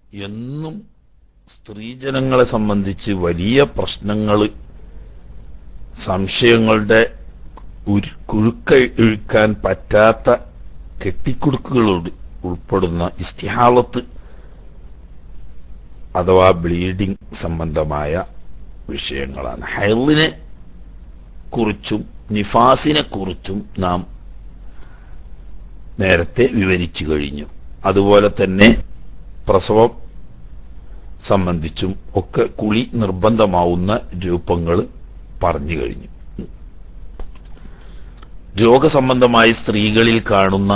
എന്നും സ്ത്രീജനങ്ങളെ സംബന്ധിച്ച് വലിയ പ്രശ്നങ്ങൾ, സംശയങ്ങളുടെ കുഴുക്കഴിക്കാൻ പറ്റാത്ത കെട്ടിക്കുടുക്കുകളോട് ഉൾപ്പെടുന്ന ഇസ്തിഹാലത്ത് അഥവാ ബ്ലീഡിംഗ് സംബന്ധമായ വിഷയങ്ങളാണ്. ഹൈളിനെ കുറിച്ചും നിഫാസിനെ കുറിച്ചും നാം നേരത്തെ വിവരിച്ചു കഴിഞ്ഞു. അതുപോലെ തന്നെ പ്രസവം സംബന്ധിച്ചും ഒക്കെ കുളി നിർബന്ധമാവുന്ന രൂപങ്ങൾ പറഞ്ഞു കഴിഞ്ഞു. രോഗസംബന്ധമായി സ്ത്രീകളിൽ കാണുന്ന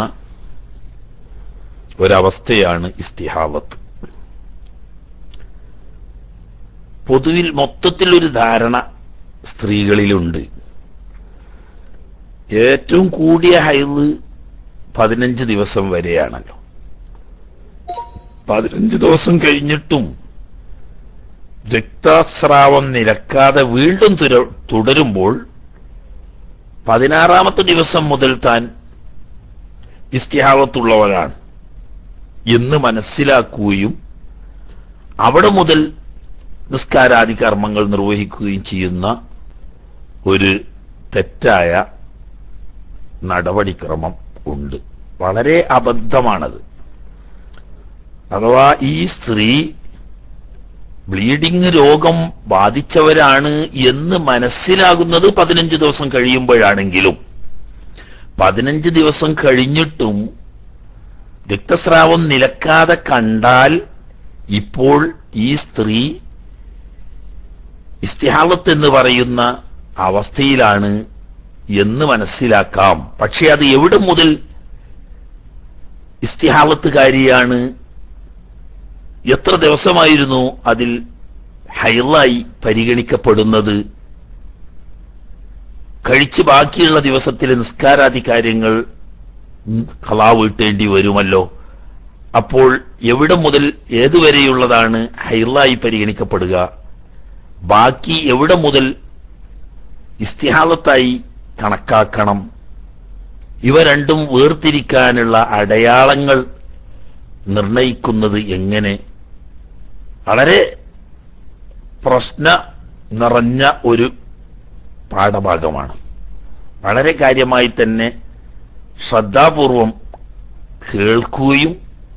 ഒരവസ്ഥയാണ് ഇസ്തിഹാലത്ത്. പൊതുവിൽ മൊത്തത്തിലൊരു ധാരണ സ്ത്രീകളിലുണ്ട്. ഏറ്റവും കൂടിയ ഹൈള് 15 ദിവസം വരെയാണല്ലോ. 15 ദിവസം കഴിഞ്ഞിട്ടും രക്തസ്രാവം നിലക്കാതെ വീണ്ടും തുടരുമ്പോൾ 16ാമത്തെ ദിവസം മുതൽ താൻ ഇസ്തിഹാലത്തുള്ളവരാണ് എന്ന് മനസ്സിലാക്കുകയും അവിടെ മുതൽ നിസ്കാരാദി കർമ്മങ്ങൾ നിർവഹിക്കുകയും ചെയ്യുന്ന ഒരു തെറ്റായ നടപടിക്രമം ഉണ്ട്. വളരെ അബദ്ധമാണത്. അഥവാ ഈ സ്ത്രീ ബ്ലീഡിംഗ് രോഗം ബാധിച്ചവരാണ് എന്ന് മനസ്സിലാകുന്നത് 15 ദിവസം കഴിയുമ്പോഴാണെങ്കിലും 15 ദിവസം കഴിഞ്ഞിട്ടും രക്തസ്രാവം നിലക്കാതെ കണ്ടാൽ ഇപ്പോൾ ഈ സ്ത്രീ ഇസ്തിഹാലത്ത് എന്ന് പറയുന്ന അവസ്ഥയിലാണ് എന്ന് മനസ്സിലാക്കാം. പക്ഷെ അത് എവിടെ മുതൽ ഇസ്തിഹാലത്തുകാരിയാണ്, എത്ര ദിവസമായിരുന്നു അതിൽ ഹൈളായി പരിഗണിക്കപ്പെടുന്നത്, കഴിച്ച് ബാക്കിയുള്ള ദിവസത്തിലെ നിസ്കാരാദി കാര്യങ്ങൾ ഖളാ വീട്ടേണ്ടി വരുമല്ലോ. അപ്പോൾ എവിടെ മുതൽ ഏതുവരെയുള്ളതാണ് ഹൈളായി പരിഗണിക്കപ്പെടുക, ബാക്കി എവിടെ മുതൽ ഇസ്തിഹാലത്തായി കണക്കാക്കണം? ഇവ രണ്ടും വേർതിരിക്കാനുള്ള അടയാളങ്ങൾ നിർണയിക്കുന്നത് എങ്ങനെ? വളരെ പ്രശ്ന നിറഞ്ഞ ഒരു പാഠഭാഗമാണ്. വളരെ കാര്യമായി തന്നെ ശ്രദ്ധാപൂർവം കേൾക്കുകയും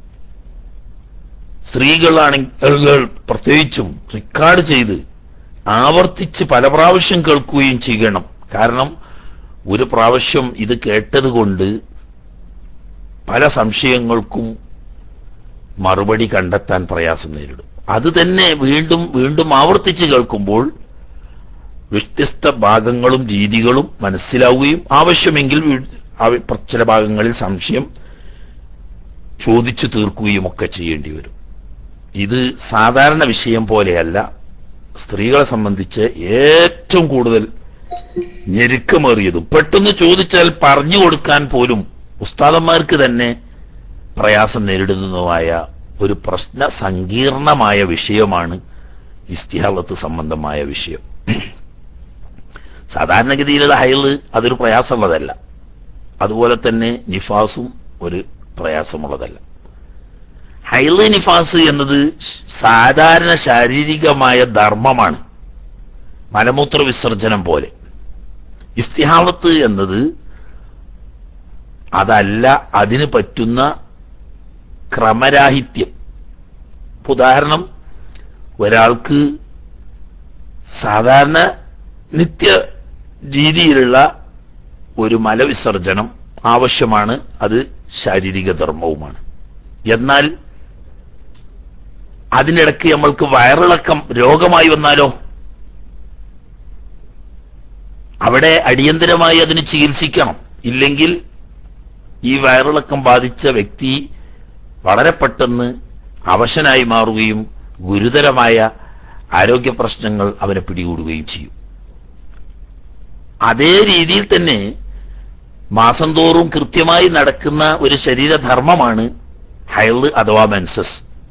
സ്ത്രീകളാണെങ്കിൽ പ്രത്യേകിച്ചും റെക്കോർഡ് ചെയ്ത് ആവർത്തിച്ച് പല പ്രാവശ്യം കേൾക്കുകയും ചെയ്യണം. കാരണം ഒരു പ്രാവശ്യം ഇത് കേട്ടത് കൊണ്ട് പല സംശയങ്ങൾക്കും മറുപടി കണ്ടെത്താൻ പ്രയാസം നേരിടും. അത് തന്നെ വീണ്ടും വീണ്ടും ആവർത്തിച്ച് കേൾക്കുമ്പോൾ വ്യത്യസ്ത ഭാഗങ്ങളും രീതികളും മനസ്സിലാവുകയും ആവശ്യമെങ്കിൽ ചില ഭാഗങ്ങളിൽ സംശയം ചോദിച്ചു തീർക്കുകയും ഒക്കെ ചെയ്യേണ്ടി വരും. ഇത് സാധാരണ വിഷയം പോലെയല്ല. സ്ത്രീകളെ സംബന്ധിച്ച് ഏറ്റവും കൂടുതൽ ഞെരുക്കമേറിയതും പെട്ടെന്ന് ചോദിച്ചാൽ പറഞ്ഞു കൊടുക്കാൻ പോലും ഉസ്താദന്മാർക്ക് തന്നെ പ്രയാസം നേരിടുന്നതുമായ ഒരു പ്രശ്ന സങ്കീർണമായ വിഷയമാണ് ഇസ്തിഹാലത്ത് സംബന്ധമായ വിഷയം. സാധാരണഗതിയിലുള്ള ഹൈള് അതൊരു പ്രയാസമുള്ളതല്ല. അതുപോലെ തന്നെ നിഫാസും ഒരു പ്രയാസമുള്ളതല്ല. ഹൈള് നിഫാസ് എന്നത് സാധാരണ ശാരീരികമായ ധർമ്മമാണ്, മലമൂത്ര വിസർജനം പോലെ. ഇസ്തിഹാലത്ത് എന്നത് അതല്ല, അതിന് പറ്റുന്ന ക്രമരാഹിത്യം. ഉദാഹരണം, ഒരാൾക്ക് സാധാരണ നിത്യ രീതിയിലുള്ള ഒരു മലവിസർജനം ആവശ്യമാണ്, അത് ശാരീരിക ധർമ്മവുമാണ്. എന്നാൽ അതിനിടയ്ക്ക് നമ്മൾക്ക് വയറിളക്കം രോഗമായി വന്നാലോ, അവിടെ അടിയന്തരമായി അതിന് ചികിത്സിക്കണം. ഇല്ലെങ്കിൽ ഈ വയറിളക്കം ബാധിച്ച വ്യക്തി വളരെ പെട്ടെന്ന് അവശനായി മാറുകയും ഗുരുതരമായ ആരോഗ്യ പ്രശ്നങ്ങൾ അവനെ പിടികൂടുകയും ചെയ്യും. അതേ രീതിയിൽ തന്നെ മാസം തോറും കൃത്യമായി നടക്കുന്ന ഒരു ശരീരധർമ്മമാണ് ഹൈള് അഥവാ മെൻസസ്.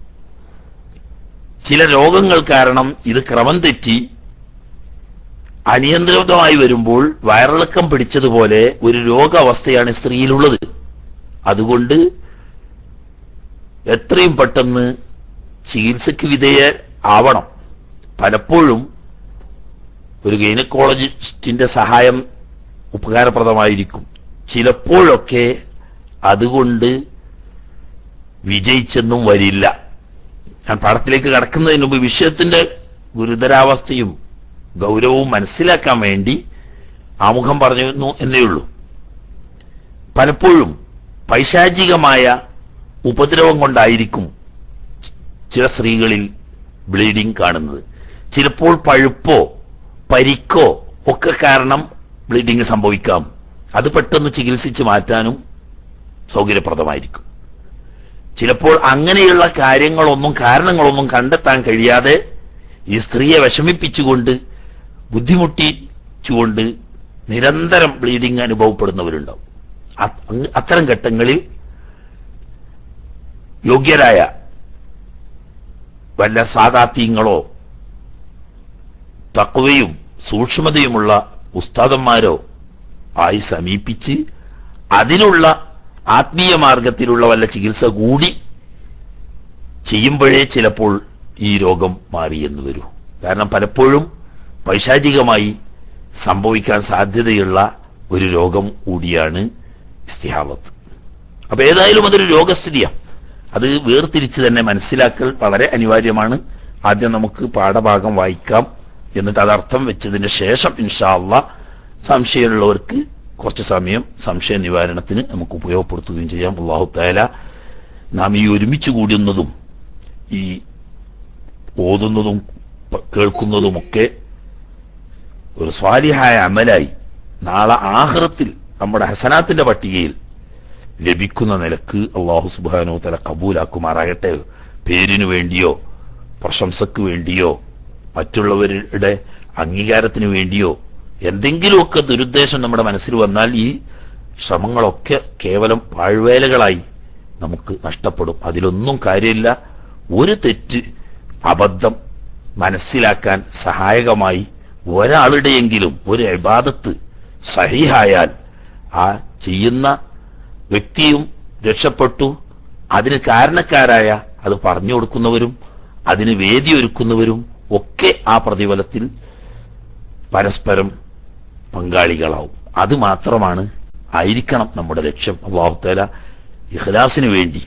ചില രോഗങ്ങൾ കാരണം ഇത് ക്രമം തെറ്റി അനിയന്ത്രിതമായി വരുമ്പോൾ വയറിളക്കം പിടിച്ചതുപോലെ ഒരു രോഗാവസ്ഥയാണ് സ്ത്രീയിലുള്ളത്. അതുകൊണ്ട് എത്രയും പെട്ടെന്ന് ചികിത്സക്ക് വിധേയ ആവണം. പലപ്പോഴും ഒരു ഗൈനക്കോളജിസ്റ്റിന്റെ സഹായം ഉപകാരപ്രദമായിരിക്കും. ചിലപ്പോഴൊക്കെ അതുകൊണ്ട് വിജയിച്ചെന്നും വരില്ല. ഞാൻ പാഠത്തിലേക്ക് കടക്കുന്നതിന് മുമ്പ് വിഷയത്തിന്റെ ഗുരുതരാവസ്ഥയും ഗൗരവവും മനസ്സിലാക്കാൻ വേണ്ടി ആമുഖം പറഞ്ഞു എന്നേ ഉള്ളൂ. പലപ്പോഴും പൈശാചികമായ ഉപദ്രവം കൊണ്ടായിരിക്കും ചില സ്ത്രീകളിൽ ബ്ലീഡിംഗ് കാണുന്നത്. ചിലപ്പോൾ പഴുപ്പോ പരിക്കോ ഒക്കെ കാരണം ബ്ലീഡിംഗ് സംഭവിക്കാം. അത് പെട്ടെന്ന് ചികിത്സിച്ച് മാറ്റാനും സൗകര്യപ്രദമായിരിക്കും. ചിലപ്പോൾ അങ്ങനെയുള്ള കാരണങ്ങളൊന്നും കണ്ടെത്താൻ കഴിയാതെ ഈ സ്ത്രീയെ വിഷമിപ്പിച്ചുകൊണ്ട് ബുദ്ധിമുട്ടിച്ചുകൊണ്ട് നിരന്തരം ബ്ലീഡിംഗ് അനുഭവപ്പെടുന്നവരുണ്ടാവും. അത്തരം ഘട്ടങ്ങളിൽ യോഗ്യരായ വല്ല സാദാത്യങ്ങളോ തഖ്വയും സൂക്ഷ്മതയുമുള്ള ഉസ്താദന്മാരോ ആയി സമീപിച്ച് അതിനുള്ള ആത്മീയ മാർഗത്തിലുള്ള വല്ല ചികിത്സ കൂടി ചെയ്യുമ്പോഴേ ചിലപ്പോൾ ഈ രോഗം മാറിയെന്ന് വരൂ. കാരണം പലപ്പോഴും പൈശാചികമായി സംഭവിക്കാൻ സാധ്യതയുള്ള ഒരു രോഗം കൂടിയാണ് ഇസ്തിഹാലത്ത്. അപ്പൊ ഏതായാലും അതൊരു രോഗസ്ഥിതിയാണ്. അത് വേർതിരിച്ച് തന്നെ മനസ്സിലാക്കൽ വളരെ അനിവാര്യമാണ്. ആദ്യം നമുക്ക് പാഠഭാഗം വായിക്കാം. എന്നിട്ട് അത് അർത്ഥം വെച്ചതിന് ശേഷം ഇൻഷാ അല്ലാഹ് സംശയമുള്ളവർക്ക് കുറച്ച് സമയം സംശയ നിവാരണത്തിന് നമുക്ക് ഉപയോഗപ്പെടുത്തുകയും ചെയ്യാം. അല്ലാഹു തആല നാം ഈ ഒരുമിച്ച് കൂടുന്നതും ഈ ഓതുന്നതും കേൾക്കുന്നതുമൊക്കെ ഒരു സ്വാലിഹായ അമലായി നാളെ ആഖിറത്തിൽ നമ്മുടെ ഹസനാത്തിന്റെ പട്ടികയിൽ ലഭിക്കുന്ന നിലക്ക് അല്ലാഹു സുബ്ഹാനഹു തആല കബൂലാക്കുമാറാകട്ടെ. പേരിനു വേണ്ടിയോ പ്രശംസക്ക് വേണ്ടിയോ മറ്റുള്ളവരുടെ അംഗീകാരത്തിന് വേണ്ടിയോ എന്തെങ്കിലുമൊക്കെ ദുരുദ്ദേശം നമ്മുടെ മനസ്സിൽ വന്നാൽ ഈ ശ്രമങ്ങളൊക്കെ കേവലം പാഴ്വേലകളായി നമുക്ക് നഷ്ടപ്പെടും. അതിലൊന്നും കാര്യമില്ല. ഒരു തെറ്റ് അബദ്ധം മനസ്സിലാക്കാൻ സഹായകമായി ഒരാളുടെയെങ്കിലും ഒരു ഇബാദത്ത് സഹീഹായാൽ ആ ചെയ്യുന്ന വ്യക്തിയും രക്ഷപ്പെട്ടു. അതിന് കാരണക്കാരായ അത് പറഞ്ഞു കൊടുക്കുന്നവരും അതിന് വേദിയൊരുക്കുന്നവരും ഒക്കെ ആ പ്രതിഫലത്തിൽ പരസ്പരം പങ്കാളികളാവും. അത് മാത്രമാണ് ആയിരിക്കണം നമ്മുടെ ലക്ഷ്യം. അല്ലാഹു തആല ഇഖ്ലാസിന് വേണ്ടി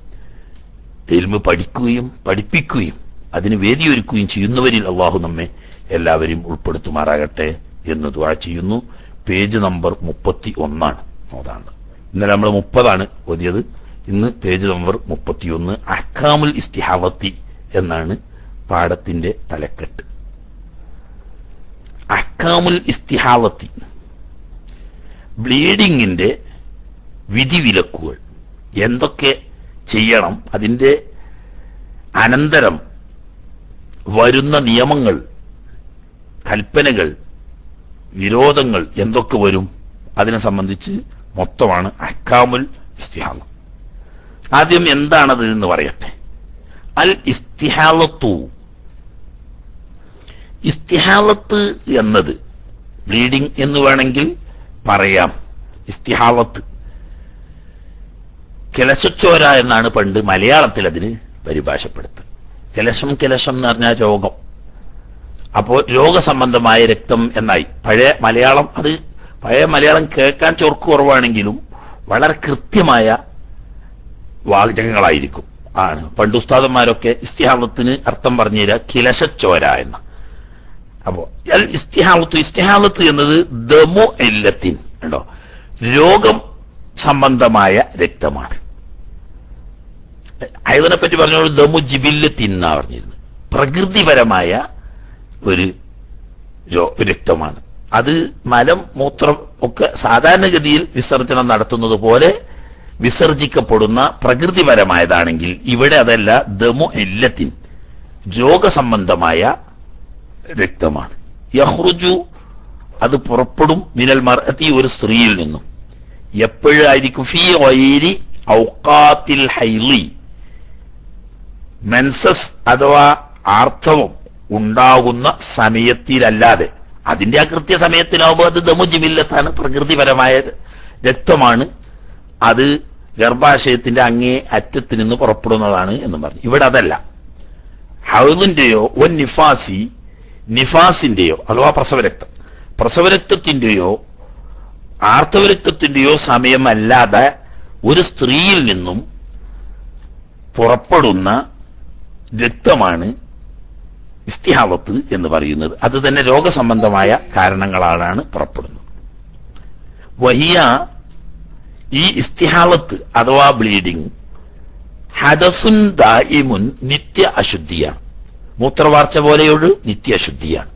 ഇൽമ് പഠിക്കുകയും പഠിപ്പിക്കുകയും അതിന് വേദിയൊരുക്കുകയും ചെയ്യുന്നവരിൽ അല്ലാഹു നമ്മെ എല്ലാവരെയും ഉൾപ്പെടുത്തുമാറാകട്ടെ എന്ന് ദുആ ചെയ്യുന്നു. പേജ് നമ്പർ 31 അതാണ്. ഇന്നലെ നമ്മൾ 30 ഓതിയത്. ഇന്ന് പേജ് നമ്പർ 31 അഹ്കാമുൽ ഇസ്തിഹാവത്തി എന്നാണ് പാഠത്തിന്റെ തലക്കെട്ട്. അഹ്കാമുൽ ഇസ്തിഹാവത്തി, ബ്ലീഡിങ്ങിന്റെ വിധിവിലക്കുകൾ, എന്തൊക്കെ ചെയ്യണം, അതിന്റെ അനന്തരം വരുന്ന നിയമങ്ങൾ, കൽപ്പനകൾ, വിരോധങ്ങൾ എന്തൊക്കെ വരും, അതിനെ സംബന്ധിച്ച് മൊത്തമാണ് അഹ്കാമുൽ ഇസ്തിഹാല. ആദ്യം എന്താണത് എന്ന് പറയട്ടെ. അൽ ഇസ്തിഹാലത്തു, ഇസ്തിഹാലത്ത് എന്നത് ബ്ലീഡിംഗ് എന്ന് വേണമെങ്കിൽ പറയാം. ഇസ്തിഹാലത്ത് കിലശച്ചോര എന്നാണ് പണ്ട് മലയാളത്തിൽ അതിന് പരിഭാഷപ്പെടുത്തുക. കിലശം എന്ന് പറഞ്ഞാൽ രോഗം. അപ്പോൾ രോഗസംബന്ധമായ രക്തം എന്നായി. പഴയ മലയാളം കേൾക്കാൻ ചൊർക്ക് കുറവാണെങ്കിലും വളരെ കൃത്യമായ വാചകങ്ങളായിരിക്കും ആണ്. പണ്ട് ഉസ്താദന്മാരൊക്കെ ഇസ്തിഹാലത്തിന് അർത്ഥം പറഞ്ഞു തരാ കിലശച്ചോര എന്ന. അപ്പോ ഇസ്തിഹാലത്ത് എന്നത് ദമു ഇല്ലത്തിൻ ഉണ്ടോ, രോഗം സംബന്ധമായ രക്തമാണ്. അതിനെ പറ്റി പറഞ്ഞോളൂ ദമു ജിബില്ലത്തിൻ എന്നാ പറഞ്ഞിരുന്നത്. പ്രകൃതിപരമായ ഒരു രക്തമാണ്. അത് മലം മൂത്രം ഒക്കെ സാധാരണഗതിയിൽ വിസർജനം നടത്തുന്നത് പോലെ വിസർജിക്കപ്പെടുന്ന പ്രകൃതിപരമായതാണെങ്കിൽ ഇവിടെ അതല്ല, ദമു ഇല്ലത്തിൻ രോഗസംബന്ധമായ രക്തമാണ്. യഖ്റുജു, അത് പുറപ്പെടും, മിനൽ മർഅത്തി, ഒരു സ്ത്രീയിൽ നിന്നും. എപ്പോഴായിരിക്കും? ഫീ ഗൈരി ഔഖാത്തിൽ ഹൈളി, മെൻസസ് അഥവാ ആർത്തവം ഉണ്ടാകുന്ന സമയത്തിലല്ലാതെ. അതിന്റെ ആ കൃത്യ സമയത്തിലാവുമ്പോൾ അത് ദമുജിമില്ലത്താണ്, പ്രകൃതിപരമായ രക്തമാണ്. അത് ഗർഭാശയത്തിന്റെ അങ്ങേ അറ്റത്ത് നിന്ന് പുറപ്പെടുന്നതാണ് എന്ന് പറഞ്ഞു. ഇവിടെ അതല്ല. ഹൗദിന്റെയോ ഒൻ നിഫാസി, നിഫാസിന്റെയോ അഥവാ പ്രസവരക്തത്തിന്റെയോ ആർത്തവരക്തത്തിന്റെയോ സമയമല്ലാതെ ഒരു സ്ത്രീയിൽ നിന്നും പുറപ്പെടുന്ന രക്തമാണ് ഇസ്തിഹാലത്ത് എന്ന് പറയുന്നത്. അത് തന്നെ രോഗസംബന്ധമായ കാരണങ്ങളാണ് പുറപ്പെടുന്നത്. വഹിയ, ഈ ഇസ്തിഹാലത്ത് അഥവാ ബ്ലീഡിംഗ് ഹദസുൻ ദായിമുൻ, നിത്യ അശുദ്ധിയാണ്. മൂത്രവാർച്ച പോലെയൊരു നിത്യ അശുദ്ധിയാണ്.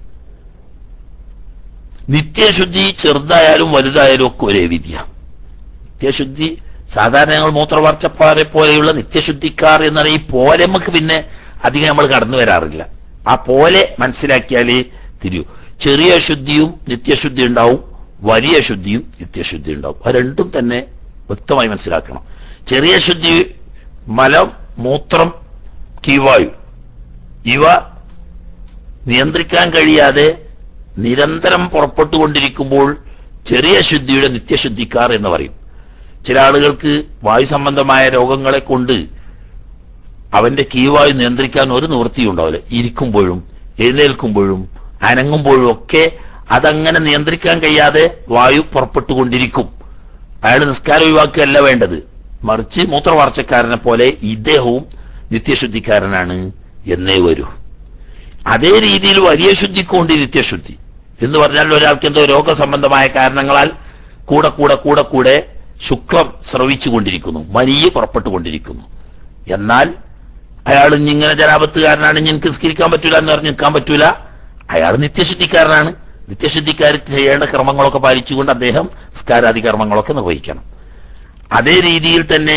നിത്യശുദ്ധി ചെറുതായാലും വലുതായാലും ഒക്കെ ഒരേ വിധിയാണ്. നിത്യശുദ്ധി സാധാരണ ഞങ്ങൾ മൂത്രവാർച്ചപ്പാരെ പോലെയുള്ള നിത്യശുദ്ധിക്കാർ എന്ന് പറയും. ഈ പോലെ നമുക്ക് പിന്നെ അധികം നമ്മൾ കടന്നു വരാറില്ല. ആ പോലെ മനസ്സിലാക്കിയാലേ തിരിയൂ. ചെറിയ അശുദ്ധിയും നിത്യശുദ്ധി ഉണ്ടാവും, വലിയ ശുദ്ധിയും നിത്യശുദ്ധി ഉണ്ടാവും. അത് രണ്ടും തന്നെ വ്യക്തമായി മനസ്സിലാക്കണം. ചെറിയ ശുദ്ധി മലം, മൂത്രം, കീവായു ഇവ നിയന്ത്രിക്കാൻ കഴിയാതെ നിരന്തരം പുറപ്പെട്ടുകൊണ്ടിരിക്കുമ്പോൾ ചെറിയ ശുദ്ധിയുടെ നിത്യശുദ്ധിക്കാർ എന്ന് പറയും. ചില ആളുകൾക്ക് വായു സംബന്ധമായ രോഗങ്ങളെ കൊണ്ട് അവന്റെ കീവായു നിയന്ത്രിക്കാൻ ഒരു നിവൃത്തിയും ഉണ്ടാവില്ല. ഇരിക്കുമ്പോഴും എഴുന്നേൽക്കുമ്പോഴും അനങ്ങുമ്പോഴും ഒക്കെ അതങ്ങനെ നിയന്ത്രിക്കാൻ കഴിയാതെ വായു പുറപ്പെട്ടുകൊണ്ടിരിക്കും. അയാൾ നിസ്കാരം ഒഴിവാക്കുകയല്ല വേണ്ടത്, മറിച്ച് മൂത്രവാർച്ചക്കാരനെ പോലെ ഇദ്ദേഹവും നിത്യശുദ്ധിക്കാരനാണ് എന്നേ വരൂ. അതേ രീതിയിൽ വലിയ ശുദ്ധിക്കുണ്ട് നിത്യശുദ്ധി എന്ന് പറഞ്ഞാൽ ഒരാൾക്ക് എന്തോ രോഗസംബന്ധമായ കാരണങ്ങളാൽ കൂടെ കൂടെ കൂടെ കൂടെ ശുക്ലം സ്രവിച്ചു കൊണ്ടിരിക്കുന്നു, മനിയ് പുറപ്പെട്ടുകൊണ്ടിരിക്കുന്നു. എന്നാൽ അയാൾ ഇങ്ങനെ ജനാപത്തുകാരനാണ്, എനിക്ക് നിസ്കരിക്കാൻ പറ്റൂല എന്ന് പറഞ്ഞ് നിൽക്കാൻ പറ്റൂല. അയാൾ നിത്യശുദ്ധിക്കാരനാണ്. നിത്യശുദ്ധിക്കാർക്ക് ചെയ്യേണ്ട കർമ്മങ്ങളൊക്കെ പാലിച്ചുകൊണ്ട് അദ്ദേഹം നിസ്കാരാദി കർമ്മങ്ങളൊക്കെ നിർവഹിക്കണം. അതേ രീതിയിൽ തന്നെ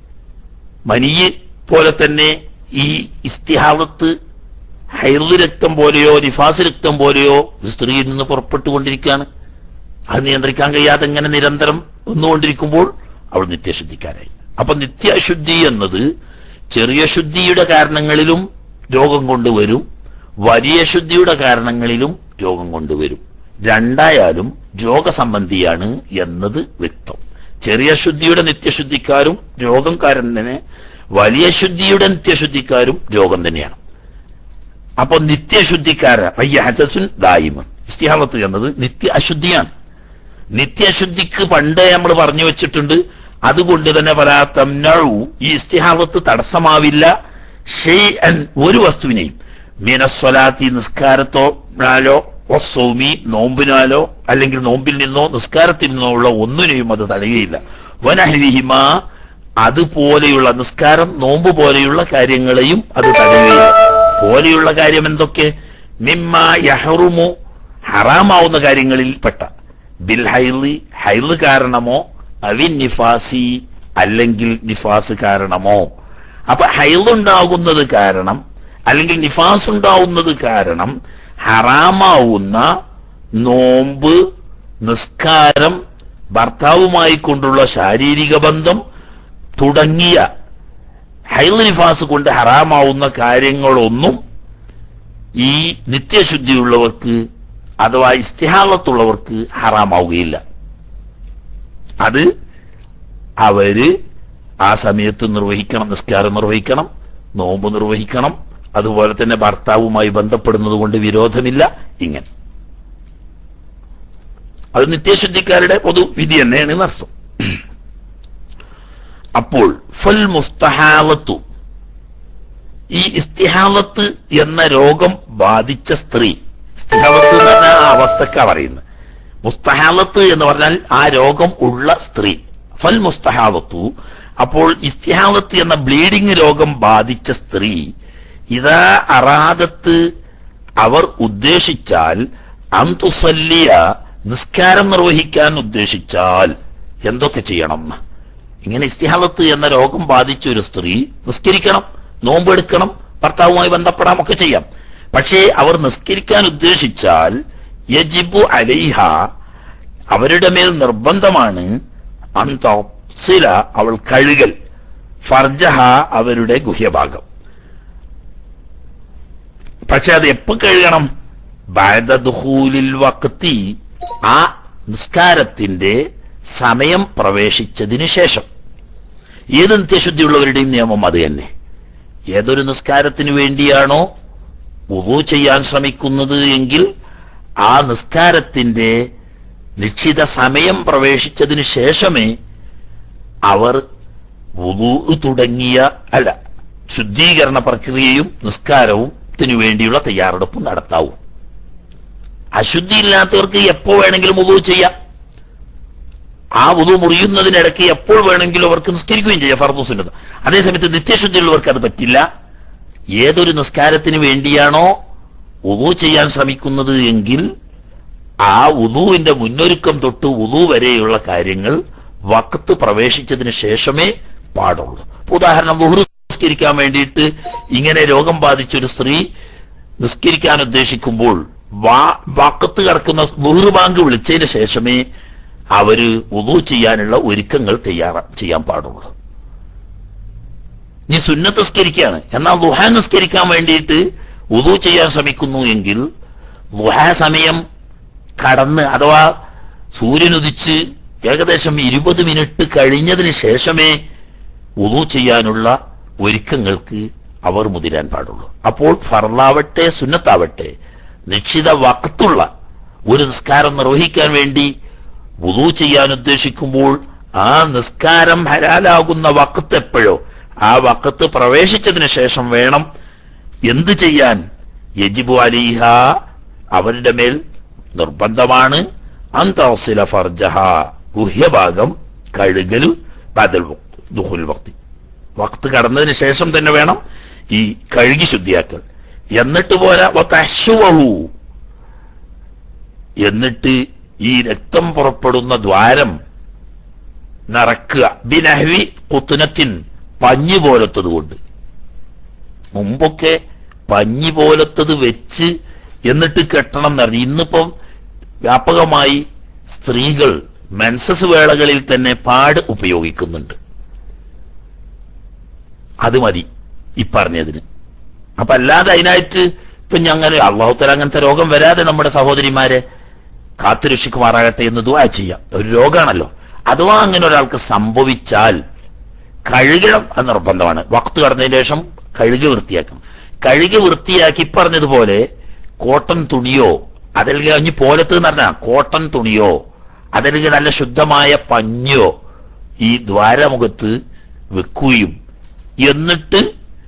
മനിയ് പോലെ തന്നെ ഈ ഇസ്തിഹാലത്ത് ഹൈദ് രക്തം പോലെയോ നിഫാസ് രക്തം പോലെയോ ഒരു സ്ത്രീയിൽ നിന്ന് പുറപ്പെട്ടുകൊണ്ടിരിക്കുകയാണ്. അത് നിയന്ത്രിക്കാൻ കഴിയാതെ ഇങ്ങനെ നിരന്തരം വന്നുകൊണ്ടിരിക്കുമ്പോൾ അവൾ നിത്യശുദ്ധിക്കാരായി. അപ്പൊ നിത്യശുദ്ധി എന്നത് ചെറിയ ശുദ്ധിയുടെ കാരണങ്ങളിലും രോഗം കൊണ്ടുവരും, വലിയ ശുദ്ധിയുടെ കാരണങ്ങളിലും രോഗം കൊണ്ടുവരും. രണ്ടായാലും രോഗസംബന്ധിയാണ് എന്നത് വ്യക്തം. ചെറിയ ശുദ്ധിയുടെ നിത്യശുദ്ധിക്കാരും രോഗംകാരൻ തന്നെ, വലിയ ശുദ്ധിയുടെ നിത്യശുദ്ധിക്കാരും രോഗം തന്നെയാണ്. അപ്പൊ നിത്യശുദ്ധിക്കാരൻ ദായിമൻ, ഇസ്തിഹാലത്ത് എന്നത് നിത്യ അശുദ്ധിയാണ്. നിത്യശുദ്ധിക്ക് പണ്ടേ നമ്മൾ പറഞ്ഞു വെച്ചിട്ടുണ്ട്. അതുകൊണ്ട് തന്നെ പലാത്തംനഉ, ഈ ഇസ്തിഹാലത്ത് തടസ്സമാവില്ല ഷൈഅൻ, ഒരു വസ്തുവിനെയും, മിനസ്വലാത്തി നിസ്കാരത്തോനാലോ വസ്സൗമി നോമ്പിനാലോ അല്ലെങ്കിൽ നോമ്പിൽ നിന്നോ നിസ്കാരത്തിൽ നിന്നോ ഉള്ള ഒന്നിനെയും അത് തടയുകയില്ല. വനഹ്വിഹിമ, അതുപോലെയുള്ള നിസ്കാരം നോമ്പ് പോലെയുള്ള കാര്യങ്ങളെയും അത് തടയുകയില്ല. പോലെയുള്ള കാര്യം എന്തൊക്കെ? മിമ്മ യഹ്റുമു, ഹറാമാവുന്ന കാര്യങ്ങളിൽ പെട്ട, ബിൽ ഹൈളി, ഹൈള് കാരണമോ, അവിൻ നിഫാസി, അല്ലെങ്കിൽ നിഫാസ് കാരണമോ. അപ്പൊ ഹൈളുണ്ടാകുന്നത് കാരണം അല്ലെങ്കിൽ നിഫാസ് ഉണ്ടാവുന്നത് കാരണം ഹറാമാവുന്ന നോമ്പ്, നിസ്കാരം, ഭർത്താവുമായി കൊണ്ടുള്ള ശാരീരിക ബന്ധം തുടങ്ങിയ ഹൈള് നിഫാസ് കൊണ്ട് ഹറാമാവുന്ന കാര്യങ്ങളൊന്നും ഈ നിത്യശുദ്ധിയുള്ളവർക്ക് അഥവാ ഇസ്തിഹാലത്തുള്ളവർക്ക് ഹറാമാവുകയില്ല. അത് അവര് ആ സമയത്ത് നിർവഹിക്കണം. നിസ്കാരം നിർവഹിക്കണം, നോമ്പ് നിർവഹിക്കണം, അതുപോലെ തന്നെ ഭർത്താവുമായി ബന്ധപ്പെടുന്നത് കൊണ്ട് വിരോധമില്ല. ഇങ്ങനെ അത് നിത്യശുദ്ധിക്കാരുടെ പൊതുവിധി തന്നെയാണ് എന്നർത്ഥം. അപ്പോൾ ഫൽ മുസ്തഹാലത്തു, ഈ ഇസ്തിഹാലത്ത് എന്ന രോഗം ബാധിച്ച സ്ത്രീ, ഇസ്തിഹാലത്ത് എന്ന് പറഞ്ഞാൽ ആ അവസ്ഥക്കാ പറയുന്നത്, മുസ്തഹാലത്ത് എന്ന് പറഞ്ഞാൽ ആ രോഗം ഉള്ള സ്ത്രീ. ഫൽ മുസ്തഹാലത്തു, അപ്പോൾ ഇസ്തിഹാലത്ത് എന്ന ബ്ലീഡിംഗ് രോഗം ബാധിച്ച സ്ത്രീ, ഇതാ അറാദത്ത്, അവർ ഉദ്ദേശിച്ചാൽ, അന്തുസല്ലിയ, നിസ്കാരം നിർവഹിക്കാൻ ഉദ്ദേശിച്ചാൽ എന്തൊക്കെ ചെയ്യണം? ഇങ്ങനെ ഇസ്തിഹാലത്ത് എന്ന രോഗം ബാധിച്ച ഒരു സ്ത്രീ നിസ്കരിക്കണം, നോമ്പെടുക്കണം, ഭർത്താവുമായി ബന്ധപ്പെടാം, ഒക്കെ ചെയ്യാം. പക്ഷേ അവർ നിസ്കരിക്കാൻ ഉദ്ദേശിച്ചാൽ യജിബു അലൈഹ, അവരുടെ മേൽ നിർബന്ധമാണ്, അന്തസില, അവൾ കഴുകൽ, ഫർജഹ, അവരുടെ ഗുഹ്യഭാഗം. പക്ഷെ അത് എപ്പോ കഴുകണം? ബഅദ ദുഖൂലിൽ വഖ്തി, ആ നിസ്കാരത്തിന്റെ സമയം പ്രവേശിച്ചതിന് ശേഷം. ഏത് നിത്യശുദ്ധിയുള്ളവരുടെയും നിയമം അത് തന്നെ. ഏതൊരു നിസ്കാരത്തിന് വേണ്ടിയാണോ വുളു ചെയ്യാൻ ശ്രമിക്കുന്നത് എങ്കിൽ ആ നിസ്കാരത്തിന്റെ നിശ്ചിത സമയം പ്രവേശിച്ചതിന് ശേഷമേ അവർ വുളു തുടങ്ങിയ ശുദ്ധീകരണ പ്രക്രിയയും നിസ്കാരത്തിന് വേണ്ടിയുള്ള തയ്യാറെടുപ്പും നടത്താവൂ. അശുദ്ധി ഇല്ലാത്തവർക്ക് എപ്പോ വേണമെങ്കിലും വുളു ചെയ്യാം. ആ വുളു മുറിയുന്നതിനിടയ്ക്ക് എപ്പോൾ വേണമെങ്കിലും അവർക്ക് നിസ്കരിക്കുകയും ചെയ്യാം, ഫർദു സുന്നത്ത്. അതേസമയത്ത് നിത്യശുദ്ധിയുള്ളവർക്ക് അത് പറ്റില്ല. ഏതൊരു നിസ്കാരത്തിന് വേണ്ടിയാണോ വുളു ചെയ്യാൻ ശ്രമിക്കുന്നത് എങ്കിൽ ആ വുളുവിന്റെ മുന്നൊരുക്കം തൊട്ട് വുളു വരെയുള്ള കാര്യങ്ങൾ വഖത്ത് പ്രവേശിച്ചതിന് ശേഷമേ പാടുള്ളൂ. ഉദാഹരണം, ളുഹ്ർ നിസ്കരിക്കാൻ വേണ്ടിയിട്ട് ഇങ്ങനെ രോഗം ബാധിച്ചൊരു സ്ത്രീ നിസ്കരിക്കാൻ ഉദ്ദേശിക്കുമ്പോൾ വഖത്ത് കിടക്കുന്ന ളുഹ്ർ ബാങ്ക് വിളിച്ചതിന് ശേഷമേ അവര് വുളു ചെയ്യാനുള്ള ഒരുക്കങ്ങൾ ചെയ്യാൻ പാടുള്ളൂ. ഇനി സുന്നത്ത് നിസ്കരിക്കുകയാണ്, എന്നാൽ ദുഹാ നിസ്കരിക്കാൻ വേണ്ടിയിട്ട് വുളു ചെയ്യാൻ ശ്രമിക്കുന്നു എങ്കിൽ ദുഹാ സമയം കടന്ന് അഥവാ സൂര്യൻ ഉദിച്ച് ഏകദേശം 20 മിനിറ്റ് കഴിഞ്ഞതിന് ശേഷമേ വുളു ചെയ്യാനുള്ള ഒരുക്കങ്ങൾക്ക് അവർ മുതിരാൻ പാടുള്ളൂ. അപ്പോൾ ഫർളാവട്ടെ സുന്നത്താവട്ടെ നിശ്ചിത വഖത്തുള്ള ഒരു നിസ്കാരം നിർവഹിക്കാൻ വേണ്ടി വുളു ചെയ്യാൻ ഉദ്ദേശിക്കുമ്പോൾ ആ നിസ്കാരം ഹലാലാകുന്ന വഖത്ത് എപ്പോഴോ ആ വഖത്ത് പ്രവേശിച്ചതിന് ശേഷം വേണം എന്ത് ചെയ്യാൻ. യജിബു അലൈഹ, അവരുടെ മേൽ നിർബന്ധമാണ് അൻ തഗ്സില ഫർജഹ, ഗുഹ്യഭാഗം കഴുകൽ, ബദൽ ദുഖുൽ വഖ്തി, വഖ്ത് കടന്നതിന് ശേഷം തന്നെ വേണം ഈ കഴുകി ശുദ്ധിയാക്കൽ. എന്നിട്ട് പോരാ വതഹ്ശുവഹു, എന്നിട്ട് ഈ രക്തം പുറപ്പെടുന്ന ദ്വാരം നിറക്കുക. ബിനഹ്വി ഖുത്നത്തിൻ, പഞ്ഞി പോലത്തത് കൊണ്ട്. മുമ്പൊക്കെ പഞ്ഞി പോലത്തത് വെച്ച് എന്നിട്ട് കെട്ടണം എന്നറിഞ്ഞു. ഇന്നിപ്പം വ്യാപകമായി സ്ത്രീകൾ മെൻസസ് വേളകളിൽ തന്നെ പാഡ് ഉപയോഗിക്കുന്നുണ്ട്. അത് മതി ഈ പറഞ്ഞതിന്. അപ്പൊ അല്ലാതെ അതിനായിട്ട് ഇപ്പൊ ഞങ്ങൾ അള്ളാഹു തആല അങ്ങനത്തെ രോഗം വരാതെ നമ്മുടെ സഹോദരിമാരെ കാത്തുരക്ഷിക്കുമാറാകട്ടെ എന്ന് ദുആ ചെയ്യാം. ഒരു രോഗമാണല്ലോ. അഥവാ അങ്ങനെ ഒരാൾക്ക് സംഭവിച്ചാൽ കഴുകണം, അത് നിർബന്ധമാണ്. വഖ്ത് കടന്നതിന് ശേഷം കഴുകി വൃത്തിയാക്കണം. കഴുകി വൃത്തിയാക്കി പറഞ്ഞതുപോലെ കോട്ടൺ തുണിയോ അതല്ലെങ്കിൽ അഞ്ഞ് പോലത്ത് എന്ന് പറഞ്ഞാൽ കോട്ടൺ തുണിയോ അതല്ലെങ്കിൽ നല്ല ശുദ്ധമായ പഞ്ഞോ ഈ ദ്വാരമുഖത്ത് വെക്കുകയും എന്നിട്ട്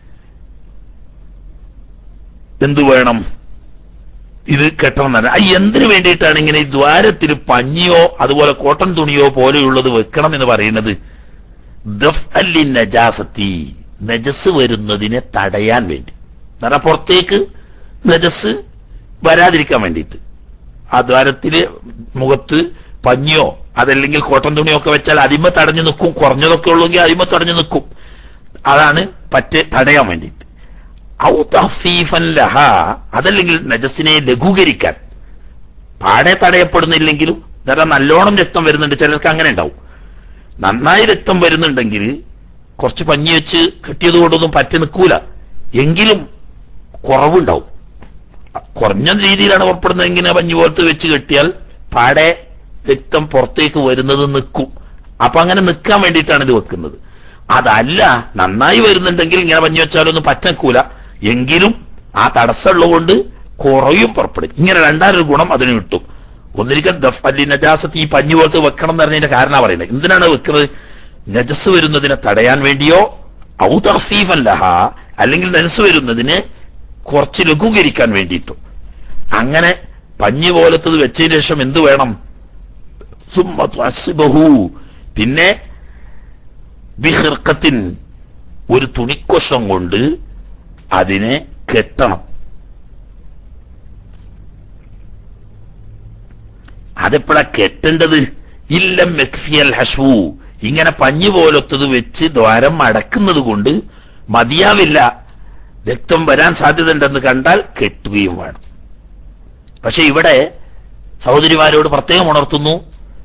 എന്തു വേണം, ഇത് കെട്ടണം എന്ന് പറഞ്ഞാൽ എന്തിനു വേണ്ടിയിട്ടാണ് ഇങ്ങനെ ഈ ദ്വാരത്തിൽ പഞ്ഞിയോ അതുപോലെ കോട്ടൺ തുണിയോ പോലെയുള്ളത് വെക്കണം എന്ന് പറയുന്നത്? ദഫ്അല്ലി നജാസത്തി, നജസ് വരുന്നതിനെ തടയാൻ വേണ്ടി. എന്നാൽ പുറത്തേക്ക് നജസ് വരാതിരിക്കാൻ വേണ്ടിയിട്ട് ആ ദ്വാരത്തില് മുഖത്ത് പഞ്ഞിയോ അതല്ലെങ്കിൽ കോട്ടൺ തുണിയോ ഒക്കെ വെച്ചാൽ അതിമ തടഞ്ഞു നിൽക്കും. കുറഞ്ഞതൊക്കെ ഉള്ളെങ്കിൽ അതിമ തടഞ്ഞു നിൽക്കും. അതാണ് തടയാൻ വേണ്ടിയിട്ട്. ഔ തഖ്ഫീഫൻ ലഹ, അതല്ലെങ്കിൽ നജസിനെ ലഘൂകരിക്കാൻ. പാടെ തടയപ്പെടുന്നില്ലെങ്കിലും നല്ലോണം രക്തം വരുന്നുണ്ട്, ചിലർക്ക് അങ്ങനെ ഉണ്ടാവും. നന്നായി രക്തം വരുന്നുണ്ടെങ്കിൽ കുറച്ച് പഞ്ഞി വെച്ച് കെട്ടിയത് കൊണ്ടൊന്നും പറ്റി നിൽക്കൂല, എങ്കിലും കുറവുണ്ടാവും. കുറഞ്ഞ രീതിയിലാണ് പുറപ്പെടുന്നതെങ്കിൽ പഞ്ഞി പോലത്ത് വെച്ച് കെട്ടിയാൽ പാടെ രക്തം പുറത്തേക്ക് വരുന്നത് നിൽക്കും. അപ്പൊ അങ്ങനെ നിൽക്കാൻ വേണ്ടിയിട്ടാണ് ഇത് വെക്കുന്നത്. അതല്ല, നന്നായി വരുന്നുണ്ടെങ്കിൽ ഇങ്ങനെ പഞ്ഞി വെച്ചാലൊന്നും പറ്റക്കൂല, എങ്കിലും ആ തടസ്സമുള്ളത് കൊണ്ട് കുറയും പുറപ്പെടും. ഇങ്ങനെ രണ്ടാമൊരു ഗുണം അതിന് കിട്ടും. ഒന്നിരിക്കൽ ദഫ്അല്ലി നജാസത്ത്, ഈ പഞ്ഞി പോലത്ത് വെക്കണം എന്ന് പറഞ്ഞതിന്റെ കാരണം പറയുന്നത്. എന്തിനാണ് വെക്കുന്നത്? നജസ് വരുന്നതിനെ തടയാൻ വേണ്ടിയോ ഔ തഖ്ഫീഫൻ ലഹ, അല്ലെങ്കിൽ നജസ് വരുന്നതിനെ കുറച്ച് ലഘൂകരിക്കാൻ വേണ്ടിയിട്ടും. അങ്ങനെ പഞ്ഞി പോലത്തത് വെച്ചതിന് ശേഷം എന്തു വേണം? സുമ്മ തുഅസ്സിബഹു, പിന്നെ ബിഖിർഖത്തിൻ, ഒരു തുണിക്കൊഷം കൊണ്ട് അതിനെ കെട്ടണം. അതെപ്പോഴാ കെട്ടേണ്ടത്? ഇല്ലം യക്ഫിയൽ ഹശ്വു, ഇങ്ങനെ പഞ്ഞി പോലത്തത് വെച്ച് ദ്വാരം അടക്കുന്നത് കൊണ്ട് മതിയാവില്ല, രക്തം വരാൻ സാധ്യത ഉണ്ടെന്ന് കണ്ടാൽ കെട്ടുകയും വേണം. പക്ഷെ ഇവിടെ സഹോദരിമാരോട് പ്രത്യേകം ഉണർത്തുന്നു,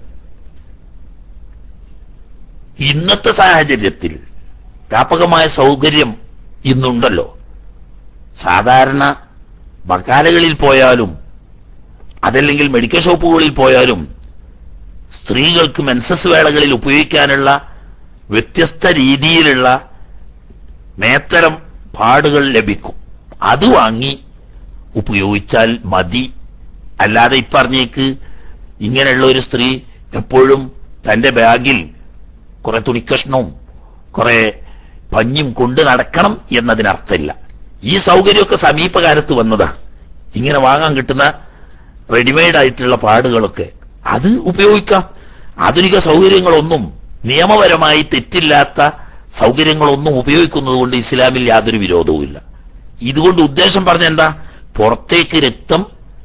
ഇന്നത്തെ സാഹചര്യത്തിൽ വ്യാപകമായ സൗകര്യം ഇന്നുണ്ടല്ലോ. സാധാരണ ബക്കാലകളിൽ പോയാലും അതല്ലെങ്കിൽ മെഡിക്കൽ ഷോപ്പുകളിൽ പോയാലും സ്ത്രീകൾക്ക് മെൻസസ് വേളകളിൽ ഉപയോഗിക്കാനുള്ള വ്യത്യസ്ത രീതിയിലുള്ള മേത്തരം പാടുകൾ ലഭിക്കും. അത് വാങ്ങി ഉപയോഗിച്ചാൽ മതി. അല്ലാതെ ഇപ്പറഞ്ഞേക്ക് ഇങ്ങനെയുള്ള ഒരു സ്ത്രീ എപ്പോഴും തന്റെ ബാഗിൽ കുറെ തുണിക്കഷ്ണവും കുറെ പഞ്ഞും കൊണ്ട് നടക്കണം എന്നതിനർത്ഥമില്ല. ഈ സൗകര്യമൊക്കെ സമീപകാലത്ത് വന്നതാ. ഇങ്ങനെ വാങ്ങാൻ കിട്ടുന്ന റെഡിമെയ്ഡ് ആയിട്ടുള്ള പാടുകളൊക്കെ അത് ഉപയോഗിക്കാം. ആധുനിക സൗകര്യങ്ങളൊന്നും, നിയമപരമായി തെറ്റില്ലാത്ത സൗകര്യങ്ങളൊന്നും ഉപയോഗിക്കുന്നത് കൊണ്ട് ഇസ്ലാമിൽ യാതൊരു വിരോധവും ഇല്ല. ഇതുകൊണ്ട് ഉദ്ദേശം പറഞ്ഞ എന്താ, പുറത്തേക്ക് രക്തം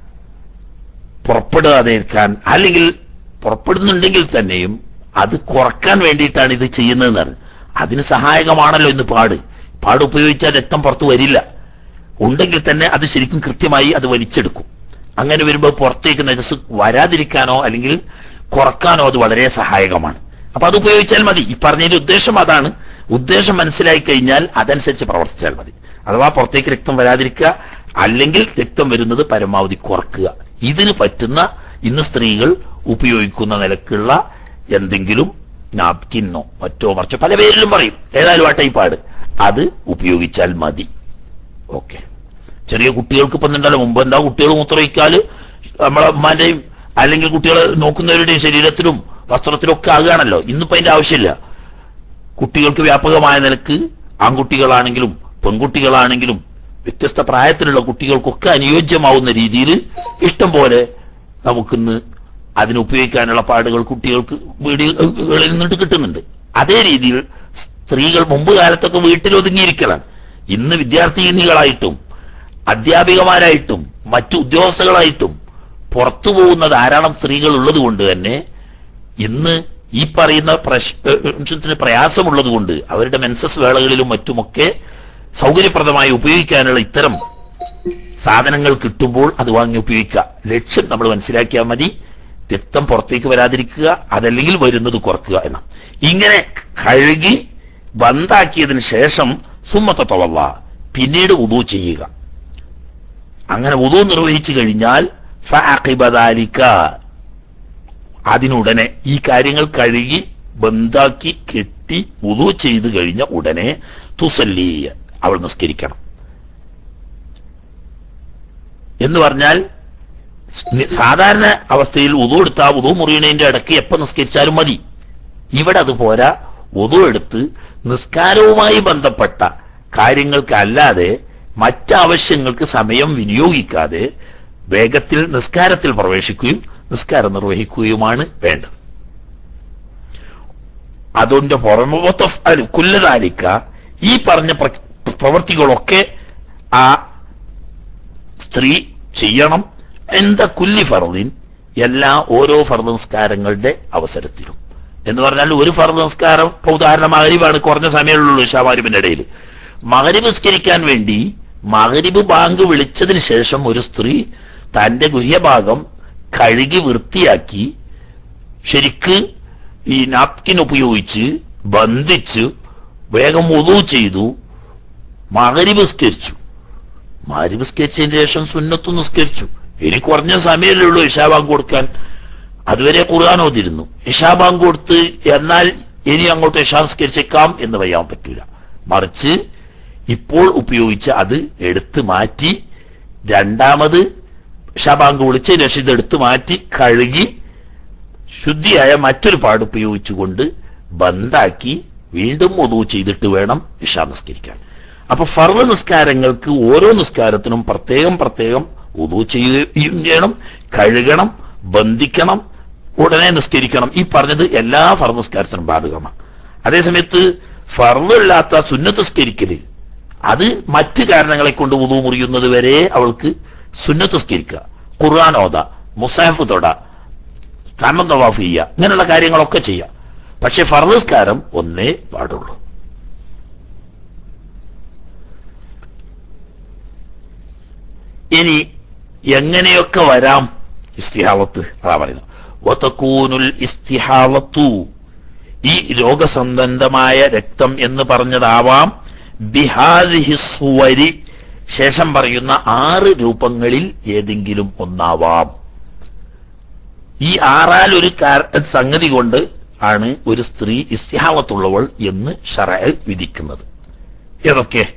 പുറപ്പെടാതെ ഇരിക്കാൻ, അല്ലെങ്കിൽ പുറപ്പെടുന്നുണ്ടെങ്കിൽ തന്നെയും അത് കുറക്കാൻ വേണ്ടിയിട്ടാണ് ഇത് ചെയ്യുന്നതെന്നാണ്. അതിന് സഹായകമാണല്ലോ ഇന്ന് പാട് ഉപയോഗിച്ചാൽ രക്തം പുറത്തു വരില്ല. ഉണ്ടെങ്കിൽ തന്നെ അത് ശരിക്കും കൃത്യമായി അത് വലിച്ചെടുക്കും. അങ്ങനെ വരുമ്പോൾ പുറത്തേക്ക് നജസ് വരാതിരിക്കാനോ അല്ലെങ്കിൽ കുറക്കാനോ അത് വളരെ സഹായകമാണ്. അപ്പൊ അത് ഉപയോഗിച്ചാൽ മതി. ഈ പറഞ്ഞതിന്റെ ഉദ്ദേശം അതാണ്. ഉദ്ദേശം മനസ്സിലായി കഴിഞ്ഞാൽ അതനുസരിച്ച് പ്രവർത്തിച്ചാൽ മതി. അഥവാ പുറത്തേക്ക് രക്തം വരാതിരിക്കുക, അല്ലെങ്കിൽ രക്തം വരുന്നത് പരമാവധി കുറക്കുക. ഇതിന് പറ്റുന്ന ഇന്ന് സ്ത്രീകൾ ഉപയോഗിക്കുന്ന നിലക്കുള്ള എന്തെങ്കിലും നാപ്കിന്നോ മറ്റോ മറിച്ചോ പല പേരിലും പറയും, ഏതായാലും ആ ടൈപ്പാട് അത് ഉപയോഗിച്ചാൽ മതി. ഓക്കെ. ചെറിയ കുട്ടികൾക്ക് ഇപ്പം ഉണ്ടല്ലോ, മുമ്പ് എന്താ കുട്ടികൾ മൂത്രമൊഴിക്കാല് നമ്മളെ അമ്മാന്റെയും അല്ലെങ്കിൽ കുട്ടികളെ നോക്കുന്നവരുടെയും ശരീരത്തിലും വസ്ത്രത്തിലും ഒക്കെ ആകുകയാണല്ലോ. ഇന്നിപ്പോ അതിന്റെ ആവശ്യമില്ല. കുട്ടികൾക്ക് വ്യാപകമായ നിലക്ക് ആൺകുട്ടികളാണെങ്കിലും പെൺകുട്ടികളാണെങ്കിലും വ്യത്യസ്ത പ്രായത്തിലുള്ള കുട്ടികൾക്കൊക്കെ അനുയോജ്യമാവുന്ന രീതിയിൽ ഇഷ്ടം പോലെ നമുക്കിന്ന് അതിന് ഉപയോഗിക്കാനുള്ള പാടുകൾ കുട്ടികൾക്ക് വീടുകളിൽ നിന്നിട്ട് കിട്ടുന്നുണ്ട്. അതേ രീതിയിൽ സ്ത്രീകൾ മുമ്പ് കാലത്തൊക്കെ വീട്ടിൽ ഒതുങ്ങിയിരിക്കലാണ്. ഇന്ന് വിദ്യാർത്ഥിനികളായിട്ടും അധ്യാപികമാരായിട്ടും മറ്റു ഉദ്യോഗസ്ഥകളായിട്ടും പുറത്തു പോകുന്ന ധാരാളം സ്ത്രീകൾ ഉള്ളത് കൊണ്ട് തന്നെ ഇന്ന് ഈ പറയുന്ന പ്രയാസമുള്ളത് കൊണ്ട് അവരുടെ മെൻസസ് വേളകളിലും മറ്റുമൊക്കെ സൗകര്യപ്രദമായി ഉപയോഗിക്കാനുള്ള ഇത്തരം സാധനങ്ങൾ കിട്ടുമ്പോൾ അത് വാങ്ങി ഉപയോഗിക്കുക. ലക്ഷ്യം നമ്മൾ മനസ്സിലാക്കിയാൽ മതി, രക്തം പുറത്തേക്ക് വരാതിരിക്കുക, അതല്ലെങ്കിൽ വരുന്നത് കുറക്കുക എന്ന. ഇങ്ങനെ കഴുകി ബന്ധാക്കിയതിന് ശേഷം സുമ്മത്ത തവല്ല, പിന്നീട് വുദൂ ചെയ്യുക. അങ്ങനെ വുദൂ നിർവഹിച്ചു കഴിഞ്ഞാൽ ഫഅഖിബദാലിക, അതിനുടനെ ഈ കാര്യങ്ങൾ കഴുകി ബന്ധാക്കി കെട്ടി വുദൂ ചെയ്തു കഴിഞ്ഞ ഉടനെ തുസല്ലി, അവൾ നിസ്കരിക്കണം. എന്ന് പറഞ്ഞാൽ സാധാരണ അവസ്ഥയിൽ വുദൂ എടുത്താൽ വുദൂ മുറിയണതിന്റെ ഇടയ്ക്ക് എപ്പോൾ നിസ്കരിച്ചാലും മതി. ഇവിടെ അത് പോരാ. വുദൂ എടുത്ത് നിസ്കാരവുമായി ബന്ധപ്പെട്ട കാര്യങ്ങൾക്കല്ലാതെ മറ്റാവശ്യങ്ങൾക്ക് സമയം വിനിയോഗിക്കാതെ വേഗത്തിൽ നിസ്കാരത്തിൽ പ്രവേശിക്കുകയും നിസ്കാരം നിർവഹിക്കുകയുമാണ് വേണ്ടത്. അതുകൊണ്ട് കുല്ലതാലിക്ക, ഈ പറഞ്ഞ പ്രവൃത്തികളൊക്കെ ആ സ്ത്രീ ചെയ്യണം. എന്താ കുല്ലി ഫർദിൻ, ഓരോ ഫർദ് നിസ്കാരങ്ങളുടെ അവസരത്തിലും. എന്ന് പറഞ്ഞാൽ ഒരു ഫർദ് നിസ്കാരം, ഇപ്പൊ ഉദാഹരണം മഗ്രിബാണ്, കുറഞ്ഞ സമയമുള്ളൂ ഇശാ മഗ്രിബിന്റെ ഇടയിൽ. മഗ്രിബ് നിസ്കരിക്കാൻ വേണ്ടി മഗ്രിബ് ബാങ്ക് വിളിച്ചതിന് ശേഷം ഒരു സ്ത്രീ തന്റെ ഗുഹ്യഭാഗം കഴുകി വൃത്തിയാക്കി ശരിക്ക് ഈ നാപ്കിൻ ഉപയോഗിച്ച് ബന്ധിച്ച് വേഗം വുദൂ ചെയ്തു മഗ്രിബ് നിസ്കരിച്ചു. മഗ്രിബ് നിസ്കരിച്ചതിന് ശേഷം സുന്നത്ത് നിസ്കരിച്ചു. ഇനി കുറഞ്ഞ സമയമല്ലേ ഉള്ളൂ ഇശാ ബാങ്ക് കൊടുക്കാൻ. അതുവരെ ഖുർആൻ ഓതിരുന്നു. ഇശാ ബാങ്ക് കൊടുത്ത് എന്നാൽ ഇനി അങ്ങോട്ട് ഇശാ നിസ്കരിച്ചേക്കാം എന്ന് പറയാൻ പറ്റൂല. മറിച്ച് ഇപ്പോൾ ഉപയോഗിച്ച് അത് എടുത്തു മാറ്റി രണ്ടാമത് ഇശാ ബാങ്ക് വിളിച്ചതിന് ശേഷം ഇത് എടുത്തു മാറ്റി കഴുകി ശുദ്ധിയായ മറ്റൊരു പാട് ഉപയോഗിച്ചുകൊണ്ട് ബന്ധാക്കി വീണ്ടും വുദൂ ചെയ്തിട്ട് വേണം ഇശാ നിസ്കരിക്കാൻ. അപ്പൊ ഫർള് നിസ്കാരങ്ങൾക്ക് ഓരോ നിസ്കാരത്തിനും പ്രത്യേകം പ്രത്യേകം വുദൂ ചെയ്യുകയും ചെയ്യണം, കഴുകണം, ബന്ധിക്കണം, ഉടനെ നിസ്കരിക്കണം. ഈ പറഞ്ഞത് എല്ലാ ഫർള് നിസ്കാരത്തിനും ബാധകമാണ്. അതേസമയത്ത് ഫർള് അല്ലാത്ത സുന്നത്ത് നിസ്കരിക്കല്, അത് മറ്റ് കാരണങ്ങളെ കൊണ്ട് വുദൂ മുറിയുന്നത് വരെ അവൾക്ക് സുന്നത്ത് നിസ്കരിക്കുക, ഖുർആൻ ഓത, മുസാഫ് തൊട, കഅബ തവാഫ് ചെയ്യുക, ഇങ്ങനെയുള്ള കാര്യങ്ങളൊക്കെ ചെയ്യാം. പക്ഷെ ഫർള് നിസ്കാരം ഒന്നേ പാടുള്ളൂ. ഇനി എങ്ങനെയൊക്കെ വരാം ഇസ്തിഹാവത്ത്? അതാ പറയുന്നത് വതകൂനുൽ ഇസ്തിഹാവത്തു, ഈ രോഗസംബന്ധമായ രക്തം എന്ന് പറഞ്ഞതാവാം ബിഹാദിഹി സുവരി, ശേഷം പറയുന്ന 6 രൂപങ്ങളിൽ ഏതെങ്കിലും ഒന്നാവാം. ഈ 6 ഒരു സംഗതി കൊണ്ട് ആണ് ഒരു സ്ത്രീ ഇസ്തിഹാവത്തുള്ളവൾ എന്ന് ശറഅ് വിധിക്കുന്നത്. ഏതൊക്കെ?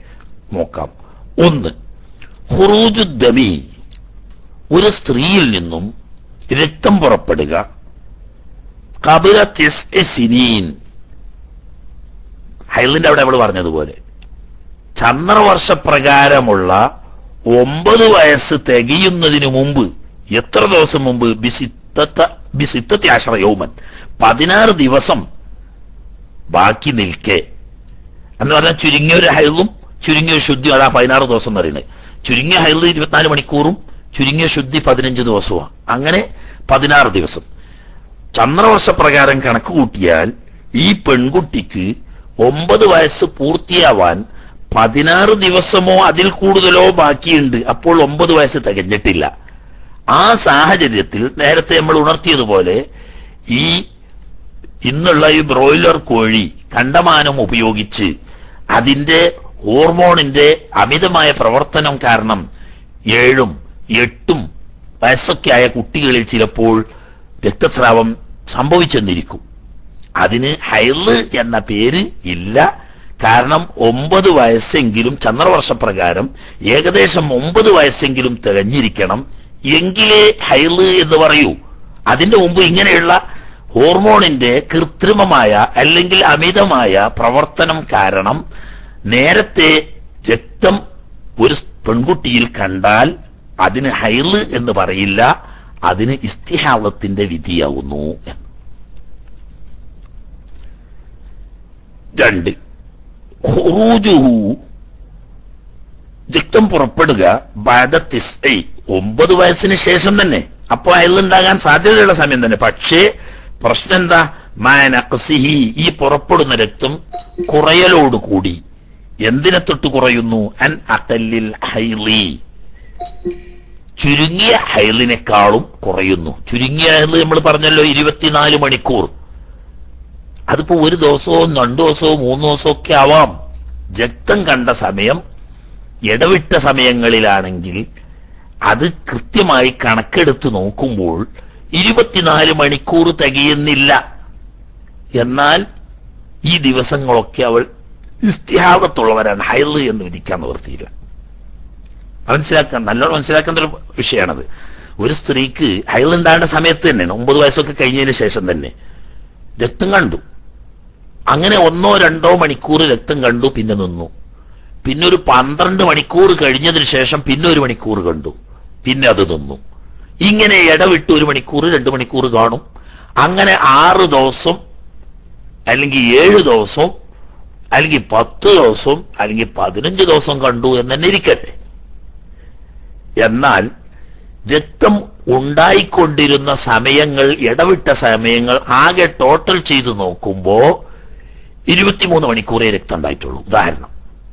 നോക്കാം. ഒന്ന്, ഖുറൂജുദ്ദമി, ഒരു സ്ത്രീയിൽ നിന്നും രക്തം പുറപ്പെടുക ഖബല 9 സിനീൻ, ഹൈലിന്റെ അവിടെ അവൾ പറഞ്ഞതുപോലെ ചന്ദ്രവർഷപ്രകാരമുള്ള 9 വയസ്സ് തികയുന്നതിന് മുമ്പ്. എത്ര ദിവസം മുമ്പ്? ബിസിത്തത്തി ആശറ യൗമൻ, 16 ദിവസം ബാക്കി നിൽക്കെ എന്ന് പറഞ്ഞാൽ ചുരുങ്ങിയ ഒരു ഹൈലും ചുരുങ്ങിയ ശുദ്ധി. അതാ 16 ദിവസം എന്ന് പറയുന്നത്. ചുരുങ്ങിയ ഹൈല് 24 മണിക്കൂറും ചുരുങ്ങിയ ശുദ്ധി 15 ദിവസമാണ്. അങ്ങനെ 16 ദിവസം ചന്ദ്രവർഷപ്രകാരം കണക്ക് കൂട്ടിയാൽ ഈ പെൺകുട്ടിക്ക് 9 വയസ്സ് പൂർത്തിയാവാൻ 16 ദിവസമോ അതിൽ കൂടുതലോ ബാക്കിയുണ്ട്. അപ്പോൾ 9 വയസ്സ് തികഞ്ഞിട്ടില്ല. ആ സാഹചര്യത്തിൽ നേരത്തെ നമ്മൾ ഉണർത്തിയതുപോലെ ഈ ഇന്നുള്ള ഈ ബ്രോയിലർ കോഴി കണ്ടമാനം ഉപയോഗിച്ച് അതിന്റെ ഹോർമോണിന്റെ അമിതമായ പ്രവർത്തനം കാരണം 7ഉം 8ഉം വയസ്സൊക്കെ ആയ കുട്ടികളിൽ ചിലപ്പോൾ രക്തസ്രാവം സംഭവിച്ചെന്നിരിക്കും. അതിന് ഹൈള് എന്ന പേര് ഇല്ല. കാരണം 9 വയസ്സെങ്കിലും ചന്ദ്രവർഷപ്രകാരം ഏകദേശം 9 വയസ്സെങ്കിലും തികഞ്ഞിരിക്കണം, എങ്കിലേ ഹൈള് എന്ന് പറയൂ. അതിന്റെ മുമ്പ് ഇങ്ങനെയുള്ള ഹോർമോണിന്റെ കൃത്രിമമായ അല്ലെങ്കിൽ അമിതമായ പ്രവർത്തനം കാരണം നേരത്തെ രക്തം ഒരു പെൺകുട്ടിയിൽ കണ്ടാൽ അതിന് ഹൈള് എന്ന് പറയില്ല, അതിന് ഇസ്തിഹാളത്തിന്റെ വിധിയാവുന്നു. 2, ഖുറൂജുഹു, രക്തം പുറപ്പെടുക ബഅദ 9, 9 വയസ്സിന് ശേഷം തന്നെ. അപ്പോൾ ഹൈളുണ്ടാകാൻ സാധ്യതയുള്ള സമയം തന്നെ. പക്ഷേ പ്രശ്നം എന്താ? മാനഖ്സിഹി, ഈ പുറപ്പെടുന്ന രക്തം കുറയലോട് കൂടി. എന്തിനെ തൊട്ട് കുറയുന്നു? അൻ അഖല്ലിൽ ഹൈളി, ചുരുങ്ങിയ ഹൈലിനേക്കാളും കുറയുന്നു. ചുരുങ്ങിയ ഹൈല് നമ്മൾ പറഞ്ഞല്ലോ 24 മണിക്കൂർ. അതിപ്പോ ഒരു ദിവസവും 2 ദിവസവും 3 ദിവസവും ഒക്കെ ആവാം. രക്തം കണ്ട സമയം ഇടവിട്ട സമയങ്ങളിലാണെങ്കിൽ അത് കൃത്യമായി കണക്കെടുത്ത് നോക്കുമ്പോൾ 24 മണിക്കൂർ തികയുന്നില്ല. എന്നാൽ ഈ ദിവസങ്ങളൊക്കെ അവൾ ഇസ്തിഹാദത്തുള്ളവരാണ്, ഹൈള് എന്ന് വിധിക്കാൻ നിവർത്തിയില്ല. മനസ്സിലാക്കാൻ നല്ലോണം മനസ്സിലാക്കേണ്ട ഒരു വിഷയമാണത്. ഒരു സ്ത്രീക്ക് ഹൈളുണ്ടാകേണ്ട സമയത്ത് തന്നെ 9 വയസ്സൊക്കെ കഴിഞ്ഞതിന് ശേഷം തന്നെ രക്തം കണ്ടു. അങ്ങനെ 1-2 മണിക്കൂർ രക്തം കണ്ടു, പിന്നെ നിന്നു. പിന്നെ ഒരു 12 മണിക്കൂർ കഴിഞ്ഞതിന് ശേഷം പിന്നെ 1 മണിക്കൂർ കണ്ടു, പിന്നെ അത് നിന്നു. ഇങ്ങനെ ഇടവിട്ട് 1 മണിക്കൂർ 2 മണിക്കൂർ കാണും. അങ്ങനെ 6 ദിവസം അല്ലെങ്കിൽ 7 ദിവസം അല്ലെങ്കിൽ 10 ദിവസം അല്ലെങ്കിൽ 15 ദിവസം കണ്ടു എന്ന് തന്നെ ഇരിക്കട്ടെ. എന്നാൽ രക്തം ഉണ്ടായിക്കൊണ്ടിരുന്ന സമയങ്ങൾ, ഇടവിട്ട സമയങ്ങൾ ആകെ ടോട്ടൽ ചെയ്ത് നോക്കുമ്പോ 23 മണിക്കൂറേ രക്തം ഉണ്ടായിട്ടുള്ളൂ. ഉദാഹരണം,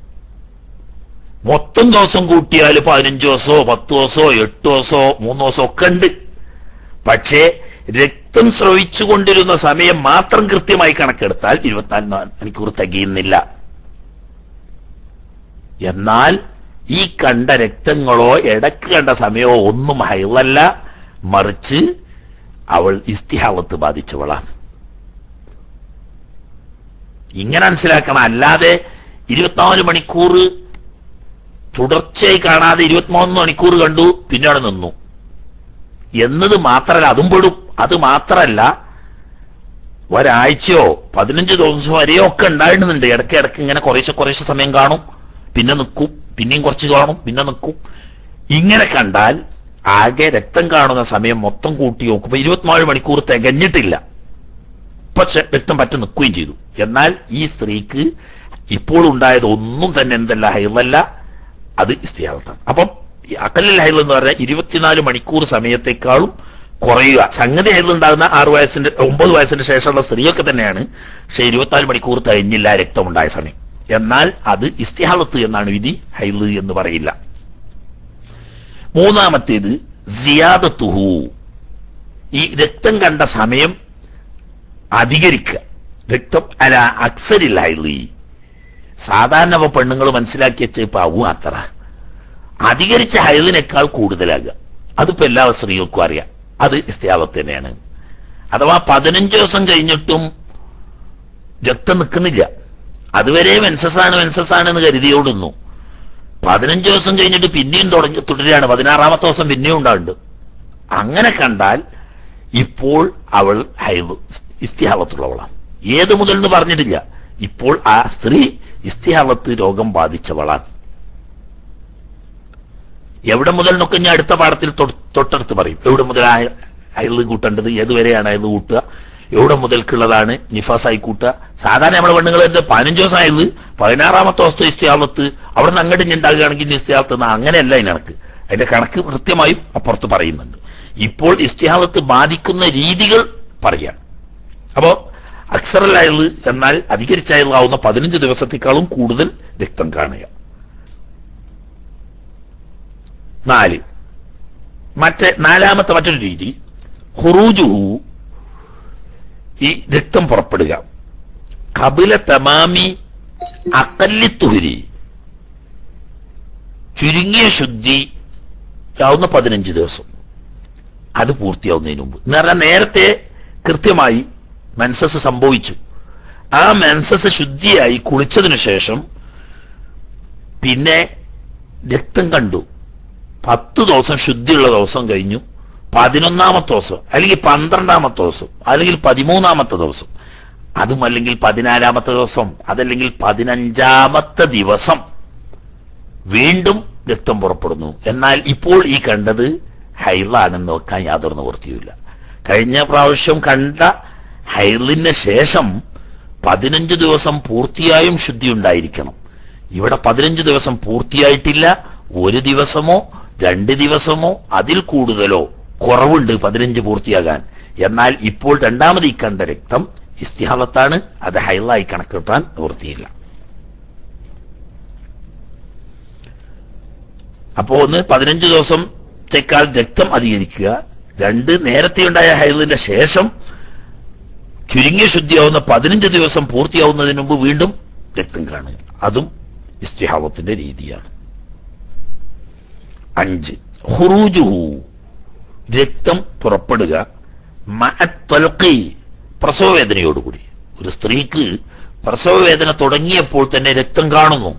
മൊത്തം ദിവസം കൂട്ടിയാൽ 15 ദിവസമോ 10 ദിവസമോ 8 ദിവസമോ 3 ദിവസമോ ഒക്കെ ഉണ്ട്. പക്ഷേ രക്തം സ്രവിച്ചു കൊണ്ടിരുന്ന സമയം മാത്രം കൃത്യമായി കണക്കെടുത്താൽ 24 മണിക്കൂർ തികയുന്നില്ല. എന്നാൽ ഈ കണ്ട രക്തങ്ങളോ ഇടക്ക് കണ്ട സമയമോ ഒന്നും ഹൈളല്ല, മറിച്ച് അവൾ ഇസ്തിഹാളത്ത് ബാധിച്ചവളാണ്. ഇങ്ങനെ മനസ്സിലാക്കണം. അല്ലാതെ 24 മണിക്കൂർ തുടർച്ചയായി കാണാതെ 23 മണിക്കൂർ കണ്ടു പിന്നെ അവിടെ നിന്നു എന്നത് മാത്രല്ല, അതും പെടും. അത് മാത്രല്ല, ഒരാഴ്ചയോ 15 ദിവസമോ വരെയോ ഒക്കെ ഉണ്ടായിരുന്നുണ്ട്. ഇടയ്ക്ക് ഇങ്ങനെ കുറേശ്ശെ സമയം കാണും, പിന്നെ നിൽക്കും, പിന്നെയും കുറച്ച് കാണും, പിന്നെ നിൽക്കും. ഇങ്ങനെ കണ്ടാൽ ആകെ രക്തം കാണുന്ന സമയം മൊത്തം കൂട്ടി നോക്കുമ്പോൾ 24 മണിക്കൂർ തികഞ്ഞിട്ടില്ല. പക്ഷെ രക്തം പറ്റി നിൽക്കുകയും ചെയ്തു. എന്നാൽ ഈ സ്ത്രീക്ക് ഇപ്പോൾ ഉണ്ടായത് ഒന്നും തന്നെ എന്തല്ല, ഹൈളല്ല, അത് ഇസ്തിഹാളത്താണ്. അപ്പം ഈ അഖല്ലിൽ ഹൈൾ എന്ന് പറഞ്ഞാൽ 24 മണിക്കൂർ സമയത്തെക്കാളും കുറയുക. സംഗതി ഹൈളുണ്ടാകുന്ന 9 വയസ്സിന്റെ ശേഷമുള്ള സ്ത്രീയൊക്കെ തന്നെയാണ്. പക്ഷെ 24 മണിക്കൂർ തികഞ്ഞില്ല രക്തമുണ്ടായ സമയം. എന്നാൽ അത് ഇസ്തിഹാളത്ത് എന്നാണ് വിധി, ഹൈള് എന്ന് പറയില്ല. മൂന്നാമത്തേത് സിയാദത്തുഹു, ഈ രക്തം കണ്ട സമയം അധികരിക്കുക. രക്തം അല അക്സരിൽ ഹൈളി, സാധാരണ പെണ്ണുങ്ങൾ മനസ്സിലാക്കി വെച്ചാവും അത്ര അധികരിച്ച ഹൈളിനേക്കാൾ കൂടുതലാകുക. അതിപ്പോ എല്ലാ സ്ത്രീകൾക്കും അറിയാം, അത് ഇസ്തിഹാളത്ത് തന്നെയാണ്. അഥവാ 15 ദിവസം കഴിഞ്ഞിട്ടും രക്തം നിൽക്കുന്നില്ല, അതുവരെ മെൻസസാണ് എന്ന് കരുതിയോടുന്നു. 15 ദിവസം കഴിഞ്ഞിട്ട് പിന്നെയും തുടരുകയാണ്, 16ാമത്തെ ദിവസം പിന്നെയും ഉണ്ടാവുന്നുണ്ട്. അങ്ങനെ കണ്ടാൽ ഇപ്പോൾ അവൾ ഹൈദ് ഇസ്തിഹാലത്തുള്ളവളാണ്. ഏത് മുതൽ എന്ന് പറഞ്ഞിട്ടില്ല. ഇപ്പോൾ ആ സ്ത്രീ ഇസ്തിഹാലത്ത് രോഗം ബാധിച്ചവളാണ്. എവിടെ മുതൽ എന്നൊക്കെ ഞാൻ അടുത്ത പാഠത്തിൽ തൊട്ടടുത്ത് പറയും. എവിടെ മുതൽ ഹൈദ് കൂട്ടേണ്ടത്, ഏതുവരെയാണ് ഹൈദ് കൂട്ടുക, എവിടെ മുതൽക്കുള്ളതാണ് നിഫാസായി കൂട്ടുക. സാധാരണ നമ്മുടെ പെണ്ണുങ്ങൾ 15 ദിവസം ആയത് 16ാമത്തെ ദിവസത്തെ ഇസ്തിഹാലത്ത്, അവിടെ നിന്ന് അങ്ങോട്ട് ഉണ്ടാകുകയാണെങ്കിൽ ഇസ്തിഹാലത്ത് അങ്ങനെയല്ല അതിനകത്ത്. അതിന്റെ കണക്ക് കൃത്യമായും അപ്പുറത്ത് പറയുന്നുണ്ട്. ഇപ്പോൾ ഇസ്തിഹാലത്ത് ബാധിക്കുന്ന രീതികൾ പറയാം. അപ്പോ അക്സറലായത് എന്നാൽ അധികരിച്ചായാവുന്ന 15 ദിവസത്തേക്കാളും കൂടുതൽ രക്തം കാണുക. 4 നാലാമത്തെ മറ്റൊരു രീതി ഖുറൂജുഹു, ഈ രക്തം പുറപ്പെടുക ഖബല തമാമി അഖല്ലി തുഹരി, ചുരുങ്ങിയ ശുദ്ധി ആവുന്ന 15 ദിവസം, അത് പൂർത്തിയാവുന്നതിന് മുമ്പ്. എന്ന് പറഞ്ഞാൽ നേരത്തെ കൃത്യമായി മെൻസസ് സംഭവിച്ചു, ആ മെൻസസ് ശുദ്ധിയായി കുളിച്ചതിനു ശേഷം പിന്നെ രക്തം കണ്ടു, 10 ദിവസം ശുദ്ധിയുള്ള ദിവസം കഴിഞ്ഞു, 11ാമത്തെ ദിവസം അല്ലെങ്കിൽ 12ാമത്തെ ദിവസം അല്ലെങ്കിൽ 13ാമത്തെ ദിവസം, അതും അല്ലെങ്കിൽ 14ാമത്തെ ദിവസം അതല്ലെങ്കിൽ 15ാമത്തെ ദിവസം വീണ്ടും രക്തം പുറപ്പെടുന്നു. എന്നാൽ ഇപ്പോൾ ഈ കണ്ടത് ഹൈലാണെന്ന് നോക്കാൻ യാതൊരു നിവൃത്തിയുമില്ല. കഴിഞ്ഞ പ്രാവശ്യം കണ്ട ഹൈലിന് ശേഷം 15 ദിവസം പൂർത്തിയായും ശുദ്ധി ഉണ്ടായിരിക്കണം. ഇവിടെ 15 ദിവസം പൂർത്തിയായിട്ടില്ല. 1 ദിവസമോ 2 ദിവസമോ അതിൽ കൂടുതലോ കുറവുണ്ട് 15 പൂർത്തിയാകാൻ. എന്നാൽ ഇപ്പോൾ രണ്ടാമത് ഈ കണ്ട രക്തം ഇസ്തിഹാലത്താണ്, അത് ഹൈലായി കണക്കിട്ടാൻ നിവൃത്തിയില്ല. അപ്പോ 1 15 ദിവസത്തേക്കാൾ രക്തം അധികരിക്കുക, 2 നേരത്തെ ഉണ്ടായ ഹൈലിന്റെ ശേഷം ചുരുങ്ങിയ ശുദ്ധിയാവുന്ന 15 ദിവസം പൂർത്തിയാവുന്നതിന് മുമ്പ് വീണ്ടും രക്തം കാണുക, അതും ഇസ്തിഹാലത്തിന്റെ രീതിയാണ്. 5 ഖുറൂജുഹു, രക്തം പുറപ്പെടുക മഅത്തൽഖി, പ്രസവവേദനയോടുകൂടി. ഒരു സ്ത്രീക്ക് പ്രസവവേദന തുടങ്ങിയപ്പോൾ തന്നെ രക്തം കാണുന്നു.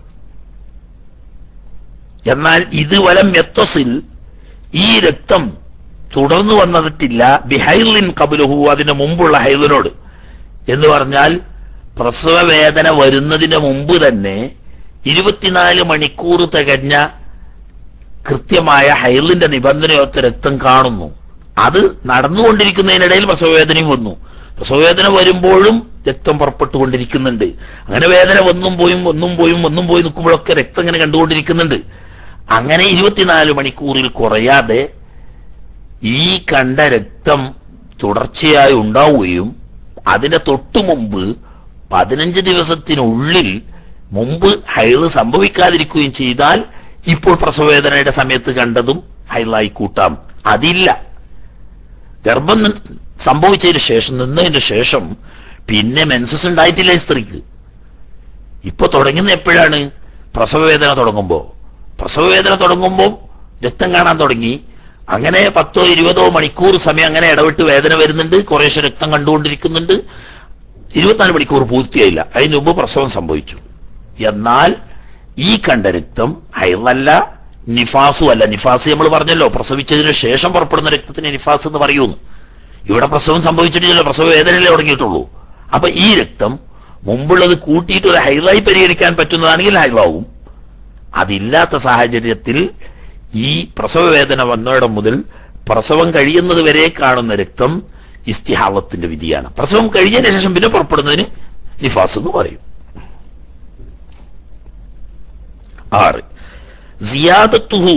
എന്നാൽ ഇത് വലം യത്തസിൽ, ഈ രക്തം തുടർന്നു വന്നിട്ടില്ല ബിഹൈലിൻ ഖബ്ലുഹു, അതിന് മുമ്പുള്ള ഹൈലിനോട്. എന്ന് പറഞ്ഞാൽ പ്രസവവേദന വരുന്നതിന് മുമ്പ് തന്നെ 24 മണിക്കൂർ തികഞ്ഞ കൃത്യമായ ഹൈലിന്റെ നിബന്ധനയൊത്ത രക്തം കാണുന്നു. അത് നടന്നുകൊണ്ടിരിക്കുന്നതിനിടയിൽ പ്രസവവേദനയും വന്നു. പ്രസവവേദന വരുമ്പോഴും രക്തം പുറപ്പെട്ടുകൊണ്ടിരിക്കുന്നുണ്ട്. അങ്ങനെ വേദന വന്നും പോയും നിൽക്കുമ്പോഴൊക്കെ രക്തം ഇങ്ങനെ കണ്ടുകൊണ്ടിരിക്കുന്നുണ്ട്. അങ്ങനെ 24 മണിക്കൂറിൽ കുറയാതെ ഈ കണ്ട രക്തം തുടർച്ചയായി ഉണ്ടാവുകയും അതിന്റെ തൊട്ടു മുമ്പ് 15 ദിവസത്തിനുള്ളിൽ മുമ്പ് ഹൈള് സംഭവിക്കാതിരിക്കുകയും ചെയ്താൽ ഇപ്പോൾ പ്രസവവേദനയുടെ സമയത്ത് കണ്ടതും ഹൈളായി കൂട്ടാം. അതില്ല. ഗർഭം സംഭവിച്ചതിന് ശേഷം നിന്നതിന് ശേഷം പിന്നെ മെൻസസ് ഉണ്ടായിട്ടില്ല ഈ സ്ത്രീക്ക്. ഇപ്പൊ തുടങ്ങുന്ന എപ്പോഴാണ്? പ്രസവവേദന തുടങ്ങുമ്പോൾ രക്തം കാണാൻ തുടങ്ങി. അങ്ങനെ 10-20 മണിക്കൂർ സമയം അങ്ങനെ ഇടവിട്ട് വേദന വരുന്നുണ്ട്, കുറേശ്ശെ രക്തം കണ്ടുകൊണ്ടിരിക്കുന്നുണ്ട്. 24 മണിക്കൂർ പൂർത്തിയായില്ല, അതിന് മുമ്പ് പ്രസവം സംഭവിച്ചു. എന്നാൽ ഈ കണ്ട രക്തം ഹൈളല്ല, നിഫാസും അല്ല. നിഫാസ് നമ്മൾ പറഞ്ഞല്ലോ, പ്രസവിച്ചതിന് ശേഷം പുറപ്പെടുന്ന രക്തത്തിന് നിഫാസ് എന്ന് പറയുന്നു. ഇവിടെ പ്രസവം സംഭവിച്ചിട്ടില്ലല്ലോ, പ്രസവ വേദനയല്ലേ തുടങ്ങിയിട്ടുള്ളൂ. അപ്പൊ ഈ രക്തം മുമ്പുള്ളത് കൂട്ടിയിട്ട് ഒരു ഹൈളായി പരിഗണിക്കാൻ പറ്റുന്നതാണെങ്കിൽ ഹൈളാവും. അതില്ലാത്ത സാഹചര്യത്തിൽ ഈ പ്രസവ വേദന വന്നയിടം മുതൽ പ്രസവം കഴിയുന്നത് വരെ കാണുന്ന രക്തം ഇസ്തിഹാലത്തിന്റെ വിധിയാണ്. പ്രസവം കഴിഞ്ഞതിന് ശേഷം പിന്നെ പുറപ്പെടുന്നതിന് നിഫാസ് എന്ന് പറയും. 6 സിയാദത്തുഹു,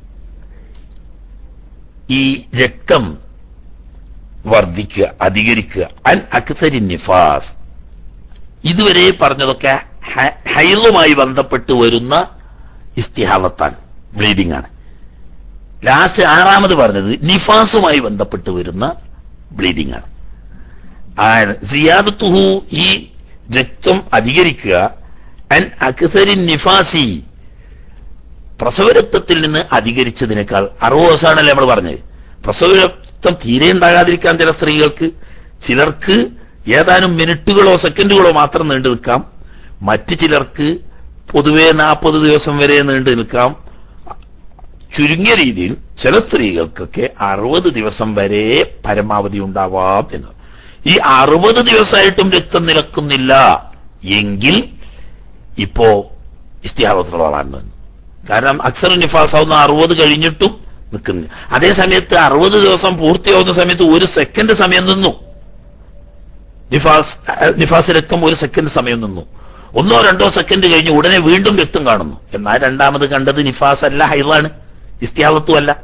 ഈ രക്തം വർദ്ധിക്കുക, അധികരിക്കുക. അൻ അക്തരി നിഫാസ്, ഇതുവരെ പറഞ്ഞതൊക്കെ ഹൈളുമായി ബന്ധപ്പെട്ട് വരുന്ന ഇസ്തിഹാലത്താണ്, ബ്ലീഡിംഗ് ആണ്. ലാസ്റ്റ് 6ാമത് പറഞ്ഞത് നിഫാസുമായി ബന്ധപ്പെട്ട് വരുന്ന ബ്ലീഡിംഗ് ആണ്. സിയാദത്തുഹു, ഈ രക്തം അധികരിക്കുക. അൻ അക്തരി നിഫാസി, പ്രസവരക്തത്തിൽ നിന്ന് അധികരിച്ചതിനേക്കാൾ. 60 ദിവസമാണല്ലേ നമ്മൾ പറഞ്ഞത്. പ്രസവരക്തം തീരെ ഉണ്ടാകാതിരിക്കാൻ ചില സ്ത്രീകൾക്ക്, ചിലർക്ക് ഏതാനും മിനിറ്റുകളോ സെക്കൻഡുകളോ മാത്രം നീണ്ടു നിൽക്കാം. മറ്റു ചിലർക്ക് പൊതുവെ 40 ദിവസം വരെ നീണ്ടു നിൽക്കാം. ചുരുങ്ങിയ രീതിയിൽ ചില സ്ത്രീകൾക്കൊക്കെ 60 ദിവസം വരെ പരമാവധി ഉണ്ടാവാം എന്ന്. ഈ 60 ദിവസമായിട്ടും രക്തം നിലക്കുന്നില്ല എങ്കിൽ ഇപ്പോ ഇസ്തിഹാദത്തുള്ളതാണ്. കാരണം അക്സർ നിഫാസ് ആവുന്ന 60 കഴിഞ്ഞിട്ടും നിൽക്കുന്നു. അതേ സമയത്ത് 60 ദിവസം പൂർത്തിയാവുന്ന സമയത്ത് 1 സെക്കൻഡ് സമയം നിന്നു. നിഫാസ് രക്തം 1 സെക്കൻഡ് സമയം നിന്നു. 1-2 സെക്കൻഡ് കഴിഞ്ഞ് ഉടനെ വീണ്ടും രക്തം കാണുന്നു. എന്നാൽ രണ്ടാമത് കണ്ടത് നിഫാസ് അല്ല, ഹൈളാണ്, ഇസ്തിഹാദത്തും അല്ല.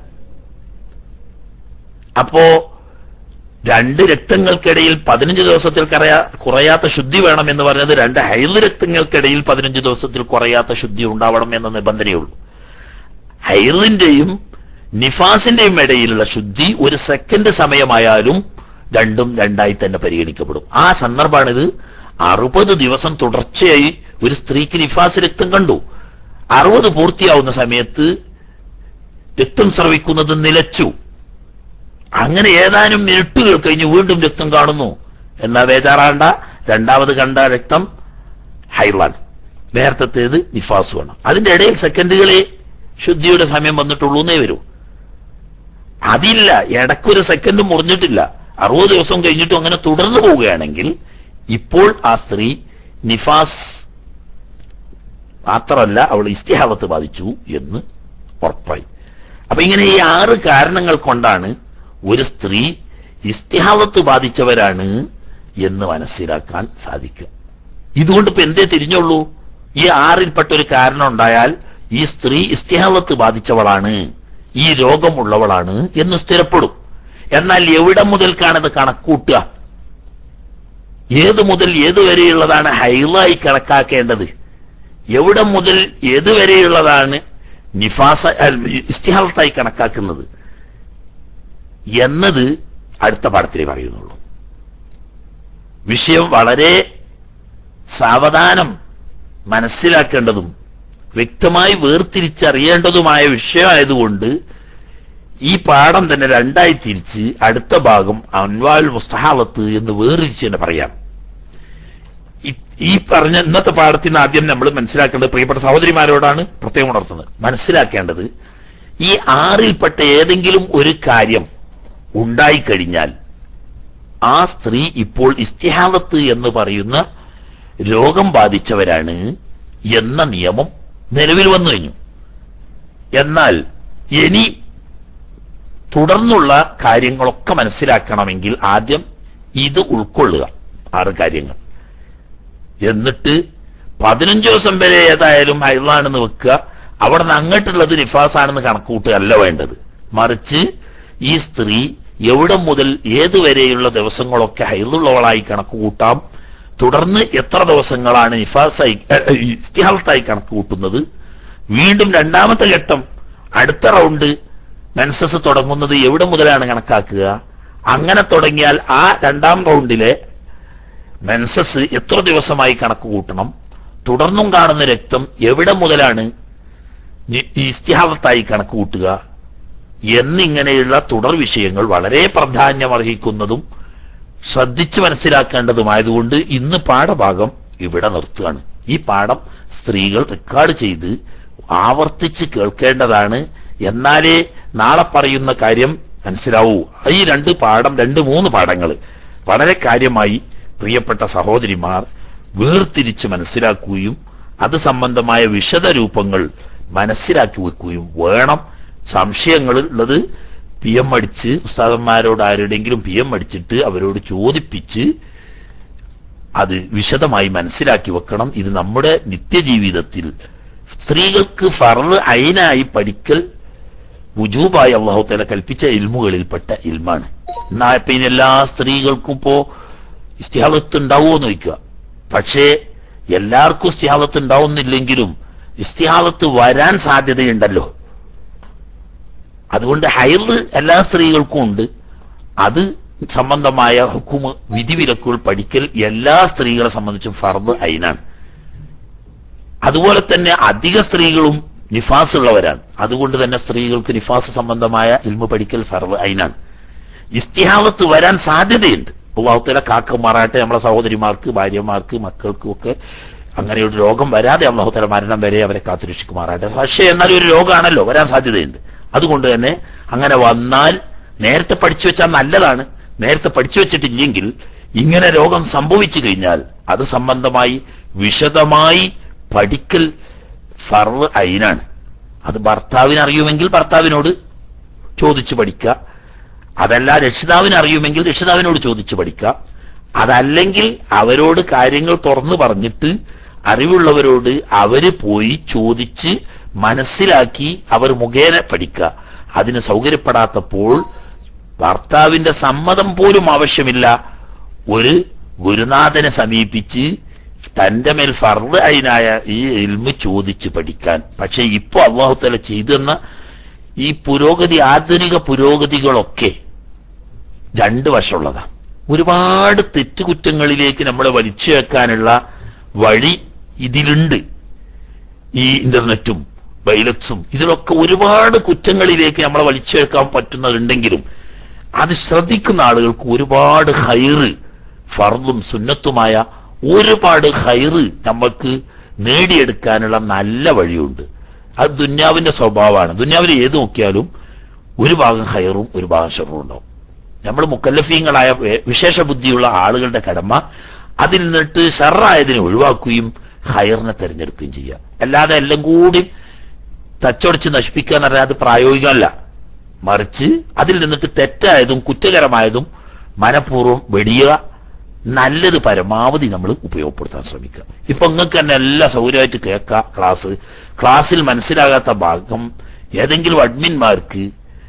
അപ്പോ 2 രക്തങ്ങൾക്കിടയിൽ 15 ദിവസത്തിൽ കുറയാത്ത ശുദ്ധി വേണം എന്ന് പറഞ്ഞത് 2 ഹൈള് രക്തങ്ങൾക്കിടയിൽ 15 ദിവസത്തിൽ കുറയാത്ത ശുദ്ധി ഉണ്ടാവണം എന്ന നിബന്ധനയുള്ളൂ. ഹൈളിന്റെയും നിഫാസിന്റെയും ഇടയിലുള്ള ശുദ്ധി 1 സെക്കൻഡ് സമയമായാലും രണ്ടും രണ്ടായി തന്നെ പരിഗണിക്കപ്പെടും. ആ സന്ദർഭമാണിത്. 60 ദിവസം തുടർച്ചയായി ഒരു സ്ത്രീക്ക് നിഫാസ് രക്തം കണ്ടു. 60 പൂർത്തിയാവുന്ന സമയത്ത് രക്തം സ്രവിക്കുന്നത് നിലച്ചു. അങ്ങനെ ഏതാനും മിനിറ്റുകൾ കഴിഞ്ഞ് വീണ്ടും രക്തം കാണുന്നു. എന്നാ ബേജാറാണ്ട, രണ്ടാമത് കണ്ട രക്തം ഹൈളാണ്, നേരത്തേത് നിഫാസുമാണ്. അതിന്റെ ഇടയിൽ സെക്കൻഡുകളെ ശുദ്ധിയുടെ സമയം വന്നിട്ടുള്ളൂ എന്നേ വരൂ. അതില്ല, ഇടയ്ക്കൊരു സെക്കൻഡ് മുറിഞ്ഞിട്ടില്ല. 60 ദിവസം കഴിഞ്ഞിട്ടും അങ്ങനെ തുടർന്നു പോവുകയാണെങ്കിൽ ഇപ്പോൾ ആ സ്ത്രീ നിഫാസ് മാത്രമല്ല, അവൾ ഇസ്തിഹാദത്ത് ബാധിച്ചു എന്ന് ഉറപ്പായി. അപ്പൊ ഇങ്ങനെ ഈ 6 കാരണങ്ങൾ കൊണ്ടാണ് ഒരു സ്ത്രീ ഇസ്തിഹാദത്ത് ബാധിച്ചവരാണ് എന്ന് മനസ്സിലാക്കാൻ സാധിക്കുക. ഇതുകൊണ്ട് ഇപ്പൊ എന്തേ തിരിഞ്ഞുള്ളൂ? ഈ 6ൽപ്പെട്ട ഒരു കാരണം ഉണ്ടായാൽ ഈ സ്ത്രീ ഇസ്തിഹാദത്ത് ബാധിച്ചവളാണ്, ഈ രോഗമുള്ളവളാണ് എന്ന് സ്ഥിരപ്പെടും. എന്നാൽ എവിടെ മുതൽക്കാണത് കണക്കൂട്ടുക? ഏത് മുതൽ ഏതുവരെയുള്ളതാണ് ഹൈളായി കണക്കാക്കേണ്ടത്? എവിടെ മുതൽ ഏതുവരെയുള്ളതാണ് നിഫാസ ഇസ്തിഹാദത്തായി കണക്കാക്കുന്നത് എന്നത് അടുത്ത പാഠത്തിലേ പറയുന്നുള്ളൂ. വിഷയം വളരെ സാവധാനം മനസ്സിലാക്കേണ്ടതും വ്യക്തമായി വേർതിരിച്ചറിയേണ്ടതുമായ വിഷയമായതുകൊണ്ട് ഈ പാഠം തന്നെ 2ആയി തിരിച്ച് അടുത്ത ഭാഗം അൻവാൽ മുസ്തഹാലത്ത് എന്ന് വേർതിരിച്ച് തന്നെ പറയാം. ഈ പറഞ്ഞ ഇന്നത്തെ പാഠത്തിന് ആദ്യം നമ്മൾ മനസ്സിലാക്കേണ്ടത്, പ്രിയപ്പെട്ട സഹോദരിമാരോടാണ് പ്രത്യേകം ഉണർത്തുന്നത്, മനസ്സിലാക്കേണ്ടത് ഈ 6ൽപ്പെട്ട ഏതെങ്കിലും ഒരു കാര്യം ഉണ്ടായിക്കഴിഞ്ഞാൽ ആ സ്ത്രീ ഇപ്പോൾ ഇസ്തിഹാദത്ത് എന്ന് പറയുന്ന രോഗം ബാധിച്ചവരാണ് എന്ന നിയമം നിലവിൽ വന്നു കഴിഞ്ഞു. എന്നാൽ ഇനി തുടർന്നുള്ള കാര്യങ്ങളൊക്കെ മനസ്സിലാക്കണമെങ്കിൽ ആദ്യം ഇത് ഉൾക്കൊള്ളുക, 6 കാര്യങ്ങൾ. എന്നിട്ട് 15 ദിവസം വരെ ഏതായാലും ഹൈളാണെന്ന് വെക്കുക. അവിടെ നിന്ന് അങ്ങോട്ടുള്ളത് നിഫാസാണെന്ന് കണക്കൂട്ടുകയല്ല വേണ്ടത്. മറിച്ച് ഈ സ്ത്രീ എവിടെ മുതൽ ഏതുവരെയുള്ള ദിവസങ്ങളൊക്കെ ഹൈളുള്ളവളായി കണക്കുകൂട്ടാം, തുടർന്ന് എത്ര ദിവസങ്ങളാണ് നിഫാസായി ഇസ്തിഹാദത്തായി കണക്കുകൂട്ടുന്നത്, വീണ്ടും 2ാമത്തെ ഘട്ടം അടുത്ത റൗണ്ട് മെൻസസ് തുടങ്ങുന്നത് എവിടെ മുതലാണ് കണക്കാക്കുക, അങ്ങനെ തുടങ്ങിയാൽ ആ 2ാം റൗണ്ടിലെ മെൻസസ് എത്ര ദിവസമായി കണക്ക് കൂട്ടണം, തുടർന്നും കാണുന്ന രക്തം എവിടെ മുതലാണ് ഇസ്തിഹാദത്തായി കണക്ക് കൂട്ടുക എന്നിങ്ങനെയുള്ള തുടർ വിഷയങ്ങൾ വളരെ പ്രാധാന്യമർഹിക്കുന്നതും ശ്രദ്ധിച്ച് മനസ്സിലാക്കേണ്ടതുമായതുകൊണ്ട് ഇന്ന് പാഠഭാഗം ഇവിടെ നിർത്തുകയാണ്. ഈ പാഠം സ്ത്രീകൾ റെക്കോർഡ് ചെയ്ത് ആവർത്തിച്ച് കേൾക്കേണ്ടതാണ്. എന്നാലേ നാളെ പറയുന്ന കാര്യം മനസ്സിലാവൂ. ഈ 2 3 പാഠങ്ങൾ വളരെ കാര്യമായി പ്രിയപ്പെട്ട സഹോദരിമാർ വേർതിരിച്ച് മനസ്സിലാക്കുകയും അത് സംബന്ധമായ വിശദരൂപങ്ങൾ മനസ്സിലാക്കി വെക്കുകയും വേണം. സംശയങ്ങളുള്ളത് PM അടിച്ച് ഉസ്താദന്മാരോട് ആരുടെങ്കിലും PM അടിച്ചിട്ട് അവരോട് ചോദിപ്പിച്ച് അത് വിശദമായി മനസ്സിലാക്കി വെക്കണം. ഇത് നമ്മുടെ നിത്യജീവിതത്തിൽ സ്ത്രീകൾക്ക് ഫർള് ഐനായി പഠിക്കൽ വുജൂബായി അല്ലാഹു തആല കൽപ്പിച്ച ഇൽമുകളിൽപ്പെട്ട ഇൽമാണ്. എന്നാ ഇപ്പൊ ഇനി എല്ലാ സ്ത്രീകൾക്കും ഇപ്പോ ഇസ്തിഹാദത്ത് ഉണ്ടാവുമോന്ന് ചോദിക്കുക. പക്ഷേ എല്ലാവർക്കും ഇസ്തിഹാദത്ത് ഉണ്ടാവുന്നില്ലെങ്കിലും ഇസ്തിഹാദത്ത് വരാൻ സാധ്യതയുണ്ടല്ലോ. അതുകൊണ്ട് ഹൈള് എല്ലാ സ്ത്രീകൾക്കും ഉണ്ട്. അത് സംബന്ധമായ ഹുക്കുമ് വിധിവിലക്കുകൾ പഠിക്കൽ എല്ലാ സ്ത്രീകളെ സംബന്ധിച്ചും ഫർദ് ഐനാണ്. അതുപോലെ തന്നെ അധിക സ്ത്രീകളും നിഫാസ് ഉള്ളവരാണ്. അതുകൊണ്ട് തന്നെ സ്ത്രീകൾക്ക് നിഫാസ് സംബന്ധമായ ഇൽമു പഠിക്കൽ ഫർദ് ഐനാണ്. ഇസ്തിഹാദത്ത് വരാൻ സാധ്യതയുണ്ട്. അല്ലാഹു തആല കാക്കമാറാട്ടെ. നമ്മളെ സഹോദരിമാർക്ക്, ഭാര്യമാർക്ക്, മക്കൾക്കും ഒക്കെ അങ്ങനെ ഒരു രോഗം വരാതെ അല്ലാഹു തആല മരണം വരെ അവരെ കാത്തുരക്ഷിക്കുമാറാകട്ടെ. പക്ഷേ എന്നാലും ഒരു രോഗമാണല്ലോ, വരാൻ സാധ്യതയുണ്ട്. അതുകൊണ്ട് തന്നെ അങ്ങനെ വന്നാൽ നേരത്തെ പഠിച്ചു വെച്ചാൽ നല്ലതാണ്. നേരത്തെ പഠിച്ചു വെച്ചിട്ടില്ലെങ്കിൽ ഇങ്ങനെ രോഗം സംഭവിച്ചു കഴിഞ്ഞാൽ അത് സംബന്ധമായി വിശദമായി പഠിക്കൽ ഫർള് ഐനാണ്. അത് ഭർത്താവിന് അറിയുമെങ്കിൽ ഭർത്താവിനോട് ചോദിച്ചു പഠിക്കുക, അതല്ല രക്ഷിതാവിന് അറിയുമെങ്കിൽ രക്ഷിതാവിനോട് ചോദിച്ചു പഠിക്കുക, അതല്ലെങ്കിൽ അവരോട് കാര്യങ്ങൾ തുറന്നു പറഞ്ഞിട്ട് അറിവുള്ളവരോട് അവര് പോയി ചോദിച്ച് മനസ്സിലാക്കി അവർ മുഖേന പഠിക്കുക. അതിന് സൗകര്യപ്പെടാത്തപ്പോൾ ഭർത്താവിന്റെ സമ്മതം പോലും ആവശ്യമില്ല, ഒരു ഗുരുനാഥനെ സമീപിച്ച് തന്റെ മേൽ ഫർള് ഐനായ ഈ ഇൽമ് ചോദിച്ച് പഠിക്കാൻ. പക്ഷെ ഇപ്പൊ അല്ലാഹു തആല ചെയ്തെന്ന ഈ പുരോഗതി, ആധുനിക പുരോഗതികളൊക്കെ രണ്ട് വശമുള്ളതാണ്. ഒരുപാട് തെറ്റുകുറ്റങ്ങളിലേക്ക് നമ്മളെ വലിച്ചു വെക്കാനുള്ള വഴി ഇതിലുണ്ട്. ഈ ഇന്റർനെറ്റും വൈലക്സും ഇതിലൊക്കെ ഒരുപാട് കുറ്റങ്ങളിലേക്ക് നമ്മളെ വലിച്ചു വെക്കാൻ പറ്റുന്നതുണ്ടെങ്കിലും അത് ശ്രദ്ധിക്കുന്ന ആളുകൾക്ക് ഒരുപാട് ഹൈറ്, ഫർളും സുന്നത്തുമായ ഒരുപാട് ഹൈറ് നമ്മൾക്ക് നേടിയെടുക്കാനുള്ള നല്ല വഴിയുണ്ട്. അത് ദുന്യാവിന്റെ സ്വഭാവമാണ്. ദുന്യാവിൽ ഏത് നോക്കിയാലും ഒരു ഭാഗം ഹൈറും ഒരു ഭാഗം ഷർറും ഉണ്ടാവും. നമ്മൾ മുക്കല്ലഫീങ്ങളായ വിശേഷ ബുദ്ധിയുള്ള ആളുകളുടെ കടമ അതിൽ നിന്നിട്ട് ഷർറായതിനെ ഒഴിവാക്കുകയും ഹൈറിനെ തിരഞ്ഞെടുക്കുകയും ചെയ്യുക. അല്ലാതെ എല്ലാം കൂടി തച്ചൊടിച്ച് നശിപ്പിക്കുക എന്ന് പറഞ്ഞാൽ അത് പ്രായോഗികമല്ല. മറിച്ച് അതിൽ നിന്നിട്ട് തെറ്റായതും കുറ്റകരമായതും മനഃപൂർവ്വം വെടിയുക, നല്ലത് പരമാവധി നമ്മൾ ഉപയോഗപ്പെടുത്താൻ ശ്രമിക്കുക. ഇപ്പൊ നിങ്ങൾക്ക് തന്നെ എല്ലാ സൗകര്യമായിട്ട് കേൾക്കാം. ക്ലാസ്സിൽ മനസ്സിലാകാത്ത ഭാഗം ഏതെങ്കിലും അഡ്മിന്മാർക്ക്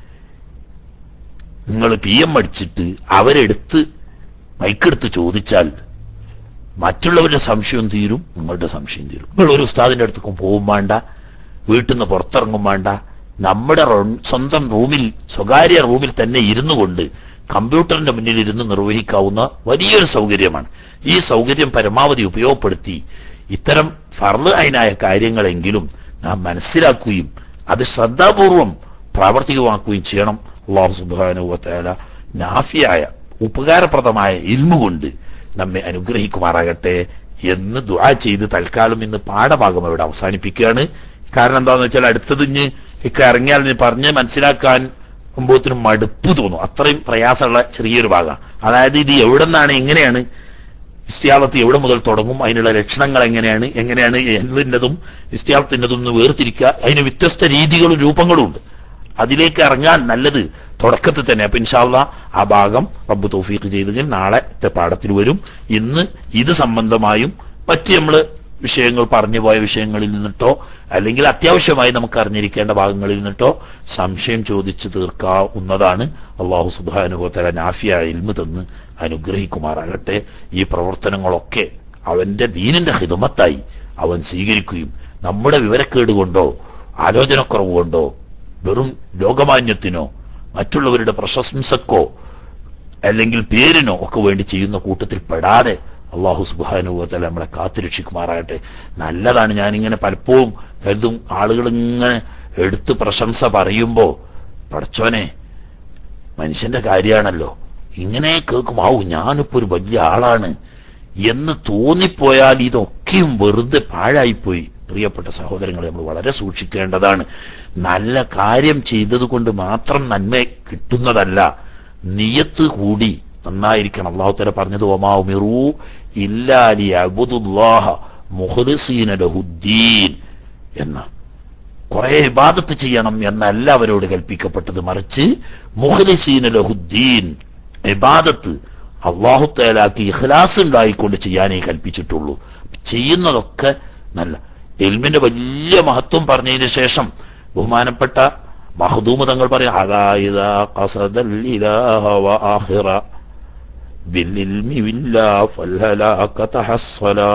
നിങ്ങൾ PM അടിച്ചിട്ട് അവരെടുത്ത് മൈക്കെടുത്ത് ചോദിച്ചാൽ മറ്റുള്ളവരുടെ സംശയം തീരും, നിങ്ങളുടെ സംശയം തീരും. നിങ്ങൾ ഒരു ഉസ്താദിന്റെ അടുത്തേക്കും പോകും വേണ്ട, വീട്ടിൽ നിന്ന് പുറത്തിറങ്ങും വേണ്ട, നമ്മുടെ സ്വന്തം റൂമിൽ, സ്വകാര്യ റൂമിൽ തന്നെ ഇരുന്നു കൊണ്ട് കമ്പ്യൂട്ടറിന്റെ മുന്നിൽ ഇരുന്ന് നിർവഹിക്കാവുന്ന വലിയൊരു സൗകര്യമാണ്. ഈ സൗകര്യം പരമാവധി ഉപയോഗപ്പെടുത്തി ഇത്തരം ഫർള് ഐനായ കാര്യങ്ങളെങ്കിലും നാം മനസ്സിലാക്കുകയും അത് ശ്രദ്ധാപൂർവം പ്രാവർത്തികമാക്കുകയും ചെയ്യണം. അല്ലാഹു സുബ്ഹാനഹു വ തആല നാഫിയായ ഉപകാരപ്രദമായ ഇൽമു കൊണ്ട് നമ്മെ അനുഗ്രഹിക്കുമാറാകട്ടെ എന്ന് ദുആ ചെയ്ത് തൽക്കാലം ഇന്ന് പാഠഭാഗം ഇവിടെ അവസാനിപ്പിക്കുകയാണ്. കാരണം എന്താണെന്ന് വെച്ചാൽ അടുത്തത് ഇനി ഇറങ്ങിയാൽ പറഞ്ഞ് മനസ്സിലാക്കാൻ മുമ്പോത്തിനും മടുപ്പ് തോന്നും. അത്രയും പ്രയാസമുള്ള ചെറിയൊരു ഭാഗം. അതായത് ഇത് എവിടെ നിന്നാണ്, എങ്ങനെയാണ് ഇസ്തിയാളത്ത് എവിടെ മുതൽ തുടങ്ങും, അതിനുള്ള ലക്ഷണങ്ങൾ എങ്ങനെയാണ് എന്നതും ഇസ്തിയാളത്തിൻ്റെതും ഒന്ന് വേർതിരിക്കുക. അതിന് വ്യത്യസ്ത രീതികളും രൂപങ്ങളും ഉണ്ട്. അതിലേക്ക് ഇറങ്ങാൻ നല്ലത് തുടക്കത്തിൽ തന്നെ. അപ്പൊ ഇൻഷാ അല്ലാഹ് ആ ഭാഗം റബ്ബ് തൗഫീഖ് ചെയ്തെങ്കിൽ നാളത്തെ പാഠത്തിൽ വരും. ഇന്ന് ഇത് സംബന്ധമായും മറ്റ് നമ്മള് വിഷയങ്ങൾ പറഞ്ഞു പോയ വിഷയങ്ങളിൽ നിന്നിട്ടോ അല്ലെങ്കിൽ അത്യാവശ്യമായി നമുക്ക് അറിഞ്ഞിരിക്കേണ്ട ഭാഗങ്ങളിൽ നിന്നിട്ടോ സംശയം ചോദിച്ചു തീർക്കാവുന്നതാണ്. അല്ലാഹു സുബ്ഹാനഹു വ തആല നാഫിയായ ഇൽമു തന്ന് അനുഗ്രഹിക്കുമാറാകട്ടെ. ഈ പ്രവർത്തനങ്ങളൊക്കെ അവന്റെ ദീനിന്റെ ഖിദ്മത്തായി അവൻ സ്വീകരിക്കുകയും നമ്മുടെ വിവരക്കേട് കൊണ്ടോ ആലോചനക്കുറവ് കൊണ്ടോ വെറും ലോകമാന്യത്തിനോ മറ്റുള്ളവരുടെ പ്രശംസക്കോ അല്ലെങ്കിൽ പേരിനോ ഒക്കെ വേണ്ടി ചെയ്യുന്ന കൂട്ടത്തിൽ പെടാതെ അല്ലാഹു സുബ്ഹാനഹു വ തആല നമ്മളെ കാത്തുരക്ഷിക്കുമാറാകട്ടെ. നല്ലതാണ്. ഞാനിങ്ങനെ പലപ്പോഴും കരുതും, ആളുകൾ ഇങ്ങനെ എടുത്ത് പ്രശംസ പറയുമ്പോ പടച്ചോനെ മനുഷ്യന്റെ കാര്യമാണല്ലോ, ഇങ്ങനെ കേൾക്കും ഞാനിപ്പോ ഒരു വലിയ ആളാണ് എന്ന് തോന്നിപ്പോയാൽ ഇതൊക്കെയും വെറുതെ പാഴായിപ്പോയി. പ്രിയപ്പെട്ട സഹോദരങ്ങളെ, നമ്മൾ വളരെ സൂക്ഷിക്കേണ്ടതാണ്. നല്ല കാര്യം ചെയ്തത് കൊണ്ട് മാത്രം നന്മ കിട്ടുന്നതല്ല, നിയത്ത് കൂടി നന്നായിരിക്കണം. അല്ലാഹു തആല പറഞ്ഞത് വമാ ഉമിറൂ ഇല്ലാ ലിയഅ്ബുദുല്ലാഹ മുഖ്ലിസീന ലഹുദ്ദീൻ എന്ന. കുറെ ഇബാദത്ത് ചെയ്യണം എന്നല്ല അവരോട് കൽപ്പിക്കപ്പെട്ടത്, മറിച്ച് മുഖ്ലിസീന ലഹുദ്ദീൻ, ഇബാദത്ത് അല്ലാഹു തആലക്ക് ഇഖ്ലാസ് ഉണ്ടായിക്കൊണ്ട് ചെയ്യാനേ കൽപ്പിച്ചിട്ടുള്ളൂ. ചെയ്യുന്നതൊക്കെ നല്ല ഇൽമിന്റെ വലിയ മഹത്വം പറഞ്ഞതിന് ശേഷം ബഹുമാനപ്പെട്ട മഖ്ദൂമ് തങ്ങൾ പറയും അദായിദാ ഖസദൽ ഇലാഹ വ ആഖിറ ബിൽഇൽമി വില്ലാ ഫൽഹലാക തഹസ്സലാ.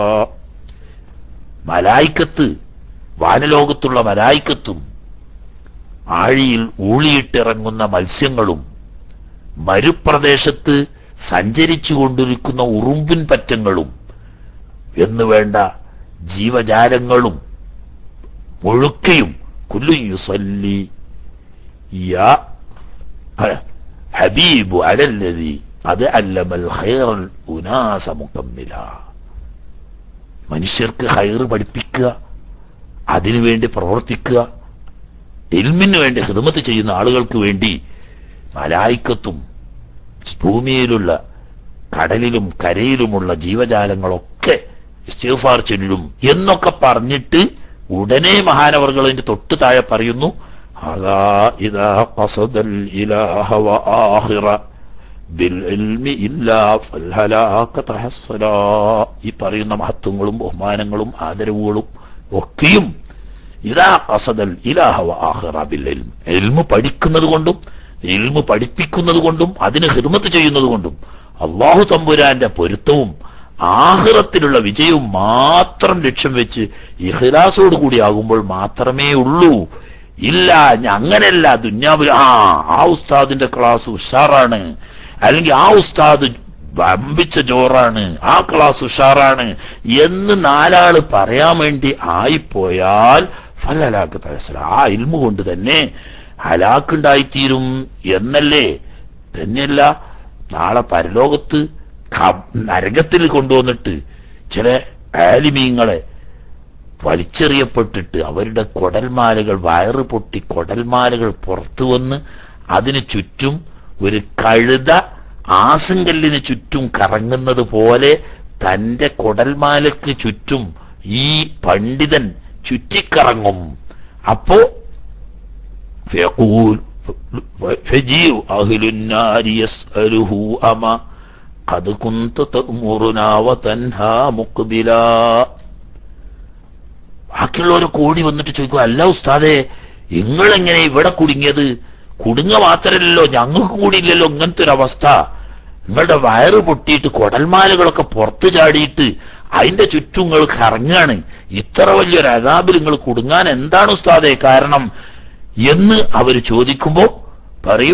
മലായിക്കത്ത്, വാനലോകത്തുള്ള മലായിക്കത്തും ആഴിയിൽ ഊളിയിട്ടിറങ്ങുന്ന മത്സ്യങ്ങളും മരുപ്രദേശത്ത് സഞ്ചരിച്ചു കൊണ്ടിരിക്കുന്ന ഉറുമ്പിൻ പറ്റങ്ങളും എന്ന് വേണ്ട ജീവജാലങ്ങളും മുഴുക്കയും കുല്ലു യുസല്ലി യാ ഹബീബു അലല്ലദി അത് അല്ലമൽ ഖൈറൽ ഉനാസ മുകമ്മില. മനുഷ്യർക്ക് ഹൈറ് പഠിപ്പിക്കുക, അതിനുവേണ്ടി പ്രവർത്തിക്കുക, ഇൽമിന് വേണ്ടി ഖിദ്മത്ത് ചെയ്യുന്ന ആളുകൾക്ക് വേണ്ടി മലായിക്കത്തും ഭൂമിയിലുള്ള കടലിലും കരയിലുമുള്ള ജീവജാലങ്ങളൊക്കെ ഇസ്തിഗ്ഫാർ ചൊല്ലും എന്നൊക്കെ പറഞ്ഞിട്ട് ഉടനെ മഹാനവർകളിന്റെ തൊട്ട് താഴെ പറയുന്നു, അലാ ഇദാ ഖസദൽ ഇലാഹ വആഖിറ ബിൽ ഇൽമി ഇല്ലാ ഫൽ ഹലാക തഹസ്സലാ. ഈ പറയുന്ന മഹത്വങ്ങളും ബഹുമാനങ്ങളും ആദരവുകളും ഒക്കെയും ഇദാ ഖസദൽ ഇലാഹ വആഖിറ ബിൽ ഇൽമി, ഇൽമു പഠിക്കുന്നത് കൊണ്ടും ഇൽമു പഠിപ്പിക്കുന്നത് കൊണ്ടും അതിന് ഖിദ്മത്ത് ചെയ്യുന്നത് കൊണ്ടും അല്ലാഹു തമ്പുരാന്റെ പൊരുത്തവും ആഖിറത്തിലുള്ള വിജയവും മാത്രം ലക്ഷ്യം വെച്ച് ഇഖ്ലാസോട് കൂടി ആകുമ്പോൾ മാത്രമേ ഉള്ളൂ. ഇല്ല അങ്ങനെയല്ല, ദുന്യാവിൽ ആ ഉസ്താദിന്റെ ക്ലാസ് ഉഷാറാണ്, അല്ലെങ്കിൽ ആ ഉസ്താദ് വമ്പിച്ച ജോറാണ്, ആ ക്ലാസ് ഉഷാറാണ് എന്ന് നാലാള് പറയാൻ വേണ്ടി ആയിപ്പോയാൽ ഫലലാക്ക് തഴസല, ആ ഇൽമു കൊണ്ട് തന്നെ ഹലാക്കുണ്ടായിത്തീരും എന്നല്ലേ. തന്നെയല്ല, നാളെ പരലോകത്ത് നരകത്തിൽ കൊണ്ടുവന്നിട്ട് ചില ആലിമീങ്ങളെ വലിച്ചെറിയപ്പെട്ടിട്ട് അവരുടെ കൊടൽമാലകൾ വയറ് പൊട്ടി കൊടൽമാലകൾ പുറത്തു വന്ന് അതിന് ചുറ്റും ഒരു കഴുത ആസങ്കല്ലിന് ചുറ്റും കറങ്ങുന്നത് പോലെ തന്റെ കൊടൽമാലക്ക് ചുറ്റും ഈ പണ്ഡിതൻ ചുറ്റിക്കറങ്ങും. അപ്പോ ബാക്കിയുള്ളവരെ കോടി വന്നിട്ട് ചോദിക്കും, അല്ല ഉസ്താദേ നിങ്ങൾ എങ്ങനെ ഇവിടെ കുടുങ്ങിയത്? കുടുങ്ങ മാത്രല്ലോ, ഞങ്ങൾക്ക് കൂടിയില്ലല്ലോ ഇങ്ങനത്തെ ഒരു അവസ്ഥ. നിങ്ങളുടെ വയറ് പൊട്ടിയിട്ട് കൊടൽമാലകളൊക്കെ പുറത്തു ചാടിയിട്ട് അതിന്റെ ചുറ്റും നിങ്ങൾ കറങ്ങാണ്, ഇത്ര വലിയൊരു അദാബിൽ നിങ്ങൾ കുടുങ്ങാൻ എന്താണ് ഉസ്താദേ കാരണം എന്ന് അവർ ചോദിക്കുമ്പോ പറയും,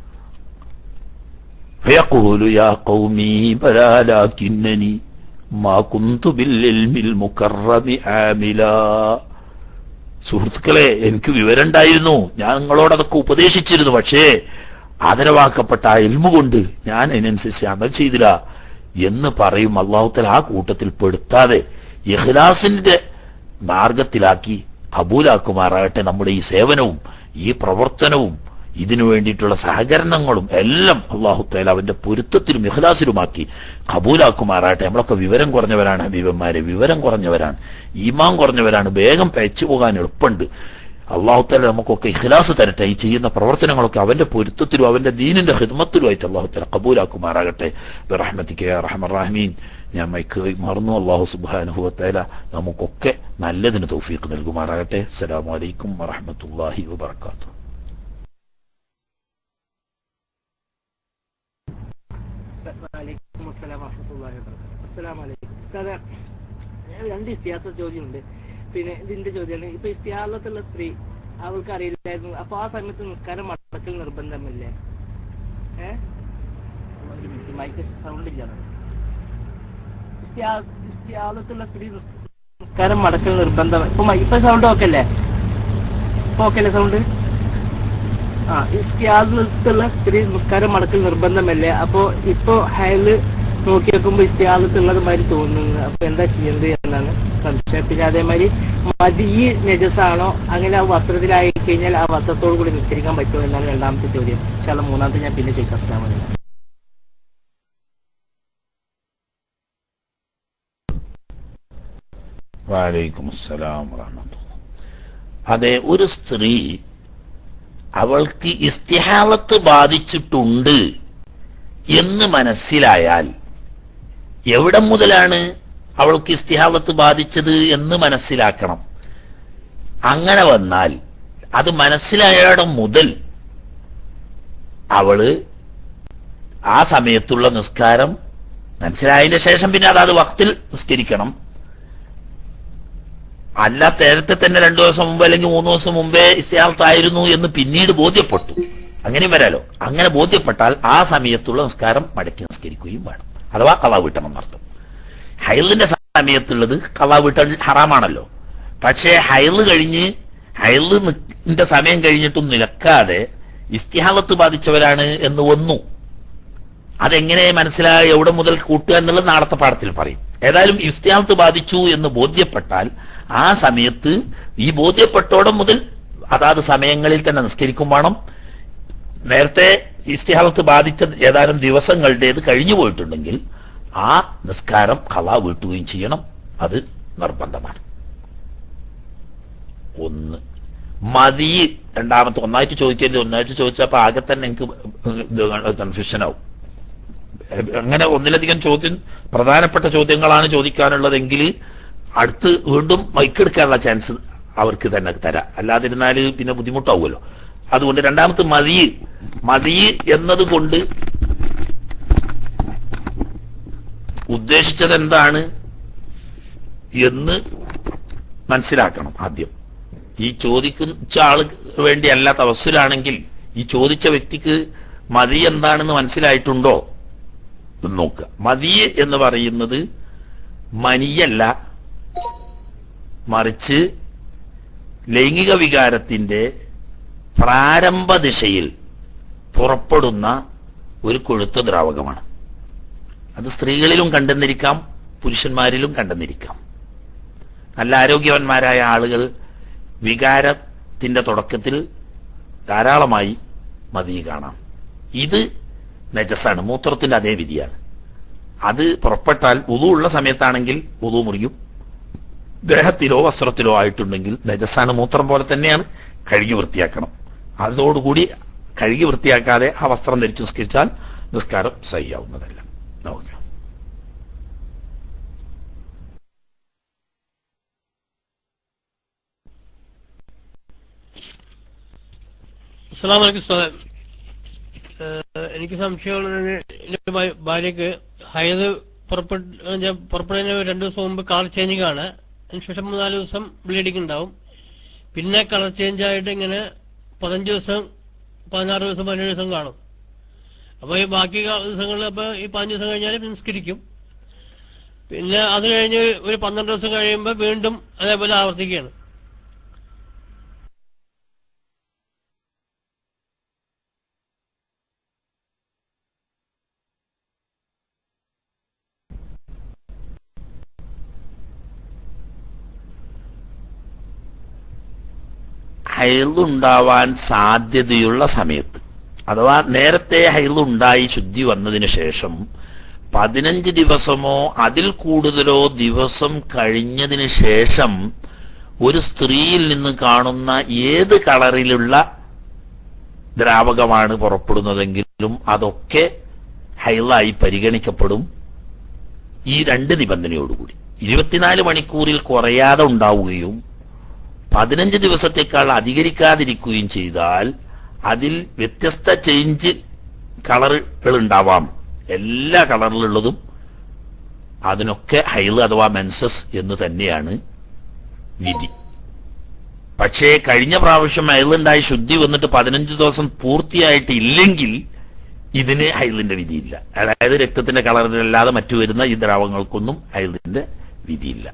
ഫയഖൂലു യാ ഖൗമി ബലാ ലാകിന്നനി മാ കുന്തു ബിൽ ഇൽമിൽ മുകറബി ആമിലാ. സുഹൃത്തുക്കളെ, എനിക്ക് വിവരമുണ്ടായിരുന്നു, ഞാൻ നിങ്ങളോടതൊക്കെ ഉപദേശിച്ചിരുന്നു, പക്ഷേ ആദരവാക്കപ്പെട്ട ആ ഇൽമു കൊണ്ട് ഞാൻ അതിനനുസരിച്ച് അമൽ ചെയ്തില്ല എന്ന് പറയും. അല്ലാഹു തആല ആ കൂട്ടത്തിൽ പെടുത്താതെ ഇഖ്ലാസിന്റെ മാർഗത്തിലാക്കി കബൂലാക്കുമാറാകട്ടെ. നമ്മുടെ ഈ സേവനവും ഈ പ്രവർത്തനവും ഇതിനു വേണ്ടിയിട്ടുള്ള സഹകരണങ്ങളും എല്ലാം അല്ലാഹു തആല അവന്റെ പൊരുത്തത്തിലും ഇഖ്ലാസിലുമാക്കി കബൂലാക്കുമാറാകട്ടെ. നമ്മളൊക്കെ വിവരം കുറഞ്ഞവരാണ് ഹബീബന്മാരെ, വിവരം കുറഞ്ഞവരാണ്, ഈമാൻ കുറഞ്ഞവരാണ്, വേഗം പയച്ചു പോകാൻ എളുപ്പമുണ്ട്. അല്ലാഹു തആല നമുക്കൊക്കെ ഇഖ്ലാസ് തരട്ടെ. ഈ ചെയ്യുന്ന പ്രവർത്തനങ്ങളൊക്കെ അവന്റെ പൊരുത്തത്തിലും അവന്റെ ദീനിന്റെ ഖിദ്മത്തിലുമായിട്ട് അല്ലാഹു തആല കബൂലാക്കുമാറാകട്ടെ. ബിറഹ്മതിക യാ അർഹമർ റഹീമീൻ. ഞാൻ മൈക്ക് മറന്നു. അല്ലാഹു സുബ്ഹാനഹു വ തആല നമുക്കൊക്കെ നല്ലതിന് തൗഫീഖ് നൽകുമാറാകട്ടെ. അസ്സലാമു അലൈക്കും വറഹ്മത്തുള്ളാഹി വബറകാതുഹു. രണ്ട് ഇസ്തിയാസ ചോദ്യമുണ്ട്. പിന്നെ ഇതിന്റെ ചോദ്യമാണ്, ഇപ്പൊ ഇസ്തിയാലത്തുള്ള സ്ത്രീ അവൾക്ക് അറിയില്ലായിരുന്നു, അപ്പൊ ആ സമയത്ത് നിസ്കാരം മടക്കൽ നിർബന്ധമില്ലേ? മൈക്ക് സൗണ്ട് ഇല്ല. ഇസ്തിയാലത്തുള്ള സ്ത്രീ നിസ്കാരം മടക്കൽ നിർബന്ധം. ഇപ്പൊ സൗണ്ട് ഓക്കെ അല്ലേ? ഇപ്പൊ ഓക്കെ അല്ലേ സൗണ്ട്? ഇസ്തിയാലത്തുള്ള സ്ത്രീ നിസ്കാരം മടക്കൽ നിർബന്ധമല്ലേ? അപ്പൊ ഇപ്പൊ ഹയല് നോക്കി വെക്കുമ്പോ ഇസ്തിയാലത്തുള്ളത് മാതിരി തോന്നുന്നു, അപ്പൊ എന്താ ചെയ്യേണ്ടത് എന്നാണ് സംശയം. പിന്നെ അതേമാതിരി മതി നജസാണോ, അങ്ങനെ ആ വസ്ത്രത്തിലായി കഴിഞ്ഞാൽ ആ വസ്ത്രത്തോടു കൂടി നിസ്കരിക്കാൻ പറ്റുമോ എന്നാണ് രണ്ടാമത്തെ ചോദ്യം. പക്ഷെ മൂന്നാമത്തെ ഞാൻ പിന്നെ ചോദിക്കാം. അസ്സലാമു അലൈക്കും. വഅലൈക്കും അസ്സലാം വറഹ്മത്തുള്ളാഹി. അതെ, ഒരു സ്ത്രീ അവൾക്ക് ഇസ്തിഹാലത്ത് ബാധിച്ചിട്ടുണ്ട് എന്ന് മനസ്സിലായാൽ, എവിടെ മുതലാണ് അവൾക്ക് ഇസ്തിഹാലത്ത് ബാധിച്ചത് എന്ന് മനസ്സിലാക്കണം. അങ്ങനെ വന്നാൽ അത് മനസ്സിലായയിടം മുതൽ അവള് ആ സമയത്തുള്ള നിസ്കാരം മനസ്സിലായതിന്റെ ശേഷം പിന്നെ അത് വക്തിൽ നിസ്കരിക്കണം. അല്ല, നേരത്തെ തന്നെ 2 ദിവസം മുമ്പ് അല്ലെങ്കിൽ 3 ദിവസം മുമ്പേ ഇസ്തിഹാലത്തായിരുന്നു എന്ന് പിന്നീട് ബോധ്യപ്പെട്ടു, അങ്ങനെയും വരാലോ. അങ്ങനെ ബോധ്യപ്പെട്ടാൽ ആ സമയത്തുള്ള നിസ്കാരം മടക്കി നിസ്കരിക്കുകയും വേണം, അഥവാ ഖളാ വീട്ടണം എന്നർത്ഥം. ഹൈളിന്റെ സമയത്തുള്ളത് ഖളാ വീട്ടൽ ഹറാമാണല്ലോ. പക്ഷേ ഹൈളിന്റെ സമയം കഴിഞ്ഞിട്ടും നിലക്കാതെ ഇസ്തിഹാലത്ത് ബാധിച്ചവരാണ് എന്ന് വന്നു. അതെങ്ങനെ മനസ്സിലായി, എവിടെ മുതൽ കൂട്ടുക എന്നുള്ളത് നാളത്തെ പാഠത്തിൽ പറയും. ഏതായാലും ഇസ്തിഹാലത്ത് ബാധിച്ചു എന്ന് ബോധ്യപ്പെട്ടാൽ ആ സമയത്ത് ഈ ബോധ്യപ്പെട്ടോടം മുതൽ അതാത് സമയങ്ങളിൽ തന്നെ നിസ്കരിക്കും വേണം. നേരത്തെ ഇസ്തിഹാലത്ത് ബാധിച്ച ഏതാനും ദിവസങ്ങളുടേത് കഴിഞ്ഞു പോയിട്ടുണ്ടെങ്കിൽ ആ നിസ്കാരം ഖളാ വീട്ടുകയും ചെയ്യണം. അത് നിർബന്ധമാണ്. ഒന്ന് മതി. രണ്ടാമത്തെ ഒന്നായിട്ട് ചോദിക്കരുത്. ഒന്നായിട്ട് ചോദിച്ചപ്പോ ആകെ തന്നെ എനിക്ക് കൺഫ്യൂഷൻ ആവും. അങ്ങനെ ഒന്നിലധികം ചോദ്യം, പ്രധാനപ്പെട്ട ചോദ്യങ്ങളാണ് ചോദിക്കാനുള്ളതെങ്കിൽ അടുത്ത് വീണ്ടും മൈക്കെടുക്കാനുള്ള ചാൻസ് അവർക്ക് തന്നെ തരാം. അല്ലാതിരുന്നാൽ പിന്നെ ബുദ്ധിമുട്ടാവുമല്ലോ. അതുകൊണ്ട് രണ്ടാമത്തെ മതി എന്നതുകൊണ്ട് ഉദ്ദേശിച്ചത് എന്താണ് എന്ന് മനസ്സിലാക്കണം ആദ്യം. ഈ ചോദിക്കുന്ന ആൾക്ക് വേണ്ടിയല്ല തവസ്സുലാണെങ്കിൽ ഈ ചോദിച്ച വ്യക്തിക്ക് മതി എന്താണെന്ന് മനസ്സിലായിട്ടുണ്ടോ എന്ന് നോക്കുക. മതി എന്ന് പറയുന്നത് മനിയല്ല, മറിച്ച് ലൈംഗിക വികാരത്തിന്റെ പ്രാരംഭ ദിശയിൽ പുറപ്പെടുന്ന ഒരു കൊഴുത്ത ദ്രാവകമാണ്. അത് സ്ത്രീകളിലും കണ്ടെന്നിരിക്കാം, പുരുഷന്മാരിലും കണ്ടെന്നിരിക്കാം. നല്ല ആരോഗ്യവാന്മാരായ ആളുകൾ വികാരത്തിന്റെ തുടക്കത്തിൽ ധാരാളമായി മതി കാണാം. ഇത് നജസാണ്, മൂത്രത്തിന്റെ അതേ വിധിയാണ്. അത് പുറപ്പെട്ടാൽ വുളു ഉള്ള സമയത്താണെങ്കിൽ വുളു മുറിയും. ദേഹത്തിലോ വസ്ത്രത്തിലോ ആയിട്ടുണ്ടെങ്കിൽ നജസാണ്, മൂത്രം പോലെ തന്നെയാണ്, കഴുകി വൃത്തിയാക്കണം. അതോടുകൂടി കഴുകി വൃത്തിയാക്കാതെ ആ വസ്ത്രം ധരിച്ച് നിസ്കരിച്ചാൽ നിസ്കാരം സഹിയാവുന്നതല്ല. നോക്കാം. അസ്സലാമു അലൈക്കും ഉസ്താദ്. എനിക്ക് സംശയമുള്ളത്, എൻ്റെ ഭാര്യക്ക് ഹൈദ് പുറപ്പെടുന്നതിന് 2 ദിവസം മുമ്പ് കളർ ചേഞ്ചിങ് ആണ്. അതിനുശേഷം 3-4 ദിവസം ബ്ലീഡിങ് ഉണ്ടാവും. പിന്നെ കളർ ചേഞ്ച് ആയിട്ട് ഇങ്ങനെ 15 ദിവസം, 16 ദിവസം, 17 ദിവസം കാണും. അപ്പോൾ ഈ ബാക്കി ദിവസങ്ങളിൽ അപ്പോൾ ഈ 15 ദിവസം കഴിഞ്ഞാൽ നിസ്കരിക്കും. പിന്നെ അത് കഴിഞ്ഞ് ഒരു 12 ദിവസം കഴിയുമ്പോൾ വീണ്ടും അതേപോലെ ആവർത്തിക്കുകയാണ്. ഹൈളുണ്ടാവാൻ സാധ്യതയുള്ള സമയത്ത്, അഥവാ നേരത്തെ ഹൈളുണ്ടായി ശുദ്ധി വന്നതിന് ശേഷം 15 ദിവസമോ അതിൽ കൂടുതലോ ദിവസം കഴിഞ്ഞതിന് ശേഷം ഒരു സ്ത്രീയിൽ നിന്ന് കാണുന്ന ഏത് കളറിലുള്ള ദ്രാവകമാണ് പുറപ്പെടുന്നതെങ്കിലും അതൊക്കെ ഹൈളായി പരിഗണിക്കപ്പെടും. ഈ 2 നിബന്ധനയോടുകൂടി 24 മണിക്കൂറിൽ കുറയാതെ ഉണ്ടാവുകയും 15 ദിവസത്തേക്കാൾ അധികരിക്കാതിരിക്കുകയും ചെയ്താൽ അതിൽ വ്യത്യസ്ത ചേഞ്ച് കളറുകൾ ഉണ്ടാവാം. എല്ലാ കളറിലുള്ളതും അതിനൊക്കെ ഹൈള് അഥവാ മെൻസസ് എന്ന് തന്നെയാണ് വിധി. പക്ഷേ കഴിഞ്ഞ പ്രാവശ്യം ഹൈളുണ്ടായി ശുദ്ധി വന്നിട്ട് 15 ദിവസം പൂർത്തിയായിട്ട് ഇല്ലെങ്കിൽ ഇതിന് ഹൈളിന്റെ വിധിയില്ല. അതായത് രക്തത്തിന്റെ കളറിലല്ലാതെ മറ്റു വരുന്ന ഈ ദ്രാവകങ്ങൾക്കൊന്നും ഹൈളിന്റെ വിധിയില്ല.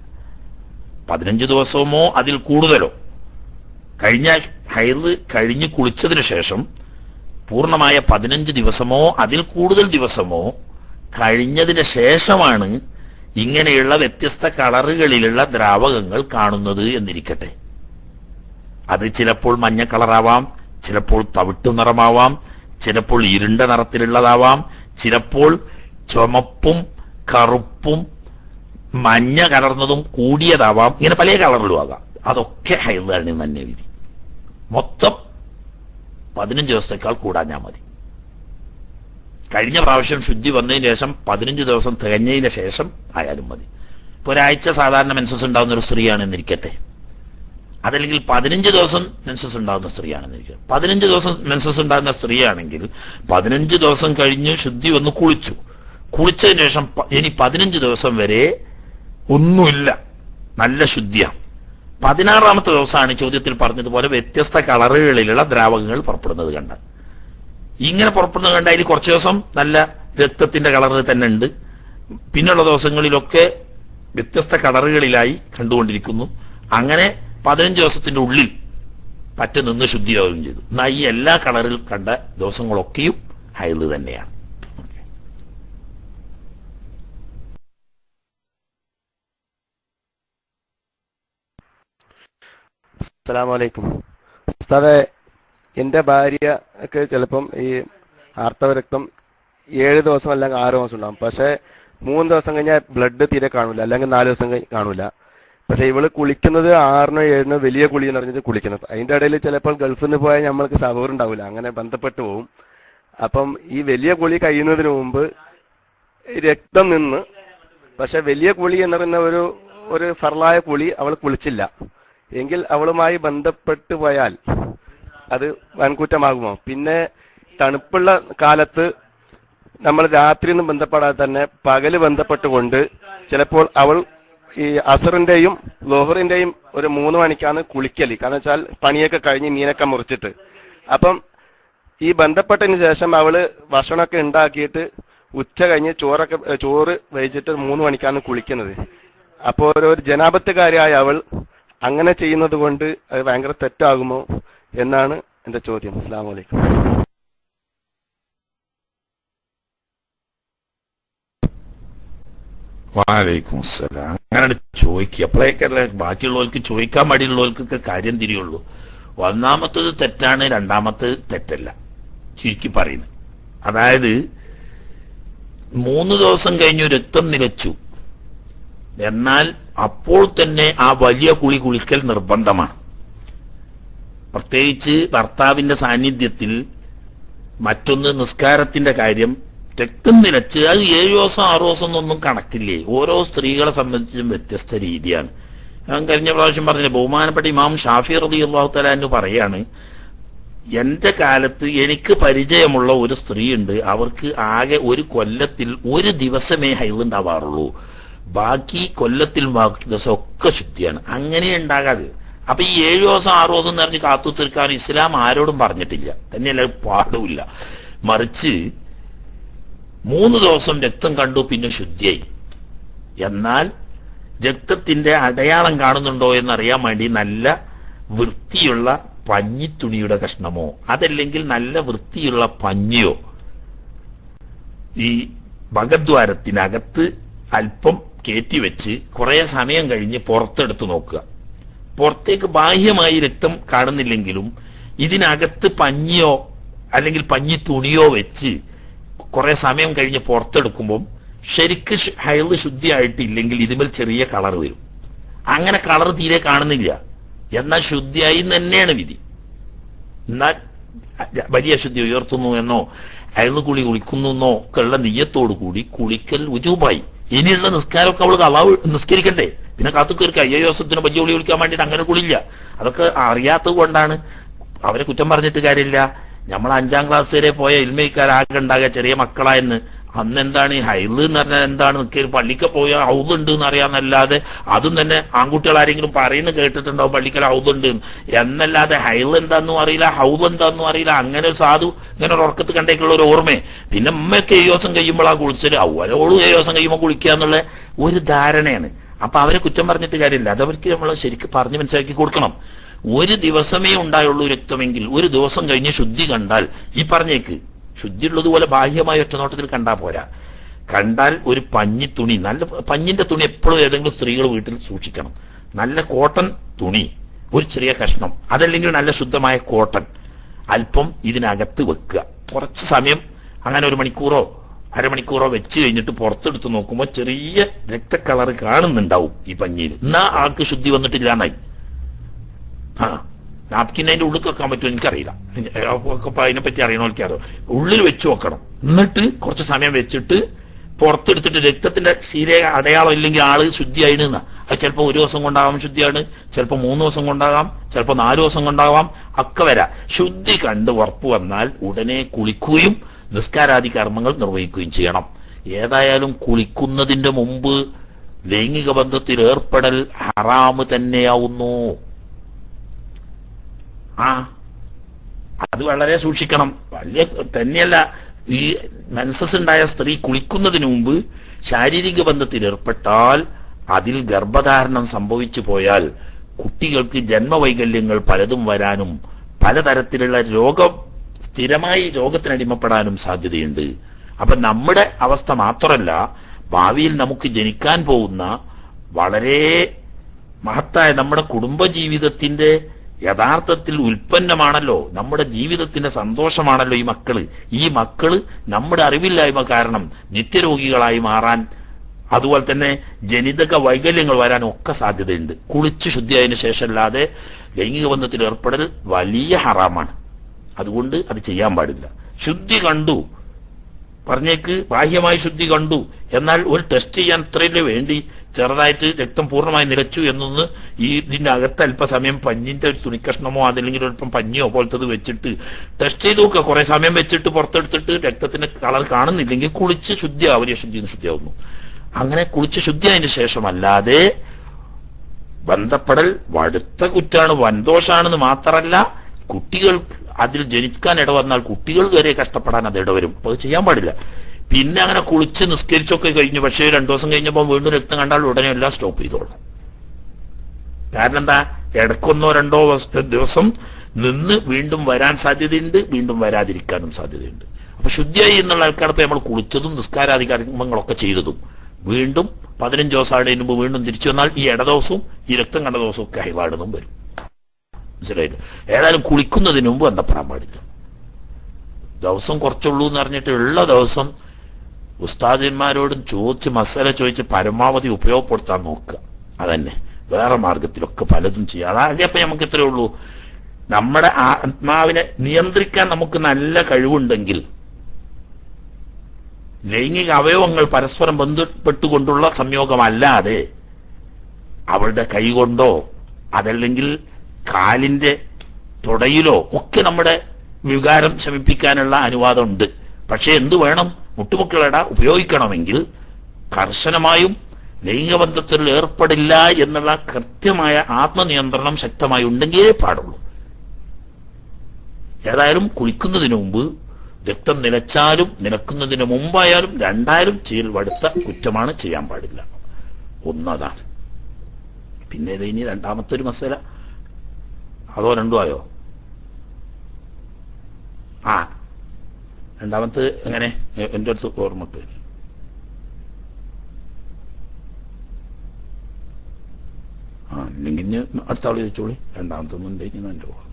15 ദിവസമോ അതിൽ കൂടുതലോ കഴിഞ്ഞ ഹൈള് കഴിഞ്ഞ് കുളിച്ചതിന് ശേഷം പൂർണ്ണമായ 15 ദിവസമോ അതിൽ കൂടുതൽ ദിവസമോ കഴിഞ്ഞതിന് ശേഷമാണ് ഇങ്ങനെയുള്ള വ്യത്യസ്ത കളറുകളിലുള്ള ദ്രാവകങ്ങൾ കാണുന്നത് എന്നിരിക്കട്ടെ. അത് ചിലപ്പോൾ മഞ്ഞ കളറാവാം, ചിലപ്പോൾ തവിട്ടു നിറമാവാം, ചിലപ്പോൾ ഇരുണ്ട നിറത്തിലുള്ളതാവാം, ചിലപ്പോൾ ചുമപ്പും കറുപ്പും മഞ്ഞ കലർന്നതും കൂടിയതാവാം. ഇങ്ങനെ പല കളറിലും ആകാം. അതൊക്കെ ഹൈളാണ് തന്നെ വിധി. മൊത്തം 15 ദിവസത്തേക്കാൾ കൂടാഞ്ഞാൽ മതി. കഴിഞ്ഞ പ്രാവശ്യം ശുദ്ധി വന്നതിന് ശേഷം 15 ദിവസം തികഞ്ഞതിന് ശേഷം ആയാലും മതി. ഇപ്പൊ ഒരാഴ്ച സാധാരണ മെൻസസ് ഉണ്ടാകുന്ന ഒരു സ്ത്രീയാണെന്നിരിക്കട്ടെ, അതല്ലെങ്കിൽ 15 ദിവസം മെൻസസ് ഉണ്ടാകുന്ന സ്ത്രീയാണെന്നിരിക്കട്ടെ. 15 ദിവസം മെൻസസ് ഉണ്ടാകുന്ന സ്ത്രീയാണെങ്കിൽ 15 ദിവസം കഴിഞ്ഞ് ശുദ്ധി വന്ന് കുളിച്ചതിന് ശേഷം ഇനി 15 ദിവസം വരെ ഒന്നുമില്ല, നല്ല ശുദ്ധിയാണ്. 16ാമത്തെ ദിവസമാണ് ചോദ്യത്തിൽ പറഞ്ഞതുപോലെ വ്യത്യസ്ത കളറുകളിലുള്ള ദ്രാവകങ്ങൾ പുറപ്പെടുന്നത് കണ്ട. ഇങ്ങനെ പുറപ്പെടുന്നത് കണ്ട അതിൽ കുറച്ച് ദിവസം നല്ല രക്തത്തിന്റെ കളറിൽ തന്നെ ഉണ്ട്, പിന്നുള്ള ദിവസങ്ങളിലൊക്കെ വ്യത്യസ്ത കളറുകളിലായി കണ്ടുകൊണ്ടിരിക്കുന്നു. അങ്ങനെ 15 ദിവസത്തിന്റെ ഉള്ളിൽ പറ്റ നിന്ന് ശുദ്ധിയാവുകയും ചെയ്തു. എന്നാൽ ഈ എല്ലാ കളറിൽ കണ്ട ദിവസങ്ങളൊക്കെയും ഹൈള് തന്നെയാണ്. അസ്സലാമു അലൈക്കും. ഉസ്താദെ, എൻ്റെ ഭാര്യക്ക് ചിലപ്പം ഈ ആർത്തവ രക്തം 7 ദിവസം അല്ലെങ്കിൽ 6 ദിവസം ഉണ്ടാകും. പക്ഷേ 3 ദിവസം കഴിഞ്ഞാൽ ബ്ലഡ് തീരെ കാണൂല, അല്ലെങ്കിൽ 4 ദിവസം കാണൂല. പക്ഷെ ഇവള് കുളിക്കുന്നത് 6നോ 7നോ വലിയ കുളി എന്ന് പറഞ്ഞിട്ട് കുളിക്കുന്നത്. അതിൻ്റെ ഇടയിൽ ചിലപ്പോൾ ഗൾഫിൽ നിന്ന് പോയാൽ നമ്മൾക്ക് സബൂർ ഉണ്ടാവില്ല, അങ്ങനെ ബന്ധപ്പെട്ട് പോകും. അപ്പം ഈ വലിയ കുളി കഴിയുന്നതിന് മുമ്പ് രക്തം നിന്ന്, പക്ഷെ വലിയ കുളി എന്ന് പറയുന്ന ഒരു ഫർലായ കുളി അവൾ കുളിച്ചില്ല എങ്കിൽ അവളുമായി ബന്ധപ്പെട്ട് പോയാൽ അത് വൻകുറ്റമാകുമോ? പിന്നെ തണുപ്പുള്ള കാലത്ത് നമ്മൾ രാത്രിയൊന്നും ബന്ധപ്പെടാതെ തന്നെ പകല് ബന്ധപ്പെട്ടുകൊണ്ട് ചിലപ്പോൾ അവൾ ഈ അസറിന്റെയും ലോഹറിന്റെയും ഒരു 3 മണിക്കാണ് കുളിക്കല്. കാരണം വെച്ചാൽ പണിയൊക്കെ കഴിഞ്ഞ് മീനൊക്കെ മുറിച്ചിട്ട്. അപ്പം ഈ ബന്ധപ്പെട്ടതിന് ശേഷം അവള് ഭക്ഷണമൊക്കെ ഉണ്ടാക്കിയിട്ട് ഉച്ച കഴിഞ്ഞ് ചോറ് വഹിച്ചിട്ട് 3 മണിക്കാണ് കുളിക്കുന്നത്. അപ്പോൾ ഒരു ജനാപത്തുകാരിയായ അവൾ അങ്ങനെ ചെയ്യുന്നത് കൊണ്ട് അത് ഭയങ്കര തെറ്റാകുമോ എന്നാണ് എന്റെ ചോദ്യം. അസ്സലാമു അലൈക്കും. വാലൈക്കും അസ്സലാം. അങ്ങനെ ചോദിക്കുക, അപ്പോഴേക്കല്ലേ ബാക്കിയുള്ളവർക്ക് ചോദിക്കാൻ മടിയുള്ളവർക്കൊക്കെ കാര്യം തിരിയുള്ളൂ. ഒന്നാമത്തത് തെറ്റാണ്, രണ്ടാമത്തത് തെറ്റല്ല ചുരുക്കി പറയുന്നത്. അതായത് 3 ദിവസം കഴിഞ്ഞു രക്തം നിലച്ചു, എന്നാൽ അപ്പോൾ തന്നെ ആ വലിയ കുളിക്കൽ നിർബന്ധമാണ്. പ്രത്യേകിച്ച് ഭർത്താവിന്റെ സാന്നിധ്യത്തിൽ. മറ്റൊന്ന് നിസ്കാരത്തിന്റെ കാര്യം. രക്തം നിലച്ച് അത് 7 ദിവസം 6 ദിവസം എന്നൊന്നും കണക്കില്ലേ. ഓരോ സ്ത്രീകളെ സംബന്ധിച്ചും വ്യത്യസ്ത രീതിയാണ്. ഞാൻ കഴിഞ്ഞ പ്രാവശ്യം പറഞ്ഞില്ലേ, ബഹുമാനപ്പെട്ട ഇമാം ഷാഫി റളിയല്ലാഹു തആല അൻഹു പറയാണ്, എന്റെ കാലത്ത് എനിക്ക് പരിചയമുള്ള ഒരു സ്ത്രീ ഉണ്ട്, അവർക്ക് ആകെ ഒരു കൊല്ലത്തിൽ 1 ദിവസമേ ഹൈദ് ഉണ്ടാവാറുള്ളൂ, ബാക്കി കൊല്ലത്തിൽ ബാക്കി ദിവസം ഒക്കെ ശുദ്ധിയാണ്. അങ്ങനെ ഉണ്ടാകാതെ. അപ്പൊ ഈ 7 ദിവസം 6 ദിവസം നിറഞ്ഞ് കാത്തു തീർക്കാൻ ഇസ്ലാം ആരോടും പറഞ്ഞിട്ടില്ല, തന്നെയല്ല പാടുമില്ല. മറിച്ച് 3 ദിവസം രക്തം കണ്ടു, പിന്നെ ശുദ്ധിയായി. എന്നാൽ രക്തത്തിന്റെ അടയാളം കാണുന്നുണ്ടോ എന്നറിയാൻ വേണ്ടി നല്ല വൃത്തിയുള്ള പഞ്ഞിത്തുണിയുടെ കഷ്ണമോ അതല്ലെങ്കിൽ നല്ല വൃത്തിയുള്ള പഞ്ഞിയോ ഈ ഭഗദ്വാരത്തിനകത്ത് അല്പം കയറ്റിവെച്ച് കുറെ സമയം കഴിഞ്ഞ് പുറത്തെടുത്ത് നോക്കുക. പുറത്തേക്ക് ബാഹ്യമായി രക്തം കാണുന്നില്ലെങ്കിലും ഇതിനകത്ത് പഞ്ഞിയോ അല്ലെങ്കിൽ പഞ്ഞിത്തുണിയോ വെച്ച് കുറെ സമയം കഴിഞ്ഞ് പുറത്തെടുക്കുമ്പോൾ ശരിക്ക് ഹൈദ് ശുദ്ധിയായിട്ടില്ലെങ്കിൽ ഇതിന്മേൽ ചെറിയ കളർ വരും. അങ്ങനെ കളർ തീരെ കാണുന്നില്ല, എന്നാൽ ശുദ്ധിയായി തന്നെയാണ് വിധി. എന്നാൽ വലിയ ശുദ്ധി ഉയർത്തുന്നു എന്നോ ഹൈദ് കുളിക്കുന്നു എന്നോ ഒക്കെ ഉള്ള നിയ്യത്തോടു കൂടി കുളിക്കൽ ഉജൂബായി. ഇനിയുള്ള നിസ്കാരമൊക്കെ അവൾക്ക് അള്ളാഹു നിസ്കരിക്കണ്ടേ, പിന്നെ കാത്തു കയറിക്കുക 7 ദിവസത്തിന് വലിയ കുളി കുളിക്കാൻ വേണ്ടിയിട്ട് അങ്ങനെ കുളില്ല. അതൊക്കെ അറിയാത്തത് കൊണ്ടാണ്. അവരെ കുറ്റം പറഞ്ഞിട്ട് കാര്യമില്ല. നമ്മൾ 5ാം ക്ലാസ് വരെ പോയ ഇൽമയിക്കാരാകെ ഉണ്ടാകുക ചെറിയ മക്കളായെന്ന്. അന്ന് എന്താണ് ഈ ഹൈദ് എന്ന് പറഞ്ഞാൽ എന്താണ്, നിൽക്കുക പള്ളിക്ക് പോയ ഹൗദ് ഉണ്ട് എന്ന് അറിയാന്നല്ലാതെ, അതും തന്നെ ആൺകുട്ടികൾ ആരെങ്കിലും പറയുന്നത് കേട്ടിട്ടുണ്ടാവും പള്ളിക്കൽ ഹൗദ് ഉണ്ട് എന്നല്ലാതെ ഹൈദ് എന്താന്നും അറിയില്ല, ഹൗദ് എന്താന്നും അറിയില്ല. അങ്ങനെ ഒരു സാധു ഇങ്ങനെ ഒരു ഉറക്കത്ത് കണ്ടേക്കുള്ള ഒരു ഓർമ്മയെ. പിന്നെ ഉമ്മയൊക്കെ 7 ദിവസം കഴിയുമ്പോൾ ആ കുളിച്ചല് അവരോട് 7 ദിവസം കഴിയുമ്പോൾ കുളിക്കുക എന്നുള്ള ഒരു ധാരണയാണ്. അപ്പൊ അവരെ കുറ്റം പറഞ്ഞിട്ട് കാര്യമില്ല, അതവർക്ക് നമ്മൾ ശരിക്കും പറഞ്ഞ് മനസ്സിലാക്കി കൊടുക്കണം. 1 ദിവസമേ ഉണ്ടായുള്ളൂ രക്തമെങ്കിൽ 1 ദിവസം കഴിഞ്ഞ് ശുദ്ധി കണ്ടാൽ ഈ പറഞ്ഞേക്ക് ശുദ്ധി ഉള്ളതുപോലെ ബാഹ്യമായ ഒറ്റനോട്ടത്തിൽ കണ്ടാൽ പോരാ. കണ്ടാൽ ഒരു പഞ്ഞിത്തുണി, നല്ല പഞ്ഞിന്റെ തുണി എപ്പോഴും ഏതെങ്കിലും സ്ത്രീകൾ വീട്ടിൽ സൂക്ഷിക്കണം. നല്ല കോട്ടൺ തുണി ഒരു ചെറിയ കഷ്ണം, അതല്ലെങ്കിൽ നല്ല ശുദ്ധമായ കോട്ടൺ അല്പം ഇതിനകത്ത് വെക്കുക. കുറച്ച് സമയം അങ്ങനെ 1 മണിക്കൂറോ അരമണിക്കൂറോ വെച്ച് കഴിഞ്ഞിട്ട് പുറത്തെടുത്ത് നോക്കുമ്പോൾ ചെറിയ രക്തക്കളർ കാണുന്നുണ്ടാവും ഈ പഞ്ഞിയിൽ. എന്നാ ആൾക്ക് ശുദ്ധി വന്നിട്ടില്ലാന്നായി. നാപ്കിൻ അതിന്റെ ഉള്ളിൽ വെക്കാൻ പറ്റുമോ എനിക്കറിയില്ല, അതിനെപ്പറ്റി അറിയണവർക്കറിയാം. ഉള്ളിൽ വെച്ച് നോക്കണം. എന്നിട്ട് കുറച്ച് സമയം വെച്ചിട്ട് പുറത്തെടുത്തിട്ട് രക്തത്തിന്റെ ശീല അടയാളം ഇല്ലെങ്കിൽ ആള് ശുദ്ധിയായിരുന്ന. അത് ചിലപ്പോൾ 1 ദിവസം കൊണ്ടാകാം ശുദ്ധിയാണ്, ചിലപ്പോൾ 3 ദിവസം കൊണ്ടാകാം, ചിലപ്പോൾ 4 ദിവസം കൊണ്ടാകാം, ഒക്കെ വരാം. ശുദ്ധി കണ്ട് ഉറപ്പ് വന്നാൽ ഉടനെ കുളിക്കുകയും നിസ്കാരാദി കർമ്മങ്ങൾ നിർവഹിക്കുകയും ചെയ്യണം. ഏതായാലും കുളിക്കുന്നതിന്റെ മുമ്പ് ലൈംഗിക ബന്ധത്തിൽ ഏർപ്പെടൽ ഹറാമ് തന്നെയാവുന്നു. അത് വളരെ സൂക്ഷിക്കണം. വലിയ തന്നെയല്ല, ഈ മെൻസസ് ഉണ്ടായ സ്ത്രീ കുളിക്കുന്നതിന് മുമ്പ് ശാരീരിക ബന്ധത്തിൽ ഏർപ്പെട്ടാൽ അതിൽ ഗർഭധാരണം സംഭവിച്ചു പോയാൽ കുട്ടികൾക്ക് ജന്മവൈകല്യങ്ങൾ പലതും വരാനും പലതരത്തിലുള്ള സ്ഥിരമായി രോഗത്തിനടിമപ്പെടാനും സാധ്യതയുണ്ട്. അപ്പൊ നമ്മുടെ അവസ്ഥ മാത്രമല്ല, ഭാവിയിൽ നമുക്ക് ജനിക്കാൻ പോകുന്ന വളരെ മഹത്തായ നമ്മുടെ കുടുംബജീവിതത്തിന്റെ യഥാർത്ഥത്തിൽ ഉൽപ്പന്നമാണല്ലോ, നമ്മുടെ ജീവിതത്തിന്റെ സന്തോഷമാണല്ലോ ഈ മക്കള്. ഈ മക്കള് നമ്മുടെ അറിവില്ലായ്മ കാരണം നിത്യരോഗികളായി മാറാൻ, അതുപോലെ തന്നെ ജനിതക വൈകല്യങ്ങൾ വരാൻ ഒക്കെ സാധ്യതയുണ്ട്. കുളിച്ച് ശുദ്ധിയായതിനു ശേഷം അല്ലാതെ ലൈംഗിക ബന്ധത്തിൽ ഏർപ്പെടൽ വലിയ ഹറാമാണ്. അതുകൊണ്ട് അത് ചെയ്യാൻ പാടില്ല. ശുദ്ധി കണ്ടു, പറഞ്ഞേക്ക് ബാഹ്യമായി ശുദ്ധി കണ്ടു, എന്നാൽ ഒരു ടെസ്റ്റ് ചെയ്യാൻ ഇത്രയല്ലേ വേണ്ടി, ചെറുതായിട്ട് രക്തം പൂർണ്ണമായി നിലച്ചു എന്നൊന്ന് ഇതിന്റെ അകത്ത് അല്പസമയം പഞ്ഞിന്റെ തുണിക്കഷ്ണമോ അതല്ലെങ്കിൽ അല്പം പഞ്ഞിയോ പോലത്തത് വെച്ചിട്ട് ടെസ്റ്റ് ചെയ്ത് നോക്കുക. കുറെ സമയം വെച്ചിട്ട് പുറത്തെടുത്തിട്ട് രക്തത്തിന്റെ കളർ കാണുന്നില്ലെങ്കിൽ കുളിച്ച് ശുദ്ധിയാവില്ല, ശുദ്ധിയാവുന്നു. അങ്ങനെ കുളിച്ച് ശുദ്ധിയായതിനു ശേഷമല്ലാതെ ബന്ധപ്പെടൽ വടുത്ത കുറ്റാണ്, വൻദോഷാണെന്ന് മാത്രമല്ല, കുട്ടികൾക്ക് അതിൽ ജനിക്കാൻ ഇടവന്നാൽ കുട്ടികൾ വരെ കഷ്ടപ്പെടാൻ അത് ഇടവരും. അപ്പൊ അത് ചെയ്യാൻ പാടില്ല. പിന്നെ അങ്ങനെ കുളിച്ച് നിസ്കരിച്ചൊക്കെ കഴിഞ്ഞു, പക്ഷേ 2 ദിവസം കഴിഞ്ഞപ്പോൾ വീണ്ടും രക്തം കണ്ടാൽ ഉടനെ എല്ലാം സ്റ്റോപ്പ് ചെയ്തോളണം. കാരണം എന്താ, ഇടയ്ക്കൊന്നോ 2 ദിവസം നിന്ന് വീണ്ടും വരാൻ സാധ്യതയുണ്ട്, വീണ്ടും വരാതിരിക്കാനും സാധ്യതയുണ്ട്. അപ്പൊ ശുദ്ധിയായി എന്നുള്ള ആൾക്കാർക്ക് നമ്മൾ കുളിച്ചതും നിസ്കാരാധികാരങ്ങളൊക്കെ ചെയ്തതും വീണ്ടും 15 ദിവസം ആടുന്നതിന് മുമ്പ് വീണ്ടും തിരിച്ചു വന്നാൽ ഈ ഇടദിവസവും ഈ രക്തം കണ്ട ദിവസവും ഒക്കെ ഹൈവാടുന്നതും വരും. മനസ്സിലായില്ല? ഏതായാലും കുളിക്കുന്നതിന് മുമ്പ് ബന്ധപ്പെടാൻ പാടില്ല. ദിവസം കുറച്ചുള്ളൂ എന്ന് പറഞ്ഞിട്ട് ഉള്ള ദിവസം ഉസ്താദന്മാരോടും ചോദിച്ച് മസാല ചോദിച്ച് പരമാവധി ഉപയോഗപ്പെടുത്താൻ നോക്കുക. അതന്നെ, വേറെ മാർഗത്തിലൊക്കെ പലതും ചെയ്യാം. അതാകെയപ്പോ നമുക്ക് ഇത്രയേ ഉള്ളൂ. നമ്മുടെ ആത്മാവിനെ നിയന്ത്രിക്കാൻ നമുക്ക് നല്ല കഴിവുണ്ടെങ്കിൽ ലൈംഗിക അവയവങ്ങൾ പരസ്പരം ബന്ധപ്പെട്ടുകൊണ്ടുള്ള സംയോഗമല്ലാതെ അവളുടെ കൈകൊണ്ടോ അതല്ലെങ്കിൽ കാലിന്റെ തുടയിലോ ഒക്കെ നമ്മുടെ വികാരം ശമിപ്പിക്കാനുള്ള അനുവാദമുണ്ട്. പക്ഷെ എന്തു വേണം, മുട്ടുമക്കളട ഉപയോഗിക്കണമെങ്കിൽ കർശനമായും ലൈംഗിക ബന്ധത്തിൽ ഏർപ്പെടില്ല എന്നുള്ള കൃത്യമായ ആത്മനിയന്ത്രണം ശക്തമായി ഉണ്ടെങ്കിലേ പാടുള്ളൂ. ഏതായാലും കുളിക്കുന്നതിന് മുമ്പ് രക്തം നിലച്ചാലും നിലക്കുന്നതിന് മുമ്പായാലും രണ്ടായാലും ചെയ്യൽ വടുത്ത കുറ്റമാണ്, ചെയ്യാൻ പാടില്ല. ഒന്നതാണ്. പിന്നെ ഇനി രണ്ടാമത്തെ ഒരു മസല, അതോ രണ്ടും ആയോ? രണ്ടാമത്തെ എങ്ങനെ എൻ്റെ അടുത്ത് ഓർമ്മട്ട് അല്ലെങ്കിൽ അടുത്ത ആള് ചോദിച്ചോളി. രണ്ടാമത്തൊന്നും ഉണ്ടെങ്കിൽ എൻ്റെ ഓർമ്മ.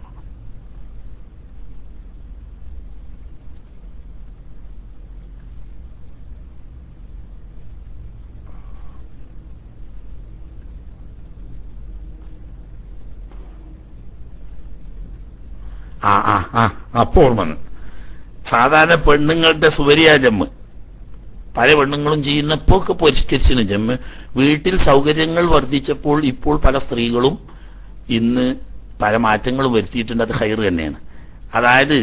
അപ്പൊ ഓർമ്മന്ന്, സാധാരണ പെണ്ണുങ്ങളുടെ സുവരിയാ ജമ്മ് പല പെണ്ണുങ്ങളും ചെയ്യുന്നപ്പോ ഒക്കെ പരിഷ്കരിച്ചിന് ജമ്മ്. വീട്ടിൽ സൗകര്യങ്ങൾ വർദ്ധിച്ചപ്പോൾ ഇപ്പോൾ പല സ്ത്രീകളും ഇന്ന് പല മാറ്റങ്ങളും വരുത്തിയിട്ടുണ്ട്. അത് ഹൈർ തന്നെയാണ്. അതായത്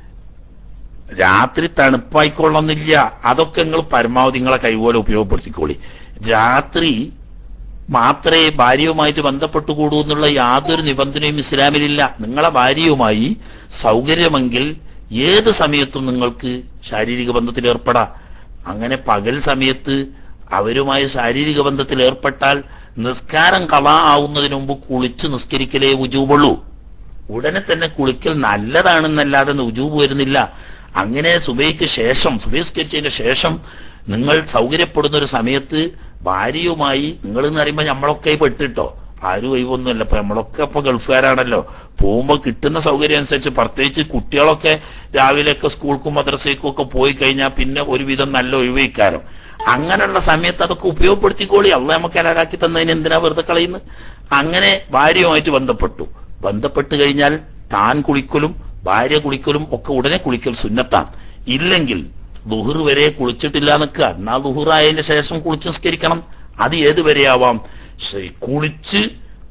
രാത്രി തണുപ്പായിക്കൊള്ളുന്നില്ല, അതൊക്കെ നിങ്ങൾ പരമാവധി നിങ്ങളെ കൈപോലെ ഉപയോഗപ്പെടുത്തിക്കോളി. രാത്രി മാത്രമേ ഭാര്യയുമായിട്ട് ബന്ധപ്പെട്ടുകൂടൂ എന്നുള്ള യാതൊരു നിബന്ധനയും ഇസ്ലാമിലില്ല. നിങ്ങളെ ഭാര്യയുമായി സൗകര്യമെങ്കിൽ ഏത് സമയത്തും നിങ്ങൾക്ക് ശാരീരിക ബന്ധത്തിൽ ഏർപ്പെടാം. അങ്ങനെ പകൽ സമയത്ത് അവരുമായി ശാരീരിക ബന്ധത്തിൽ ഏർപ്പെട്ടാൽ നിസ്കാരം ഖളാ ആവുന്നതിന് മുമ്പ് കുളിച്ച് നിസ്കരിക്കലേ വുജൂബുള്ളൂ. ഉടനെ തന്നെ കുളിക്കൽ നല്ലതാണെന്നല്ലാതെ വുജൂബ് വരുന്നില്ല. അങ്ങനെ സുബൈക്ക് ശേഷം, സുബൈസ്കരിച്ചതിന് ശേഷം നിങ്ങൾ സൗകര്യപ്പെടുന്ന ഒരു സമയത്ത് ഭാര്യയുമായി, നിങ്ങൾ എന്ന് പറയുമ്പോൾ നമ്മളൊക്കെ പെട്ടിട്ടോ, ആരും ഒഴിവൊന്നുമല്ല. ഇപ്പൊ നമ്മളൊക്കെ ഇപ്പൊ ഗൾഫുകാരാണല്ലോ. പോകുമ്പോൾ കിട്ടുന്ന സൗകര്യം അനുസരിച്ച്, പ്രത്യേകിച്ച് കുട്ടികളൊക്കെ രാവിലെയൊക്കെ സ്കൂൾക്കും മദ്രസയ്ക്കും ഒക്കെ പോയി കഴിഞ്ഞാൽ പിന്നെ ഒരുവിധം നല്ല ഒഴിവയ്ക്കാരം. അങ്ങനെയുള്ള സമയത്ത് അതൊക്കെ ഉപയോഗപ്പെടുത്തിക്കോളി. അള്ളാഹ് നമുക്ക് ഹലാലാക്കി തന്നതിന് എന്തിനാ വെറുതെ കളയുന്നത്? അങ്ങനെ ഭാര്യയുമായിട്ട് ബന്ധപ്പെട്ട് കഴിഞ്ഞാൽ താൻ കുളിക്കലും ഭാര്യ കുളിക്കലും ഒക്കെ ഉടനെ കുളിക്കൽ സുന്നത്താണ്. ഇല്ലെങ്കിൽ ദുഹർ വരെ കുളിച്ചിട്ടില്ല നിൽക്കുക, എന്നാൽ ദുഹറായതിന് ശേഷം കുളിച്ച് നിസ്കരിക്കണം. അത് ഏത് വരെയാവാം? കുളിച്ച്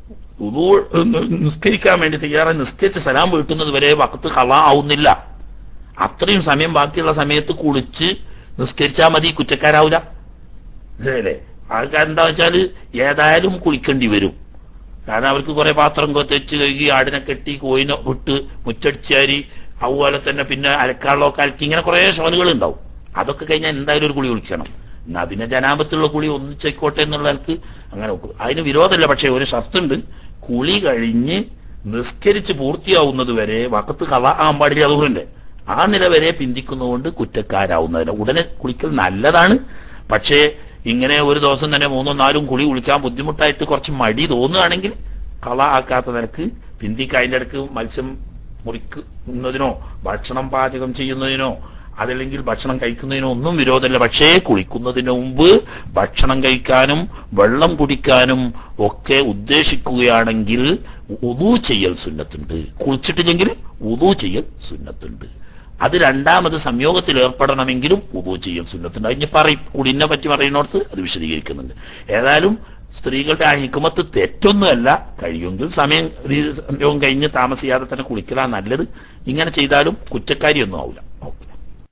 നിസ്കരിക്കാൻ വേണ്ടി തയ്യാറായി നിസ്കരിച്ച് സലാം വീട്ടുന്നത് വരെ വഖത്ത് ഖളാ ആവുന്നില്ല. അത്രയും സമയം ബാക്കിയുള്ള സമയത്ത് കുളിച്ച് നിസ്കരിച്ചാൽ മതി, കുറ്റക്കാരാവില്ല. മനസ്സിലായില്ലേ? ആൾക്കാർ എന്താ വെച്ചാല് ഏതായാലും കുളിക്കേണ്ടി വരും. കാരണം അവർക്ക് കുറെ പാത്രം തെച്ച് കഴുകി, ആടിനെ കെട്ടി, കോയിനെ വിട്ട്, മുറ്റടിച്ചാരി, അതുപോലെ തന്നെ പിന്നെ അലക്കാളൊക്കെ അലക്കി, ഇങ്ങനെ കുറെ ഷോലുകൾ ഉണ്ടാവും. അതൊക്കെ കഴിഞ്ഞാൽ എന്തായാലും ഒരു കുളി കുളിക്കണം. എന്നാ പിന്നെ ജനാപത്തുള്ള കുളി ഒന്നിച്ചോട്ടെ എന്നുള്ളവർക്ക് അങ്ങനെ നോക്കും. അതിന് വിരോധമല്ല. പക്ഷെ ഒരു ഷർത്തുണ്ട്, കുളി കഴിഞ്ഞ് നിസ്കരിച്ച് പൂർത്തിയാവുന്നത് വരെ വഖത്ത് ഖളാ ആവാൻ പാടില്ല. അതുകൊണ്ട് ആ നില വരെ പിന്തിക്കുന്നതുകൊണ്ട് കുറ്റക്കാരാവുന്നതിന് ഉടനെ കുളിക്കൽ നല്ലതാണ്. പക്ഷേ ഇങ്ങനെ ഒരു ദിവസം തന്നെ 3-4 കുളി കുളിക്കാൻ ബുദ്ധിമുട്ടായിട്ട് കുറച്ച് മടി തോന്നുകയാണെങ്കിൽ ഖളാ ആക്കാത്ത നിലക്ക് പിന്തിക്ക് അതിൻ്റെ ഇടയ്ക്ക് മത്സ്യം മുറിക്കുന്നതിനോ ഭക്ഷണം പാചകം ചെയ്യുന്നതിനോ അതല്ലെങ്കിൽ ഭക്ഷണം കഴിക്കുന്നതിനോ ഒന്നും വിരോധമില്ല. പക്ഷേ കുളിക്കുന്നതിന് മുമ്പ് ഭക്ഷണം കഴിക്കാനും വെള്ളം കുടിക്കാനും ഒക്കെ ഉദ്ദേശിക്കുകയാണെങ്കിൽ വുളൂ ചെയ്യൽ സുന്നത്തുണ്ട്. കുളിച്ചിട്ടില്ലെങ്കിൽ വുളൂ ചെയ്യൽ സുന്നത്തുണ്ട്. അത് രണ്ടാമത് സംയോഗത്തിൽ ഏർപ്പെടണമെങ്കിലും വുളൂ ചെയ്യൽ സുന്നത്തുണ്ട്. അതിന് കുടിനെ പറ്റി പറയുന്നിടത്ത് അത് വിശദീകരിക്കുന്നുണ്ട്. ഏതായാലും സ്ത്രീകളുടെ ആ ഹിക്മത്ത് തെറ്റൊന്നുമല്ല. കഴിയുമെങ്കിൽ സംയോഗം കഴിഞ്ഞ് താമസിയാതെ തന്നെ കുളിക്കലാണ് നല്ലത്. ഇങ്ങനെ ചെയ്താലും കുറ്റക്കാരിയൊന്നും ആവില്ല. ഓക്കെ.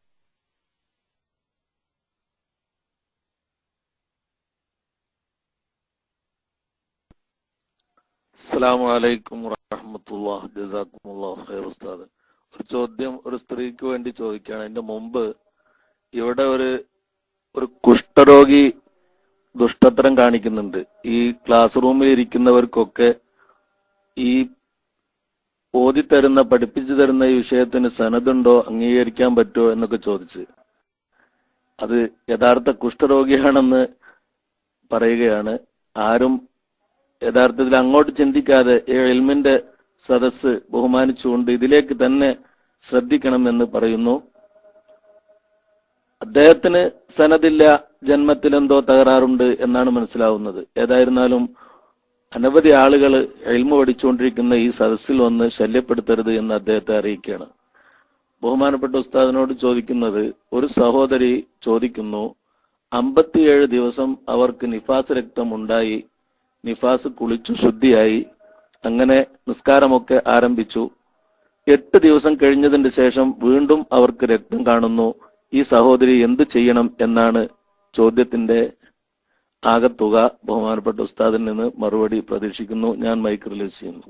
അസ്സലാമു അലൈക്കും വറഹ്മത്തുള്ളാഹി ജസാക്കുമുല്ലാഹു ഖൈർ. ഉസ്താദ്, ഒരു ചോദ്യം ഒരു സ്ത്രീക്ക് വേണ്ടി ചോദിക്കുകയാണ്. അതിന്റെ മുമ്പ് ഇവിടെ ഒരു കുഷ്ഠരോഗി ദുഷ്ടത്തരം കാണിക്കുന്നുണ്ട്. ഈ ക്ലാസ് റൂമിൽ ഇരിക്കുന്നവർക്കൊക്കെ ഈ ഓതിത്തരുന്ന പഠിപ്പിച്ചു തരുന്ന ഈ വിഷയത്തിന് സനതുണ്ടോ, അംഗീകരിക്കാൻ പറ്റുമോ എന്നൊക്കെ ചോദിച്ച്, അത് യഥാർത്ഥ കുഷ്ഠരോഗിയാണെന്ന് പറയുകയാണ്. ആരും യഥാർത്ഥത്തിൽ അങ്ങോട്ട് ചിന്തിക്കാതെ ഈ ഇൽമിന്റെ സദസ്സ് ബഹുമാനിച്ചുകൊണ്ട് ഇതിലേക്ക് തന്നെ ശ്രദ്ധിക്കണമെന്ന് പറയുന്നു. അദ്ദേഹത്തിന് സനദില്ല, ജന്മത്തിൽ എന്തോ തകരാറുണ്ട് എന്നാണ് മനസ്സിലാവുന്നത്. ഏതായിരുന്നാലും അനവധി ആളുകൾ ഇൽമു പഠിച്ചുകൊണ്ടിരിക്കുന്ന ഈ സദസ്സിൽ വന്ന് ശല്യപ്പെടുത്തരുത് എന്ന് അദ്ദേഹത്തെ അറിയിക്കുകയാണ്. ബഹുമാനപ്പെട്ട ഉസ്താദിനോട് ചോദിക്കുന്നത്, ഒരു സഹോദരി ചോദിക്കുന്നു, 57 ദിവസം അവർക്ക് നിഫാസ് രക്തം ഉണ്ടായി, നിഫാസ് കുളിച്ചു ശുദ്ധിയായി, അങ്ങനെ നിസ്കാരമൊക്കെ ആരംഭിച്ചു. 8 ദിവസം കഴിഞ്ഞതിന് ശേഷം വീണ്ടും അവർക്ക് രക്തം കാണുന്നു. ഈ സഹോദരി എന്ത് ചെയ്യണം എന്നാണ് ചോദ്യത്തിന്റെ ആകത്തുക. ബഹുമാനപ്പെട്ട ഉസ്താദിൽ നിന്ന് മറുപടി പ്രതീക്ഷിക്കുന്നു. ഞാൻ മൈക്ക് റിലീസ് ചെയ്യുന്നു.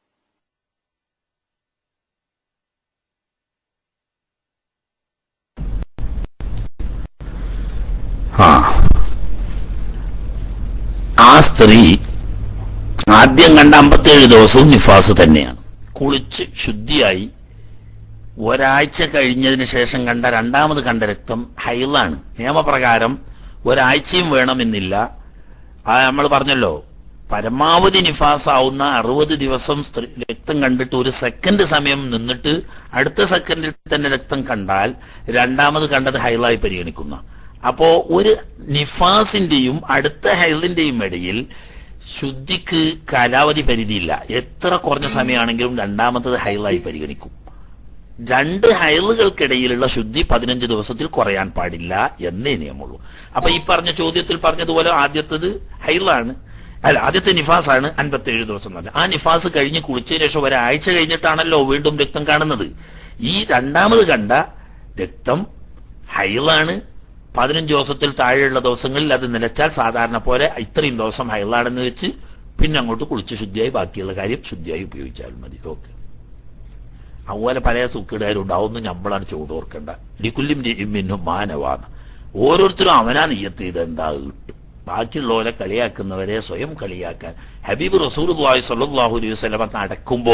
ആ സ്ത്രീ ആദ്യം കണ്ട 57 ദിവസവും നിഫാസ് തന്നെയാണ്. കുളിച്ച് ശുദ്ധിയായി ഒരാഴ്ച കഴിഞ്ഞതിന് ശേഷം കണ്ട രണ്ടാമത് കണ്ട രക്തം ഹൈളാണ്. നിയമപ്രകാരം ഒരാഴ്ചയും വേണമെന്നില്ല. നമ്മൾ പറഞ്ഞല്ലോ, പരമാവധി നിഫാസ് ആവുന്ന 60 ദിവസം രക്തം കണ്ടിട്ട് ഒരു സെക്കൻഡ് സമയം നിന്നിട്ട് അടുത്ത സെക്കൻഡിൽ തന്നെ രക്തം കണ്ടാൽ രണ്ടാമത് കണ്ടത് ഹൈളായി പരിഗണിക്കുന്ന. അപ്പോ ഒരു നിഫാസിന്റെയും അടുത്ത ഹൈളിന്റെയും ഇടയിൽ ശുദ്ധിക്ക് കാലാവധി പരിധിയില്ല. എത്ര കുറഞ്ഞ സമയമാണെങ്കിലും രണ്ടാമത്തത് ഹൈളായി പരിഗണിക്കും. 2 ഹൈളുകൾക്കിടയിലുള്ള ശുദ്ധി 15 ദിവസത്തിൽ കുറയാൻ പാടില്ല എന്നേ നിയമമുള്ളൂ. അപ്പൊ ഈ പറഞ്ഞ ചോദ്യത്തിൽ പറഞ്ഞതുപോലെ ആദ്യത്തത് ഹൈളാണ്, ആദ്യത്തെ നിഫാസാണ് 57 ദിവസം തന്നെ. ആ നിഫാസ് കഴിഞ്ഞ് കുളിച്ചതിന് ശേഷം ഒരാഴ്ച കഴിഞ്ഞിട്ടാണല്ലോ വീണ്ടും രക്തം കാണുന്നത്. ഈ രണ്ടാമത് കണ്ട രക്തം ഹൈളാണ്. 15 ദിവസത്തിൽ താഴെയുള്ള ദിവസങ്ങളിൽ അത് നിലച്ചാൽ സാധാരണ പോലെ ഇത്രയും ദിവസം ഹൈളാണെന്ന് വെച്ച് പിന്നെ അങ്ങോട്ട് കുളിച്ച് ശുദ്ധിയായി ബാക്കിയുള്ള കാര്യം ശുദ്ധിയായി ഉപയോഗിച്ചാൽ മതി. ഓക്കെ. അതുപോലെ പല സുഖിടാരുണ്ട്, അതൊന്നും നമ്മളാണ് ചൂടോർക്കേണ്ട. ലിക്കുല്ലിം മിന്നും മാനവാണ്. ഓരോരുത്തരും അവനാ നിയ്യത്ത് ചെയ്ത് എന്താ കിട്ടും. ബാക്കിയുള്ളവരെ കളിയാക്കുന്നവരെ സ്വയം കളിയാക്കാൻ ഹബീബ് റസൂലുള്ളാഹി സ്വല്ലല്ലാഹു അലൈഹി വസല്ലം നടക്കുമ്പോ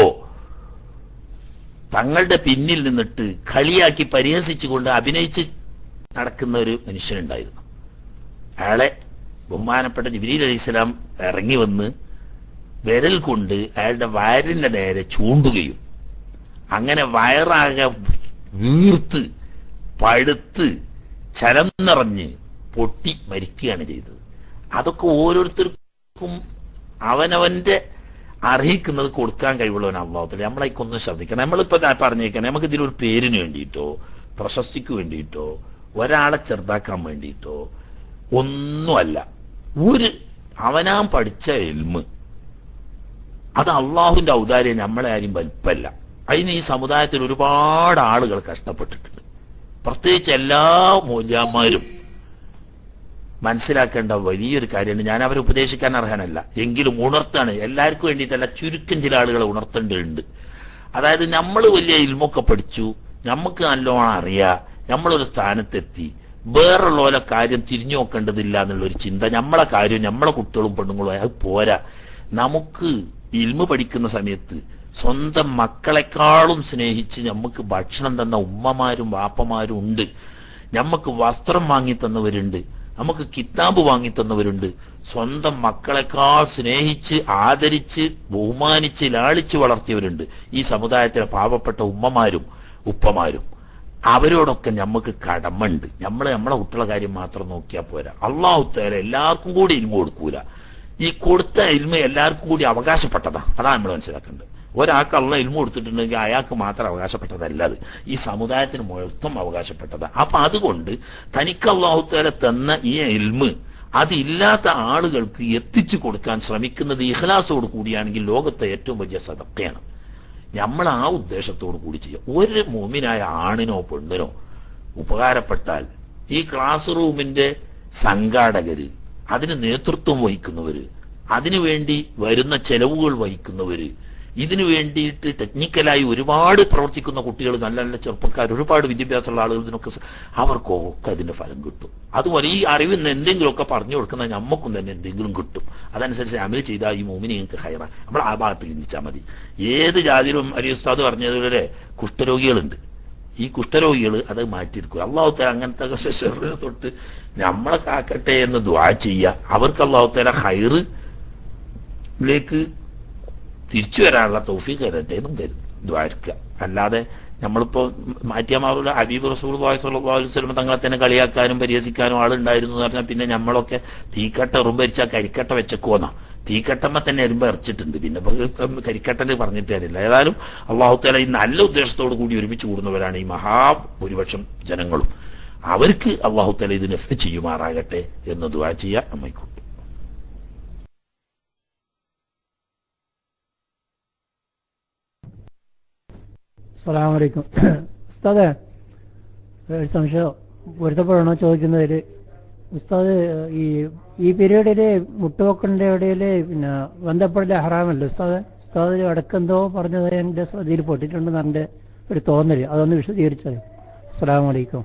തങ്ങളുടെ പിന്നിൽ നിന്നിട്ട് കളിയാക്കി പരിഹസിച്ചുകൊണ്ട് അഭിനയിച്ച് നടക്കുന്ന ഒരു മനുഷ്യനുണ്ടായിരുന്നു. അയാളെ ബഹുമാനപ്പെട്ട ജിബ്രീൽ അലൈഹിസ്സലാം ഇറങ്ങി വന്ന് വിരൽ കൊണ്ട് അയാളുടെ വയറിന്റെ നേരെ ചൂണ്ടുകയും അങ്ങനെ വയറാകെ വീർത്ത് പഴുത്ത് ചരം നിറഞ്ഞ് പൊട്ടി മരിക്കുകയാണ് ചെയ്തത്. അതൊക്കെ ഓരോരുത്തർക്കും അവനവന്റെ അർഹിക്കുന്നത് കൊടുക്കാൻ കഴിവുള്ളവൻ അള്ളാഹുത്തആല. നമ്മളേക്കൊന്നും ശ്രദ്ധിക്കണം. നമ്മളിപ്പോ പറഞ്ഞേക്കണം, നമുക്ക് ഇതിലൊരു പേരിന് വേണ്ടിയിട്ടോ പ്രശസ്തിക്ക് വേണ്ടിയിട്ടോ ഒരാളെ ചെറുതാക്കാൻ വേണ്ടിയിട്ടോ ഒന്നുമല്ല. അവനാൻ പഠിച്ച ഇൽമ് അത് അള്ളാഹുവിന്റെ ഔദാര്യം, നമ്മളെ ആരും വലിപ്പല്ല. അതിന് ഈ സമുദായത്തിൽ ഒരുപാട് ആളുകൾ കഷ്ടപ്പെട്ടിട്ടുണ്ട്. പ്രത്യേകിച്ച് എല്ലാ മൂല്യന്മാരും മനസ്സിലാക്കേണ്ട വലിയൊരു കാര്യമാണ്. ഞാൻ അവരെ ഉപദേശിക്കാൻ അർഹനല്ല, എങ്കിലും ഉണർത്താണ്. എല്ലാവർക്കും വേണ്ടിയിട്ടല്ല, ചുരുക്കം ചില ആളുകളെ ഉണർത്തേണ്ടതുണ്ട്. അതായത് നമ്മൾ വലിയ ഇൽമൊക്കെ പഠിച്ചു, നമുക്ക് നല്ലോണം അറിയാം, നമ്മളൊരു സ്ഥാനത്തെത്തി, വേറുള്ളവരെ കാര്യം തിരിഞ്ഞു നോക്കേണ്ടതില്ല എന്നുള്ളൊരു ചിന്ത, നമ്മളെ കാര്യം നമ്മളെ കുട്ടികളും പെണ്ണുങ്ങളും അത് പോരാ. നമുക്ക് ഇൽമ പഠിക്കുന്ന സമയത്ത് സ്വന്തം മക്കളെക്കാളും സ്നേഹിച്ച് നമുക്ക് ഭക്ഷണം തന്ന ഉമ്മമാരും വാപ്പമാരും ഉണ്ട്, നമുക്ക് വസ്ത്രം വാങ്ങി തന്നവരുണ്ട്, നമുക്ക് കിതാബ് വാങ്ങി തന്നവരുണ്ട്, സ്വന്തം മക്കളെക്കാൾ സ്നേഹിച്ച് ആദരിച്ച് ബഹുമാനിച്ച് ലാളിച്ച് വളർത്തിയവരുണ്ട്. ഈ സമുദായത്തിലെ പാവപ്പെട്ട ഉമ്മമാരും ഉപ്പമാരും. അവരോടൊക്കെ നമുക്ക് കടമുണ്ട്. നമ്മളെ കുട്ടികളുടെ കാര്യം മാത്രം നോക്കിയാൽ പോരാ. അള്ളാഹു തആല എല്ലാവർക്കും കൂടി ഇൽമ കൊടുക്കൂല. ഈ കൊടുത്ത ഇൽമ എല്ലാവർക്കും കൂടി അവകാശപ്പെട്ടതാ. അതാണ് നമ്മൾ മനസ്സിലാക്കേണ്ടത്. ഒരാൾക്ക് അള്ളാഹ് ഇൽമ കൊടുത്തിട്ടുണ്ടെങ്കിൽ അയാൾക്ക് മാത്രം അവകാശപ്പെട്ടതല്ല, അത് ഈ സമുദായത്തിന് മൊത്തം അവകാശപ്പെട്ടതാ. അപ്പൊ അതുകൊണ്ട് തനിക്ക് അള്ളാഹു തആല തന്ന ഈ ഇൽമ അതില്ലാത്ത ആളുകൾക്ക് എത്തിച്ചു കൊടുക്കാൻ ശ്രമിക്കുന്നത് ഇഖ്ലാസോട് കൂടിയാണെങ്കിൽ ലോകത്തെ ഏറ്റവും വലിയ സദഖയാണ്. നമ്മൾ ആ ഉദ്ദേശത്തോട് കൂടി ചെയ്യുക. ഒരു മുഅ്മിനായ ആണിനോ പെണ്ണിനോ ഉപകാരപ്പെട്ടാൽ ഈ ക്ലാസ് റൂമിന്റെ സംഘാടകര്, അതിന് നേതൃത്വം വഹിക്കുന്നവര്, അതിനു വേണ്ടി വരുന്ന ചെലവുകൾ വഹിക്കുന്നവര്, ഇതിനു വേണ്ടിയിട്ട് ടെക്നിക്കലായി ഒരുപാട് പ്രവർത്തിക്കുന്ന കുട്ടികൾ, നല്ല നല്ല ചെറുപ്പക്കാർ, ഒരുപാട് വിദ്യാഭ്യാസമുള്ള ആളുകൾ, ഇതിനൊക്കെ അവർക്കൊക്കെ അതിന്റെ ഫലം കിട്ടും. അതുപോലെ ഈ അറിവിൽ നിന്ന് എന്തെങ്കിലുമൊക്കെ പറഞ്ഞു കൊടുക്കുന്ന നമുക്കും തന്നെ എന്തെങ്കിലും കിട്ടും. അതനുസരിച്ച് അമൽ ചെയ്താൽ ഈ മുഅ്മിന് നിങ്ങൾക്ക് ഖൈറ. നമ്മൾ ആ ഭാഗത്ത് ചിന്തിച്ചാൽ മതി. ഏത് ജാതിയിലും അലി ഉസ്താദ് പറഞ്ഞതുപോലെ കുഷ്ഠരോഗികളുണ്ട്. ഈ കുഷ്ഠരോഗികൾ അത് മാറ്റിയെടുക്കുക. അള്ളാഹു തആല അങ്ങനത്തെ ഷെറിനെ തൊട്ട് നമ്മളെ കാക്കട്ടെ എന്ന് ദുആ ചെയ്യുക. അവർക്ക് അള്ളാഹു തആല ഖൈറിലേക്ക് തിരിച്ചു വരാനുള്ള തൗഫീഖ് തരട്ടെ എന്നും ദ്വാരിക്കുക. അല്ലാതെ നമ്മളിപ്പോ മാറ്റിയാൽ മാറില്ല. ഹബീബ് റസൂലുള്ളാഹി സ്വല്ലല്ലാഹു അലൈഹി വസല്ലം തങ്ങളെ തന്നെ കളിയാക്കാനും പരിഹസിക്കാനും ആളുണ്ടായിരുന്നു എന്ന് പറഞ്ഞാൽ പിന്നെ നമ്മളൊക്കെ തീക്കട്ട എറുമ്പരിച്ചാൽ കരിക്കട്ട വെച്ചേക്കുവന്നാ. തീക്കട്ടമ്മ തന്നെ എറുമ്പ് എറിച്ചിട്ടുണ്ട്, പിന്നെ കരിക്കട്ടല് പറഞ്ഞിട്ട് കാര്യമില്ല. ഏതായാലും അള്ളാഹു തആല ഈ നല്ല ഉദ്ദേശത്തോടു കൂടി ഒരുമിച്ച് കൂടുന്നവരാണ് ഈ മഹാഭൂരിപക്ഷം ജനങ്ങളും. അവർക്ക് അള്ളാഹു തആല ഇതിനെ ചെയ്യുമാറാകട്ടെ എന്ന് ദുആ ചെയ്യാൻ നമ്മയ്ക്കും. അസ്സലാമു അലൈക്കും. ഉസ്താദേ, ഒരു സംശയം പൊരുത്തപ്പെടണോ ചോദിക്കുന്നതിൽ, ഉസ്താദ് ഈ പീരീഡില് മുട്ടുവെക്കലിന്റെ ഇടയില് പിന്നെ ബന്ധപ്പെടൽ ഹറാമല്ലേ ഉസ്താദ് അടക്കെന്തോ പറഞ്ഞത് എന്റെ ശ്രദ്ധയിൽ പൊട്ടിട്ടുണ്ടെന്ന് എൻ്റെ ഒരു തോന്നല്, അതൊന്ന് വിശദീകരിച്ചത്. അസ്സലാമു അലൈക്കും.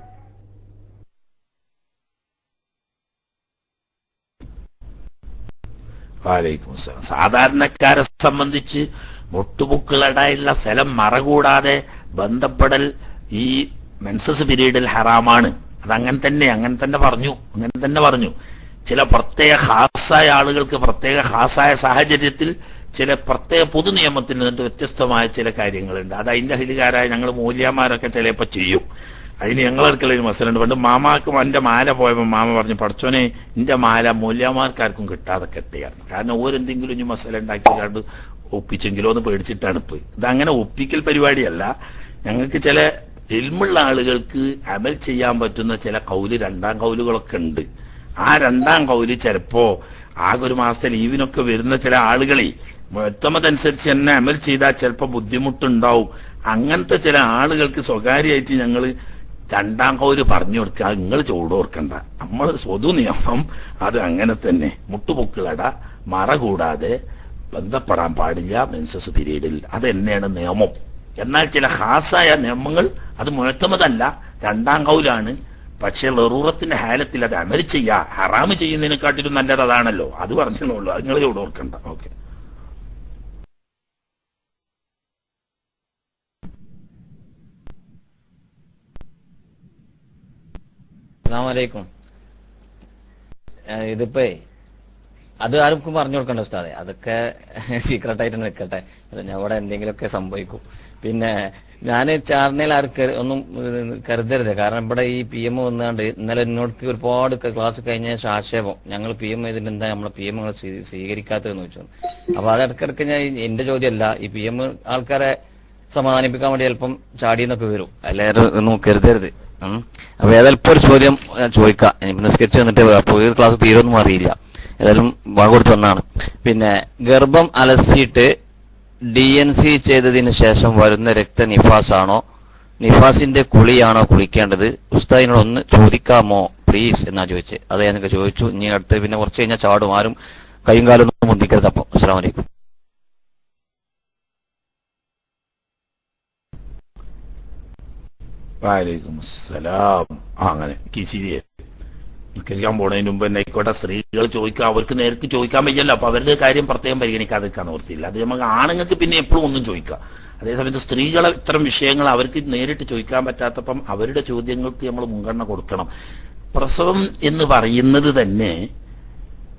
വലൈക്കും അസ്സലാം. സാധാരണക്കാരെ സംബന്ധിച്ച് മുട്ടുപൊക്കിളടായുള്ള സ്ഥലം മറകൂടാതെ ബന്ധപ്പെടൽ ഈ മെൻസസ് പീരീഡിൽ ഹറാമാണ്. അതങ്ങനെ തന്നെ പറഞ്ഞു. ചില പ്രത്യേക ഖാസായ ആളുകൾക്ക് പ്രത്യേക ഖാസായ സാഹചര്യത്തിൽ ചില പ്രത്യേക പൊതു നിയമത്തിൽ നിന്നിട്ട് വ്യത്യസ്തമായ ചില കാര്യങ്ങളുണ്ട്. അത് അതിന്റെ അഹിലുകാരായ ഞങ്ങൾ മൂല്യന്മാരൊക്കെ ചിലപ്പോൾ ചെയ്യും. അതിന് ഞങ്ങളെടുക്കലൊരു ഒരു മസലുണ്ട്. പണ്ട് മാമാക്ക് എൻ്റെ മാല പോയപ്പോൾ മാമ പറഞ്ഞു, പഠിച്ചോനെ എൻ്റെ മാല മൂല്യന്മാർക്കാർക്കും കിട്ടാതെ കെട്ടിയായിരുന്നു. കാരണം ഓരെന്തെങ്കിലും ഇനി മസല ഉണ്ടാക്കിയാണ്ട് ഒപ്പിച്ചെങ്കിലോ എന്ന് പേടിച്ചിട്ടാണ് ഇപ്പൊ. ഇതങ്ങനെ ഒപ്പിക്കൽ പരിപാടിയല്ല. ഞങ്ങൾക്ക് ചില ഇൽമുള്ള ആളുകൾക്ക് അമൽ ചെയ്യാൻ പറ്റുന്ന ചില കൗല്, രണ്ടാം കൗലുകളൊക്കെ ഉണ്ട്. ആ രണ്ടാം കൗല് ചിലപ്പോ ആകെ ഒരു മാസത്തെ ലീവിനൊക്കെ വരുന്ന ചില ആളുകളെ മുഅത്തമദനുസരിച്ച് തന്നെ അമൽ ചെയ്താൽ ചിലപ്പോൾ ബുദ്ധിമുട്ടുണ്ടാവും. അങ്ങനത്തെ ചില ആളുകൾക്ക് സ്വകാര്യമായിട്ട് ഞങ്ങൾ രണ്ടാം കൗല് പറഞ്ഞു കൊടുക്കുക. നിങ്ങൾ ചൂടോർക്കണ്ട, നമ്മൾ സ്വതു നിയമം അത് അങ്ങനെ തന്നെ. മുട്ടുപൊക്കിളട മറ കൂടാതെ ബന്ധപ്പെടാൻ പാടില്ല മെൻസസ് പീരീഡിൽ. അത് തന്നെയാണ് നിയമം. എന്നാൽ ചില ഖാസായ നിയമങ്ങൾ അത് മുഅത്തമദല്ല, രണ്ടാം കൗലാണ്. പക്ഷെ ലറൂറത്തിന്റെ ഹാലത്തിൽ അത് അമൽ ചെയ്യുക, ഹറാമ് ചെയ്യുന്നതിനെക്കാട്ടിലും നല്ലത് അതാണല്ലോ. അത് പറഞ്ഞുള്ളൂ, അത് നിങ്ങൾ ചൂടോർക്കണ്ട. ഓക്കെ. അസ്സലാമലൈക്കും. ഇതിപ്പോ അത് ആർക്കും പറഞ്ഞു കൊടുക്കണ്ട ഉസ്താദെ, അതൊക്കെ സീക്രട്ടായിട്ട് നിൽക്കട്ടെ. ഞവിടെ എന്തെങ്കിലുമൊക്കെ സംഭവിക്കും. പിന്നെ ഞാൻ ചാർണയിൽ ഒന്നും കരുതരുത്. കാരണം ഇവിടെ ഈ PM വന്നാണ്ട് ഇന്നലെ എന്നോട് ഒരുപാട് ക്ലാസ് കഴിഞ്ഞ ശേഷം ആക്ഷേപം, ഞങ്ങൾ PM ചെയ്തിട്ട് എന്താ നമ്മളെ PM സ്വീകരിക്കാത്തതെന്ന് വെച്ചു. അപ്പൊ അത് ഇടയ്ക്കിടയ്ക്ക് ഞാൻ എന്റെ ചോദ്യമല്ല, ഈ PM ആൾക്കാരെ സമാധാനിപ്പിക്കാൻ വേണ്ടി ചിലപ്പം ചാടിയെന്നൊക്കെ വരും. എല്ലാവരും ഒന്നും കരുതരുത്. അപ്പൊ ഏതായാലും ഇപ്പൊ ഒരു ചോദ്യം ചോദിക്കാം. ഇനിയിപ്പോ സ്കെച്ച് വന്നിട്ട് അപ്പൊ ഈ ക്ലാസ് തീരൊന്നും അറിയില്ല, ഏതായാലും കൊടുത്ത് വന്നാണ്. പിന്നെ ഗർഭം അലസിയിട്ട് DNC ചെയ്തതിന് ശേഷം വരുന്ന രക്ത നിഫാസാണോ, നിഫാസിന്റെ കുളിയാണോ കുളിക്കേണ്ടത്? ഉസ്താദിനോട് ഒന്ന് ചോദിക്കാമോ പ്ലീസ് എന്നാ ചോദിച്ചത്. അത് ഞാനൊക്കെ ചോദിച്ചു. ഇനി അടുത്ത് പിന്നെ കുറച്ച് കഴിഞ്ഞാൽ ചാടും, ആരും കൈയും കാലം ഒന്നും മുന്തിക്കരുത്. അപ്പം അസ്സലാമു അലൈക്കും. വലൈക്കും അസ്സലാം. അങ്ങനെ കിസിരിയെ നിസ്കരിക്കാൻ പോണതിന് മുമ്പ് തന്നെ ആയിക്കോട്ടെ, സ്ത്രീകൾ ചോദിക്കുക, അവർക്ക് നേരിട്ട് ചോദിക്കാൻ വയ്യല്ലോ. അപ്പൊ അവരുടെ കാര്യം പ്രത്യേകം പരിഗണിക്കാതെ നിൽക്കാൻ നിവർത്തിയില്ല. അത് നമുക്ക് ആണുങ്ങൾക്ക് പിന്നെ എപ്പോഴും ഒന്നും ചോദിക്കാം. അതേസമയത്ത് സ്ത്രീകളെ ഇത്തരം വിഷയങ്ങൾ അവർക്ക് നേരിട്ട് ചോദിക്കാൻ പറ്റാത്തപ്പം അവരുടെ ചോദ്യങ്ങൾക്ക് നമ്മൾ മുൻഗണന കൊടുക്കണം. പ്രസവം എന്ന് പറയുന്നത് തന്നെ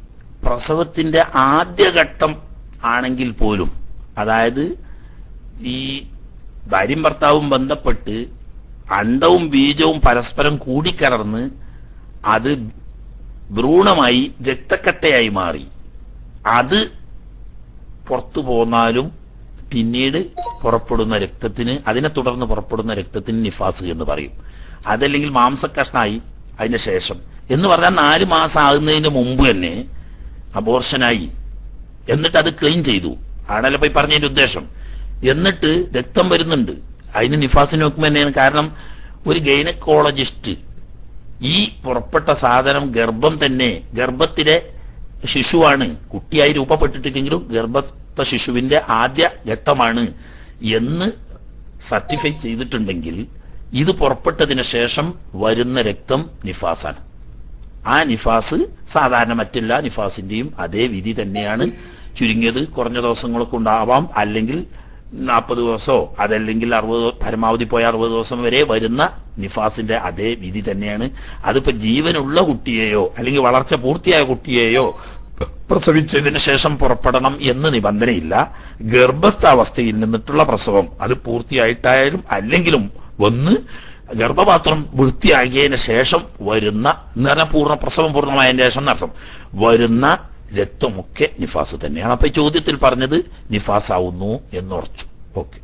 പ്രസവത്തിന്റെ ആദ്യഘട്ടം ആണെങ്കിൽ പോലും, അതായത് ഈ ഭാര്യയും ഭർത്താവും ബന്ധപ്പെട്ട് അണ്ടവും ബീജവും പരസ്പരം കൂടിക്കലർന്ന് അത് ഭ്രൂണമായി രക്തക്കട്ടയായി മാറി, അത് പുറത്തു പോന്നാലും പിന്നീട് പുറപ്പെടുന്ന രക്തത്തിന്, അതിനെ തുടർന്ന് പുറപ്പെടുന്ന രക്തത്തിന് നിഫാസ് എന്ന് പറയും. അതല്ലെങ്കിൽ മാംസക്കഷ്ണായി അതിന്റെ ശേഷം എന്ന് പറഞ്ഞാൽ 4 മാസം ആകുന്നതിന് മുമ്പ് തന്നെ അബോർഷനായി, എന്നിട്ട് അത് ക്ലീൻ ചെയ്തു, ആണല്ലോ പോയി പറഞ്ഞതിന്റെ ഉദ്ദേശം. എന്നിട്ട് രക്തം വരുന്നുണ്ട്, അതിന് നിഫാസിന് നോക്കുമ്പോൾ തന്നെയാണ്. കാരണം ഒരു ഗൈനക്കോളജിസ്റ്റ് ഈ പുറപ്പെട്ട സാധനം ഗർഭം തന്നെ, ഗർഭത്തിലെ ശിശുവാണ്, കുട്ടിയായി രൂപപ്പെട്ടിട്ടില്ലെങ്കിലും ഗർഭസ്ഥ ശിശുവിന്റെ ആദ്യ ഘട്ടമാണ് എന്ന് സർട്ടിഫൈ ചെയ്തിട്ടുണ്ടെങ്കിൽ ഇത് പുറപ്പെട്ടതിന് ശേഷം വരുന്ന രക്തം നിഫാസാണ്. ആ നിഫാസ് സാധാരണ മറ്റെല്ലാ നിഫാസിന്റെയും അതേ വിധി തന്നെയാണ്. ചുരുങ്ങിയത് കുറഞ്ഞ ദിവസങ്ങളൊക്കെ ഉണ്ടാവാം, അല്ലെങ്കിൽ 40 ദിവസമോ അതല്ലെങ്കിൽ 60, പരമാവധി പോയ 60 ദിവസം വരെ വരുന്ന നിഫാസിന്റെ അതേ വിധി തന്നെയാണ്. അതിപ്പോ ജീവനുള്ള കുട്ടിയെയോ അല്ലെങ്കിൽ വളർച്ച പൂർത്തിയായ കുട്ടിയെയോ പ്രസവിച്ചതിന് ശേഷം പുറപ്പെടണം എന്ന് നിബന്ധനയില്ല. ഗർഭസ്ഥാവസ്ഥയിൽ നിന്നിട്ടുള്ള പ്രസവം അത് പൂർത്തിയായിട്ടായാലും അല്ലെങ്കിലും വന്ന് ഗർഭപാത്രം വൃത്തിയാക്കിയതിന് ശേഷം വരുന്ന, എന്ന് പറഞ്ഞാൽ പ്രസവം പൂർണ്ണമായതിന് ശേഷം എന്നർത്ഥം, വരുന്ന രക്തമൊക്കെ നിഫാസ് തന്നെയാണ്. അപ്പൊ ഈ ചോദ്യത്തിൽ പറഞ്ഞത് നിഫാസ് ആവുന്നു എന്നുറച്ചു. ഓക്കെ.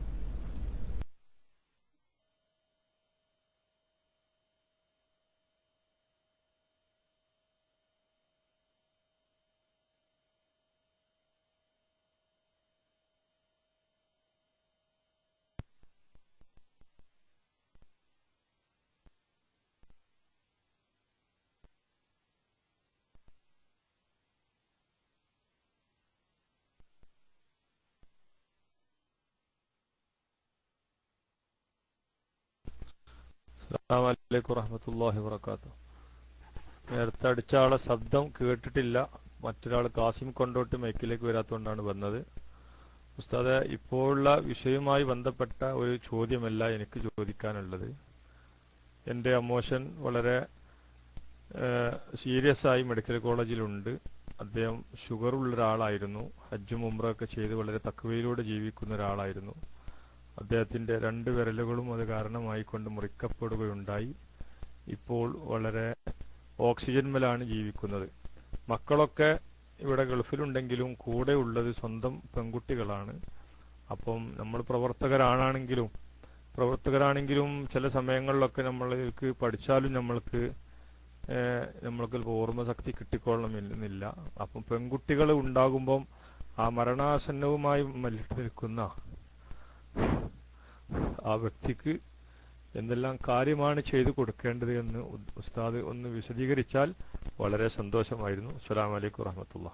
അസ്സലാമു അലൈക്കും വറഹ്മത്തുള്ളാഹി വബറകാതുഹു. നേരത്തെ അടിച്ച ആളെ ശബ്ദം കേട്ടിട്ടില്ല. മറ്റൊരാൾ കാസിം കൊണ്ടോട്ട് മൈക്കിലേക്ക് വരാത്തതുകൊണ്ടാണ് വന്നത്. ഉസ്താദെ, ഇപ്പോഴുള്ള വിഷയവുമായി ബന്ധപ്പെട്ട ഒരു ചോദ്യമല്ല എനിക്ക് ചോദിക്കാനുള്ളത്. എൻ്റെ അമ്മോഷൻ വളരെ സീരിയസ് ആയി മെഡിക്കൽ കോളേജിലുണ്ട്. അദ്ദേഹം ഷുഗർ ഉള്ള ഒരാളായിരുന്നു. ഹജ്ജും ഉംറയൊക്കെ ചെയ്ത് വളരെ തഖ്വയിലൂടെ ജീവിക്കുന്ന ഒരാളായിരുന്നു. അദ്ദേഹത്തിൻ്റെ 2 വിരലുകളും അത് കാരണമായിക്കൊണ്ട് മുറിക്കപ്പെടുകയുണ്ടായി. ഇപ്പോൾ വളരെ ഓക്സിജൻ മേലാണ് ജീവിക്കുന്നത്. മക്കളൊക്കെ ഇവിടെ ഗൾഫിലുണ്ടെങ്കിലും കൂടെ ഉള്ളത് സ്വന്തം പെൺകുട്ടികളാണ്. അപ്പം നമ്മൾ പ്രവർത്തകരാണെങ്കിലും ചില സമയങ്ങളിലൊക്കെ നമ്മൾക്ക് പഠിച്ചാലും നമ്മൾക്ക് ഓർമ്മശക്തി കിട്ടിക്കൊള്ളണമെന്നില്ല. അപ്പം പെൺകുട്ടികൾ ഉണ്ടാകുമ്പം ആ മരണാസന്നവുമായി നിൽക്കുന്ന ആ വ്യക്തിക്ക് എന്തെല്ലാം കാര്യമാണ് ചെയ്തു കൊടുക്കേണ്ടത് എന്ന് ഉസ്താദ് ഒന്ന് വിശദീകരിച്ചാൽ വളരെ സന്തോഷമായിരുന്നു. അസ്സലാമു അലൈക്കും വറഹ്മത്തുള്ളാഹി.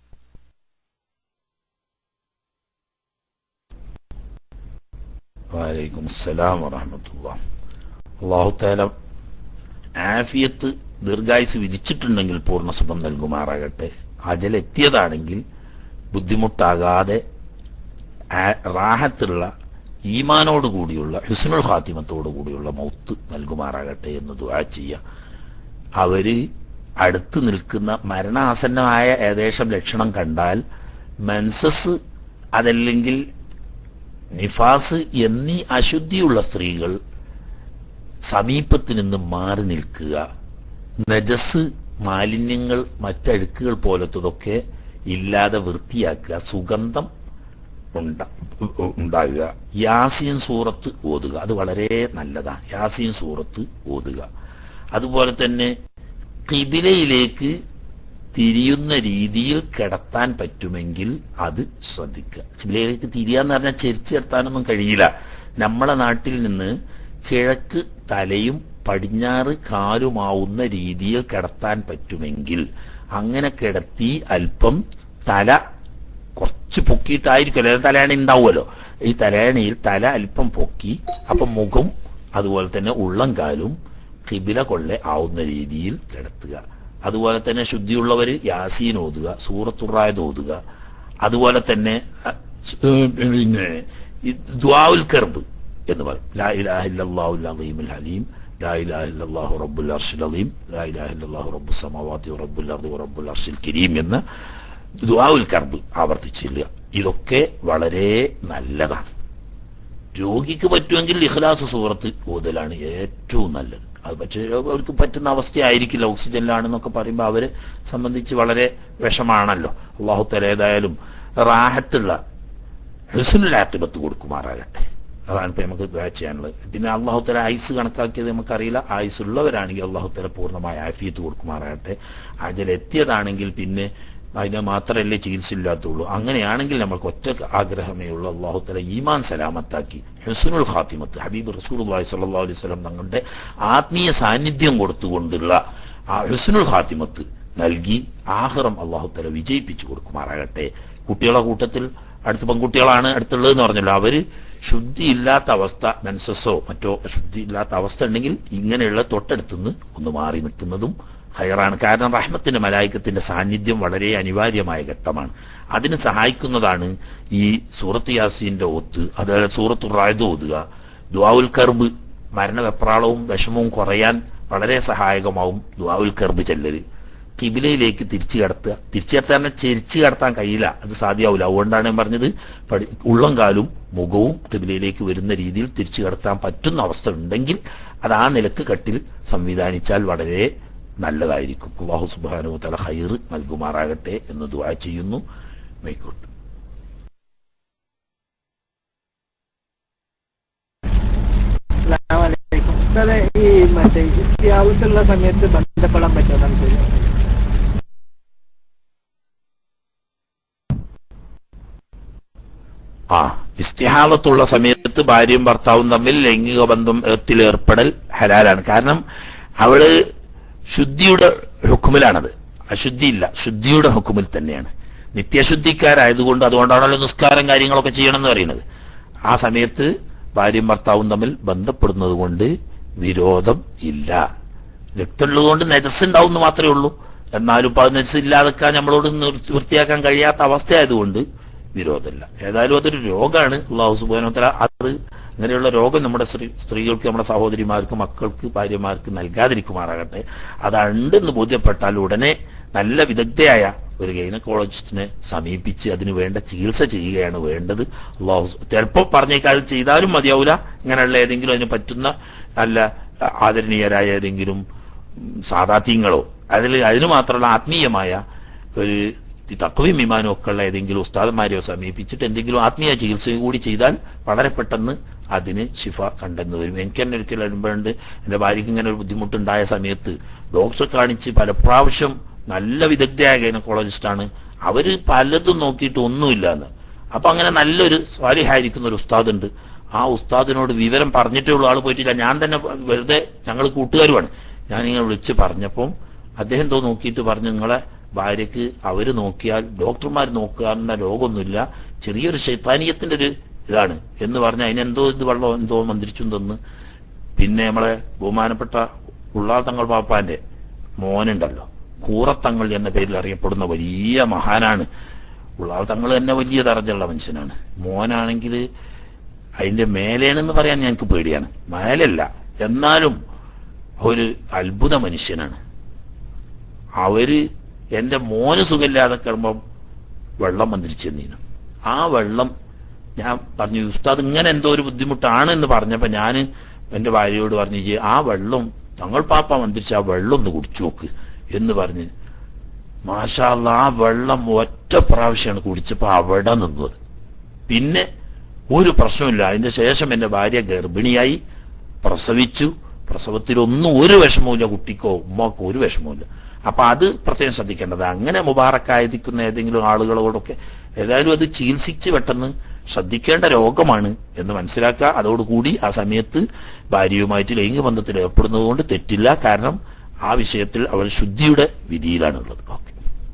വഅലൈക്കും അസ്സലാം വറഹ്മത്തുള്ളാഹി. അല്ലാഹു തആല ആഫിയത്ത് ദീർഘായുസ് വിധിച്ചിട്ടുണ്ടെങ്കിൽ പൂർണ്ണ സുഖം നൽകുമാറാകട്ടെ. അജലെത്തിയതാണെങ്കിൽ ബുദ്ധിമുട്ടാകാതെ റാഹത്തുള്ള ഈമാനോട് കൂടിയുള്ള ഹുസ്നുൽ ഖാത്തിമത്തോടു കൂടിയുള്ള മൗത്ത് നൽകുമാറാകട്ടെ എന്ന് ദുആ ചെയ്യുക. അവര് അടുത്ത് നിൽക്കുന്ന മരണാസന്നമായ ഏകദേശം ലക്ഷണം കണ്ടാൽ മെൻസസ് അതല്ലെങ്കിൽ നിഫാസ് എന്നീ അശുദ്ധിയുള്ള സ്ത്രീകൾ സമീപത്ത് നിന്ന് മാറി നിൽക്കുക. നജസ്, മാലിന്യങ്ങൾ, മറ്റഴുക്കുകൾ പോലത്തതൊക്കെ ഇല്ലാതെ വൃത്തിയാക്കുക. സുഗന്ധം ഉണ്ടാകുക. യാസീൻ സൂറത്ത് ഓതുക, അത് വളരെ നല്ലതാണ്. യാസീൻ സൂറത്ത് ഓതുക. അതുപോലെ തന്നെ ഖിബിലയിലേക്ക് തിരിയുന്ന രീതിയിൽ കിടത്താൻ പറ്റുമെങ്കിൽ അത് ശ്രദ്ധിക്കുക. ഖിബിലയിലേക്ക് തിരിയാന്ന് പറഞ്ഞാൽ ചെരിച്ച് കിടത്താനൊന്നും കഴിയില്ല. നമ്മളെ നാട്ടിൽ നിന്ന് കിഴക്ക് തലയും പടിഞ്ഞാറ് കാലുമാവുന്ന രീതിയിൽ കിടത്താൻ പറ്റുമെങ്കിൽ അങ്ങനെ കിടത്തി അല്പം തല കുറച്ച് പൊക്കിയിട്ടായിരിക്കുമല്ലോ, തലയണ ഉണ്ടാവുമല്ലോ, ഈ തലയണയിൽ തല അല്പം പൊക്കി, അപ്പം മുഖം അതുപോലെ തന്നെ ഉള്ളം കാലും ഖിബില കൊള്ളെ ആവുന്ന രീതിയിൽ കിടത്തുക. അതുപോലെ തന്നെ ശുദ്ധിയുള്ളവർ യാസീൻ ഓതുക, സൂറത്തുർ റഅദ് ഓതുക. അതുപോലെ തന്നെ പിന്നെ ദുആഉൽ കർബ്, എന്ന് പറയും. ലാ ഇലാഹ ഇല്ലല്ലാഹുൽ അളീമുൽ ഹലീം, ലാ ഇലാഹ ഇല്ലല്ലാഹു റബ്ബുൽ അർശിൽ അളീം, ലാ ഇലാഹ ഇല്ലല്ലാഹു റബ്ബുസ് സമാവാതി റബ്ബുൽ അർദി റബ്ബുൽ അർശിൽ കരീം എന്ന് ദുആഉൽ കർബ് ആവർത്തിച്ചില്ല. ഇതൊക്കെ വളരെ നല്ലതാണ്. രോഗിക്ക് പറ്റുമെങ്കിൽ ഇഖ്ലാസ് സൂറത്ത് ഓതലാണ് ഏറ്റവും നല്ലത്. അത് പക്ഷേ അവർക്ക് പറ്റുന്ന അവസ്ഥയായിരിക്കില്ല. ഓക്സിജനിലാണെന്നൊക്കെ പറയുമ്പോൾ അവരെ സംബന്ധിച്ച് വളരെ വിഷമാണല്ലോ. അല്ലാഹു തആല ഏതായാലും റാഹത്തുള്ള ഹുസ്നുൽ ആഖിബത്ത് കൊടുക്കുമാറാകട്ടെ. അതാണ് ഇപ്പൊ നമുക്ക് ദുആ ചെയ്യാനുള്ളത്. പിന്നെ അല്ലാഹു തആല ആയുസ് കണക്കാക്കിയത് നമുക്കറിയില്ല. ആയുസ് ഉള്ളവരാണെങ്കിൽ അല്ലാഹു തആല പൂർണ്ണമായ ആഫിയത്ത് കൊടുക്കുമാറാകട്ടെ. അജൽ എത്തിയതാണെങ്കിൽ പിന്നെ അതിനെ മാത്രമല്ലേ ചികിത്സ ഇല്ലാത്തുള്ളൂ. അങ്ങനെയാണെങ്കിൽ നമ്മൾക്ക് ഒറ്റ ആഗ്രഹമേ ഉള്ളൂ, അല്ലാഹു തആല ഈമാൻ സലാമത്താക്കി ഹുസ്നുൽ ഖാത്തിമത്ത് ഹബീബ് റസൂലുള്ളാഹി സ്വല്ലല്ലാഹു അലൈഹി വസല്ലം തങ്ങളുടെ ആത്മീയ സാന്നിധ്യം കൊടുത്തുകൊണ്ടുള്ള ആ ഹുസ്നുൽ ഖാത്തിമത്ത് നൽകി ആഖിറം അല്ലാഹു തആല വിജയിപ്പിച്ചു കൊടുക്കുമാറാകട്ടെ. കുട്ടികളുടെ കൂട്ടത്തിൽ അടുത്ത പെൺകുട്ടികളാണ് അടുത്തുള്ളതെന്ന് പറഞ്ഞല്ലോ. അവര് ശുദ്ധിയില്ലാത്ത അവസ്ഥ, മെൻസസോ മറ്റോ ശുദ്ധിയില്ലാത്ത അവസ്ഥ ഉണ്ടെങ്കിൽ ഇങ്ങനെയുള്ള തൊട്ടടുത്തുനിന്ന് ഒന്ന് മാറി നിൽക്കുന്നതും ഹൈറാണ്. കാരണം റഹ്മത്തിന്റെ മലായികത്തിന്റെ സാന്നിധ്യം വളരെ അനിവാര്യമായ ഘട്ടമാണ്. അതിന് സഹായിക്കുന്നതാണ് ഈ സൂറത്ത് യാസീന്റെ ഓത്ത്, അതായത് സൂറത്തുർ റഅദ് ഓതുക. ദുആഉൽ കർബ്, മരണവെപ്രാളവും വിഷമവും കുറയാൻ വളരെ സഹായകമാവും ദുആഉൽ കർബ് ചെല്ലല്. കിബിലയിലേക്ക് തിരിച്ചു കടത്താൻ ചെരിച്ചു കടത്താൻ കഴിയില്ല, അത് സാധ്യമാവില്ല. അതുകൊണ്ടാണ് ഞാൻ പറഞ്ഞത് ഉള്ളം കാലും മുഖവും കിബിലയിലേക്ക് വരുന്ന രീതിയിൽ തിരിച്ചു കടത്താൻ പറ്റുന്ന അവസ്ഥ ഉണ്ടെങ്കിൽ അത് ആ നിലക്ക് കട്ടിൽ സംവിധാനിച്ചാൽ വളരെ നല്ലതായിരിക്കും. അല്ലാഹു സുബ്ഹാനഹു വ തആല ഖൈർ നൽകുമാറാകട്ടെ എന്ന് ദുആ ചെയ്യുന്നു. മൈക്കോട്ട്. അസ്സലാമു അലൈക്കും. ഉസ്താദേ, ഈ മറ്റേ ഇസ്തിയാവത്തുള്ള സമയത്ത് ബന്ധപ്പെടാൻ പറ്റുമോ നമുക്ക്? ഇസ്തിഹാലത്തുള്ള സമയത്ത് ഭാര്യയും ഭർത്താവും തമ്മിൽ ലൈംഗിക ബന്ധത്തിൽ ഏർപ്പെടൽ ഹലാലാണ്. കാരണം അവള് ശുദ്ധിയുടെ ഹുക്കുമിലാണത്, അശുദ്ധിയില്ല, ശുദ്ധിയുടെ ഹുക്കുമിൽ തന്നെയാണ്. നിത്യശുദ്ധിക്കാരായതുകൊണ്ട് അതുകൊണ്ടാണല്ലോ നിസ്കാരം കാര്യങ്ങളൊക്കെ ചെയ്യണം എന്ന് പറയുന്നത്. ആ സമയത്ത് ഭാര്യയും ഭർത്താവും തമ്മിൽ ബന്ധപ്പെടുന്നത് കൊണ്ട് വിരോധം ഇല്ല. രക്തമുള്ളതുകൊണ്ട് നജസ് ഉണ്ടാവും എന്ന് മാത്രമേ ഉള്ളൂ. എന്നാലും ഇപ്പൊ അത് നജസ് ഇല്ലാതെക്കാൻ നമ്മളോട് വൃത്തിയാക്കാൻ കഴിയാത്ത അവസ്ഥയായതുകൊണ്ട് വിരോധമില്ല. ഏതായാലും അതൊരു രോഗമാണ്. അല്ലാഹു സുബ്ഹാനഹു വ തആല അത് അങ്ങനെയുള്ള രോഗം നമ്മുടെ സ്ത്രീകൾക്ക്, നമ്മുടെ സഹോദരിമാർക്ക്, മക്കൾക്ക്, ഭാര്യമാർക്ക് നൽകാതിരിക്കുമാറാകട്ടെ. അതുണ്ടെന്ന് ബോധ്യപ്പെട്ടാൽ ഉടനെ നല്ല വിദഗ്ധയായ ഒരു ഗൈനക്കോളജിസ്റ്റിനെ സമീപിച്ച് അതിന് വേണ്ട ചികിത്സ ചെയ്യുകയാണ് വേണ്ടത്. അല്ലാഹു ചിലപ്പോൾ പറഞ്ഞേക്കാൾ ചെയ്താലും മതിയാവില്ല. ഇങ്ങനെയുള്ള ഏതെങ്കിലും അതിന് പറ്റുന്ന നല്ല ആദരണീയരായ ഏതെങ്കിലും സാദാത്യങ്ങളോ അതിന് മാത്രമുള്ള ആത്മീയമായ ഒരു തഖ്വയും ഈമാനും ഒക്കെ ഉള്ള ഏതെങ്കിലും ഉസ്താദന്മാരെയോ സമീപിച്ചിട്ട് എന്തെങ്കിലും ആത്മീയ ചികിത്സയും കൂടി ചെയ്താൽ വളരെ പെട്ടെന്ന് അതിന് ശിഫ കണ്ടെന്ന് വരും. എനിക്ക് തന്നെ ഒരിക്കലും അനുഭവമുണ്ട്. എൻ്റെ ഭാര്യയ്ക്ക് ഇങ്ങനെ ഒരു ബുദ്ധിമുട്ടുണ്ടായ സമയത്ത് ഡോക്ടറെ കാണിച്ച് പല പ്രാവശ്യം, നല്ല വിദഗ്ധയായ ഗൈനക്കോളജിസ്റ്റാണ്, അവര് പലതും നോക്കിയിട്ട് ഒന്നുമില്ല എന്ന്. അപ്പൊ അങ്ങനെ നല്ലൊരു സ്വാലിഹായിരിക്കുന്ന ഒരു ഉസ്താദ് ഉണ്ട്. ആ ഉസ്താദിനോട് വിവരം പറഞ്ഞിട്ടേ ഉള്ളൂ, ആൾ പോയിട്ടില്ല. ഞാൻ തന്നെ വെറുതെ, ഞങ്ങൾ കൂട്ടുകാരുമാണ്, ഞാനിങ്ങനെ വിളിച്ച് പറഞ്ഞപ്പം അദ്ദേഹം നോക്കിയിട്ട് പറഞ്ഞു, നിങ്ങളെ ഭാര്യക്ക് അവര് നോക്കിയാൽ, ഡോക്ടർമാർ നോക്കാറുന്ന രോഗമൊന്നുമില്ല, ചെറിയൊരു ശൈത്താനീയത്തിന്റെ ഒരു ഇതാണ് എന്ന് പറഞ്ഞ അതിനെന്തോ ഇത് വെള്ളം എന്തോ മന്ത്രിച്ചു തന്ന്. പിന്നെ നമ്മളെ ബഹുമാനപ്പെട്ട ഉള്ളാൾ തങ്ങൾ പാപ്പാന്റെ മോനുണ്ടല്ലോ, കൂറത്തങ്ങൾ എന്ന പേരിൽ അറിയപ്പെടുന്ന വലിയ മഹാനാണ്. ഉള്ളാൾ തങ്ങൾ തന്നെ വലിയ ദർജയുള്ള മനുഷ്യനാണ്. മോനാണെങ്കിൽ അതിന്റെ മേലേണെന്ന് പറയാൻ ഞങ്ങൾക്ക് പേടിയാണ്. മേലല്ല, എന്നാലും ഒരു അത്ഭുത മനുഷ്യനാണ്. അവര് എൻ്റെ മോന് സുഖമില്ലാതെ കിടമ്പം വെള്ളം മന്ത്രിച്ചെന്നീനും. ആ വെള്ളം ഞാൻ പറഞ്ഞു, ഉസ്താദ് ഇങ്ങനെ എന്തോ ഒരു ബുദ്ധിമുട്ടാണ് എന്ന് പറഞ്ഞപ്പോ ഞാൻ എൻ്റെ ഭാര്യയോട് പറഞ്ഞു, ആ വെള്ളം തങ്ങൾ പാപ്പ മന്ത്രിച്ച ആ വെള്ളം ഒന്ന് കുടിച്ചു നോക്ക് എന്ന് പറഞ്ഞ്, മാഷാ അല്ലാഹ്, ആ വെള്ളം ഒറ്റ പ്രാവശ്യമാണ് കുടിച്ചപ്പോ അവിടെ നിന്നത്. പിന്നെ ഒരു പ്രശ്നമില്ല. അതിന്റെ ശേഷം എൻ്റെ ഭാര്യ ഗർഭിണിയായി, പ്രസവിച്ചു. പ്രസവത്തിലൊന്നും ഒരു വിഷമവുമില്ല, കുട്ടിക്കോ ഉമ്മക്കോ ഒരു വിഷമവുമില്ല. അപ്പൊ അത് പ്രത്യേകം ശ്രദ്ധിക്കേണ്ടത്. അങ്ങനെ മുബാറക്കായിരിക്കുന്ന ഏതെങ്കിലും ആളുകളോടൊക്കെ ഏതായാലും അത് ചികിത്സിച്ച് പെട്ടെന്ന് ശ്രദ്ധിക്കേണ്ട രോഗമാണ് എന്ന് മനസ്സിലാക്കുക. അതോടുകൂടി ആ സമയത്ത് ഭാര്യയുമായിട്ട് ലൈംഗിക ബന്ധത്തിൽ ഏർപ്പെടുന്നത് കൊണ്ട് തെറ്റില്ല. കാരണം ആ വിഷയത്തിൽ അവൾ ശുദ്ധിയുടെ വിധിയിലാണുള്ളത്. ഓക്കെ.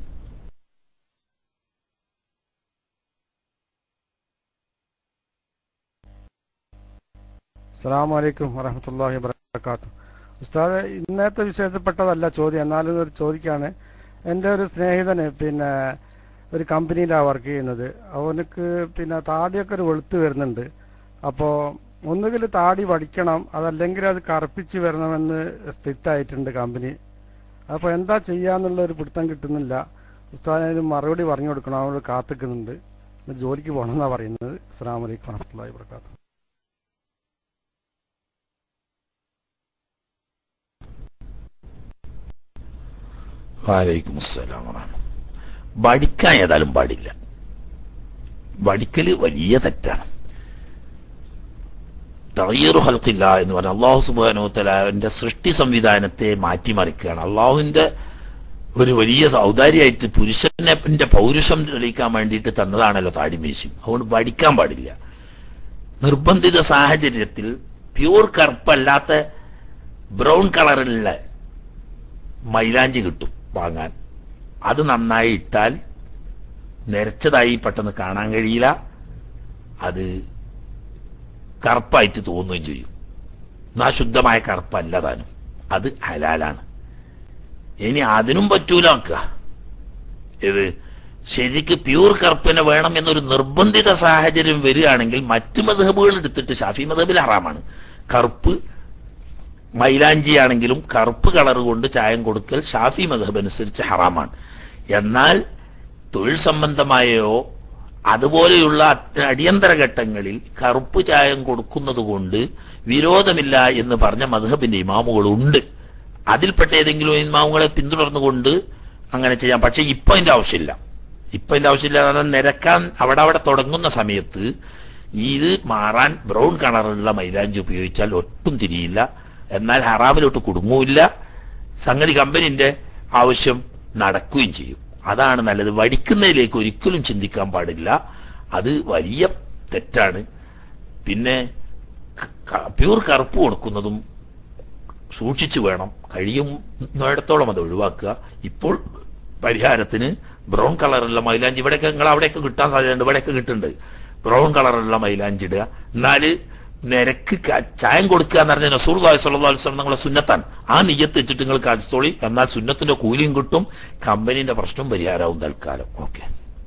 അസ്സലാമു അലൈക്കും വറഹ്മത്തുള്ളാഹി വബറകാതുഹു. ഉസ്താദ്, ഇന്നത്തെ വിഷയത്തിൽ പെട്ടതല്ല ചോദ്യം, എന്നാലും ഒരു ചോദിക്കാണ്. എൻ്റെ ഒരു സ്നേഹിതന് ഒരു കമ്പനിയിലാണ് വർക്ക് ചെയ്യുന്നത്. അവനക്ക് താടിയൊക്കെ ഒരു വെളുത്ത് വരുന്നുണ്ട്. അപ്പോൾ ഒന്നുകിൽ താടി വടിക്കണം, അതല്ലെങ്കിൽ അത് കറുപ്പിച്ച് വരണമെന്ന് സ്ട്രിക്റ്റ് ആയിട്ടുണ്ട് കമ്പനി. അപ്പോൾ എന്താ ചെയ്യാന്നുള്ള ഒരു പിടുത്തം കിട്ടുന്നില്ല. ഉസ്താദിന് മറുപടി പറഞ്ഞു കൊടുക്കണം. അവൾ കാത്തിക്കുന്നുണ്ട്, ജോലിക്ക് പോകണമെന്നാണ് പറയുന്നത്. അസ്സലാമു അലൈക്കും വറഹ്മത്തുള്ളാഹി വബറകാതുഹു. വലൈക്കും അസ്സലാം. വടിക്കാൻ ഏതായാലും പാടില്ല. വടിക്കല് വലിയ തെറ്റാണ്. തഗ്യീറു ഖൽഖില്ലാ എന്ന് പറഞ്ഞാൽ അല്ലാഹു സുബ്ഹാനഹു വ തആലയുടെ സൃഷ്ടി സംവിധാനത്തെ മാറ്റിമറിക്കുകയാണ്. അള്ളാഹുവിന്റെ ഒരു വലിയ ഔദാര്യമായിട്ട് പുരുഷന്റെ പൗരുഷം തെളിയിക്കാൻ വേണ്ടിയിട്ട് തന്നതാണല്ലോ താടിമീശയും. അതുകൊണ്ട് വടിക്കാൻ പാടില്ല. നിർബന്ധിത സാഹചര്യത്തിൽ പ്യൂർ കറുപ്പല്ലാത്ത ബ്രൗൺ കളറിലുള്ള മൈലാഞ്ചി കിട്ടും വാങ്ങാൻ. അത് നന്നായി ഇട്ടാൽ നിരച്ചതായി പെട്ടെന്ന് കാണാൻ കഴിയില്ല, അത് കറുപ്പായിട്ട് തോന്നുകയും ചെയ്യും. എന്നാ ശുദ്ധമായ കറുപ്പല്ല താനും, അത് ഹലാലാണ്. ഇനി അതിനും പറ്റൂല ആക്കുക. ഇത് ശരിക്ക് പ്യൂർ കറുപ്പിനെ വേണം എന്നൊരു നിർബന്ധിത സാഹചര്യം വരികയാണെങ്കിൽ മറ്റു മദ്ഹബുകൾ എടുത്തിട്ട് ഷാഫി മദ്ഹബിൽ ഹറാമാണ്. കറുപ്പ് മൈലാഞ്ചിയാണെങ്കിലും കറുപ്പ് കളർ കൊണ്ട് ചായം കൊടുക്കൽ ഷാഫി മദ്ഹബ് അനുസരിച്ച് ഹറാമാണ്. എന്നാൽ തൊഴിൽ സംബന്ധമായോ അതുപോലെയുള്ള അടിയന്തര ഘട്ടങ്ങളിൽ കറുപ്പ് ചായം കൊടുക്കുന്നത് കൊണ്ട് വിരോധമില്ല എന്ന് പറഞ്ഞ മദ്ഹബിന്റെ ഇമാമുകളുണ്ട്. അതിൽപ്പെട്ട ഏതെങ്കിലും ഇമാമുകളെ പിന്തുടർന്നുകൊണ്ട് അങ്ങനെ ചെയ്യാം. പക്ഷെ ഇപ്പൊ അതിന്റെ ആവശ്യമില്ല. കാരണം നിരക്കാൻ അവിടെ തുടങ്ങുന്ന സമയത്ത് ഇത് മാറാൻ ബ്രൗൺ കളറുള്ള മൈലാഞ്ചി ഉപയോഗിച്ചാൽ ഒട്ടും തിരിയില്ല, എന്നാൽ ഹറാമിലോട്ട് കുടുങ്ങൂല്ല. സംഗതി കമ്പനിന്റെ ആവശ്യം നടക്കുകയും ചെയ്യും. അതാണ് നല്ലത്. വടിക്കുന്നതിലേക്ക് ഒരിക്കലും ചിന്തിക്കാൻ പാടില്ല, അത് വലിയ തെറ്റാണ്. പിന്നെ പ്യൂർ കറുപ്പ് കൊടുക്കുന്നതും സൂക്ഷിച്ചു വേണം, കഴിയുന്നിടത്തോളം അത് ഒഴിവാക്കുക. ഇപ്പോൾ പരിഹാരത്തിന് ബ്രൗൺ കളറുള്ള മൈലാഞ്ചി ഇവിടെയൊക്കെ നിങ്ങൾ അവിടെയൊക്കെ കിട്ടാൻ സാധ്യതയുണ്ട്, ഇവിടെയൊക്കെ കിട്ടുന്നുണ്ട്. ബ്രൗൺ കളറുള്ള മൈലാഞ്ചി ഇടുക, എന്നാല് നിരക്ക് ചായം കൊടുക്കുക എന്ന് പറഞ്ഞാൽ റസൂലുള്ളാഹി സ്വല്ലല്ലാഹു അലൈഹി വസല്ലം നിങ്ങളെ സുന്നത്താണ്. ആ നിയ്യത്ത് വെച്ചിട്ട് നിങ്ങൾ കാഴ്ചത്തോളി, എന്നാൽ സുന്നത്തിന്റെ കൂലിയും കിട്ടും, കമ്പനിന്റെ പ്രശ്നം പരിഹാരമാവും തൽക്കാലം. ഓക്കെ.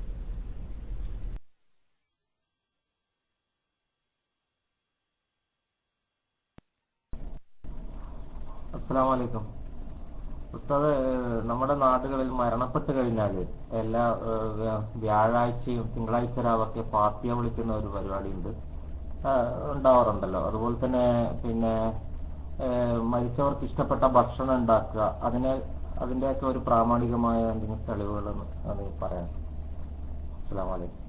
അസ്സലാമു അലൈക്കും ഉസ്താദ്. നമ്മുടെ നാടുകളിൽ മരണപ്പെട്ട് കഴിഞ്ഞാൽ എല്ലാ വ്യാഴാഴ്ചയും തിങ്കളാഴ്ച രാവൊക്കെ പാർട്ടിയെ വിളിക്കുന്ന ഒരു പരിപാടി ഉണ്ടാവാറുണ്ടല്ലോ. അതുപോലെ തന്നെ പിന്നെ മരിച്ചവർക്ക് ഇഷ്ടപ്പെട്ട ഭക്ഷണം ഉണ്ടാക്കുക, അതിന്റെയൊക്കെ ഒരു പ്രാമാണികമായ എന്തെങ്കിലും തെളിവുകളെന്ന് അത് പറയാം. അസ്സലാമു അലൈക്കും.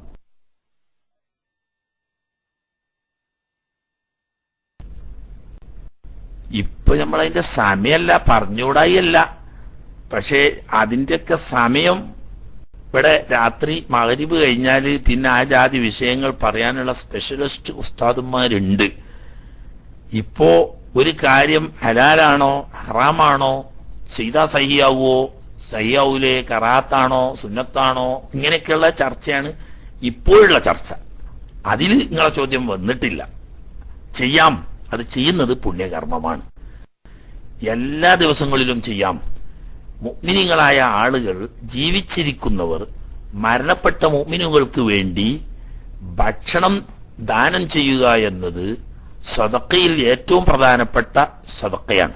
ഇപ്പൊ നമ്മളതിന്റെ സമയമല്ല, പറഞ്ഞുകൂടായല്ല, പക്ഷെ അതിന്റെയൊക്കെ സമയം ഇവിടെ രാത്രി മഗ്‌രിബ് കഴിഞ്ഞാല് പിന്നെ ആ ജാതി വിഷയങ്ങൾ പറയാനുള്ള സ്പെഷ്യലിസ്റ്റ് ഉസ്താദുമാരുണ്ട്. ഇപ്പോ ഒരു കാര്യം ഹലാലാണോ ഹറാമാണോ, ചെയ്താ സഹിയാവോ സഹിയാവൂലേ, കറാത്താണോ സുന്നത്താണോ, ഇങ്ങനെയൊക്കെയുള്ള ചർച്ചയാണ് ഇപ്പോഴുള്ള ചർച്ച. അതിൽ നിങ്ങളെ ചോദ്യം വന്നിട്ടില്ല. ചെയ്യാം, അത് ചെയ്യുന്നത് പുണ്യകർമ്മമാണ്, എല്ലാ ദിവസങ്ങളിലും ചെയ്യാം. മുഅ്മിനീങ്ങളായ ആളുകൾ, ജീവിച്ചിരിക്കുന്നവർ മരണപ്പെട്ട മുഅ്മിനുകൾക്ക് വേണ്ടി ഭക്ഷണം ദാനം ചെയ്യുക എന്നത് സദഖയിൽ ഏറ്റവും പ്രധാനപ്പെട്ട സദഖയാണ്.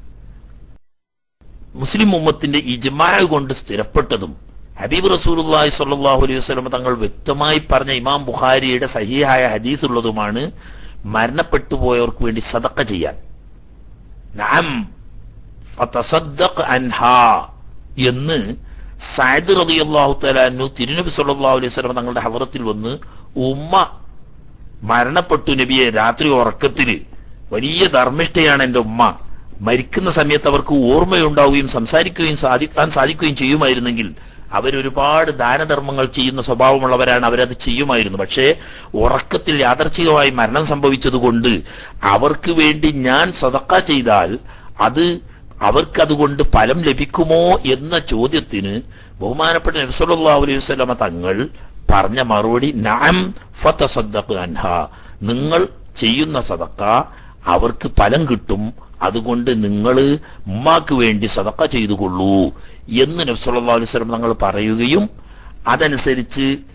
മുസ്ലിം ഉമ്മത്തിന്റെ ഇജ്മാഅ് കൊണ്ട് സ്ഥിരപ്പെട്ടതും ഹബീബ് റസൂലുള്ളാഹി സ്വല്ലല്ലാഹു അലൈഹി വസല്ലം തങ്ങൾ വ്യക്തമായി പറഞ്ഞ ഇമാം ബുഖാരിയുടെ സഹീഹായ ഹദീസ് ഉള്ളതുമാണ് മരണപ്പെട്ടു പോയവർക്ക് വേണ്ടി സദഖ ചെയ്യാൻ. നഅം ഫതസദ്ദഖ് അൻഹാ എന്ന് സഅദ് റളിയല്ലാഹു തആല അൻഹു തിരുനബി സല്ലല്ലാഹു അലൈഹി വസല്ലം തങ്ങളുടെ ഹദ്റത്തിൽ വന്ന്, ഉമ്മ മരണപ്പെട്ടു നബിയെ, രാത്രി ഉറക്കത്തില് വലിയ ധർമ്മിഷ്ഠയാണ് എൻ്റെ ഉമ്മ, മരിക്കുന്ന സമയത്ത് അവർക്ക് ഓർമ്മയുണ്ടാവുകയും സംസാരിക്കുകയും സാധിക്കുകയും ചെയ്യുമായിരുന്നെങ്കിൽ അവരൊരുപാട് ദാനധർമ്മങ്ങൾ ചെയ്യുന്ന സ്വഭാവമുള്ളവരാണ്, അവരത് ചെയ്യുമായിരുന്നു. പക്ഷേ ഉറക്കത്തിൽ യാദർച്ഛികമായി മരണം സംഭവിച്ചതുകൊണ്ട് അവർക്ക് വേണ്ടി ഞാൻ സദഖ ചെയ്താൽ അത് അവർക്കതുകൊണ്ട് ഫലം ലഭിക്കുമോ എന്ന ചോദ്യത്തിന് ബഹുമാനപ്പെട്ട നബി സല്ലല്ലാഹു അലൈഹി വസല്ലം തങ്ങൾ പറഞ്ഞ മറുപടി നഅം ഫതസദ്ദഖ് അൻഹാ, നിങ്ങൾ ചെയ്യുന്ന സദഖ അവർക്ക് ഫലം കിട്ടും, അതുകൊണ്ട് നിങ്ങൾ ഉമ്മാക്ക് വേണ്ടി സദഖ ചെയ്തുകൊള്ളൂ എന്ന് നബി സല്ലല്ലാഹു അലൈഹി വസല്ലം തങ്ങൾ പറയുകയും അതനുസരിച്ച്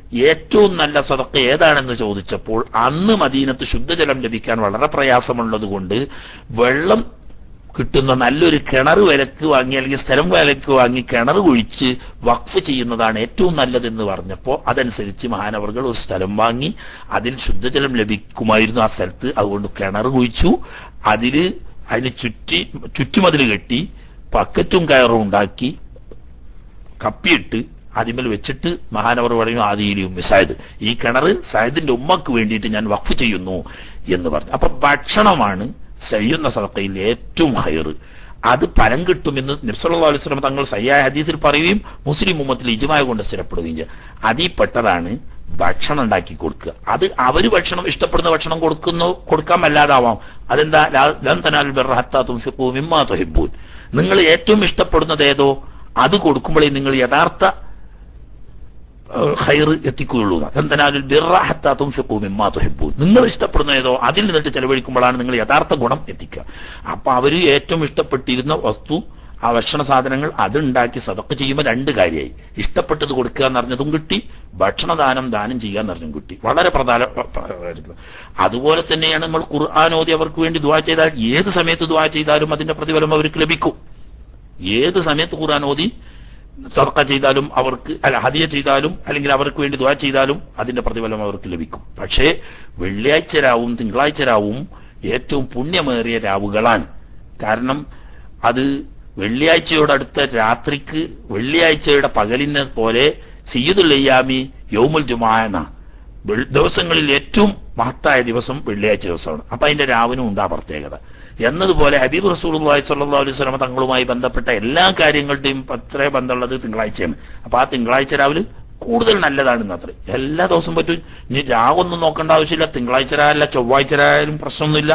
ഏറ്റവും നല്ല സദഖ ഏതാണെന്ന് ചോദിച്ചപ്പോൾ അന്ന് മദീനത്ത് ശുദ്ധജലം ലഭിക്കാൻ വളരെ പ്രയാസമുള്ളത് കൊണ്ട് വെള്ളം കിട്ടുന്ന നല്ലൊരു കിണർ വിലക്ക് വാങ്ങി അല്ലെങ്കിൽ സ്ഥലം വിലക്ക് വാങ്ങി കിണർ കുഴിച്ച് വഖഫ് ചെയ്യുന്നതാണ് ഏറ്റവും നല്ലതെന്ന് പറഞ്ഞപ്പോൾ അതനുസരിച്ച് മഹാനവറുകൾ ഒരു സ്ഥലം വാങ്ങി അതിൽ ശുദ്ധജലം ലഭിക്കുമായിരുന്നു ആ സ്ഥലത്ത്. അതുകൊണ്ട് കിണർ കുഴിച്ചു, അതിന് ചുറ്റുമതിൽ കെട്ടി ബക്കറ്റും കയറും ഉണ്ടാക്കി കപ്പിയിട്ട് അതിമേൽ വെച്ചിട്ട് മഹാനവർ പറയും ആദിയിലും സയദ്, ഈ കിണർ സയദിന്റെ ഉമ്മക്ക് വേണ്ടിയിട്ട് ഞാൻ വഖഫ് ചെയ്യുന്നു എന്ന് പറഞ്ഞു. അപ്പൊ ഭക്ഷണമാണ് ചെയ്യുന്ന സദഖയിൽ ഏറ്റവും ഹൈർ. അത് ഫലം കിട്ടുമെന്ന് നബി സല്ലല്ലാഹു അലൈഹി വസല്ലം തങ്ങൾ സഹിഹായ ഹദീസിൽ പറയുകയും മുസ്ലിം ഉമ്മത്തിൽ ഇജ്മാഅ കൊണ്ട് സ്ഥിരപ്പെടുകയും ചെയ്യും. അതിൽ പെട്ടതാണ് ഭക്ഷണം ഉണ്ടാക്കി കൊടുക്കുക. അത് അവര് ഭക്ഷണം ഇഷ്ടപ്പെടുന്ന ഭക്ഷണം കൊടുക്കാൻ അല്ലാതാവാം. അതെന്താ? ലൻ തനാലുൽ ബിർറ ഹത്താ തുൻഫിഖൂ മിമ്മാ തുഹിബ്ബൂൻ. നിങ്ങൾ ഏറ്റവും ഇഷ്ടപ്പെടുന്നത് ഏതോ അത് കൊടുക്കുമ്പോഴേ നിങ്ങൾ യഥാർത്ഥ ഖൈർ എത്തിക്കുകയുള്ളൂ. നിങ്ങൾ ഇഷ്ടപ്പെടുന്ന ഏതോ അതിൽ നിന്നിട്ട് ചെലവഴിക്കുമ്പോഴാണ് നിങ്ങൾ യഥാർത്ഥ ഗുണം എത്തിക്കുക. അപ്പൊ അവര് ഏറ്റവും ഇഷ്ടപ്പെട്ടിരുന്ന വസ്തു, ആ ഭക്ഷണ സാധനങ്ങൾ അതുണ്ടാക്കി സദഖ ചെയ്യുമ്പോൾ രണ്ട് കാര്യമായി. ഇഷ്ടപ്പെട്ടത് കൊടുക്കുക എന്നറിഞ്ഞതും കിട്ടി, ഭക്ഷണദാനം ദാനം ചെയ്യാൻ എന്നറിഞ്ഞതും കിട്ടി. വളരെ പ്രധാനപ്പെട്ട. അതുപോലെ തന്നെയാണ് നമ്മൾ ഖുർആൻ ഓതി അവർക്ക് വേണ്ടി ദുആ ചെയ്താൽ ഏത് സമയത്ത് ദുആ ചെയ്താലും അതിന്റെ പ്രതിഫലം അവർക്ക് ലഭിക്കും. ഏത് സമയത്ത് ഖുർആൻ ഓതി സദഖ ചെയ്താലും അവർക്ക് ഹദിയ ചെയ്താലും അല്ലെങ്കിൽ അവർക്ക് വേണ്ടി ദുആ ചെയ്താലും അതിന്റെ പ്രതിഫലം അവർക്ക് ലഭിക്കും. പക്ഷേ വെള്ളിയാഴ്ച രാവും തിങ്കളാഴ്ച രാവും ഏറ്റവും പുണ്യമേറിയ രാവുകളാണ്. കാരണം അത് വെള്ളിയാഴ്ചയോടടുത്ത രാത്രിക്ക് വെള്ളിയാഴ്ചയുടെ പകലിനെ പോലെ സയ്യിദുൽ അയ്യാമി യൗമുൽ ജുമുഅ എന്ന ദിവസങ്ങളിൽ ഏറ്റവും മഹത്തായ ദിവസം വെള്ളിയാഴ്ച ദിവസമാണ്. അപ്പൊ അതിന്റെ രാവിനും ഉണ്ടാ പ്രത്യേകത. എന്നതുപോലെ ഹബീബ് റസൂലുള്ളാഹി സ്വല്ലല്ലാഹു അലൈഹി വസല്ലം തങ്ങളുമായി ബന്ധപ്പെട്ട എല്ലാ കാര്യങ്ങളുടെയും അത്രേ ബന്ധമുള്ളത് തിങ്കളാഴ്ചയാണ്. അപ്പൊ ആ തിങ്കളാഴ്ച രാവിലെ കൂടുതൽ നല്ലതാണെന്ന് അത്ര. എല്ലാ ദിവസവും പറ്റും. ഇനി രാവൊന്നും നോക്കേണ്ട ആവശ്യമില്ല. തിങ്കളാഴ്ച രാവിലെ ചൊവ്വാഴ്ച രായാലും പ്രശ്നമൊന്നുമില്ല,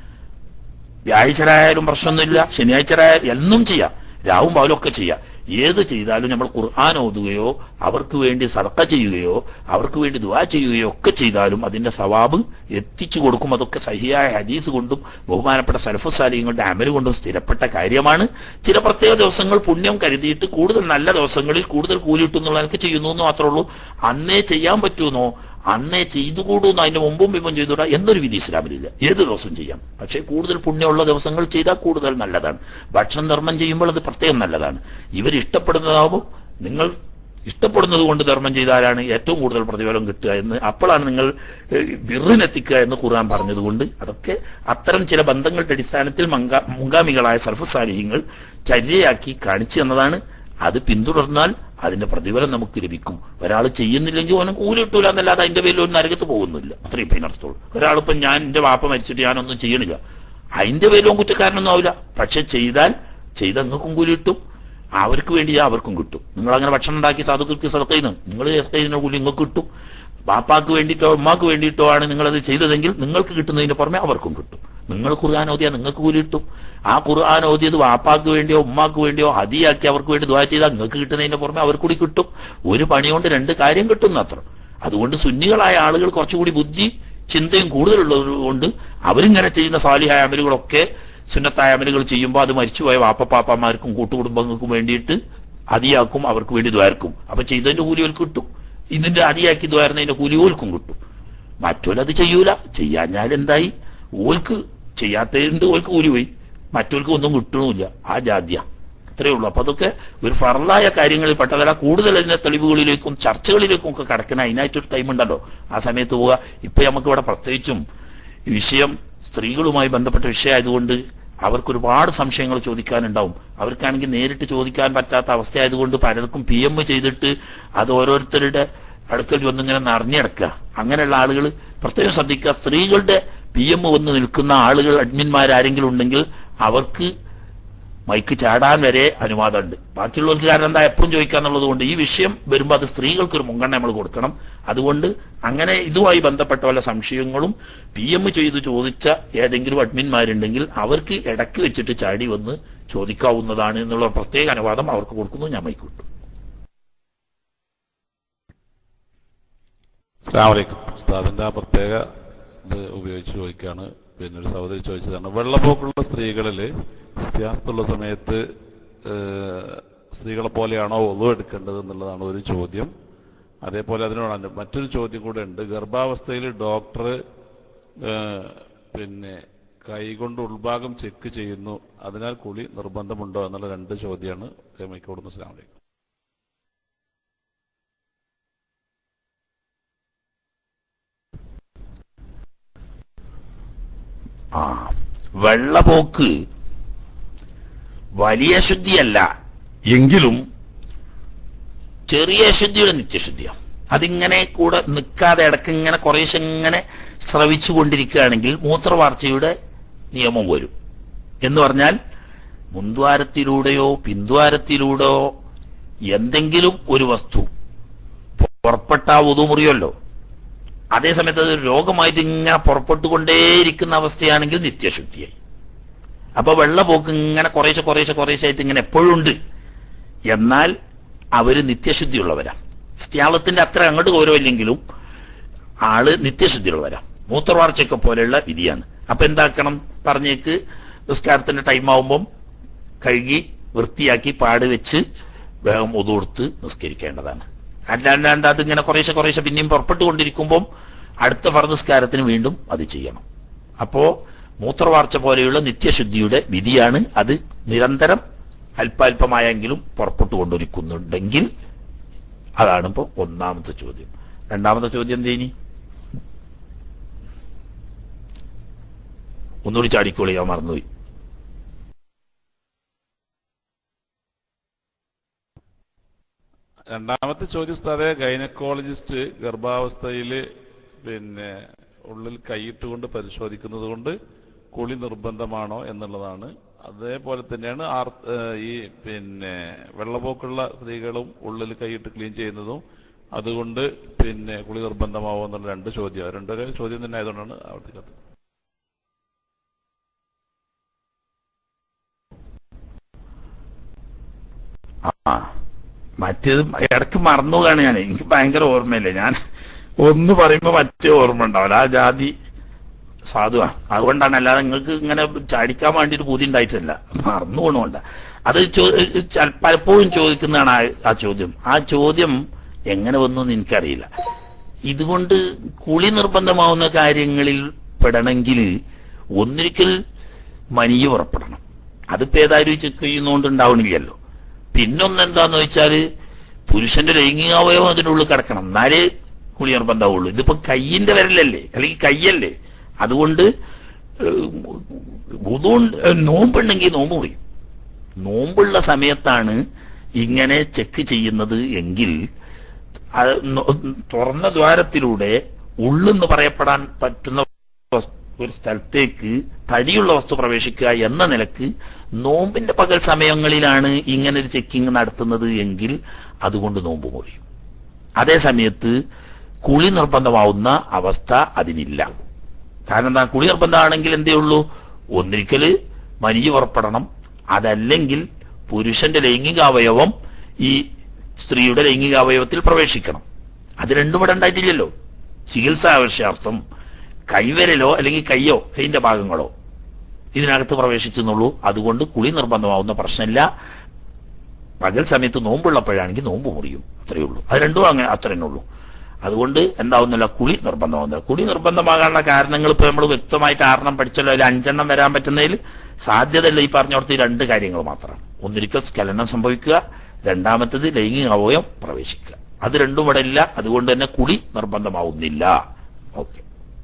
വ്യാഴാഴ്ച രായാലും പ്രശ്നമൊന്നുമില്ല, ശനിയാഴ്ച രായാലും എന്നും ചെയ്യാം. രാവും പകലും ഒക്കെ ചെയ്യാം. ഏത് ചെയ്താലും നമ്മൾ ഖുർആൻ ഓതുകയോ അവർക്ക് വേണ്ടി സദഖ ചെയ്യുകയോ അവർക്ക് വേണ്ടി ദുആ ചെയ്യുകയോ ഒക്കെ ചെയ്താലും അതിന്റെ സവാബ് എത്തിച്ചു കൊടുക്കും. അതൊക്കെ സഹിഹായ ഹദീസ് കൊണ്ടും ബഹുമാനപ്പെട്ട സലഫു സാലിഹീങ്ങളുടെ അമൽ കൊണ്ടും സ്ഥിരപ്പെട്ട കാര്യമാണ്. ചില പ്രത്യേക ദിവസങ്ങൾ പുണ്യം കരുതിയിട്ട് കൂടുതൽ നല്ല ദിവസങ്ങളിൽ കൂടുതൽ കൂലി കിട്ടുന്നുള്ള എനിക്ക് ചെയ്യുന്നു എന്ന് മാത്രമേ ഉള്ളൂ. അന്നേ ചെയ്യാൻ പറ്റുമെന്നോ അന്നേ ചെയ്തുകൂടുന്നു അതിന്റെ മുമ്പും പിമ്പും ചെയ്തുകൂടാ എന്നൊരു വിധി ഇസ്ലാമിലില്ല. ഏത് ദിവസം ചെയ്യാം. പക്ഷേ കൂടുതൽ പുണ്യമുള്ള ദിവസങ്ങൾ ചെയ്താൽ കൂടുതൽ നല്ലതാണ്. ഭക്ഷണം ധർമ്മം ചെയ്യുമ്പോൾ അത് പ്രത്യേകം നല്ലതാണ്. ഇവർ ഇഷ്ടപ്പെടുന്നതാവുമ്പോൾ നിങ്ങൾ ഇഷ്ടപ്പെടുന്നത് കൊണ്ട് ധർമ്മം ചെയ്താലാണ് ഏറ്റവും കൂടുതൽ പ്രതിഫലം കിട്ടുക എന്ന്. അപ്പോഴാണ് നിങ്ങൾ ബിറിനെത്തിക്കുക എന്ന് ഖുർആൻ പറഞ്ഞതുകൊണ്ട് അതൊക്കെ അത്തരം ചില ബന്ധങ്ങളുടെ അടിസ്ഥാനത്തിൽ മുൻഗാമികളായ സലഫു സാലിഹീങ്ങൾ ചര്യയാക്കി കാണിച്ചു തന്നതാണ്. അത് പിന്തുടർന്നാൽ അതിന്റെ പ്രതിഫലം നമുക്ക് ലഭിക്കും. ഒരാൾ ചെയ്യുന്നില്ലെങ്കിൽ അവന് കൂലി കിട്ടൂല എന്നല്ലാതെ അതിന്റെ പേരിൽ ഒരു നരകത്ത് പോകുന്നില്ല. അത്രയും അതിനർത്ഥമുള്ളൂ. ഒരാളിപ്പം ഞാൻ എന്റെ വാപ്പ മരിച്ചിട്ട് ഞാനൊന്നും ചെയ്യണില്ല, അതിന്റെ പേരിലും കുറ്റക്കാരനൊന്നും ആവില്ല. പക്ഷെ ചെയ്താൽ നിങ്ങൾക്കും കൂലി കിട്ടും, അവർക്ക് വേണ്ടി അവർക്കും കിട്ടും. നിങ്ങൾ അങ്ങനെ ഭക്ഷണം ഉണ്ടാക്കി സാധുക്കൾക്ക് സദഖ ചെയ്യുന്നു, നിങ്ങൾ സദഖയുടെ കൂലി നിങ്ങൾക്ക് കിട്ടും. ബാപ്പാക്ക് വേണ്ടിയിട്ടോ ഉമ്മാക്ക് വേണ്ടിയിട്ടോ ആണ് നിങ്ങളത് ചെയ്തതെങ്കിൽ നിങ്ങൾക്ക് കിട്ടുന്നതിന് പുറമെ അവർക്കും കിട്ടും. നിങ്ങൾ ഖുർആൻ ഓതിയാൽ നിങ്ങൾക്ക് കൂലി കിട്ടും. ആ ഖുർആൻ ഓതിയത് വാപ്പാക്ക് വേണ്ടിയോ ഉമ്മാക്ക് വേണ്ടിയോ ഹദിയാക്കി അവർക്ക് വേണ്ടി ദുആ ചെയ്താൽ നിങ്ങൾക്ക് കിട്ടുന്നതിന് പുറമെ അവർക്ക് കൂടി കിട്ടും. ഒരു പണി കൊണ്ട് രണ്ട് കാര്യം കിട്ടുന്ന അത്ര. അതുകൊണ്ട് സുന്നികളായ ആളുകൾ കുറച്ചുകൂടി ബുദ്ധി ചിന്തയും കൂടുതലുള്ളത് കൊണ്ട് അവരിങ്ങനെ ചെയ്യുന്ന സാലിഹായ അമലുകളൊക്കെ സുന്നത്തായ അമലുകൾ ചെയ്യുമ്പോൾ അത് മരിച്ചുപോയ വാപ്പപ്പാപ്പമാർക്കും കൂട്ടുകുടുംബങ്ങൾക്കും വേണ്ടിയിട്ട് ഹദിയാക്കും, അവർക്ക് വേണ്ടി ദ്വാരക്കും. അപ്പൊ ചെയ്തതിന്റെ കൂലി ഓൽക്ക് കിട്ടും. ഇതിന്റെ ഹദിയാക്കി ദ്വാരുന്നതിന്റെ കൂലി ഓൽക്കും കിട്ടും. മറ്റോലത് ചെയ്യൂല. ചെയ്യാഞ്ഞാൽ എന്തായി? ഓൽക്ക് ചെയ്യാത്തതുണ്ട്, ഓൽക്ക് കൂലി പോയി, മറ്റോൽക്ക് ഒന്നും കിട്ടണമില്ല. ആ ജാദ്യ. അത്രയേ ഉള്ളൂ. അപ്പൊ അതൊക്കെ ഒരു ഫറലായ കാര്യങ്ങളിൽ പെട്ടതല്ല. കൂടുതൽ അതിന്റെ തെളിവുകളിലേക്കും ചർച്ചകളിലേക്കും ഒക്കെ കടക്കണ അതിനായിട്ടൊരു ടൈം ഉണ്ടല്ലോ, ആ സമയത്ത് പോവുക. ഇപ്പൊ നമുക്ക് ഇവിടെ പ്രത്യേകിച്ചും ഈ വിഷയം സ്ത്രീകളുമായി ബന്ധപ്പെട്ട വിഷയമായതുകൊണ്ട് അവർക്ക് ഒരുപാട് സംശയങ്ങൾ ചോദിക്കാനുണ്ടാവും. അവർക്കാണെങ്കിൽ നേരിട്ട് ചോദിക്കാൻ പറ്റാത്ത അവസ്ഥയായതുകൊണ്ട് പലർക്കും PM ചെയ്തിട്ട് അത് ഓരോരുത്തരുടെ അടുക്കൽ വന്നിങ്ങനെ നിറഞ്ഞെടുക്കുക. അങ്ങനെയുള്ള ആളുകൾ പ്രത്യേകം ശ്രദ്ധിക്കുക. സ്ത്രീകളുടെ PM വന്ന് നിൽക്കുന്ന ആളുകൾ അഡ്മിന്മാരാരെങ്കിലും ഉണ്ടെങ്കിൽ അവർക്ക് മൈക്ക് ചാടാൻ വരെ അനുവാദമുണ്ട്. ബാക്കിയുള്ളവർക്ക് കാരണം എന്താ എപ്പോഴും ചോദിക്കാന്നുള്ളത് കൊണ്ട് ഈ വിഷയം വരുമ്പോൾ അത് സ്ത്രീകൾക്കൊരു മുൻഗണന നമ്മൾ കൊടുക്കണം. അതുകൊണ്ട് അങ്ങനെ ഇതുമായി ബന്ധപ്പെട്ട വല്ല സംശയങ്ങളും PM ചെയ്ത് ചോദിച്ച ഏതെങ്കിലും അഡ്മിന്മാരുണ്ടെങ്കിൽ അവർക്ക് ഇടയ്ക്ക് വെച്ചിട്ട് ചാടി വന്ന് ചോദിക്കാവുന്നതാണ് എന്നുള്ള പ്രത്യേക അനുവാദം അവർക്ക് കൊടുക്കുന്നു. ഞാൻ മൈക്ക് വിട്ടു. അസ്സലാമു അലൈക്കും. ഉസ്താദിന്റെ ആ പ്രത്യേക ഇത് ഉപയോഗിച്ച് ചോദിക്കുകയാണ്. പിന്നെ ഒരു സഹോദരി ചോദിച്ചതാണ്, വെള്ളപ്പൊക്കമുള്ള സ്ത്രീകളിൽ ഇസ്തിഹാസത്തുള്ള സമയത്ത് സ്ത്രീകളെ പോലെയാണോ ഒളു എടുക്കേണ്ടത് എന്നുള്ളതാണ് ഒരു ചോദ്യം. അതേപോലെ അതിനോട് മറ്റൊരു ചോദ്യം കൂടെ ഉണ്ട്. ഗർഭാവസ്ഥയിൽ ഡോക്ടർ പിന്നെ കൈകൊണ്ട് ഉൾഭാഗം ചെക്ക് ചെയ്യുന്നു, അതിനാൽ കുളി നിർബന്ധമുണ്ടോ എന്നുള്ള 2 ചോദ്യമാണ് മൈക്കോടുന്ന. അസ്സലാമു അലൈക്കും. വെള്ളപോക്ക് വലിയ ശുദ്ധിയല്ല എങ്കിലും ചെറിയ ശുദ്ധിയുടെ നിത്യശുദ്ധിയാണ്. അതിങ്ങനെ കൂടെ നിൽക്കാതെ ഇടയ്ക്ക് ഇങ്ങനെ കുറേശ്ശെ ഇങ്ങനെ സ്രവിച്ചു കൊണ്ടിരിക്കുകയാണെങ്കിൽ മൂത്രവാർച്ചയുടെ നിയമം വരും. എന്ന് പറഞ്ഞാൽ മുൻദ്വാരത്തിലൂടെയോ പിന്ദ്വാരത്തിലൂടെയോ എന്തെങ്കിലും ഒരു വസ്തു പുറപ്പെട്ട വുദു മുറിയല്ലോ. അതേസമയത്ത് അത് രോഗമായിട്ട് ഇങ്ങനെ പുറപ്പെട്ടുകൊണ്ടേയിരിക്കുന്ന അവസ്ഥയാണെങ്കിൽ നിത്യശുദ്ധിയായി. അപ്പൊ വെള്ളപോക്ക് ഇങ്ങനെ കുറേശ്ശെ ഇങ്ങനെ എപ്പോഴും ഉണ്ട്. എന്നാൽ അവര് നിത്യശുദ്ധിയുള്ളവരാ. സ്ഥ്യാളത്തിന്റെ അത്ര അങ്ങോട്ട് ഗൗരവമില്ലെങ്കിലും ആള് നിത്യശുദ്ധിയുള്ളവരാ. മൂത്രവാർച്ചയൊക്കെ പോലെയുള്ള വിധിയാണ്. അപ്പൊ എന്താക്കണം പറഞ്ഞേക്ക്, നിസ്കാരത്തിന്റെ ടൈം ആവുമ്പം കഴുകി വൃത്തിയാക്കി പാട് വെച്ച് വേഗം ഒതു കൊടുത്ത് നിസ്കരിക്കേണ്ടതാണ്. അല്ലാണ്ട് അതിങ്ങനെ കുറേശ്ശെ പിന്നെയും പുറപ്പെട്ടുകൊണ്ടിരിക്കുമ്പം അടുത്ത ഫർദ് വീണ്ടും അത് ചെയ്യണം. അപ്പോ മൂത്രവാർച്ച പോലെയുള്ള നിത്യശുദ്ധിയുടെ വിധിയാണ് അത്. നിരന്തരം അല്പാൽപമായെങ്കിലും പുറപ്പെട്ടുകൊണ്ടിരിക്കുന്നുണ്ടെങ്കിൽ അതാണ് ഇപ്പൊ ഒന്നാമത്തെ ചോദ്യം. രണ്ടാമത്തെ ചോദ്യം എന്തേനി? ഒന്നുകൂടി ചാടിക്കോളി, ഞാൻ മറന്നുപോയി. രണ്ടാമത്തെ ചോദ്യം ഉസ്താദേ, ഗൈനക്കോളജിസ്റ്റ് ഗർഭാവസ്ഥയിൽ പിന്നെ ഉള്ളിൽ കൈയിട്ടുകൊണ്ട് പരിശോധിക്കുന്നത് കൊണ്ട് കുളി നിർബന്ധമാണോ എന്നുള്ളതാണ്. അതേപോലെ തന്നെയാണ് ഈ പിന്നെ വെള്ളപോക്കുള്ള സ്ത്രീകളും ഉള്ളിൽ കൈയിട്ട് ക്ലീൻ ചെയ്യുന്നതും അതുകൊണ്ട് പിന്നെ കുളി നിർബന്ധമാവോ എന്നുള്ള 2 ചോദ്യം. 2 ചോദ്യം തന്നെ ആയതുകൊണ്ടാണ് ആവർത്തിക്കാത്തത്. മറ്റേത് ഇടയ്ക്ക് മറന്നുകയാണ് ഞാൻ. എനിക്ക് ഭയങ്കര ഓർമ്മയില്ല. ഞാൻ ഒന്ന് പറയുമ്പോ മറ്റേ ഓർമ്മ ഉണ്ടാവില്ല. ആ ജാതി സാധുവാണ്. അതുകൊണ്ടാണ്. അല്ലാതെ നിങ്ങൾക്ക് ഇങ്ങനെ ചാടിക്കാൻ വേണ്ടിയിട്ട് ബുദ്ധി ഉണ്ടായിട്ടല്ല, മറന്നു പോകണോണ്ട. അത് പലപ്പോഴും ചോദിക്കുന്നതാണ് ആ ചോദ്യം. ആ ചോദ്യം എങ്ങനെ വന്നു എന്ന് എനിക്കറിയില്ല. ഇതുകൊണ്ട് കുളി നിർബന്ധമാവുന്ന കാര്യങ്ങളിൽ പെടണമെങ്കിൽ ഒന്നിരിക്കൽ മനിയ് പുറപ്പെടണം. അതിപ്പോ ഏതായാലും ചെക്ക് ചെയ്യുന്നോണ്ട് ഉണ്ടാവണില്ലല്ലോ. പിന്നൊന്നെന്താന്ന് വെച്ചാല് പുരുഷന്റെ ലൈംഗികാവയവം അതിനുള്ളിൽ കിടക്കണം, എന്നാലേ കുളി നിർബന്ധമാവുള്ളൂ. ഇതിപ്പോ കയ്യിന്റെ വിരലല്ലേ, അല്ലെങ്കിൽ കയ്യല്ലേ. അതുകൊണ്ട് നോമ്പുണ്ടെങ്കിൽ നോമ്പ് മുറിയും. നോമ്പുള്ള സമയത്താണ് ഇങ്ങനെ ചെക്ക് ചെയ്യുന്നത് എങ്കിൽ തുറന്ന ദ്വാരത്തിലൂടെ ഉള്ളെന്ന് പറയപ്പെടാൻ പറ്റുന്ന ഒരു സ്ഥലത്തേക്ക് തടിയുള്ള വസ്തു പ്രവേശിക്കുക എന്ന നിലക്ക് നോമ്പിന്റെ പകൽ സമയങ്ങളിലാണ് ഇങ്ങനെ ഒരു ചെക്കിങ് നടത്തുന്നത് എങ്കിൽ അതുകൊണ്ട് നോമ്പ് മുറിയും. അതേ സമയത്ത് കുളി നിർബന്ധമാവുന്ന അവസ്ഥ അതിനില്ല. കാരണം എന്താ, കുളി നിർബന്ധമാണെങ്കിൽ എന്തേ ഉള്ളൂ, ഒന്നിരിക്കല് മനിയ് പുറപ്പെടണം, അതല്ലെങ്കിൽ പുരുഷന്റെ ലൈംഗികാവയവം ഈ സ്ത്രീയുടെ ലൈംഗികാവയവത്തിൽ പ്രവേശിക്കണം. അത് രണ്ടും ഇവിടെ ഉണ്ടായിട്ടില്ലല്ലോ. ചികിത്സാ ആവശ്യാർത്ഥം കൈവരലോ അല്ലെങ്കിൽ കയ്യോ കൈന്റെ ഭാഗങ്ങളോ ഇതിനകത്ത് പ്രവേശിച്ചെന്നുള്ളൂ. അതുകൊണ്ട് കുളി നിർബന്ധമാവുന്ന പ്രശ്നമില്ല. പകൽ സമയത്ത് നോമ്പുള്ളപ്പോഴാണെങ്കിൽ നോമ്പ് മുറിയും, അത്രയേ ഉള്ളൂ. അത് രണ്ടും അങ്ങനെ അത്ര തന്നെ ഉള്ളൂ. അതുകൊണ്ട് എന്താവുന്നില്ല, കുളി നിർബന്ധമാവുന്നില്ല. കുളി നിർബന്ധമാകാനുള്ള കാരണങ്ങൾ ഇപ്പൊ നമ്മൾ വ്യക്തമായിട്ട് 6 പഠിച്ചല്ലോ. അതിൽ 5 വരാൻ പറ്റുന്നതിൽ സാധ്യതയല്ല ഈ പറഞ്ഞോടത്ത് 2 കാര്യങ്ങൾ മാത്രമാണ്. ഒന്നിരിക്കൽ സ്ഖലനം സംഭവിക്കുക, രണ്ടാമത്തേത് ലൈംഗിക അവയവം പ്രവേശിക്കുക. അത് രണ്ടും ഇവിടെ ഇല്ല. അതുകൊണ്ട് തന്നെ കുളി നിർബന്ധമാവുന്നില്ല. ഓക്കെ.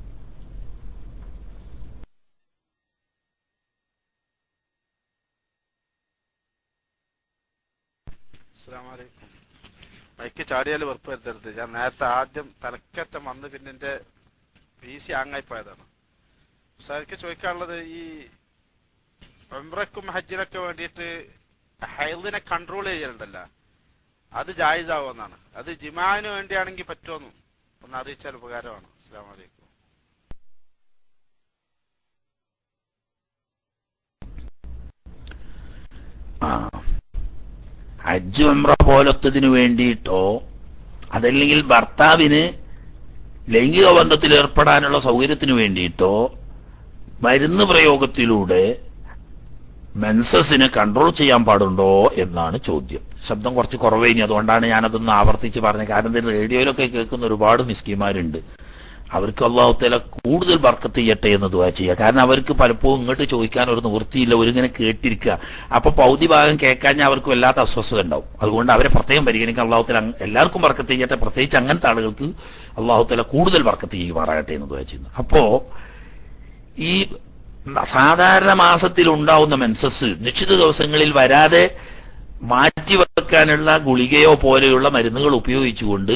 അസ്സലാമലൈക്കും. ബൈക്ക് ചാടിയാൽ വെറുപ്പ് വരുത്തരുത്. ഞാൻ നേരത്തെ ആദ്യം തലക്കറ്റം വന്ന് പിന്നെ എൻ്റെ PC ഹാങ്ങായി പോയതാണ്. എനിക്ക് ചോദിക്കാനുള്ളത്, ഈ ഉംറയ്ക്കും ഹജ്ജിനൊക്കെ വേണ്ടിയിട്ട് ഹൈദിനെ കൺട്രോൾ ചെയ്യലുണ്ടല്ലോ, അത് ജായിസാവുമെന്നാണ്. അത് ജിമാന് വേണ്ടിയാണെങ്കിൽ പറ്റുമെന്നും ഒന്ന് അറിയിച്ചാൽ ഉപകാരമാണ്. അസ്സലാമലൈക്കും. ഹജ്ജ് ഉംറ പോലത്തതിന് വേണ്ടിയിട്ടോ അതല്ലെങ്കിൽ ഭർത്താവിന് ലൈംഗിക ബന്ധത്തിൽ ഏർപ്പെടാനുള്ള സൗകര്യത്തിന് വേണ്ടിയിട്ടോ മരുന്ന് പ്രയോഗത്തിലൂടെ മെൻസസിനെ കൺട്രോൾ ചെയ്യാൻ പാടുണ്ടോ എന്നാണ് ചോദ്യം. ശബ്ദം കുറച്ച് കുറവേനി, അതുകൊണ്ടാണ് ഞാനതൊന്ന് ആവർത്തിച്ച് പറഞ്ഞത്. കാരണം റേഡിയോയിലൊക്കെ കേൾക്കുന്ന ഒരുപാട് മിസ്കിമാരുണ്ട്. അവർക്ക് അല്ലാഹു തആല കൂടുതൽ ബർക്കത്ത് ചെയ്യട്ടെ എന്ന് ദുആ ചെയ്യുക. കാരണം അവർക്ക് പലപ്പോഴും ഇങ്ങോട്ട് ചോദിക്കാൻ ഒരു നിവൃത്തിയില്ല, ഒരിങ്ങനെ കേട്ടിരിക്കുക. അപ്പൊ പൗതി ഭാഗം കേൾക്കാൻ അവർക്ക് വല്ലാത്ത അസ്വസ്ഥത ഉണ്ടാവും. അതുകൊണ്ട് അവരെ പ്രത്യേകം പരിഗണിക്കാൻ അല്ലാഹു തആല എല്ലാവർക്കും ബർക്കത്ത് ചെയ്യട്ടെ, പ്രത്യേകിച്ച് അങ്ങനത്തെ ആളുകൾക്ക് അല്ലാഹു തആല കൂടുതൽ ബർക്കത്ത് ചെയ്യുമാറാകട്ടെ എന്ന് ദുആ ചെയ്യുന്നു. അപ്പോ ഈ സാധാരണ മാസത്തിൽ ഉണ്ടാവുന്ന മെൻസസ് നിശ്ചിത ദിവസങ്ങളിൽ വരാതെ മാറ്റിവെക്കാനുള്ള ഗുളികയോ പോലെയുള്ള മരുന്നുകൾ ഉപയോഗിച്ചുകൊണ്ട്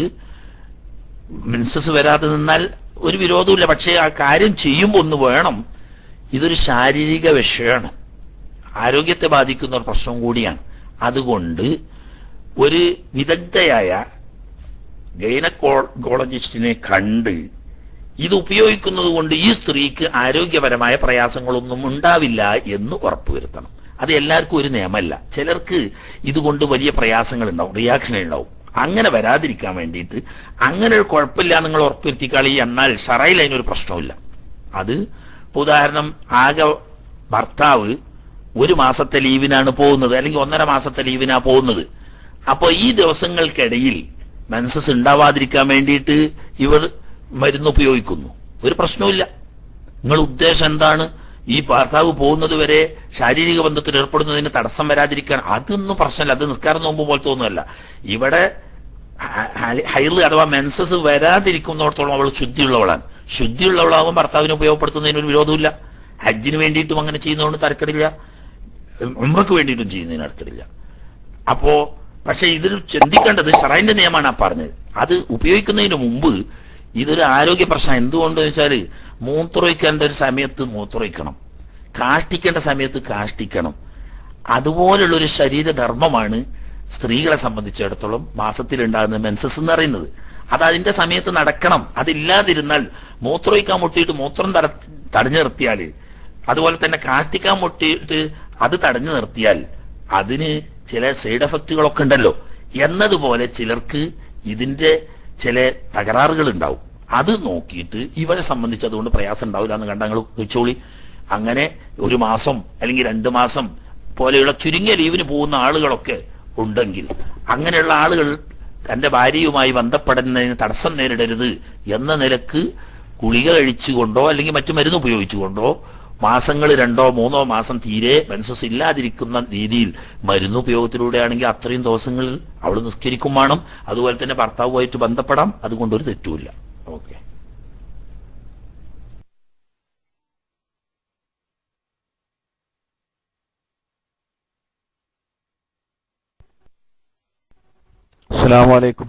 മെൻസസ് വരാതെ നിന്നാൽ ഒരു വിരോധമില്ല. പക്ഷേ ആ കാര്യം ചെയ്യുമ്പോൾ ഒന്ന് വേണം, ഇതൊരു ശാരീരിക വിഷയമാണ്, ആരോഗ്യത്തെ ബാധിക്കുന്ന ഒരു പ്രശ്നം കൂടിയാണ്. അതുകൊണ്ട് ഒരു വിദഗ്ധയായ ഗൈനക്കോളജിസ്റ്റിനെ കണ്ട് ഇത് ഉപയോഗിക്കുന്നത് കൊണ്ട് ഈ സ്ത്രീക്ക് ആരോഗ്യപരമായ പ്രയാസങ്ങളൊന്നും ഉണ്ടാവില്ല എന്ന് ഉറപ്പുവരുത്തണം. അത് എല്ലാവർക്കും ഒരു നിയമമല്ല. ചിലർക്ക് ഇതുകൊണ്ട് വലിയ പ്രയാസങ്ങൾ ഉണ്ടാവും, റിയാക്ഷൻ ഉണ്ടാവും. അങ്ങനെ വരാതിരിക്കാൻ വേണ്ടിയിട്ട് അങ്ങനെ ഒരു കുഴപ്പമില്ല നിങ്ങൾ ഉറപ്പുവരുത്തിക്കളി എന്നാൽ ശറയിൽ അതിനൊരു പ്രശ്നമില്ല. അത് ഉദാഹരണം, ആകെ ഭർത്താവ് ഒരു മാസത്തെ ലീവിനാണ് പോകുന്നത്, അല്ലെങ്കിൽ 1.5 മാസത്തെ ലീവിനാ പോകുന്നത്. അപ്പൊ ഈ ദിവസങ്ങൾക്കിടയിൽ മെൻസസ് ഉണ്ടാവാതിരിക്കാൻ വേണ്ടിയിട്ട് ഇവർ മരുന്ന് ഉപയോഗിക്കുന്നു, ഒരു പ്രശ്നവുമില്ല. നിങ്ങൾ ഉദ്ദേശം എന്താണ്? ഈ ഭർത്താവ് പോകുന്നത് വരെ ശാരീരിക ബന്ധത്തിൽ ഏർപ്പെടുന്നതിന് തടസ്സം വരാതിരിക്കാൻ, അതൊന്നും പ്രശ്നമില്ല. അത് നിസ്കാരം നോമ്പ് പോലത്തെ ഒന്നുമല്ല. ഇവിടെ ഹൈറ് അഥവാ മെൻസസ് വരാതിരിക്കുന്നിടത്തോളം അവൾ ശുദ്ധിയുള്ളവളാണ്. ശുദ്ധിയുള്ളവളാകും ഭർത്താവിനെ ഉപയോഗപ്പെടുത്തുന്നതിന് ഒരു വിരോധമില്ല. ഹജ്ജിന് വേണ്ടിയിട്ടും അങ്ങനെ ചെയ്യുന്നതുകൊണ്ട് തരക്കടില്ല, ഉംറക്ക് വേണ്ടിയിട്ടും ചെയ്യുന്നതിന് തരക്കടില്ല. അപ്പോ പക്ഷെ ഇതിൽ ചിന്തിക്കേണ്ടത് ശറഈന്റെ നിയമമാണ് ആ പറഞ്ഞത്. അത് ഉപയോഗിക്കുന്നതിന് മുമ്പ് ഇതൊരു ആരോഗ്യ പ്രശ്നം. എന്തുകൊണ്ടെന്ന് വെച്ചാൽ മൂത്രമൊഴിക്കേണ്ട ഒരു സമയത്ത് മൂത്രമൊഴിക്കണം, കാഷ്ടിക്കേണ്ട സമയത്ത് കാഷ്ടിക്കണം. അതുപോലുള്ളൊരു ശരീരധർമ്മമാണ് സ്ത്രീകളെ സംബന്ധിച്ചിടത്തോളം മാസത്തിലുണ്ടാകുന്ന മെൻസസ് എന്ന് പറയുന്നത്. അത് അതിന്റെ സമയത്ത് നടക്കണം. അതില്ലാതിരുന്നാൽ മൂത്രമൊഴിക്കാൻ മുട്ടിയിട്ട് മൂത്രം തടഞ്ഞു നിർത്തിയാൽ, അതുപോലെ തന്നെ കാഷ്ടിക്കാൻ മുട്ടിയിട്ട് അത് തടഞ്ഞു നിർത്തിയാൽ അതിന് ചില സൈഡ് എഫക്റ്റുകളൊക്കെ ഉണ്ടല്ലോ. എന്നതുപോലെ ചിലർക്ക് ഇതിന്റെ ചില തകരാറുകൾ ഉണ്ടാവും. അത് നോക്കിയിട്ട് ഇവരെ സംബന്ധിച്ച് അതുകൊണ്ട് പ്രയാസം ഉണ്ടാവില്ല എന്ന് കണ്ടങ്ങൾ വെച്ചോളി. അങ്ങനെ 1 മാസം അല്ലെങ്കിൽ 2 മാസം പോലെയുള്ള ചുരുങ്ങിയ ലീവിന് പോകുന്ന ആളുകളൊക്കെ ഉണ്ടെങ്കിൽ അങ്ങനെയുള്ള ആളുകൾ തന്റെ ഭാര്യയുമായി ബന്ധപ്പെടുന്നതിന് തടസ്സം നേരിടരുത് എന്ന നിലക്ക് ഗുളിക കഴിച്ചുകൊണ്ടോ അല്ലെങ്കിൽ മറ്റു മരുന്ന് ഉപയോഗിച്ചുകൊണ്ടോ മാസങ്ങൾ 2 3 മാസം തീരെ മെൻസസ് ഇല്ലാതിരിക്കുന്ന രീതിയിൽ മരുന്ന് ഉപയോഗത്തിലൂടെ ആണെങ്കിൽ അത്രയും ദിവസങ്ങളിൽ അവൾ നിസ്കരിക്കും വേണം. അതുപോലെ തന്നെ ഭർത്താവുമായിട്ട് ബന്ധപ്പെടാം. അതുകൊണ്ടൊരു തെറ്റുമില്ല. ഓക്കെ. അസ്സലാമു അലൈക്കും.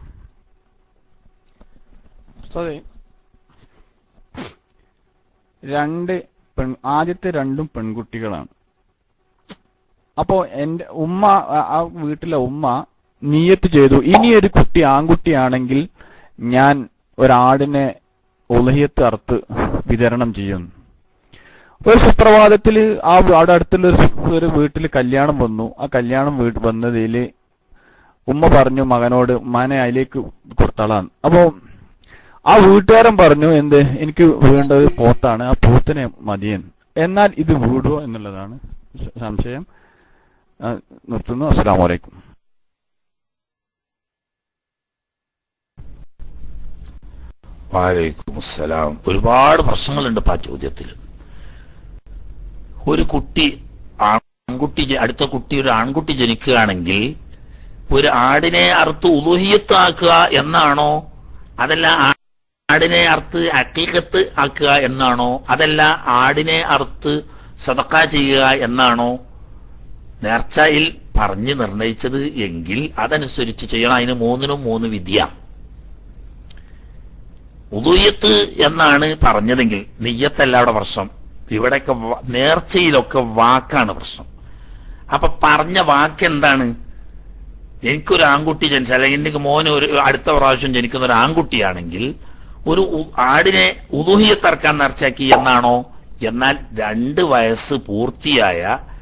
ആദ്യത്തെ 2 പെൺകുട്ടികളാണ്. അപ്പോ എന്റെ ഉമ്മ, ആ വീട്ടിലെ ഉമ്മ നിയ്യത്ത് ചെയ്തു, ഇനിയൊരു കുട്ടി ആൺകുട്ടിയാണെങ്കിൽ ഞാൻ ഒരാടിനെ ഉളഹിയത്ത് അറുത്ത് വിതരണം ചെയ്യും. ഒരു സുപ്രഭാതത്തിൽ അവിടെ അടുത്തുള്ള ഒരു വീട്ടിൽ കല്യാണം വന്നു. ആ കല്യാണം വന്നതിൽ ഉമ്മ പറഞ്ഞു മകനോട്, ഉമ്മാനെ അതിലേക്ക് കൊടുത്താളാന്ന്. അപ്പോ ആ വീട്ടുകാരൻ പറഞ്ഞു, എന്ത്, എനിക്ക് വേണ്ടത് പോത്താണ്, ആ പോത്തിനെ മതിയെന്ന്. എന്നാൽ ഇത് വീടുവോ എന്നുള്ളതാണ് സംശയം. നിർത്തുന്നു. അസ്സലാമു അലൈക്കും. വഅലൈക്കും അസ്സലാം. ഒരുപാട് പ്രശ്നങ്ങളുണ്ട് ആ ചോദ്യത്തിൽ. ഒരു കുട്ടി ആൺകുട്ടി, അടുത്ത കുട്ടി ഒരു ആൺകുട്ടി ജനിക്കുകയാണെങ്കിൽ ഒരു ആടിനെ അറുത്ത് ഉളുഹിയത്ത് ആക്കുക എന്നാണോ, അതല്ല ആടിനെ അറുത്ത് അക്കീഖത്ത് ആക്കുക എന്നാണോ, അതല്ല ആടിനെ അറുത്ത് സദഖ ചെയ്യുക എന്നാണോ നേർച്ചയിൽ പറഞ്ഞു നിർണയിച്ചത് എങ്കിൽ അതനുസരിച്ച് ചെയ്യണം. അതിന് 3നും 3 വിധിയ. ഉളുഹിയത്ത് എന്നാണ് പറഞ്ഞതെങ്കിൽ നിയ്യത്തല്ല അവിടെ പ്രശ്നം. ഇവിടെയൊക്കെ നേർച്ചയിലൊക്കെ വാക്കാണ് പ്രശ്നം. അപ്പൊ പറഞ്ഞ വാക്ക് എന്താണ്? എനിക്കൊരു ആൺകുട്ടി ജനിച്ചാൽ, അല്ലെങ്കിൽ എനിക്ക് മോന് ഒരു അടുത്ത പ്രാവശ്യം ജനിക്കുന്ന ഒരു ആൺകുട്ടിയാണെങ്കിൽ ഒരു ആടിനെ ഉളുഹിയത്തറക്കാൻ നേർച്ചയാക്കി എന്നാണോ? എന്നാൽ 2 വയസ്സ് പൂർത്തിയായ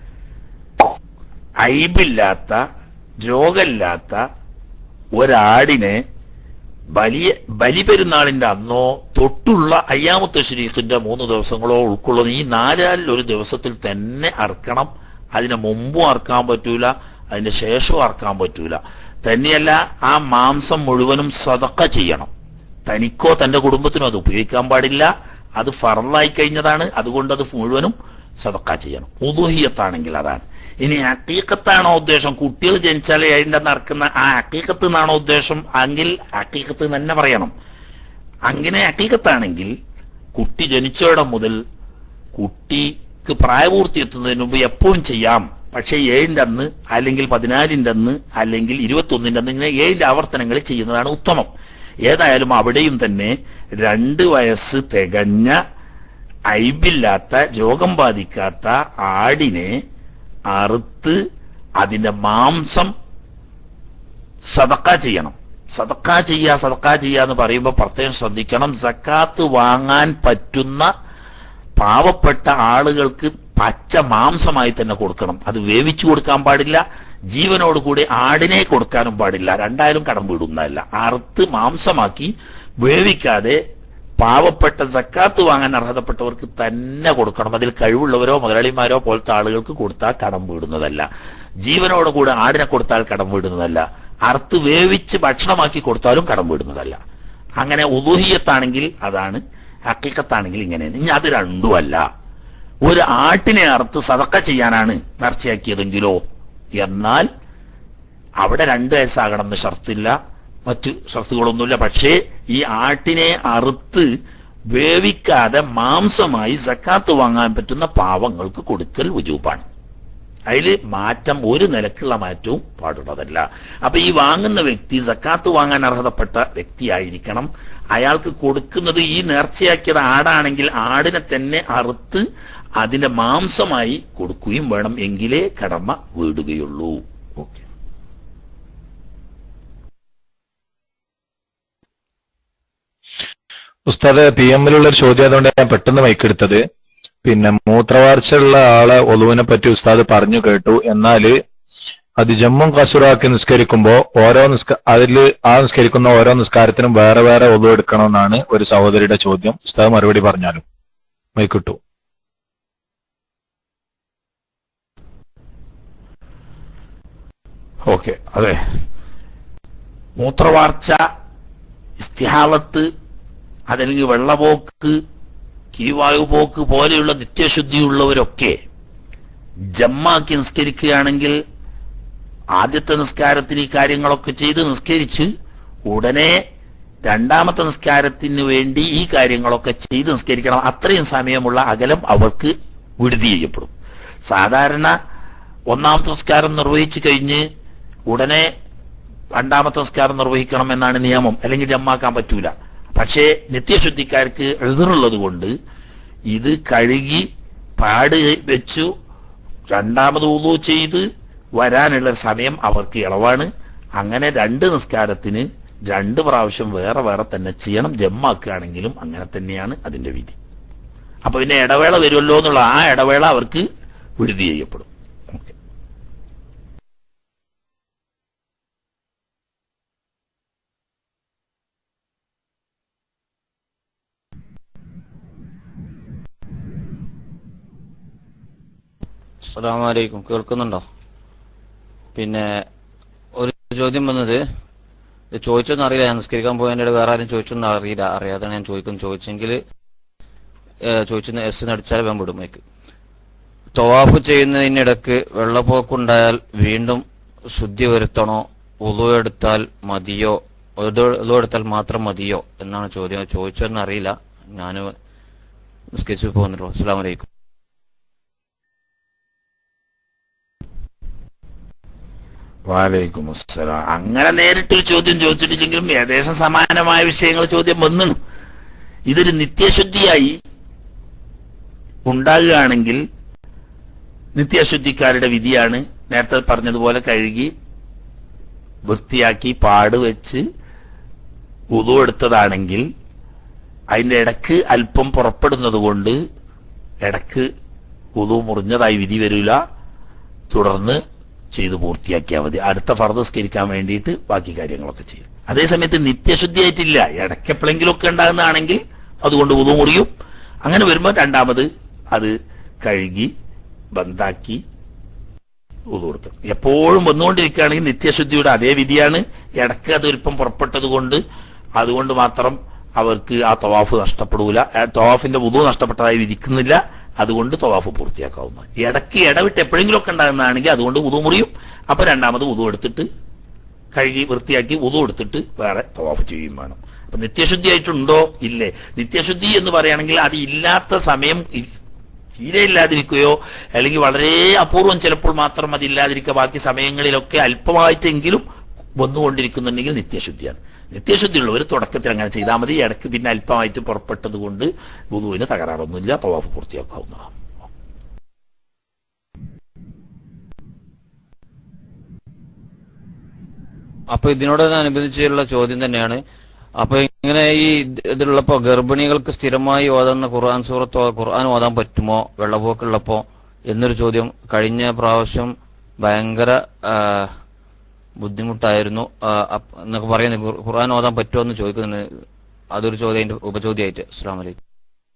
അയ്ബില്ലാത്ത രോഗമില്ലാത്ത ഒരാടിനെ ബലിപെരുന്നാളിന്റെ അന്നോ തൊട്ടുള്ള അയ്യാമു തശ്രീഖിന്റെ 3 ദിവസങ്ങളോ ഉൾക്കൊള്ളുന്ന ഈ 4-ൽ ഒരു ദിവസത്തിൽ തന്നെ അറുക്കണം. അതിന് മുമ്പും അറക്കാൻ പറ്റൂല, അതിന്റെ ശേഷവും അറക്കാൻ പറ്റൂല. തന്നെയല്ല, ആ മാംസം മുഴുവനും സദഖ ചെയ്യണം. തനിക്കോ തന്റെ കുടുംബത്തിനോ അത് ഉപയോഗിക്കാൻ പാടില്ല. അത് ഫർളായി കഴിഞ്ഞതാണ്. അതുകൊണ്ട് അത് മുഴുവനും സദഖ ചെയ്യണം. ഉദുഹിയത്താണെങ്കിൽ അതാണ്. ഇനി അക്കീഖത്താണോ ഉദ്ദേശം, കുട്ടികൾ ജനിച്ചാലേ അതിൻ്റെ നടക്കുന്ന ആ അക്കീഖത്ത് നിന്നാണോ ഉദ്ദേശം, എങ്കിൽ അക്കീഖത്ത് തന്നെ പറയണം. അങ്ങനെ അക്കീഖത്താണെങ്കിൽ കുട്ടി ജനിച്ചോടെ മുതൽ കുട്ടിക്ക് പ്രായപൂർത്തി എത്തുന്നതിന് മുമ്പ് എപ്പോഴും ചെയ്യാം. പക്ഷേ 7ന്റെ അന്ന്, അല്ലെങ്കിൽ 14ന്റെ അന്ന്, അല്ലെങ്കിൽ 21ന്റെ അന്ന്, ഇങ്ങനെ 7 ആവർത്തനങ്ങളിൽ ചെയ്യുന്നതാണ് ഉത്തമം. ഏതായാലും അവിടെയും തന്നെ 2 വയസ്സ് തികഞ്ഞ ഐബില്ലാത്ത രോഗം ബാധിക്കാത്ത ആടിനെ അറുത്ത് അതിന്റെ മാംസം സദഖ ചെയ്യണം. സദഖ ചെയ്യാന്ന് പറയുമ്പോൾ പ്രത്യേകം ശ്രദ്ധിക്കണം. സക്കാത്ത് വാങ്ങാൻ പറ്റുന്ന പാവപ്പെട്ട ആളുകൾക്ക് പച്ച മാംസമായി തന്നെ കൊടുക്കണം. അത് വേവിച്ചു കൊടുക്കാൻ പാടില്ല. ജീവനോടുകൂടി ആടിനെ കൊടുക്കാനും പാടില്ല. രണ്ടായാലും കടം വീടുന്നതല്ല. അറുത്ത് മാംസമാക്കി വേവിക്കാതെ പാവപ്പെട്ട സക്കാത്ത് വാങ്ങാൻ അർഹതപ്പെട്ടവർക്ക് തന്നെ കൊടുക്കണം. അതിൽ കഴിവുള്ളവരോ മുതലാളിമാരോ പോലത്തെ ആളുകൾക്ക് കൊടുത്താൽ കടം വീടുന്നതല്ല. ജീവനോടുകൂടി ആടിനെ കൊടുത്താൽ കടം വീടുന്നതല്ല. അറുത്ത് വേവിച്ച് ഭക്ഷണമാക്കി കൊടുത്താലും കടം വീടുന്നതല്ല. അങ്ങനെ ഉദുഹിയത്താണെങ്കിൽ അതാണ്, ഹഖീഖത്താണെങ്കിൽ ഇങ്ങനെയാണ്. ഇനി അത് രണ്ടുമല്ല, ഒരു ആട്ടിനെ അറുത്ത് സദഖ ചെയ്യാനാണ് നേർച്ചയാക്കിയതെങ്കിലോ, എന്നാൽ അവിടെ 2 വയസ്സാകണമെന്ന് ഷർത്തില്ല, മറ്റു ഷർത്തുകളൊന്നുമില്ല. പക്ഷേ ഈ ആട്ടിനെ അറുത്ത് വേവിക്കാതെ മാംസമായി സക്കാത്ത് വാങ്ങാൻ പറ്റുന്ന പാവങ്ങൾക്ക് കൊടുക്കൽ വുജൂബാണ്. അതിൽ മാറ്റം, ഒരു നിലക്കുള്ള മാറ്റവും പാടുള്ളതല്ല. അപ്പൊ ഈ വാങ്ങുന്ന വ്യക്തി സക്കാത്ത് വാങ്ങാൻ അർഹതപ്പെട്ട വ്യക്തിയായിരിക്കണം. അയാൾക്ക് കൊടുക്കുന്നത് ഈ നേർച്ചയാക്കിയത് ആടാണെങ്കിൽ ആടിനെ തന്നെ അറുത്ത് അതിന്റെ മാംസമായി കൊടുക്കുകയും വേണം. എങ്കിലേ കടമ വീടുകയുള്ളൂ. ഓക്കെ. ഉസ്താദ്, PM-ലുള്ള ഒരു ചോദ്യം അതുകൊണ്ട് ഞാൻ പെട്ടെന്ന് മൈക്കെടുത്തത്. പിന്നെ മൂത്രവാർച്ചയുള്ള ആളെ ഒളുവിനെ പറ്റി ഉസ്താദ് പറഞ്ഞു കേട്ടു. എന്നാല് അത് ജമ്മും കസുറാക്കി നിസ്കരിക്കുമ്പോ നിസ്കരിക്കുന്ന ഓരോ നിസ്കാരത്തിനും വേറെ വേറെ ഒളു എടുക്കണമെന്നാണ് ഒരു സഹോദരിയുടെ ചോദ്യം. ഉസ്താദ് മറുപടി പറഞ്ഞാലും. മൈക്കിട്ടു. ഓക്കെ. അതെ, മൂത്രവാർച്ച, ഇസ്തിഹാലത്ത്, അതല്ലെങ്കിൽ വെള്ളപോക്ക്, കീവായുപോക്ക് പോലെയുള്ള നിത്യശുദ്ധിയുള്ളവരൊക്കെ ജമ്മാക്കി നിസ്കരിക്കുകയാണെങ്കിൽ ആദ്യത്തെ നിസ്കാരത്തിന് ഈ കാര്യങ്ങളൊക്കെ ചെയ്ത് നിസ്കരിച്ച് ഉടനെ രണ്ടാമത്തെ നിസ്കാരത്തിന് വേണ്ടി ഈ കാര്യങ്ങളൊക്കെ ചെയ്ത് നിസ്കരിക്കണം. അത്രയും സമയമുള്ള അകലം അവർക്ക് വിടുതി ചെയ്യപ്പെടും. സാധാരണ ഒന്നാമത്തെ നിസ്കാരം നിർവഹിച്ചു കഴിഞ്ഞ് ഉടനെ രണ്ടാമത്തെ നിസ്കാരം നിർവഹിക്കണം എന്നാണ് നിയമം, അല്ലെങ്കിൽ ജമ്മാക്കാൻ പറ്റൂല. പക്ഷേ നിത്യശുദ്ധിക്കാർക്ക് എഴുതുള്ളത് കൊണ്ട് ഇത് കഴുകി പാട് വെച്ചു രണ്ടാമത് വുളു ചെയ്ത് വരാനുള്ള സമയം അവർക്ക് ഇളവാണ്. അങ്ങനെ 2 നിസ്കാരത്തിന് 2 പ്രാവശ്യം വേറെ വേറെ തന്നെ ചെയ്യണം. ജമ്മാക്കുകയാണെങ്കിലും അങ്ങനെ തന്നെയാണ് അതിന്റെ വിധി. അപ്പൊ പിന്നെ ഇടവേള വരുമല്ലോ എന്നുള്ള ആ ഇടവേള അവർക്ക് വിടുതി ചെയ്യപ്പെടും. അസ്സലാമു അലൈക്കും. കേൾക്കുന്നുണ്ടോ? പിന്നെ ഒരു ചോദ്യം വന്നത്, ചോദിച്ചൊന്നും അറിയില്ല. ഞാൻ നിസ്കരിക്കാൻ പോയതിൻ്റെ വേറെ ആരും ചോദിച്ചൊന്നും അറിയാതാണ് ഞാൻ ചോദിച്ചെങ്കിൽ ചോദിച്ചെന്ന് എസ് നടിച്ചാൽ വേം വിടും മൈക്ക്. തവാഫ് ചെയ്യുന്നതിനിടക്ക് വെള്ളപ്പോക്കുണ്ടായാൽ വീണ്ടും ശുദ്ധി വരുത്തണോ, വുളു എടുത്താൽ മതിയോ, വുളു എടുത്താൽ മാത്രം മതിയോ എന്നാണ് ചോദ്യം. ചോദിച്ചൊന്നും അറിയില്ല, ഞാൻ നിസ്കരിച്ചു പോകുന്നുള്ളൂ. അസ്സലാമു അലൈക്കും. വാലൈക്കും അസ്സലാം. അങ്ങനെ നേരിട്ടൊരു ചോദ്യം ചോദിച്ചിട്ടില്ലെങ്കിലും ഏകദേശം സമാനമായ വിഷയങ്ങൾ ചോദ്യം വന്നു. ഇതൊരു നിത്യശുദ്ധിയായി ഉണ്ടാകുകയാണെങ്കിൽ നിത്യശുദ്ധിക്കാരുടെ വിധിയാണ് നേരത്തെ പറഞ്ഞതുപോലെ കഴുകി വൃത്തിയാക്കി പാട് വെച്ച് വുളു എടുത്തതാണെങ്കിൽ അതിൻ്റെ ഇടക്ക് അല്പം പുറപ്പെടുന്നത് കൊണ്ട് ഇടക്ക് വുളു മുറിഞ്ഞതായി വിധി വരില്ല. തുടർന്ന് ചെയ്ത് പൂർത്തിയാക്കിയാൽ മതി. അടുത്ത ഫർദ് സ്കരിക്കാൻ വേണ്ടിയിട്ട് ബാക്കി കാര്യങ്ങളൊക്കെ ചെയ്യും. അതേസമയത്ത് നിത്യശുദ്ധിയായിട്ടില്ല, ഇടയ്ക്ക് എപ്പോഴെങ്കിലുമൊക്കെ ഉണ്ടാകുന്നതാണെങ്കിൽ അതുകൊണ്ട് വുളു മുറിയും. അങ്ങനെ വരുമ്പോൾ രണ്ടാമത് അത് കഴുകി ബന്ധാക്കി വുളു എടുക്കണം. എപ്പോഴും വന്നുകൊണ്ടിരിക്കുകയാണെങ്കിൽ നിത്യശുദ്ധിയുടെ അതേ വിധിയാണ്. ഇടയ്ക്ക് അത് അല്പം പുറപ്പെട്ടത് കൊണ്ട് അതുകൊണ്ട് മാത്രം അവർക്ക് ആ തവാഫ് നഷ്ടപ്പെടൂല. തവാഫിന്റെ വുളു നഷ്ടപ്പെട്ടതായി വിധിക്കുന്നില്ല. അതുകൊണ്ട് തവാഫ് പൂർത്തിയാക്കാവുന്ന. ഇടയ്ക്ക് ഇടവിട്ട് എപ്പോഴെങ്കിലും ഒക്കെ ഉണ്ടാകുന്നതാണെങ്കിൽ അതുകൊണ്ട് വുളു മുറിയും. അപ്പൊ രണ്ടാമത് വുളു എടുത്തിട്ട് കഴുകി വൃത്തിയാക്കി വുളു എടുത്തിട്ട് വേറെ തവാഫ് ചെയ്യുകയും വേണം. അപ്പൊ നിത്യശുദ്ധി ആയിട്ടുണ്ടോ ഇല്ലേ? നിത്യശുദ്ധി എന്ന് പറയുകയാണെങ്കിൽ അത് ഇല്ലാത്ത സമയം തീരെ ഇല്ലാതിരിക്കുകയോ അല്ലെങ്കിൽ വളരെ അപൂർവം ചിലപ്പോൾ മാത്രം അതില്ലാതിരിക്കുക, ബാക്കി സമയങ്ങളിലൊക്കെ അല്പമായിട്ടെങ്കിലും വന്നുകൊണ്ടിരിക്കുന്നുണ്ടെങ്കിൽ നിത്യശുദ്ധിയാണ്. നിത്യശുദ്ധിയുള്ളവർ തുടക്കത്തിൽ അങ്ങനെ ചെയ്താൽ മതി. ഇടയ്ക്ക് പിന്നെ അല്പമായിട്ട് പുറപ്പെട്ടത് കൊണ്ട് വുളുവിന് തകരാറൊന്നുമില്ല, തവാഫ് പൂർത്തിയാക്കാവുന്നതാണ്. അപ്പൊ ഇതിനോടനുബന്ധിച്ചുള്ള ചോദ്യം തന്നെയാണ്. അപ്പൊ ഇങ്ങനെ ഈ ഇതിലുള്ളപ്പോ ഗർഭിണികൾക്ക് സ്ഥിരമായി ഓതുന്ന ഖുർആൻ സൂറത്തോ ഖുർആൻ ഓതാൻ പറ്റുമോ വെള്ളപ്പൊക്കമുള്ളപ്പോ എന്നൊരു ചോദ്യം. കഴിഞ്ഞ പ്രാവശ്യം ഭയങ്കര ബുദ്ധിമുട്ടായിരുന്നു എന്നൊക്കെ പറയുന്നത്. ഖുർആൻ ഓതാൻ പറ്റുമോ എന്ന് ചോദിക്കുന്നത്, അതൊരു ചോദ്യം ഉപചോദ്യമായിട്ട്. അസ്സലാമു അലൈക്കും.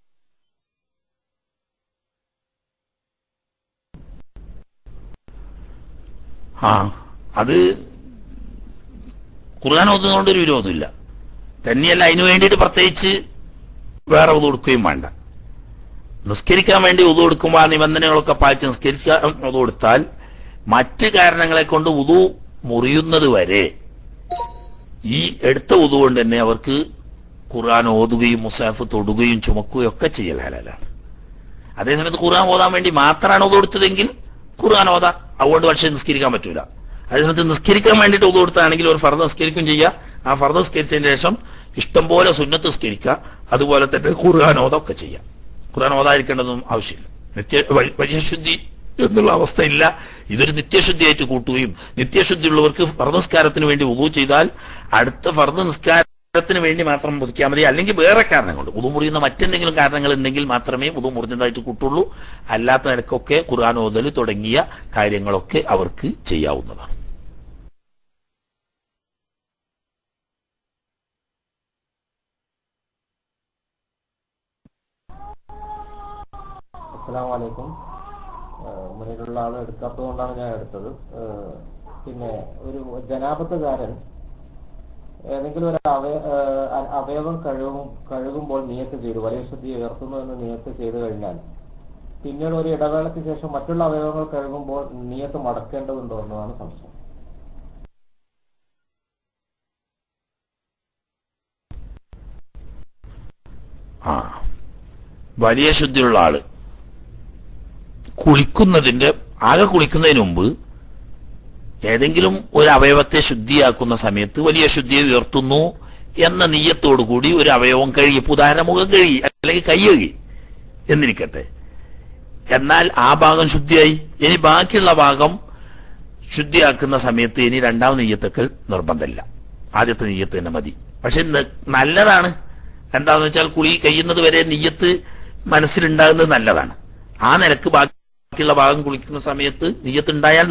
അത് ഖുർആൻ ഓതുന്നതുകൊണ്ടൊരു വിരോധമില്ല. തന്നെയല്ല അതിനു വേണ്ടിയിട്ട് പ്രത്യേകിച്ച് വേറെ വുളു എടുക്കുകയും വേണ്ട. നിസ്കരിക്കാൻ വേണ്ടി വുളു എടുക്കുമ്പോൾ ആ നിബന്ധനകളൊക്കെ പാലിച്ച് നിസ്കരിക്കാൻ വുളു എടുത്താൽ മറ്റ് കാരണങ്ങളെ കൊണ്ട് വുളു മുറിയുന്നത് വരെ ഈ എടുത്ത വുളു കൊണ്ട് തന്നെ അവർക്ക് ഖുർആൻ ഓതുകയും മുസാഫ് തൊടുകയും ചുമക്കുകയും ഒക്കെ ചെയ്യൽ ഹലാലാണ്. അതേസമയത്ത് ഖുർആൻ ഓതാൻ വേണ്ടി മാത്രമാണ് വുളു എടുത്തതെങ്കിൽ ഖുർആൻ ഓതാം, അതുകൊണ്ട് പക്ഷേ നിസ്കരിക്കാൻ പറ്റൂല. അതേസമയത്ത് നിസ്കരിക്കാൻ വേണ്ടിയിട്ട് വുളു എടുത്താണെങ്കിൽ ഒരു ഫർദ് നിസ്കരിക്കുകയും ചെയ്യുക. ആ ഫർദ് നിസ്കരിച്ചതിന് ശേഷം ഇഷ്ടം പോലെ സുന്നത്ത് നിസ്കരിക്കുക. അതുപോലെ തന്നെ ഖുർആൻ ഓതൊക്കെ ചെയ്യാം. ഖുർആൻ ഓതാതിരിക്കേണ്ടതൊന്നും ആവശ്യമില്ല. വര്യശുദ്ധി എന്നുള്ള അവസ്ഥ ഇല്ല. ഇതൊരു നിത്യശുദ്ധിയായിട്ട് കൂട്ടുകയും നിത്യശുദ്ധിയുള്ളവർക്ക് ഫർദ് നിസ്കാരത്തിന് വേണ്ടി വുളു ചെയ്താൽ അടുത്ത ഫർദ് നിസ്കാരത്തിന് വേണ്ടി മാത്രം മുറിക്കാൻ മതി. അല്ലെങ്കിൽ വേറെ കാരണം കൊണ്ട് വുളു മുറിയുന്ന മറ്റെന്തെങ്കിലും കാരണങ്ങൾ ഉണ്ടെങ്കിൽ മാത്രമേ വുളു മുറിഞ്ഞതായിട്ട് കൂട്ടുള്ളൂ. അല്ലാത്ത നിലക്കൊക്കെ ഖുർആൻ ഓതൽ തുടങ്ങിയ കാര്യങ്ങളൊക്കെ അവർക്ക് ചെയ്യാവുന്നതാണ്. അസ്സലാമു അലൈക്കും. മുന്നിലുള്ള ആൾ എടുക്കാത്തത് കൊണ്ടാണ് ഞാൻ എടുത്തത്. പിന്നെ ഒരു ജനാപത്തുകാരൻ ഏതെങ്കിലും ഒരു അവയവം കഴുകുമ്പോൾ നിയത്ത് ചെയ്തു വലിയ ശുദ്ധി ഉയർത്തുന്നു എന്ന് നിയത്ത് ചെയ്തു കഴിഞ്ഞാൽ പിന്നീട് ഒരു ഇടവേളയ്ക്ക് ശേഷം മറ്റുള്ള അവയവങ്ങൾ കഴുകുമ്പോൾ നിയത്ത് മടക്കേണ്ടതുണ്ടോ എന്നതാണ് സംശയം. വലിയ ശുദ്ധിയുള്ള ആള് കുളിക്കുന്നതിന് മുമ്പ് ഏതെങ്കിലും ഒരു അവയവത്തെ ശുദ്ധിയാക്കുന്ന സമയത്ത് വലിയ ശുദ്ധിയെ ഉയർത്തുന്നു എന്ന നിയ്യത്തോടുകൂടി ഒരു അവയവം കഴുകി, ഉദാഹരണം മുഖം കഴുകി അല്ലെങ്കിൽ കൈ കഴുകി എന്നിരിക്കട്ടെ. എന്നാൽ ആ ഭാഗം ശുദ്ധിയായി. ഇനി ബാക്കിയുള്ള ഭാഗം ശുദ്ധിയാക്കുന്ന സമയത്ത് ഇനി രണ്ടാമത് നെയ്യത്തക്കൽ നിർബന്ധമില്ല. ആദ്യത്തെ നെയ്യത്ത് തന്നെ മതി. പക്ഷെ നല്ലതാണ്. എന്താന്ന് വെച്ചാൽ കുളി കഴിയുന്നത് വരെ നെയ്യത്ത് മനസ്സിലുണ്ടാകുന്നത് നല്ലതാണ്. ആ നിലക്ക് ബാക്കിയുള്ള ഭാഗം കുളിക്കുന്ന സമയത്ത് നെയ്യത്ത് ഉണ്ടായാൽ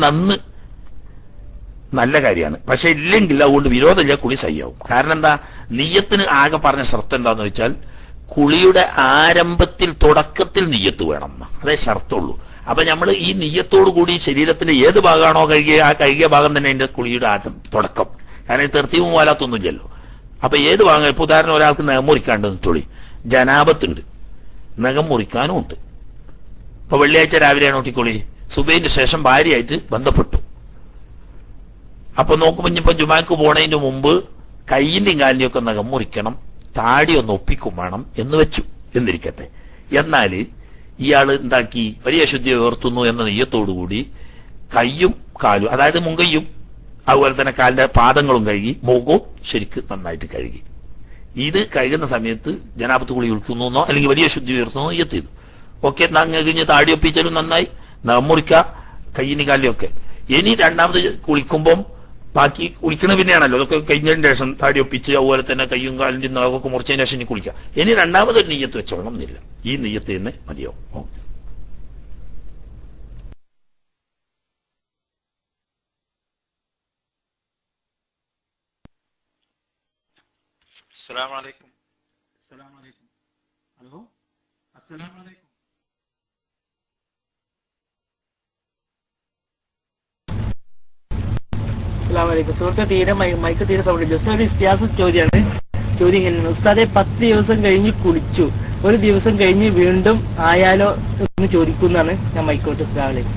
നല്ല കാര്യമാണ്. പക്ഷെ ഇല്ലെങ്കിൽ അതുകൊണ്ട് വിരോധമില്ല, കുളി സയ്യാവും. കാരണം എന്താ, നെയ്യത്തിന് ആകെ പറഞ്ഞ ഷർത്ത് എന്താന്ന് വെച്ചാൽ കുളിയുടെ ആരംഭത്തിൽ തുടക്കത്തിൽ നെയ്യത്ത് വേണം, അതേ ഷർത്തുള്ളൂ. അപ്പൊ നമ്മൾ ഈ നെയ്യത്തോടു കൂടി ശരീരത്തിന്റെ ഏത് ഭാഗമാണോ കഴുകിയ ആ കഴുകിയ ഭാഗം തന്നെ അതിന്റെ കുളിയുടെ ആദ്യം തുടക്കം. കാരണം തെർത്തീവും പോലാത്തൊന്നുമില്ലല്ലോ. അപ്പൊ ഏത് ഭാഗം, ഇപ്പൊ ഉദാഹരണം ഒരാൾക്ക് നഖം മുറിക്കാണ്ട് ചൊളി ജനാപത്തുണ്ട്, നഖം മുറിക്കാനും ഉണ്ട്. ഇപ്പൊ വെള്ളിയാഴ്ച രാവിലെയാണ് ഒട്ടിക്കൊളി, സുബൈന്റെ ശേഷം ഭാര്യയായിട്ട് ബന്ധപ്പെട്ടു. അപ്പൊ നോക്കുമ്പോ ഇനിയിപ്പോ ജുമാക്ക് പോണതിന്റെ മുമ്പ് കയ്യിന്റെയും കാലിന്റെയും ഒക്കെ നഖം മുറിക്കണം, താടി ഒന്ന് ഒപ്പിക്കും വേണം എന്ന് വെച്ചു എന്നിരിക്കട്ടെ. എന്നാല് ഇയാള് എന്താക്കി, വലിയ ശുദ്ധി ഉയർത്തുന്നു എന്ന നെയ്യത്തോടുകൂടി കയ്യും കാലും, അതായത് മുങ്കയ്യും അതുപോലെ തന്നെ കാലിന്റെ പാദങ്ങളും കഴുകി, മുഖവും ശരിക്ക് നന്നായിട്ട് കഴുകി. ഇത് കഴുകുന്ന സമയത്ത് ജനാപത്ത് കുളി ഉൾക്കുന്നോ അല്ലെങ്കിൽ വലിയ ശുദ്ധി ഉയർത്തുന്നോ നെയ്യത്ത് ചെയ്തു. ഓക്കെ, നങ്ങ കഴിഞ്ഞ് താടി ഒപ്പിച്ചാലും നന്നായി, നഖം മുറിക്ക, കയ്യിന് കാലിലൊക്കെ. ഇനി രണ്ടാമത് കുളിക്കുമ്പം ബാക്കി കുളിക്കണ പിന്നെയാണല്ലോ, അതൊക്കെ കഴിഞ്ഞതിന് ശേഷം താടി ഒപ്പിച്ച് അതുപോലെ തന്നെ കയ്യും കാലിന്റെ നഖമൊക്കെ മുറിച്ചതിന് ശേഷം ഇനി കുളിക്കുക. ഇനി രണ്ടാമത് ഒരു നെയ്യത്ത് വെച്ചോളണം എന്നില്ല, ഈ നെയ്യത്ത് തന്നെ മതിയാവും. ഓക്കെ. അസ്സലാമലൈക്കും. ഹലോ, അസ്സലാമലൈക്കും. അസ്സലാമു അലൈക്കും. സുഹൃത്തെ തീരെ മൈക്ക് തീരെ സൗണ്ട്. ജസ്റ്റ് ഒരു വ്യത്യാസ ചോദ്യമാണ്. ചോദ്യം ഇങ്ങനെയാണ്, ഉസ്താദെ 10 ദിവസം കഴിഞ്ഞ് കുളിച്ചു, ഒരു ദിവസം കഴിഞ്ഞ് വീണ്ടും ആയാലോ എന്ന് ചോദിക്കുന്നതാണ് ഞാൻ മൈക്കോട്ട്. അസ്സലാമു അലൈക്കും.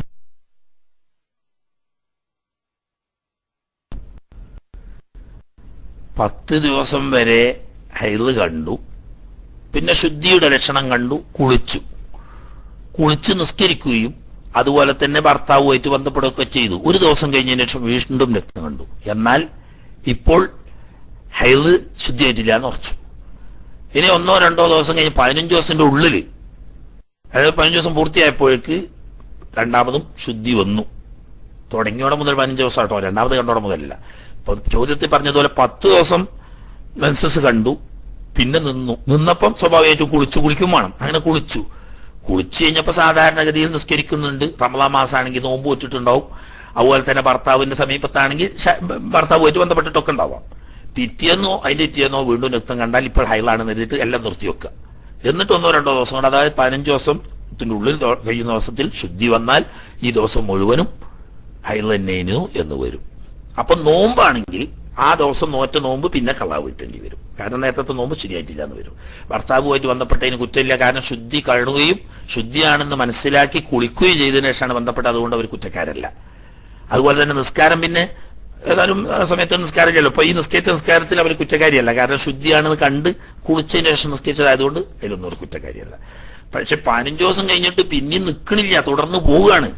10 ദിവസം വരെ ഹൈള് കണ്ടു, പിന്നെ ശുദ്ധിയുടെ ലക്ഷണം കണ്ടു, കുളിച്ച് നിസ്കരിക്കുകയും അതുപോലെ തന്നെ ഭർത്താവുമായിട്ട് ബന്ധപ്പെടുകയൊക്കെ ചെയ്തു. ഒരു ദിവസം കഴിഞ്ഞതിന് ശേഷം വീണ്ടും രക്തം കണ്ടു. എന്നാൽ ഇപ്പോൾ ഹൈള് ശുദ്ധിയായിട്ടില്ല എന്ന് ഉറച്ചു. ഇനി 1-2 ദിവസം കഴിഞ്ഞ് 15 ദിവസത്തിന്റെ ഉള്ളില്, അതായത് 15 ദിവസം പൂർത്തിയായപ്പോഴേക്ക് രണ്ടാമതും ശുദ്ധി വന്നു. തുടങ്ങിയോടെ മുതൽ 15 ദിവസം ആട്ടോ, രണ്ടാമത് കണ്ടോടെ മുതലല്ല. അപ്പൊ ചോദ്യത്തിൽ പറഞ്ഞതുപോലെ 10 ദിവസം മെൻസസ് കണ്ടു, പിന്നെ നിന്നപ്പം സ്വാഭാവികമായിട്ടും കുളിക്കും വേണം. അങ്ങനെ കുളിച്ചു കഴിഞ്ഞപ്പോ സാധാരണഗതിയിൽ നിസ്കരിക്കുന്നുണ്ട്. റമദാൻ മാസമാണെങ്കിൽ നോമ്പ് വെച്ചിട്ടുണ്ടാവും. അതുപോലെ തന്നെ ഭർത്താവിന്റെ സമീപത്താണെങ്കിൽ ഭർത്താവുമായിട്ട് ബന്ധപ്പെട്ടിട്ടൊക്കെ ഉണ്ടാവാം. പിറ്റേന്നോ അതിന്റെ പിറ്റേന്നോ വീണ്ടും രക്തം കണ്ടാൽ ഇപ്പോൾ ഹൈലാണെന്ന് എഴുതിയിട്ട് എല്ലാം നിർത്തിവെക്കുക. എന്നിട്ട് 1-2 ദിവസം കൊണ്ട്, അതായത് 15 ദിവസത്തിന്റെ ഉള്ളിൽ കഴിയുന്ന ദിവസത്തിൽ ശുദ്ധി വന്നാൽ ഈ ദിവസം മുഴുവനും ഹൈൽ തന്നെയായിരുന്നു എന്ന് വരും. അപ്പൊ നോമ്പാണെങ്കിൽ ആ ദിവസം നോറ്റ നോമ്പ് പിന്നെ കളാ വീട്ടേണ്ടി വരും. കാരണം നേരത്തെ നോമ്പ് ശരിയായിട്ടില്ല എന്ന് വരും. ഭർത്താവുമായിട്ട് ബന്ധപ്പെട്ടതിന് കുറ്റമില്ല, കാരണം ശുദ്ധി കാണുകയും ശുദ്ധിയാണെന്ന് മനസ്സിലാക്കി കുളിക്കുകയും ചെയ്തതിനു ശേഷമാണ് ബന്ധപ്പെട്ട, അതുകൊണ്ട് അവർ കുറ്റക്കാരല്ല. അതുപോലെ തന്നെ നിസ്കാരം പിന്നെ ഏതായാലും സമയത്ത് നിസ്കാരമില്ലല്ലോ. അപ്പൊ ഈ നിസ്കാരത്തിൽ അവർ കുറ്റക്കാരിയല്ല, കാരണം ശുദ്ധിയാണെന്ന് കണ്ട് കുളിച്ചതിന് ശേഷം നിസ്കരിച്ചതായതുകൊണ്ട് അതിലൊന്നും ഒരു കുറ്റക്കാരിയല്ല. പക്ഷെ 15 ദിവസം കഴിഞ്ഞിട്ട് പിന്നെയും നിൽക്കണില്ല, തുടർന്ന് പോവുകയാണ്.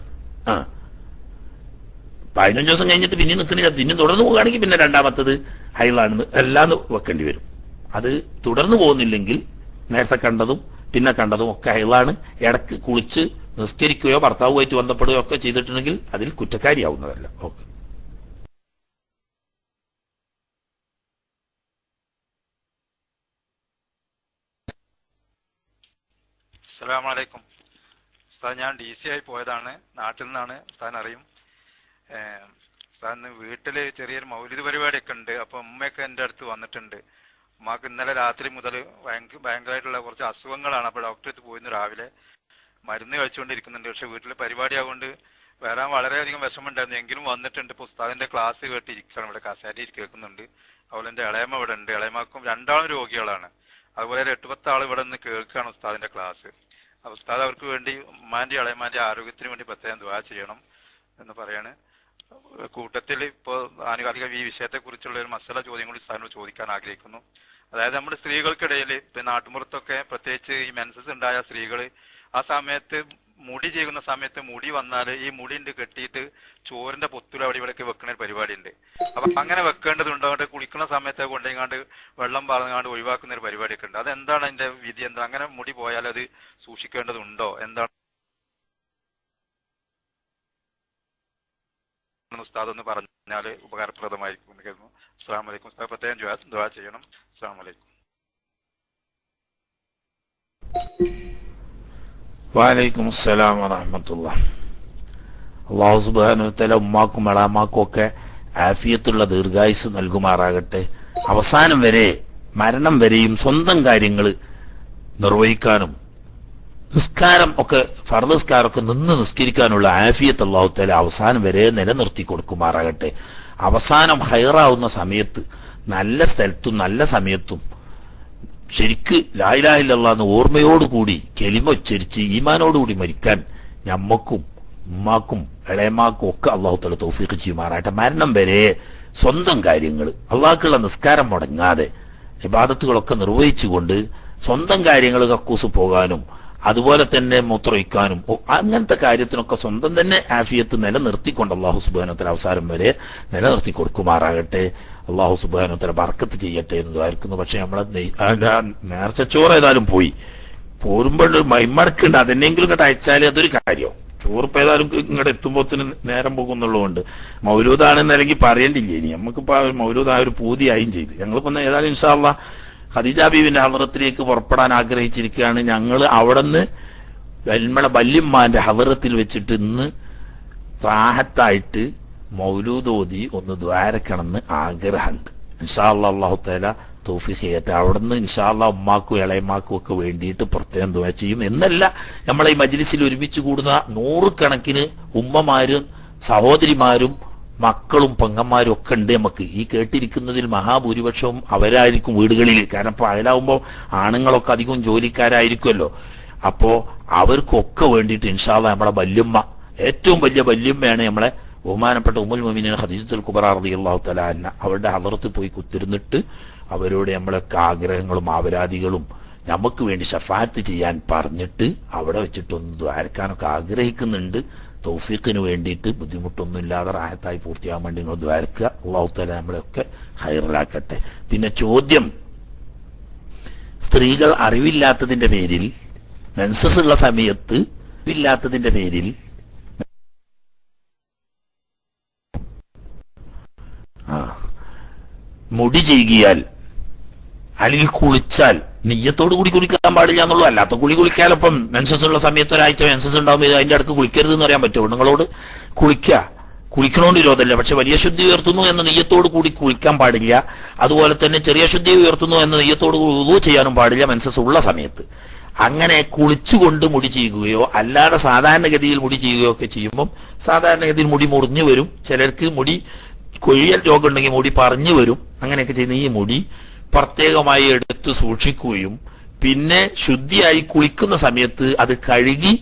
15 ദിവസം കഴിഞ്ഞിട്ട് പിന്നെയും നിൽക്കണില്ല, പിന്നെയും തുടർന്ന് പോവുകയാണെങ്കിൽ പിന്നെ രണ്ടാമത്തത് ഹൈലാണെന്ന് എല്ലാം വെക്കേണ്ടി വരും. അത് തുടർന്ന് പോകുന്നില്ലെങ്കിൽ നേരത്തെ കണ്ടതും പിന്നെ കണ്ടതും ഒക്കെ ഹൈലാണ്. ഇടക്ക് കുളിച്ച് നിസ്കരിക്കുകയോ ഭർത്താവുമായിട്ട് ബന്ധപ്പെടുകയോ ഒക്കെ ചെയ്തിട്ടുണ്ടെങ്കിൽ അതിൽ കുറ്റക്കാരിയാവുന്നതല്ല. ഓക്കെ. അസ്സലാമു അലൈക്കും. ഉസ്താദ്, ഞാൻ DC ആയി പോയതാണ്, നാട്ടിൽ നിന്നാണ്. ഉസ്താദിനെ അറിയും. ഉസ്താദിന് വീട്ടില് ചെറിയൊരു മൗലിദ് പരിപാടിയൊക്കെ ഉണ്ട്. അപ്പൊ ഉമ്മയൊക്കെ എൻ്റെ അടുത്ത് വന്നിട്ടുണ്ട്. ഉമ്മാക്ക് ഇന്നലെ രാത്രി മുതൽ ഭയങ്കരമായിട്ടുള്ള കുറച്ച് അസുഖങ്ങളാണ്. അപ്പൊ ഡോക്ടറെ പോയിന്ന് രാവിലെ മരുന്ന് കഴിച്ചുകൊണ്ടിരിക്കുന്നുണ്ട്. പക്ഷെ വീട്ടിലെ പരിപാടി ആയതുകൊണ്ട് വരാൻ വളരെയധികം വിഷമമുണ്ടായിരുന്നു. എങ്കിലും വന്നിട്ടുണ്ട്. ഇപ്പൊ ഉസ്താദിന്റെ ക്ലാസ് കേട്ടിരിക്കുകയാണ്. ഇവിടെ കസേരയിൽ കേൾക്കുന്നുണ്ട്. അതുപോലെ എൻ്റെ ഇളയമ്മ ഇവിടെ ഉണ്ട്. ഇളയമ്മക്കും 2 രോഗികളാണ്. അതുപോലെ 8-10 ആൾ ഇവിടെ നിന്ന് കേൾക്കുകയാണ് ഉസ്താദിന്റെ ക്ലാസ്. അപ്പൊ ഉസ്താദ് അവർക്ക് വേണ്ടി ഉമ്മാന്റെ ഇളയമ്മാന്റെ ആരോഗ്യത്തിന് വേണ്ടി പ്രത്യേകം ദുആ ചെയ്യണം എന്ന് പറയാണ്. കൂട്ടത്തിൽ ഇപ്പോൾ ആനുകാലിക ഈ വിഷയത്തെ കുറിച്ചുള്ള ഒരു മസല ചോദ്യം കൂടി ഉസ്താദിനോട് ചോദിക്കാൻ ആഗ്രഹിക്കുന്നു. അതായത് നമ്മുടെ സ്ത്രീകൾക്കിടയിൽ ഇപ്പൊ നാട്ടുമ്പുറത്തൊക്കെ പ്രത്യേകിച്ച് ഈ മെൻസസ് ഉണ്ടായ സ്ത്രീകൾ ആ സമയത്ത് മുടി ചെയ്യുന്ന സമയത്ത് മുടി വന്നാൽ ഈ മുടിന്റെ കെട്ടിയിട്ട് ചോറിന്റെ പൊത്തുല അവിടെ ഇവിടെയൊക്കെ വെക്കുന്ന ഒരു പരിപാടി ഉണ്ട്. അപ്പൊ അങ്ങനെ വെക്കേണ്ടതുണ്ടോ? അവിടെ കുളിക്കുന്ന സമയത്ത് കൊണ്ടെങ്ങാണ്ട് വെള്ളം പാർന്നാണ്ട് ഒഴിവാക്കുന്ന ഒരു പരിപാടിയൊക്കെ ഉണ്ട്. അതെന്താണ് അതിന്റെ വിധി? എന്താ അങ്ങനെ മുടി പോയാൽ അത് സൂക്ഷിക്കേണ്ടതുണ്ടോ? എന്താണ് ഉസ്താദ് ഒന്ന് പറഞ്ഞാൽ ഉപകാരപ്രദമായിരിക്കും എന്ന് കരുതുന്നു. അസ്സലാമു അലൈക്കും. ഉസ്താദ് പ്രത്യേകം ദുആ ചെയ്യണം. അസ്സലാമു അലൈക്കും. വലൈക്കും അസ്സലാം വറഹ്മത്തുള്ളാഹി. അല്ലാഹു സുബ്ഹാനഹു വ തആല ഉമ്മാക്കും എളാമാക്കും ഒക്കെ ആഫിയത്തുള്ള ദീർഘായുസ് നൽകുമാറാകട്ടെ. അവസാനം വരെ, മരണം വരെയും സ്വന്തം കാര്യങ്ങൾ നിർവഹിക്കാനും നിസ്കാരം ഒക്കെ ഫർദ് നിസ്കാരമൊക്കെ നിന്ന് നിസ്കരിക്കാനുള്ള ആഫിയത്ത് അല്ലാഹു തആല അവസാനം വരെ നിലനിർത്തി കൊടുക്കുമാറാകട്ടെ. അവസാനം ഹൈറാവുന്ന സമയത്ത് നല്ല സ്ഥലത്തും നല്ല സമയത്തും ശരിക്ക് ലാ ഇലാഹ ഇല്ലല്ലാഹ് എന്ന ഓർമ്മയോടുകൂടി കെലിമ ഉച്ചരിച്ച് ഈമാനോടുകൂടി മരിക്കാൻ ഞമ്മക്കും ഉമ്മാക്കും ഇളയമാക്കും ഒക്കെ അല്ലാഹു തആല തൗഫീഖ് ചെയ്യുമാറാകട്ടെ. മരണം വരെ സ്വന്തം കാര്യങ്ങൾ അള്ളാഹ്ക്കുള്ള നിസ്കാരം മുടങ്ങാതെ ഇബാദത്തുകളൊക്കെ നിർവഹിച്ചുകൊണ്ട് സ്വന്തം കാര്യങ്ങൾ കക്കൂസ് പോകാനും അതുപോലെ തന്നെ മൂത്രമൊഴിക്കാനും അങ്ങനത്തെ കാര്യത്തിനൊക്കെ സ്വന്തം തന്നെ ആഫിയത്ത് നിലനിർത്തിക്കൊണ്ട് അല്ലാഹു സുബ്ഹാനഹു വ തആല അവസാനം വരെ നിലനിർത്തി കൊടുക്കുമാറാകട്ടെ. അല്ലാഹു സുബ്ഹാനഹു വ തആല ബർക്കത്ത് ചെയ്യട്ടെ എന്ന് ദ്വാരക്കുന്നു. പക്ഷെ നമ്മളെ നേർച്ചച്ചോറ് ഏതായാലും പോരുമ്പോൾ മൈമടക്കുണ്ട്, അതെന്നെങ്കിലും ഇങ്ങോട്ട് അയച്ചാൽ അതൊരു കാര്യം. ചോറിപ്പ് ഏതായാലും ഇങ്ങോട്ട് എത്തുമ്പോത്തിന് നേരം പോകുന്നുള്ളതുകൊണ്ട് മൗലൂദാണെന്ന് അല്ലെങ്കിൽ പറയേണ്ടില്ല. ഇനി നമുക്കിപ്പോ മൗലൂദ് ആ ഒരു പൂതിയായും ചെയ്ത് ഞങ്ങളിപ്പോ ഏതായാലും ഇൻഷാ അല്ലാഹ് ഖദീജ ബീവിന്റെ ഹളറത്തിലേക്ക് പുറപ്പെടാൻ ആഗ്രഹിച്ചിരിക്കുകയാണ്. ഞങ്ങൾ അവിടെ നിന്ന് നമ്മളെ വല്യമ്മാന്റെ ഹളറത്തിൽ വെച്ചിട്ട് ഇന്ന് റാഹത്തായിട്ട് മൗലൂദ് ഓതി ഒന്ന് ദ്വാരക്കണമെന്ന് ആഗ്രഹമുണ്ട്. ഇൻഷാ അല്ലാഹ് അല്ലാഹു തആല തൗഫീഖ് ചെയ്യട്ടെ. അവിടുന്ന് ഇൻഷാ അല്ലാഹ് ഉമ്മാക്കും ഇളയമാക്കും ഒക്കെ വേണ്ടിയിട്ട് പ്രത്യേകം ദുആ ചെയ്യും. എന്നല്ല, നമ്മളെ ഈ മജ്ലിസിൽ ഒരുമിച്ച് കൂടുന്ന 100 കണക്കിന് ഉമ്മമാരും സഹോദരിമാരും മക്കളും പെങ്ങന്മാരും ഒക്കെ ഉണ്ട്. നമുക്ക് ഈ കേട്ടിരിക്കുന്നതിൽ മഹാഭൂരിപക്ഷവും അവരായിരിക്കും വീടുകളിൽ. കാരണം ഇപ്പൊ അയലാവുമ്പോൾ ആണുങ്ങളൊക്കെ അധികം ജോലിക്കാരായിരിക്കുമല്ലോ. അപ്പോ അവർക്കൊക്കെ വേണ്ടിയിട്ട് ഇൻഷാ അല്ലാഹ് നമ്മളെ വല്യമ്മ, ഏറ്റവും വലിയ വല്യമ്മയാണ് നമ്മളെ ബഹുമാനപ്പെട്ട ഉമ്മുൽ മുഅ്മിനീൻ ഖദീജത്തുൽ കുബ്ര റളിയല്ലാഹു തആല അൻഹ. അവരുടെ ഹദറത്തിൽ പോയി കുത്തിരുന്നിട്ട് അവരോട് നമ്മളൊക്കെ ആഗ്രഹങ്ങളും ആവരാദികളും നമുക്ക് വേണ്ടി ശഫാഅത്ത് ചെയ്യാൻ പറഞ്ഞിട്ട് അവിടെ വെച്ചിട്ടൊന്ന് ദ്വാരക്കാനൊക്കെ ആഗ്രഹിക്കുന്നുണ്ട്. തൗഫീഖിന് വേണ്ടിയിട്ട് ബുദ്ധിമുട്ടൊന്നും ഇല്ലാതെ റാഹത്തായി പൂർത്തിയാകാൻ വേണ്ടി നിങ്ങൾ ദ്വാരക്കുക. അല്ലാഹു തആല നമ്മളെയൊക്കെ ഹൈറിലാക്കട്ടെ. പിന്നെ ചോദ്യം, സ്ത്രീകൾ അറിവില്ലാത്തതിന്റെ പേരിൽ മെൻസസ് ഉള്ള സമയത്ത് ഇല്ലാത്തതിന്റെ പേരിൽ മുടി ചെയ്യുകയാൽ അല്ലെങ്കിൽ കുളിച്ചാൽ നിയ്യത്തോട് കൂടി കുളിക്കാൻ പാടില്ല എന്നുള്ളൂ. അല്ലാത്ത കുളിക്കാലപ്പം മെൻസസ് ഉള്ള സമയത്ത് ഒരാഴ്ച മെൻസസ് ഉണ്ടാകുമ്പോൾ അതിന്റെ അടുക്ക് കുളിക്കരുത് എന്ന് പറയാൻ പറ്റുമോ? നിങ്ങളോട് കുളിക്കണോണ്ട് വിരോധമല്ല. പക്ഷെ വലിയ ശുദ്ധി ഉയർത്തുന്നു എന്ന നെയ്യത്തോട് കൂടി കുളിക്കാൻ പാടില്ല. അതുപോലെ തന്നെ ചെറിയ ശുദ്ധി ഉയർത്തുന്നു എന്ന നെയ്യത്തോട് വുളൂ ചെയ്യാനും പാടില്ല മെൻസസ് ഉള്ള സമയത്ത്. അങ്ങനെ കുളിച്ചുകൊണ്ട് മുടി ചെയ്യുകയോ അല്ലാതെ സാധാരണഗതിയിൽ മുടി ചെയ്യുകയോ ഒക്കെ ചെയ്യുമ്പം സാധാരണഗതിയിൽ മുടി മുറിഞ്ഞു വരും. ചിലർക്ക് മുടി കൊഴിയൽ രോഗം ഉണ്ടെങ്കിൽ മുടി പറഞ്ഞു വരും. അങ്ങനെയൊക്കെ ചെയ്യുന്ന ഈ മുടി പ്രത്യേകമായി എടുത്ത് സൂക്ഷിക്കുകയും പിന്നെ ശുദ്ധിയായി കുളിക്കുന്ന സമയത്ത് അത് കഴുകി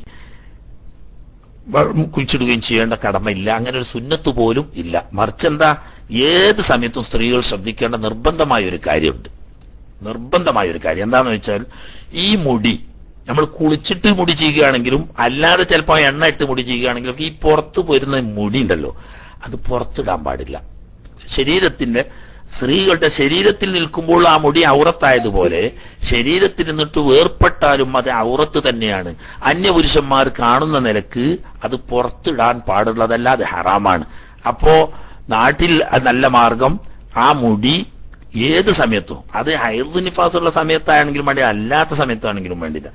കുഴിച്ചിടുകയും ചെയ്യേണ്ട കടമയില്ല. അങ്ങനെ ഒരു സുന്നത്ത് പോലും ഇല്ല. മറിച്ച് എന്താ, ഏത് സമയത്തും സ്ത്രീകൾ ശ്രദ്ധിക്കേണ്ട നിർബന്ധമായ ഒരു കാര്യമുണ്ട്. നിർബന്ധമായ ഒരു കാര്യം എന്താണെന്ന് വെച്ചാൽ, ഈ മുടി നമ്മൾ കുളിച്ചിട്ട് മുടി ചെയ്യുകയാണെങ്കിലും അല്ലാതെ ചിലപ്പോൾ എണ്ണ ഇട്ട് മുടി ചെയ്യുകയാണെങ്കിലും ഈ പുറത്ത് പോരുന്ന മുടി ഉണ്ടല്ലോ, അത് പുറത്തിടാൻ പാടില്ല. ശരീരത്തിന്റെ സ്ത്രീകളുടെ ശരീരത്തിൽ നിൽക്കുമ്പോൾ ആ മുടി ഔറത്തായതുപോലെ ശരീരത്തിൽ നിന്നിട്ട് വേർപ്പെട്ടാലും അത് ഔറത്ത് തന്നെയാണ്. അന്യപുരുഷന്മാർ കാണുന്ന നിലക്ക് അത് പുറത്തിടാൻ പാടുള്ളതല്ല, അത് ഹറാമാണ്. അപ്പോ നാട്ടിൽ നല്ല മാർഗം ആ മുടി ഏത് സമയത്തും, അത് ഹൈദ് നിഫാസുള്ള സമയത്താണെങ്കിലും വേണ്ടില്ല, അല്ലാത്ത സമയത്താണെങ്കിലും വേണ്ടില്ല,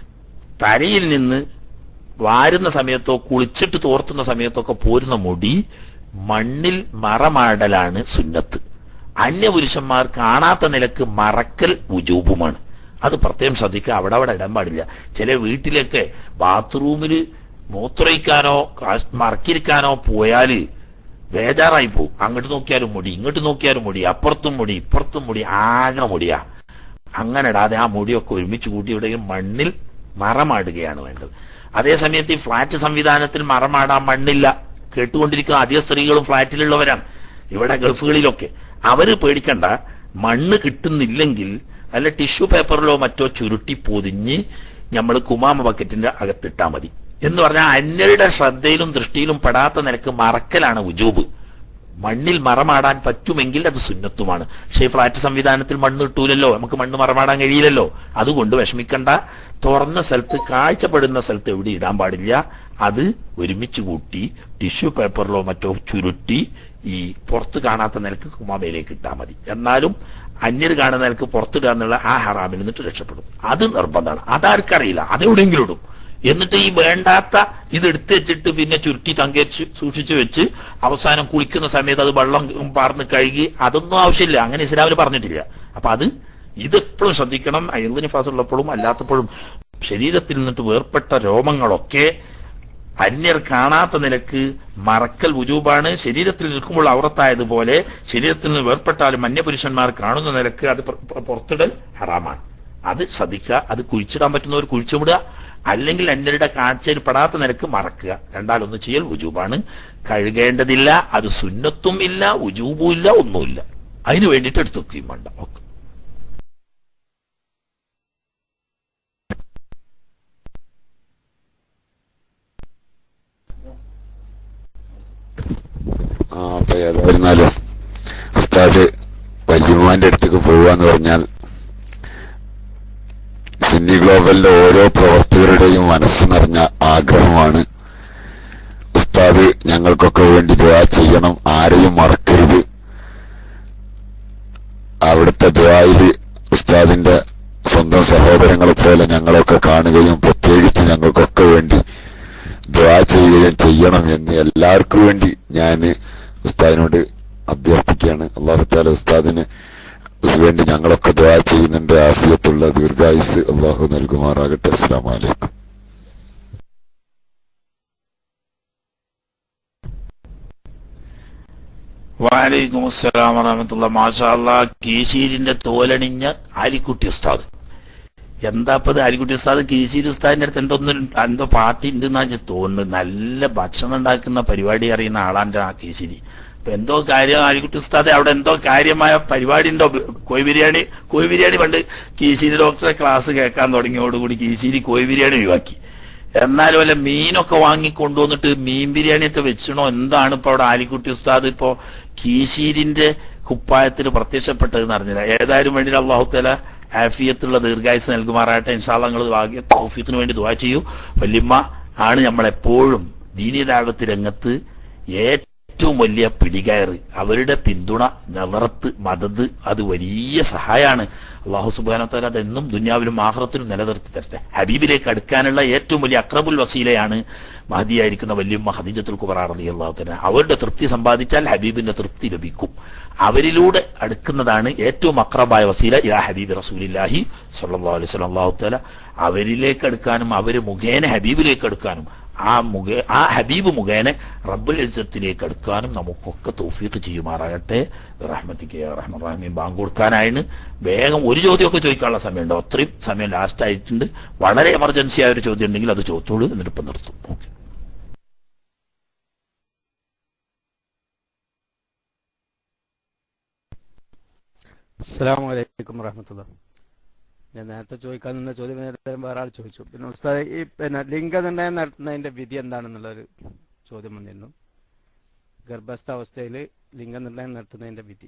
തലയിൽ നിന്ന് വാരുന്ന സമയത്തോ കുളിച്ചിട്ട് തോർത്തുന്ന സമയത്തൊക്കെ പോരുന്ന മുടി മണ്ണിൽ മറമാടലാണ് സുന്നത്ത്. അന്യപുരുഷന്മാർ കാണാത്ത നിലക്ക് മറക്കൽ വുജൂബുമാണ്. അത് പ്രത്യേകം ശ്രദ്ധിക്കുക. അവിടെ ഇടാൻ പാടില്ല. ചില വീട്ടിലൊക്കെ ബാത്റൂമിൽ മൂത്രയിക്കാനോ മറക്കിരിക്കാനോ പോയാല് ബേജാറായി പോവും. അങ്ങോട്ട് നോക്കിയാലും മുടി, ഇങ്ങോട്ട് നോക്കിയാലും മുടി, അപ്പുറത്തും മുടി ഇപ്പുറത്തും മുടി, ആകെ മുടിയാ. അങ്ങനെ ഇടാതെ ആ മുടിയൊക്കെ ഒരുമിച്ച് കൂട്ടി എവിടെയും മണ്ണിൽ മറമാടുകയാണ് വേണ്ടത്. അതേസമയത്ത് ഈ ഫ്ലാറ്റ് സംവിധാനത്തിൽ മറമാടാൻ മണ്ണില്ല. കേട്ടുകൊണ്ടിരിക്കുന്ന അധിക സ്ത്രീകളും ഫ്ലാറ്റിലുള്ളവരാണ്. ഇവിടെ ഗൾഫുകളിലൊക്കെ അവര് പേടിക്കണ്ട. മണ്ണ് കിട്ടുന്നില്ലെങ്കിൽ അല്ല ടിഷ്യൂ പേപ്പറിലോ മറ്റോ ചുരുട്ടി പൊതിഞ്ഞ് നമ്മൾ കുമാമ ബക്കറ്റിന്റെ അകത്തിട്ടാൽ മതി. എന്ന് പറഞ്ഞാൽ അന്യരുടെ ശ്രദ്ധയിലും ദൃഷ്ടിയിലും പെടാത്ത നിലക്ക് മറക്കലാണ് വുജൂബ്. മണ്ണിൽ മറമാടാൻ പറ്റുമെങ്കിൽ അത് സുന്നത്തുമാണ്. പക്ഷേ ഫ്ലാറ്റ് സംവിധാനത്തിൽ മണ്ണ് കിട്ടൂലല്ലോ, നമുക്ക് മണ്ണ് മറമാടാൻ കഴിയില്ലല്ലോ. അതുകൊണ്ട് വിഷമിക്കണ്ട. തുറന്ന സ്ഥലത്ത്, കാഴ്ചപ്പെടുന്ന സ്ഥലത്ത് എവിടെ ഇടാൻ പാടില്ല. അത് ഒരുമിച്ച് കൂട്ടി ടിഷ്യൂ പേപ്പറിലോ മറ്റോ ചുരുട്ടി ഈ പുറത്ത് കാണാത്ത നിലക്ക് കുമാമയിലേക്ക് ഇട്ടാൽ മതി. എന്നാലും അന്യർ കാണുന്ന നിലക്ക് പുറത്തിടുക എന്നുള്ള ആ ഹറാമിൽ നിന്നിട്ട് രക്ഷപ്പെടും. അത് നിർബന്ധമാണ്. അതാർക്കറിയില്ല, അതെവിടെയെങ്കിലും ഇടും. എന്നിട്ട് ഈ വേണ്ടാത്ത ഇത് എടുത്തു വെച്ചിട്ട് പിന്നെ ചുരുട്ടി തങ്കരിച്ച് സൂക്ഷിച്ചു വെച്ച് അവസാനം കുളിക്കുന്ന സമയത്ത് അത് വെള്ളം പാർന്ന് കഴുകി, അതൊന്നും ആവശ്യമില്ല. അങ്ങനെ ഇസ്ലാമിൽ പറഞ്ഞിട്ടില്ല. അപ്പൊ ഇതെപ്പോഴും ശ്രദ്ധിക്കണം. ഹൈദ് നിഫാസ് ഉള്ളപ്പോഴും അല്ലാത്തപ്പോഴും ശരീരത്തിൽ നിന്നിട്ട് വേർപ്പെട്ട രോമങ്ങളൊക്കെ അന്യർ കാണാത്ത നിലക്ക് മറക്കൽ വുജൂബാണ്. ശരീരത്തിൽ നിൽക്കുമ്പോൾ ഔറത്തായതുപോലെ ശരീരത്തിൽ നിന്ന് വേർപ്പെട്ടാലും അന്യപുരുഷന്മാർ കാണുന്ന നിലക്ക് അത് പുറത്തിടൽ ഹറാമാണ്. അത് ശ്രദ്ധിക്കുക. അത് കുഴിച്ചിടാൻ പറ്റുന്നവർ കുഴിച്ചുവിടുക, അല്ലെങ്കിൽ അന്യരുടെ കാഴ്ചയിൽ പെടാത്ത നിലക്ക് മറക്കുക. രണ്ടാലൊന്ന് ചെയ്യൽ വുജൂബാണ്. കഴുകേണ്ടതില്ല. അത് സുന്നത്തും ഇല്ല, വുജൂബും ഇല്ല, ഒന്നുമില്ല. അതിന് വേണ്ടിയിട്ട് എടുത്തു വെക്കുകയും വേണ്ട. ഓക്കെ. അപ്പൊ ഏതായിരുന്നാലും ഉസ്താദ് വല്യമ്മാന്റെ അടുത്തേക്ക് പോവാന്ന് പറഞ്ഞാൽ സുന്നി ഗ്ലോബലിന്റെ ഓരോ പ്രവർത്തകരുടെയും മനസ്സ് നിറഞ്ഞ ആഗ്രഹമാണ്. ഉസ്താദ് ഞങ്ങൾക്കൊക്കെ വേണ്ടി ദുആ ചെയ്യണം, ആരെയും മറക്കരുത്. അവിടുത്തെ ദുആയില് ഉസ്താദിന്റെ സ്വന്തം സഹോദരങ്ങളെ പോലെ ഞങ്ങളൊക്കെ കാണുകയും പ്രത്യേകിച്ച് ഞങ്ങൾക്കൊക്കെ വേണ്ടി ദുആ ചെയ്യുകയും ചെയ്യണം എന്ന് എല്ലാവർക്കും വേണ്ടി ഞാൻ ഉസ്താദിനോട് അഭ്യർത്ഥിക്കുകയാണ്. അല്ലാഹു തആല ഉസ്താദിന് വേണ്ടി ഞങ്ങളൊക്കെ ദുആ ചെയ്യുന്നുണ്ട്. ആഫിയത്തുള്ള ദീർഘായുസ് അല്ലാഹു നൽകുമാറാകട്ടെ. അസ്സലാമു അലൈക്കും. വഅലൈക്കും അസ്സലാം വറഹ്മത്തുള്ളാഹി. മാഷാ അല്ലാഹ്. കീശീരിന്റെ തോലണിഞ്ഞ ആലിക്കുട്ടി ഉസ്താദ്. എന്താപ്പത് ആലിക്കുട്ടി ഉസ്താദ്? കീശീരി ഉസ്താദിന്റെ അടുത്ത് എന്തോ പാർട്ടി ഉണ്ടെന്നാ തോന്നുന്നത്. നല്ല ഭക്ഷണം ഉണ്ടാക്കുന്ന പരിപാടി അറിയുന്ന ആളാന്റെ ആ കീശീരി. അപ്പൊ എന്തോ കാര്യം ആലിക്കുട്ടി ഉസ്താദ് അവിടെ എന്തോ കാര്യമായ പരിപാടി ഉണ്ടോ? കോഴി ബിരിയാണി പണ്ട് കീശീരി ഡോക്ടറെ ക്ലാസ് കേൾക്കാൻ തുടങ്ങിയോടുകൂടി കീശീരി കോഴി ബിരിയാണി ഒഴിവാക്കി. എന്നാലും വല്ല മീനൊക്കെ വാങ്ങി കൊണ്ടുവന്നിട്ട് മീൻ ബിരിയാണി ഒക്കെ വെച്ചണോ? എന്താണ് ഇപ്പൊ അവിടെ ആലിക്കുട്ടി ഉസ്താദ് ഇപ്പോ കീശീരിന്റെ കുപ്പായത്തിൽ പ്രത്യക്ഷപ്പെട്ടതെന്ന് അറിഞ്ഞില്ല. ഏതായാലും വേണ്ടി അല്ലാഹു തആല ആഫിയത്തുള്ള ദീർഘായുസ് നൽകുമാറാകട്ടെ. ഇൻഷാ അല്ലാഹ് നിങ്ങൾ ഭാഗ്യ തൗഫീഖിന് വേണ്ടി ദുആ ചെയ്യൂ. വല്യമ്മ ആണ് നമ്മളെപ്പോഴും ദീനീ ദഅവത്ത് രംഗത്ത് ഏറ്റവും വലിയ പിടികയറ്. അവരുടെ പിന്തുണ, നളറത്ത്, മദദ് അത് വലിയ സഹായമാണ്. അല്ലാഹു സുബ്ഹാനഹു വ തആല അതെന്നും ദുനിയാവിലും ആഖിറത്തിലും നിലനിർത്തി തരട്ടെ. ഹബീബിലേക്ക് അടുക്കാനുള്ള ഏറ്റവും വലിയ അഖ്റബുൽ വസീലയാണ് മഹദിയായിരിക്കുന്ന വല്യമ്മ ഖദീജത്തുൽ കുബ്ര റളിയല്ലാഹു തആല. അവരുടെ തൃപ്തി സമ്പാദിച്ചാൽ ഹബീബിന്റെ തൃപ്തി ലഭിക്കും. അവരിലൂടെ അടുക്കുന്നതാണ് ഏറ്റവും അഖ്റബായ വസീല ഇലാ ഹബീബി റസൂലില്ലാഹി സ്വല്ലല്ലാഹു അലൈഹി വസല്ലം. അല്ലാഹു തആല അവരിലേക്ക് അടുക്കാനും അവര് മുഖേന ഹബീബിലേക്ക് അടുക്കാനും ആ ഹബീബ് മുഖേന റബ്ബുൽ ഇസ്സത്തിലേക്ക് അടുക്കാനും നമുക്കൊക്കെ തൗഫീഖ് ചെയ്യുമാറാകട്ടെ. റഹ്മത്തിക യാ റഹ്മാൻ റഹീം. ബാങ്ക് കൊടുക്കാനായിരുന്നു. വേഗം ഒരു ചോദ്യമൊക്കെ ചോദിക്കാനുള്ള സമയമുണ്ടോ? അത്രയും സമയം ലാസ്റ്റ് ആയിട്ടുണ്ട്. വളരെ എമർജൻസി ആയ ഒരു ചോദ്യം ഉണ്ടെങ്കിൽ അത് ചോദിച്ചോളൂ. എന്നിട്ട് ഇപ്പം നിർത്തും. ഓക്കെ. അസ്സലാമു അലൈക്കും വറഹ്മത്തുള്ളാഹി. ഞാൻ നേരത്തെ ചോദിക്കാൻ നിന്ന ചോദ്യം വേറെ ആൾ ചോദിച്ചു. പിന്നെ ഉസ്താദ് ഈ ലിംഗനിർണ്ണയം നടത്തുന്നതിന്റെ വിധി എന്താണെന്നുള്ളൊരു ചോദ്യം വന്നിരുന്നു. ഗർഭസ്ഥാവസ്ഥയിൽ ലിംഗനിർണ്ണയം നടത്തുന്നതിന്റെ വിധി.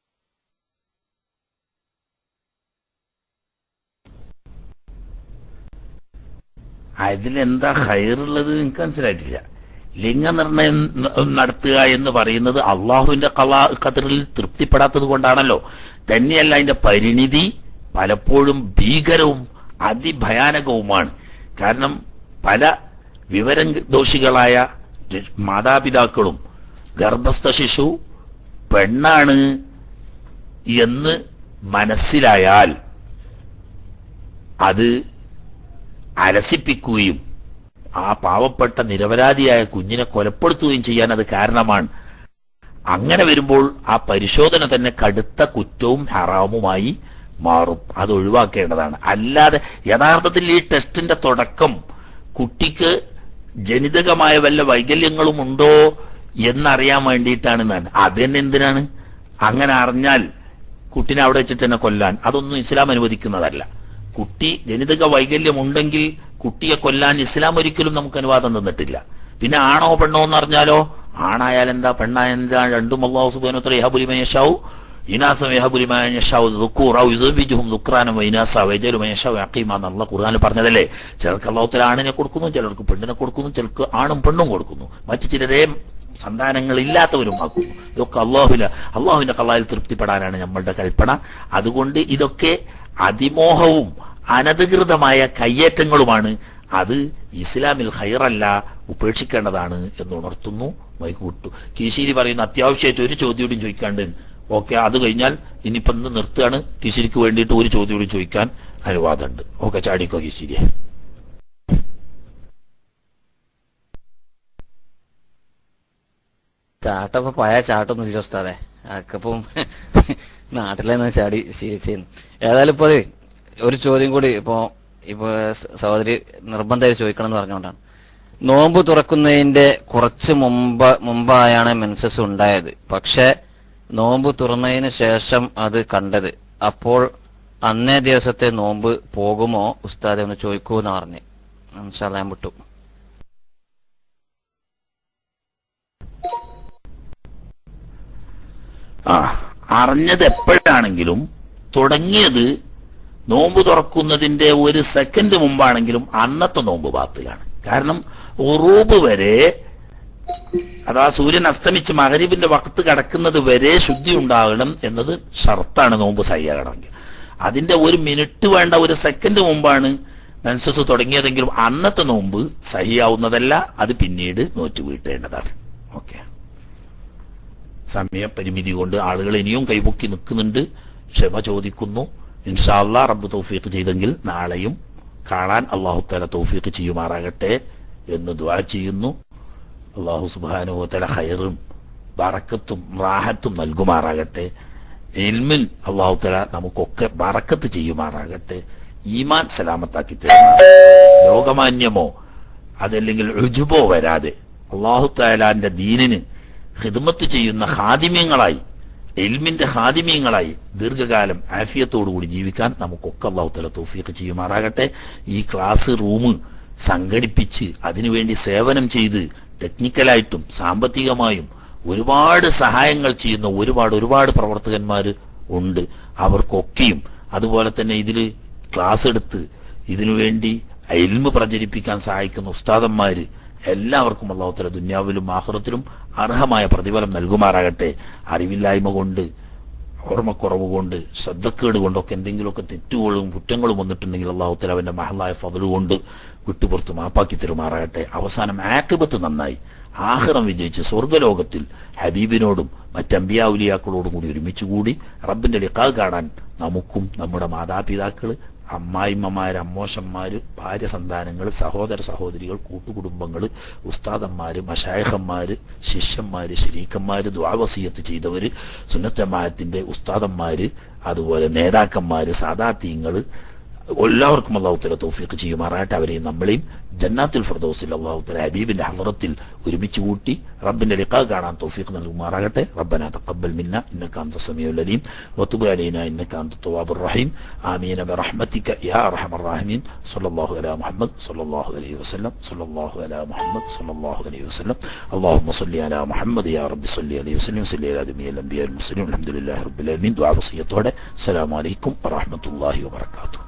അതിലെന്താ ഖൈറുള്ളത് എനിക്ക് മനസ്സിലായിട്ടില്ല. ലിംഗനിർണ്ണയം നടത്തുക എന്ന് പറയുന്നത് അള്ളാഹുവിന്റെ ഖദറിൽ തൃപ്തിപ്പെടാത്തത് കൊണ്ടാണല്ലോ. തന്നെയല്ല അതിന്റെ പരിണിതി പലപ്പോഴും ഭീകരവും അതിഭയാനകവുമാണ്. കാരണം പല വിവരദോഷികളായ മാതാപിതാക്കളും ഗർഭസ്ഥ ശിശു പെണ്ണാണ് എന്ന് മനസ്സിലായാൽ അത് അലസിപ്പിക്കുകയും ആ പാവപ്പെട്ട നിരപരാധിയായ കുഞ്ഞിനെ കൊലപ്പെടുത്തുകയും ചെയ്യാൻ അത് കാരണമാണ്. അങ്ങനെ വരുമ്പോൾ ആ പരിശോധന തന്നെ കടുത്ത കുറ്റവും ഹറാമുമായി മാറും. അത് ഒഴിവാക്കേണ്ടതാണ്. അല്ലാതെ യഥാർത്ഥത്തിൽ ഈ ടെസ്റ്റിന്റെ തുടക്കം കുട്ടിക്ക് ജനിതകമായ വല്ല വൈകല്യങ്ങളും ഉണ്ടോ എന്നറിയാൻ വേണ്ടിയിട്ടാണ്. അതെന്നെ എന്തിനാണ്? അങ്ങനെ അറിഞ്ഞാൽ കുട്ടിനെ അവിടെ വെച്ചിട്ട് തന്നെ കൊല്ലാൻ അതൊന്നും ഇസ്ലാം അനുവദിക്കുന്നതല്ല. കുട്ടി ജനിതക വൈകല്യം ഉണ്ടെങ്കിൽ കുട്ടിയെ കൊല്ലാൻ ഇസ്ലാം ഒരിക്കലും നമുക്ക് അനുവാദം തന്നിട്ടില്ല. പിന്നെ ആണോ പെണ്ണോ എന്ന് അറിഞ്ഞാലോ? ആണായാൽ എന്താ, പെണ്ണായാൽ എന്താ? രണ്ടും അല്ലാഹു സുബ്ഹാനഹു വ തആല യഹബു ലിമൻ യശാഉ ഇനാസ വയഹബു ലിമൻ യശാഉ ദുക്കൂറ യുസബിജുഹും ദുക്റാന വഇനാസ വയജലു മൻ യശാഉ അഖീമ എന്ന് ഖുർആനിൽ പറഞ്ഞതല്ലേ. ചിലർക്ക് അല്ലാഹു തആല ആണിനെ കൊടുക്കുന്നു, ചിലർക്ക് പെണ്ണിനെ കൊടുക്കുന്നു, ചിലർക്ക് ആണും പെണ്ണും കൊടുക്കുന്നു, മറ്റു ചിലരെ സന്താനങ്ങൾ ഇല്ലാത്തവരും ആക്കുന്നു. ഇതൊക്കെ അള്ളാഹുവിന്റെ ഖളായിൽ തൃപ്തിപ്പെടാനാണ് നമ്മളുടെ കൽപ്പന. അതുകൊണ്ട് ഇതൊക്കെ അതിമോഹവും അനധികൃതമായ കയ്യേറ്റങ്ങളുമാണ്. അത് ഇസ്ലാമിൽ ഖൈറല്ല, ഉപേക്ഷിക്കേണ്ടതാണ് എന്ന് ഉണർത്തുന്നു. മൈക്ക് വിട്ടു. കീശേരി പറയുന്ന അത്യാവശ്യമായിട്ട് ഒരു ചോദ്യം കൂടി ചോദിക്കാണ്ട്. ഓക്കെ, അത് കഴിഞ്ഞാൽ ഇനിയിപ്പം ഇന്ന് നിർത്തുകയാണ്. കീശേരിക്ക് വേണ്ടിയിട്ട് ഒരു ചോദ്യം കൂടി ചോദിക്കാൻ അനുവാദമുണ്ട്. ഓക്കെ, ചാടിക്കോ കീശേരി. ചാട്ടപ്പോ പഴയ ചാട്ടൊന്നും ഇല്ല ഉസ്താദേ. അക്കപ്പം നാട്ടിലെന്ന് ചാടി ശീലിച്ചിരുന്നു. ഏതായാലും ഇപ്പൊ ഒരു ചോദ്യം കൂടി ഇപ്പൊ സഹോദരി നിർബന്ധമായി ചോദിക്കണം എന്ന് പറഞ്ഞുകൊണ്ടാണ്. നോമ്പ് തുറക്കുന്നതിന്റെ കുറച്ച് മുമ്പായാണ് മെൻസസ് ഉണ്ടായത്. പക്ഷെ നോമ്പ് തുറന്നതിന് ശേഷം അത് കണ്ടത്. അപ്പോൾ അന്നേ ദിവസത്തെ നോമ്പ് പോകുമോ ഉസ്താദെ ഒന്ന് ചോദിക്കൂന്ന് പറഞ്ഞു. ഇൻഷാ അല്ലാഹ് ഞാൻ വിട്ടു. അറിഞ്ഞത് എപ്പോഴാണെങ്കിലും തുടങ്ങിയത് നോമ്പ് തുറക്കുന്നതിന്റെ ഒരു സെക്കൻഡ് മുമ്പാണെങ്കിലും അന്നത്തെ നോമ്പ് ബാത്തിലാണ്. കാരണം ഉറൂബ് വരെ, അതാ സൂര്യൻ അസ്തമിച്ച് മഗ്രിബിന്റെ വഖത്ത് കടക്കുന്നത് വരെ ശുദ്ധി ഉണ്ടാകണം എന്നത് ഷർത്താണ് നോമ്പ് സഹിയാകണമെങ്കിൽ. അതിന്റെ ഒരു മിനിറ്റ് വേണ്ട, ഒരു സെക്കൻഡ് മുമ്പാണ് മെൻസസ് തുടങ്ങിയതെങ്കിലും അന്നത്തെ നോമ്പ് സഹിയാവുന്നതല്ല. അത് പിന്നീട് നോറ്റ് വീട്ടേണ്ടതാണ്. ഓക്കെ, സമയപരിമിതി കൊണ്ട് ആളുകൾ ഇനിയും കൈപൊക്കി നിൽക്കുന്നുണ്ട്. ക്ഷമ ചോദിക്കുന്നു. ഇൻഷാ അല്ലാഹ് റബ്ബ് തൗഫീഖ് ചെയ്തെങ്കിൽ നാളെയും കാണാൻ അല്ലാഹു തആല തൗഫീഖ് ചെയ്യുമാറാകട്ടെ എന്ന് ദുആ ചെയ്യുന്നു. അല്ലാഹു സുബ്ഹാനഹു വ തആല ഖൈറും ബറക്കത്തും റാഹത്തും നൽകുമാറാകട്ടെ. ഇൽമിൽ അല്ലാഹു തആല നമുക്കൊക്കെ ബറക്കത്ത് ചെയ്യുമാറാകട്ടെ. ഈമാൻ സലാമത്താക്കി തരുന്ന ലോകമാന്യമോ അതല്ലെങ്കിൽ ഉജുബോ വരാതെ അല്ലാഹു തആലാന്റെ ദീനിന് ഖിദ്മത്ത് ചെയ്യുന്ന ഖാദിമീങ്ങളായി, ഇൽമിന്റെ ഖാദിമീങ്ങളായി ദീർഘകാലം ആഫിയത്തോടുകൂടി ജീവിക്കാൻ നമുക്കൊക്കെ അല്ലാഹു തആല തൗഫീഖ് ചെയ്യുമാറാകട്ടെ. ഈ ക്ലാസ് റൂം സംഘടിപ്പിച്ച് അതിനുവേണ്ടി സേവനം ചെയ്ത് ടെക്നിക്കലായിട്ടും സാമ്പത്തികമായും ഒരുപാട് സഹായങ്ങൾ ചെയ്യുന്ന ഒരുപാട് പ്രവർത്തകന്മാർ ഉണ്ട്. അവർക്കൊക്കെയും അതുപോലെ തന്നെ ഇതിൽ ക്ലാസ് എടുത്ത് ഇതിനുവേണ്ടി ഇൽമ് പ്രചരിപ്പിക്കാൻ സഹായിക്കുന്ന ഉസ്താദന്മാര് എല്ലാവർക്കും അല്ലാഹു തആല ദുനിയാവിലും ആഖിറത്തിലും അർഹമായ പ്രതിഫലം നൽകുമാറാകട്ടെ. അറിവില്ലായ്മ കൊണ്ട്, ഓർമ്മക്കുറവ് കൊണ്ട്, ശ്രദ്ധക്കേട് കൊണ്ടൊക്കെ എന്തെങ്കിലുമൊക്കെ തെറ്റുകളും കുറ്റങ്ങളും വന്നിട്ടുണ്ടെങ്കിൽ അല്ലാഹു തആല അവന്റെ മഹലായ ഫضل കൊണ്ട് വിട്ടുപുറത്ത് മാപ്പാക്കി തരുമാറാകട്ടെ. അവസാനം ആഖിബത്ത് നന്നായി ആഖിറം വിജയിച്ച് സ്വർഗ്ഗലോകത്തിൽ ഹബീബിനോടും മറ്റമ്പിയാ ഉലിയാക്കളോടും കൂടി ഒരുമിച്ചുകൂടി റബ്ബിന്റെ ലിഖാ കാണാൻ നമുക്കും നമ്മുടെ മാതാപിതാക്കള്, അമ്മായിമ്മമാര്, അമ്മോശന്മാര്, ഭാര്യ സന്താനങ്ങൾ, സഹോദര സഹോദരികൾ, കൂട്ടുകുടുംബങ്ങള്, ഉസ്താദന്മാര്, മശായിഖന്മാര്, ശിഷ്യന്മാര്, ശരീക്കന്മാര്, ദുആ വസിയത്ത് ചെയ്തവര്, സുന്നത്ത് ജമാഅത്തിന്റെ ഉസ്താദന്മാര്, അതുപോലെ നേതാക്കന്മാര്, സാദാത്തീങ്ങള്, എല്ലാവർക്കും അല്ലാഹു തആല തൗഫീഖ് ചെയ്യുമാറാകട്ടെ. അവരെയും നമ്മളെയും ജന്നാത്തുൽ ഫിർദൗസിൽ അല്ലാഹു തആല ഹബീബിന്റെ ഹളറത്തിൽ ഒരുമിച്ച് കൂട്ടി റബ്ബിന്റെ ലിഖാ കാണാൻ തൗഫീഖ് നൽകുമാറാകട്ടെ. റബ്ബനാ തഖബ്ബൽ മിന്നാ ഇന്നക അൻതസ് സമീഉൽ അലീം വതുബ് അലൈനാ ഇന്നക അൻതത് തവ്വാബുർ റഹീം. ആമീൻ ബിറഹ്മതിക യാ അർഹമർ റഹീമീൻ. സ്വല്ലല്ലാഹു അലാ മുഹമ്മദ് സ്വല്ലല്ലാഹു അലൈഹി വസല്ലം. സ്വല്ലല്ലാഹു അലാ മുഹമ്മദ് സ്വല്ലല്ലാഹു അലൈഹി വസല്ലം. അല്ലാഹുമ്മ സ്വല്ലി അലാ മുഹമ്മദ് യാ റബ്ബി സ്വല്ലി അലൈഹി വസല്ലം. സ്വല്ലി അലാ ജമീഅൽ അൻബിയാ വൽ മുർസലീൻ. അൽഹംദുലില്ലാഹി റബ്ബിൽ ആലമീൻ. ദുആ വസിയത്തോടെ അസ്സലാമു അലൈക്കും വറഹ്മത്തുള്ളാഹി വബറകാതുഹു.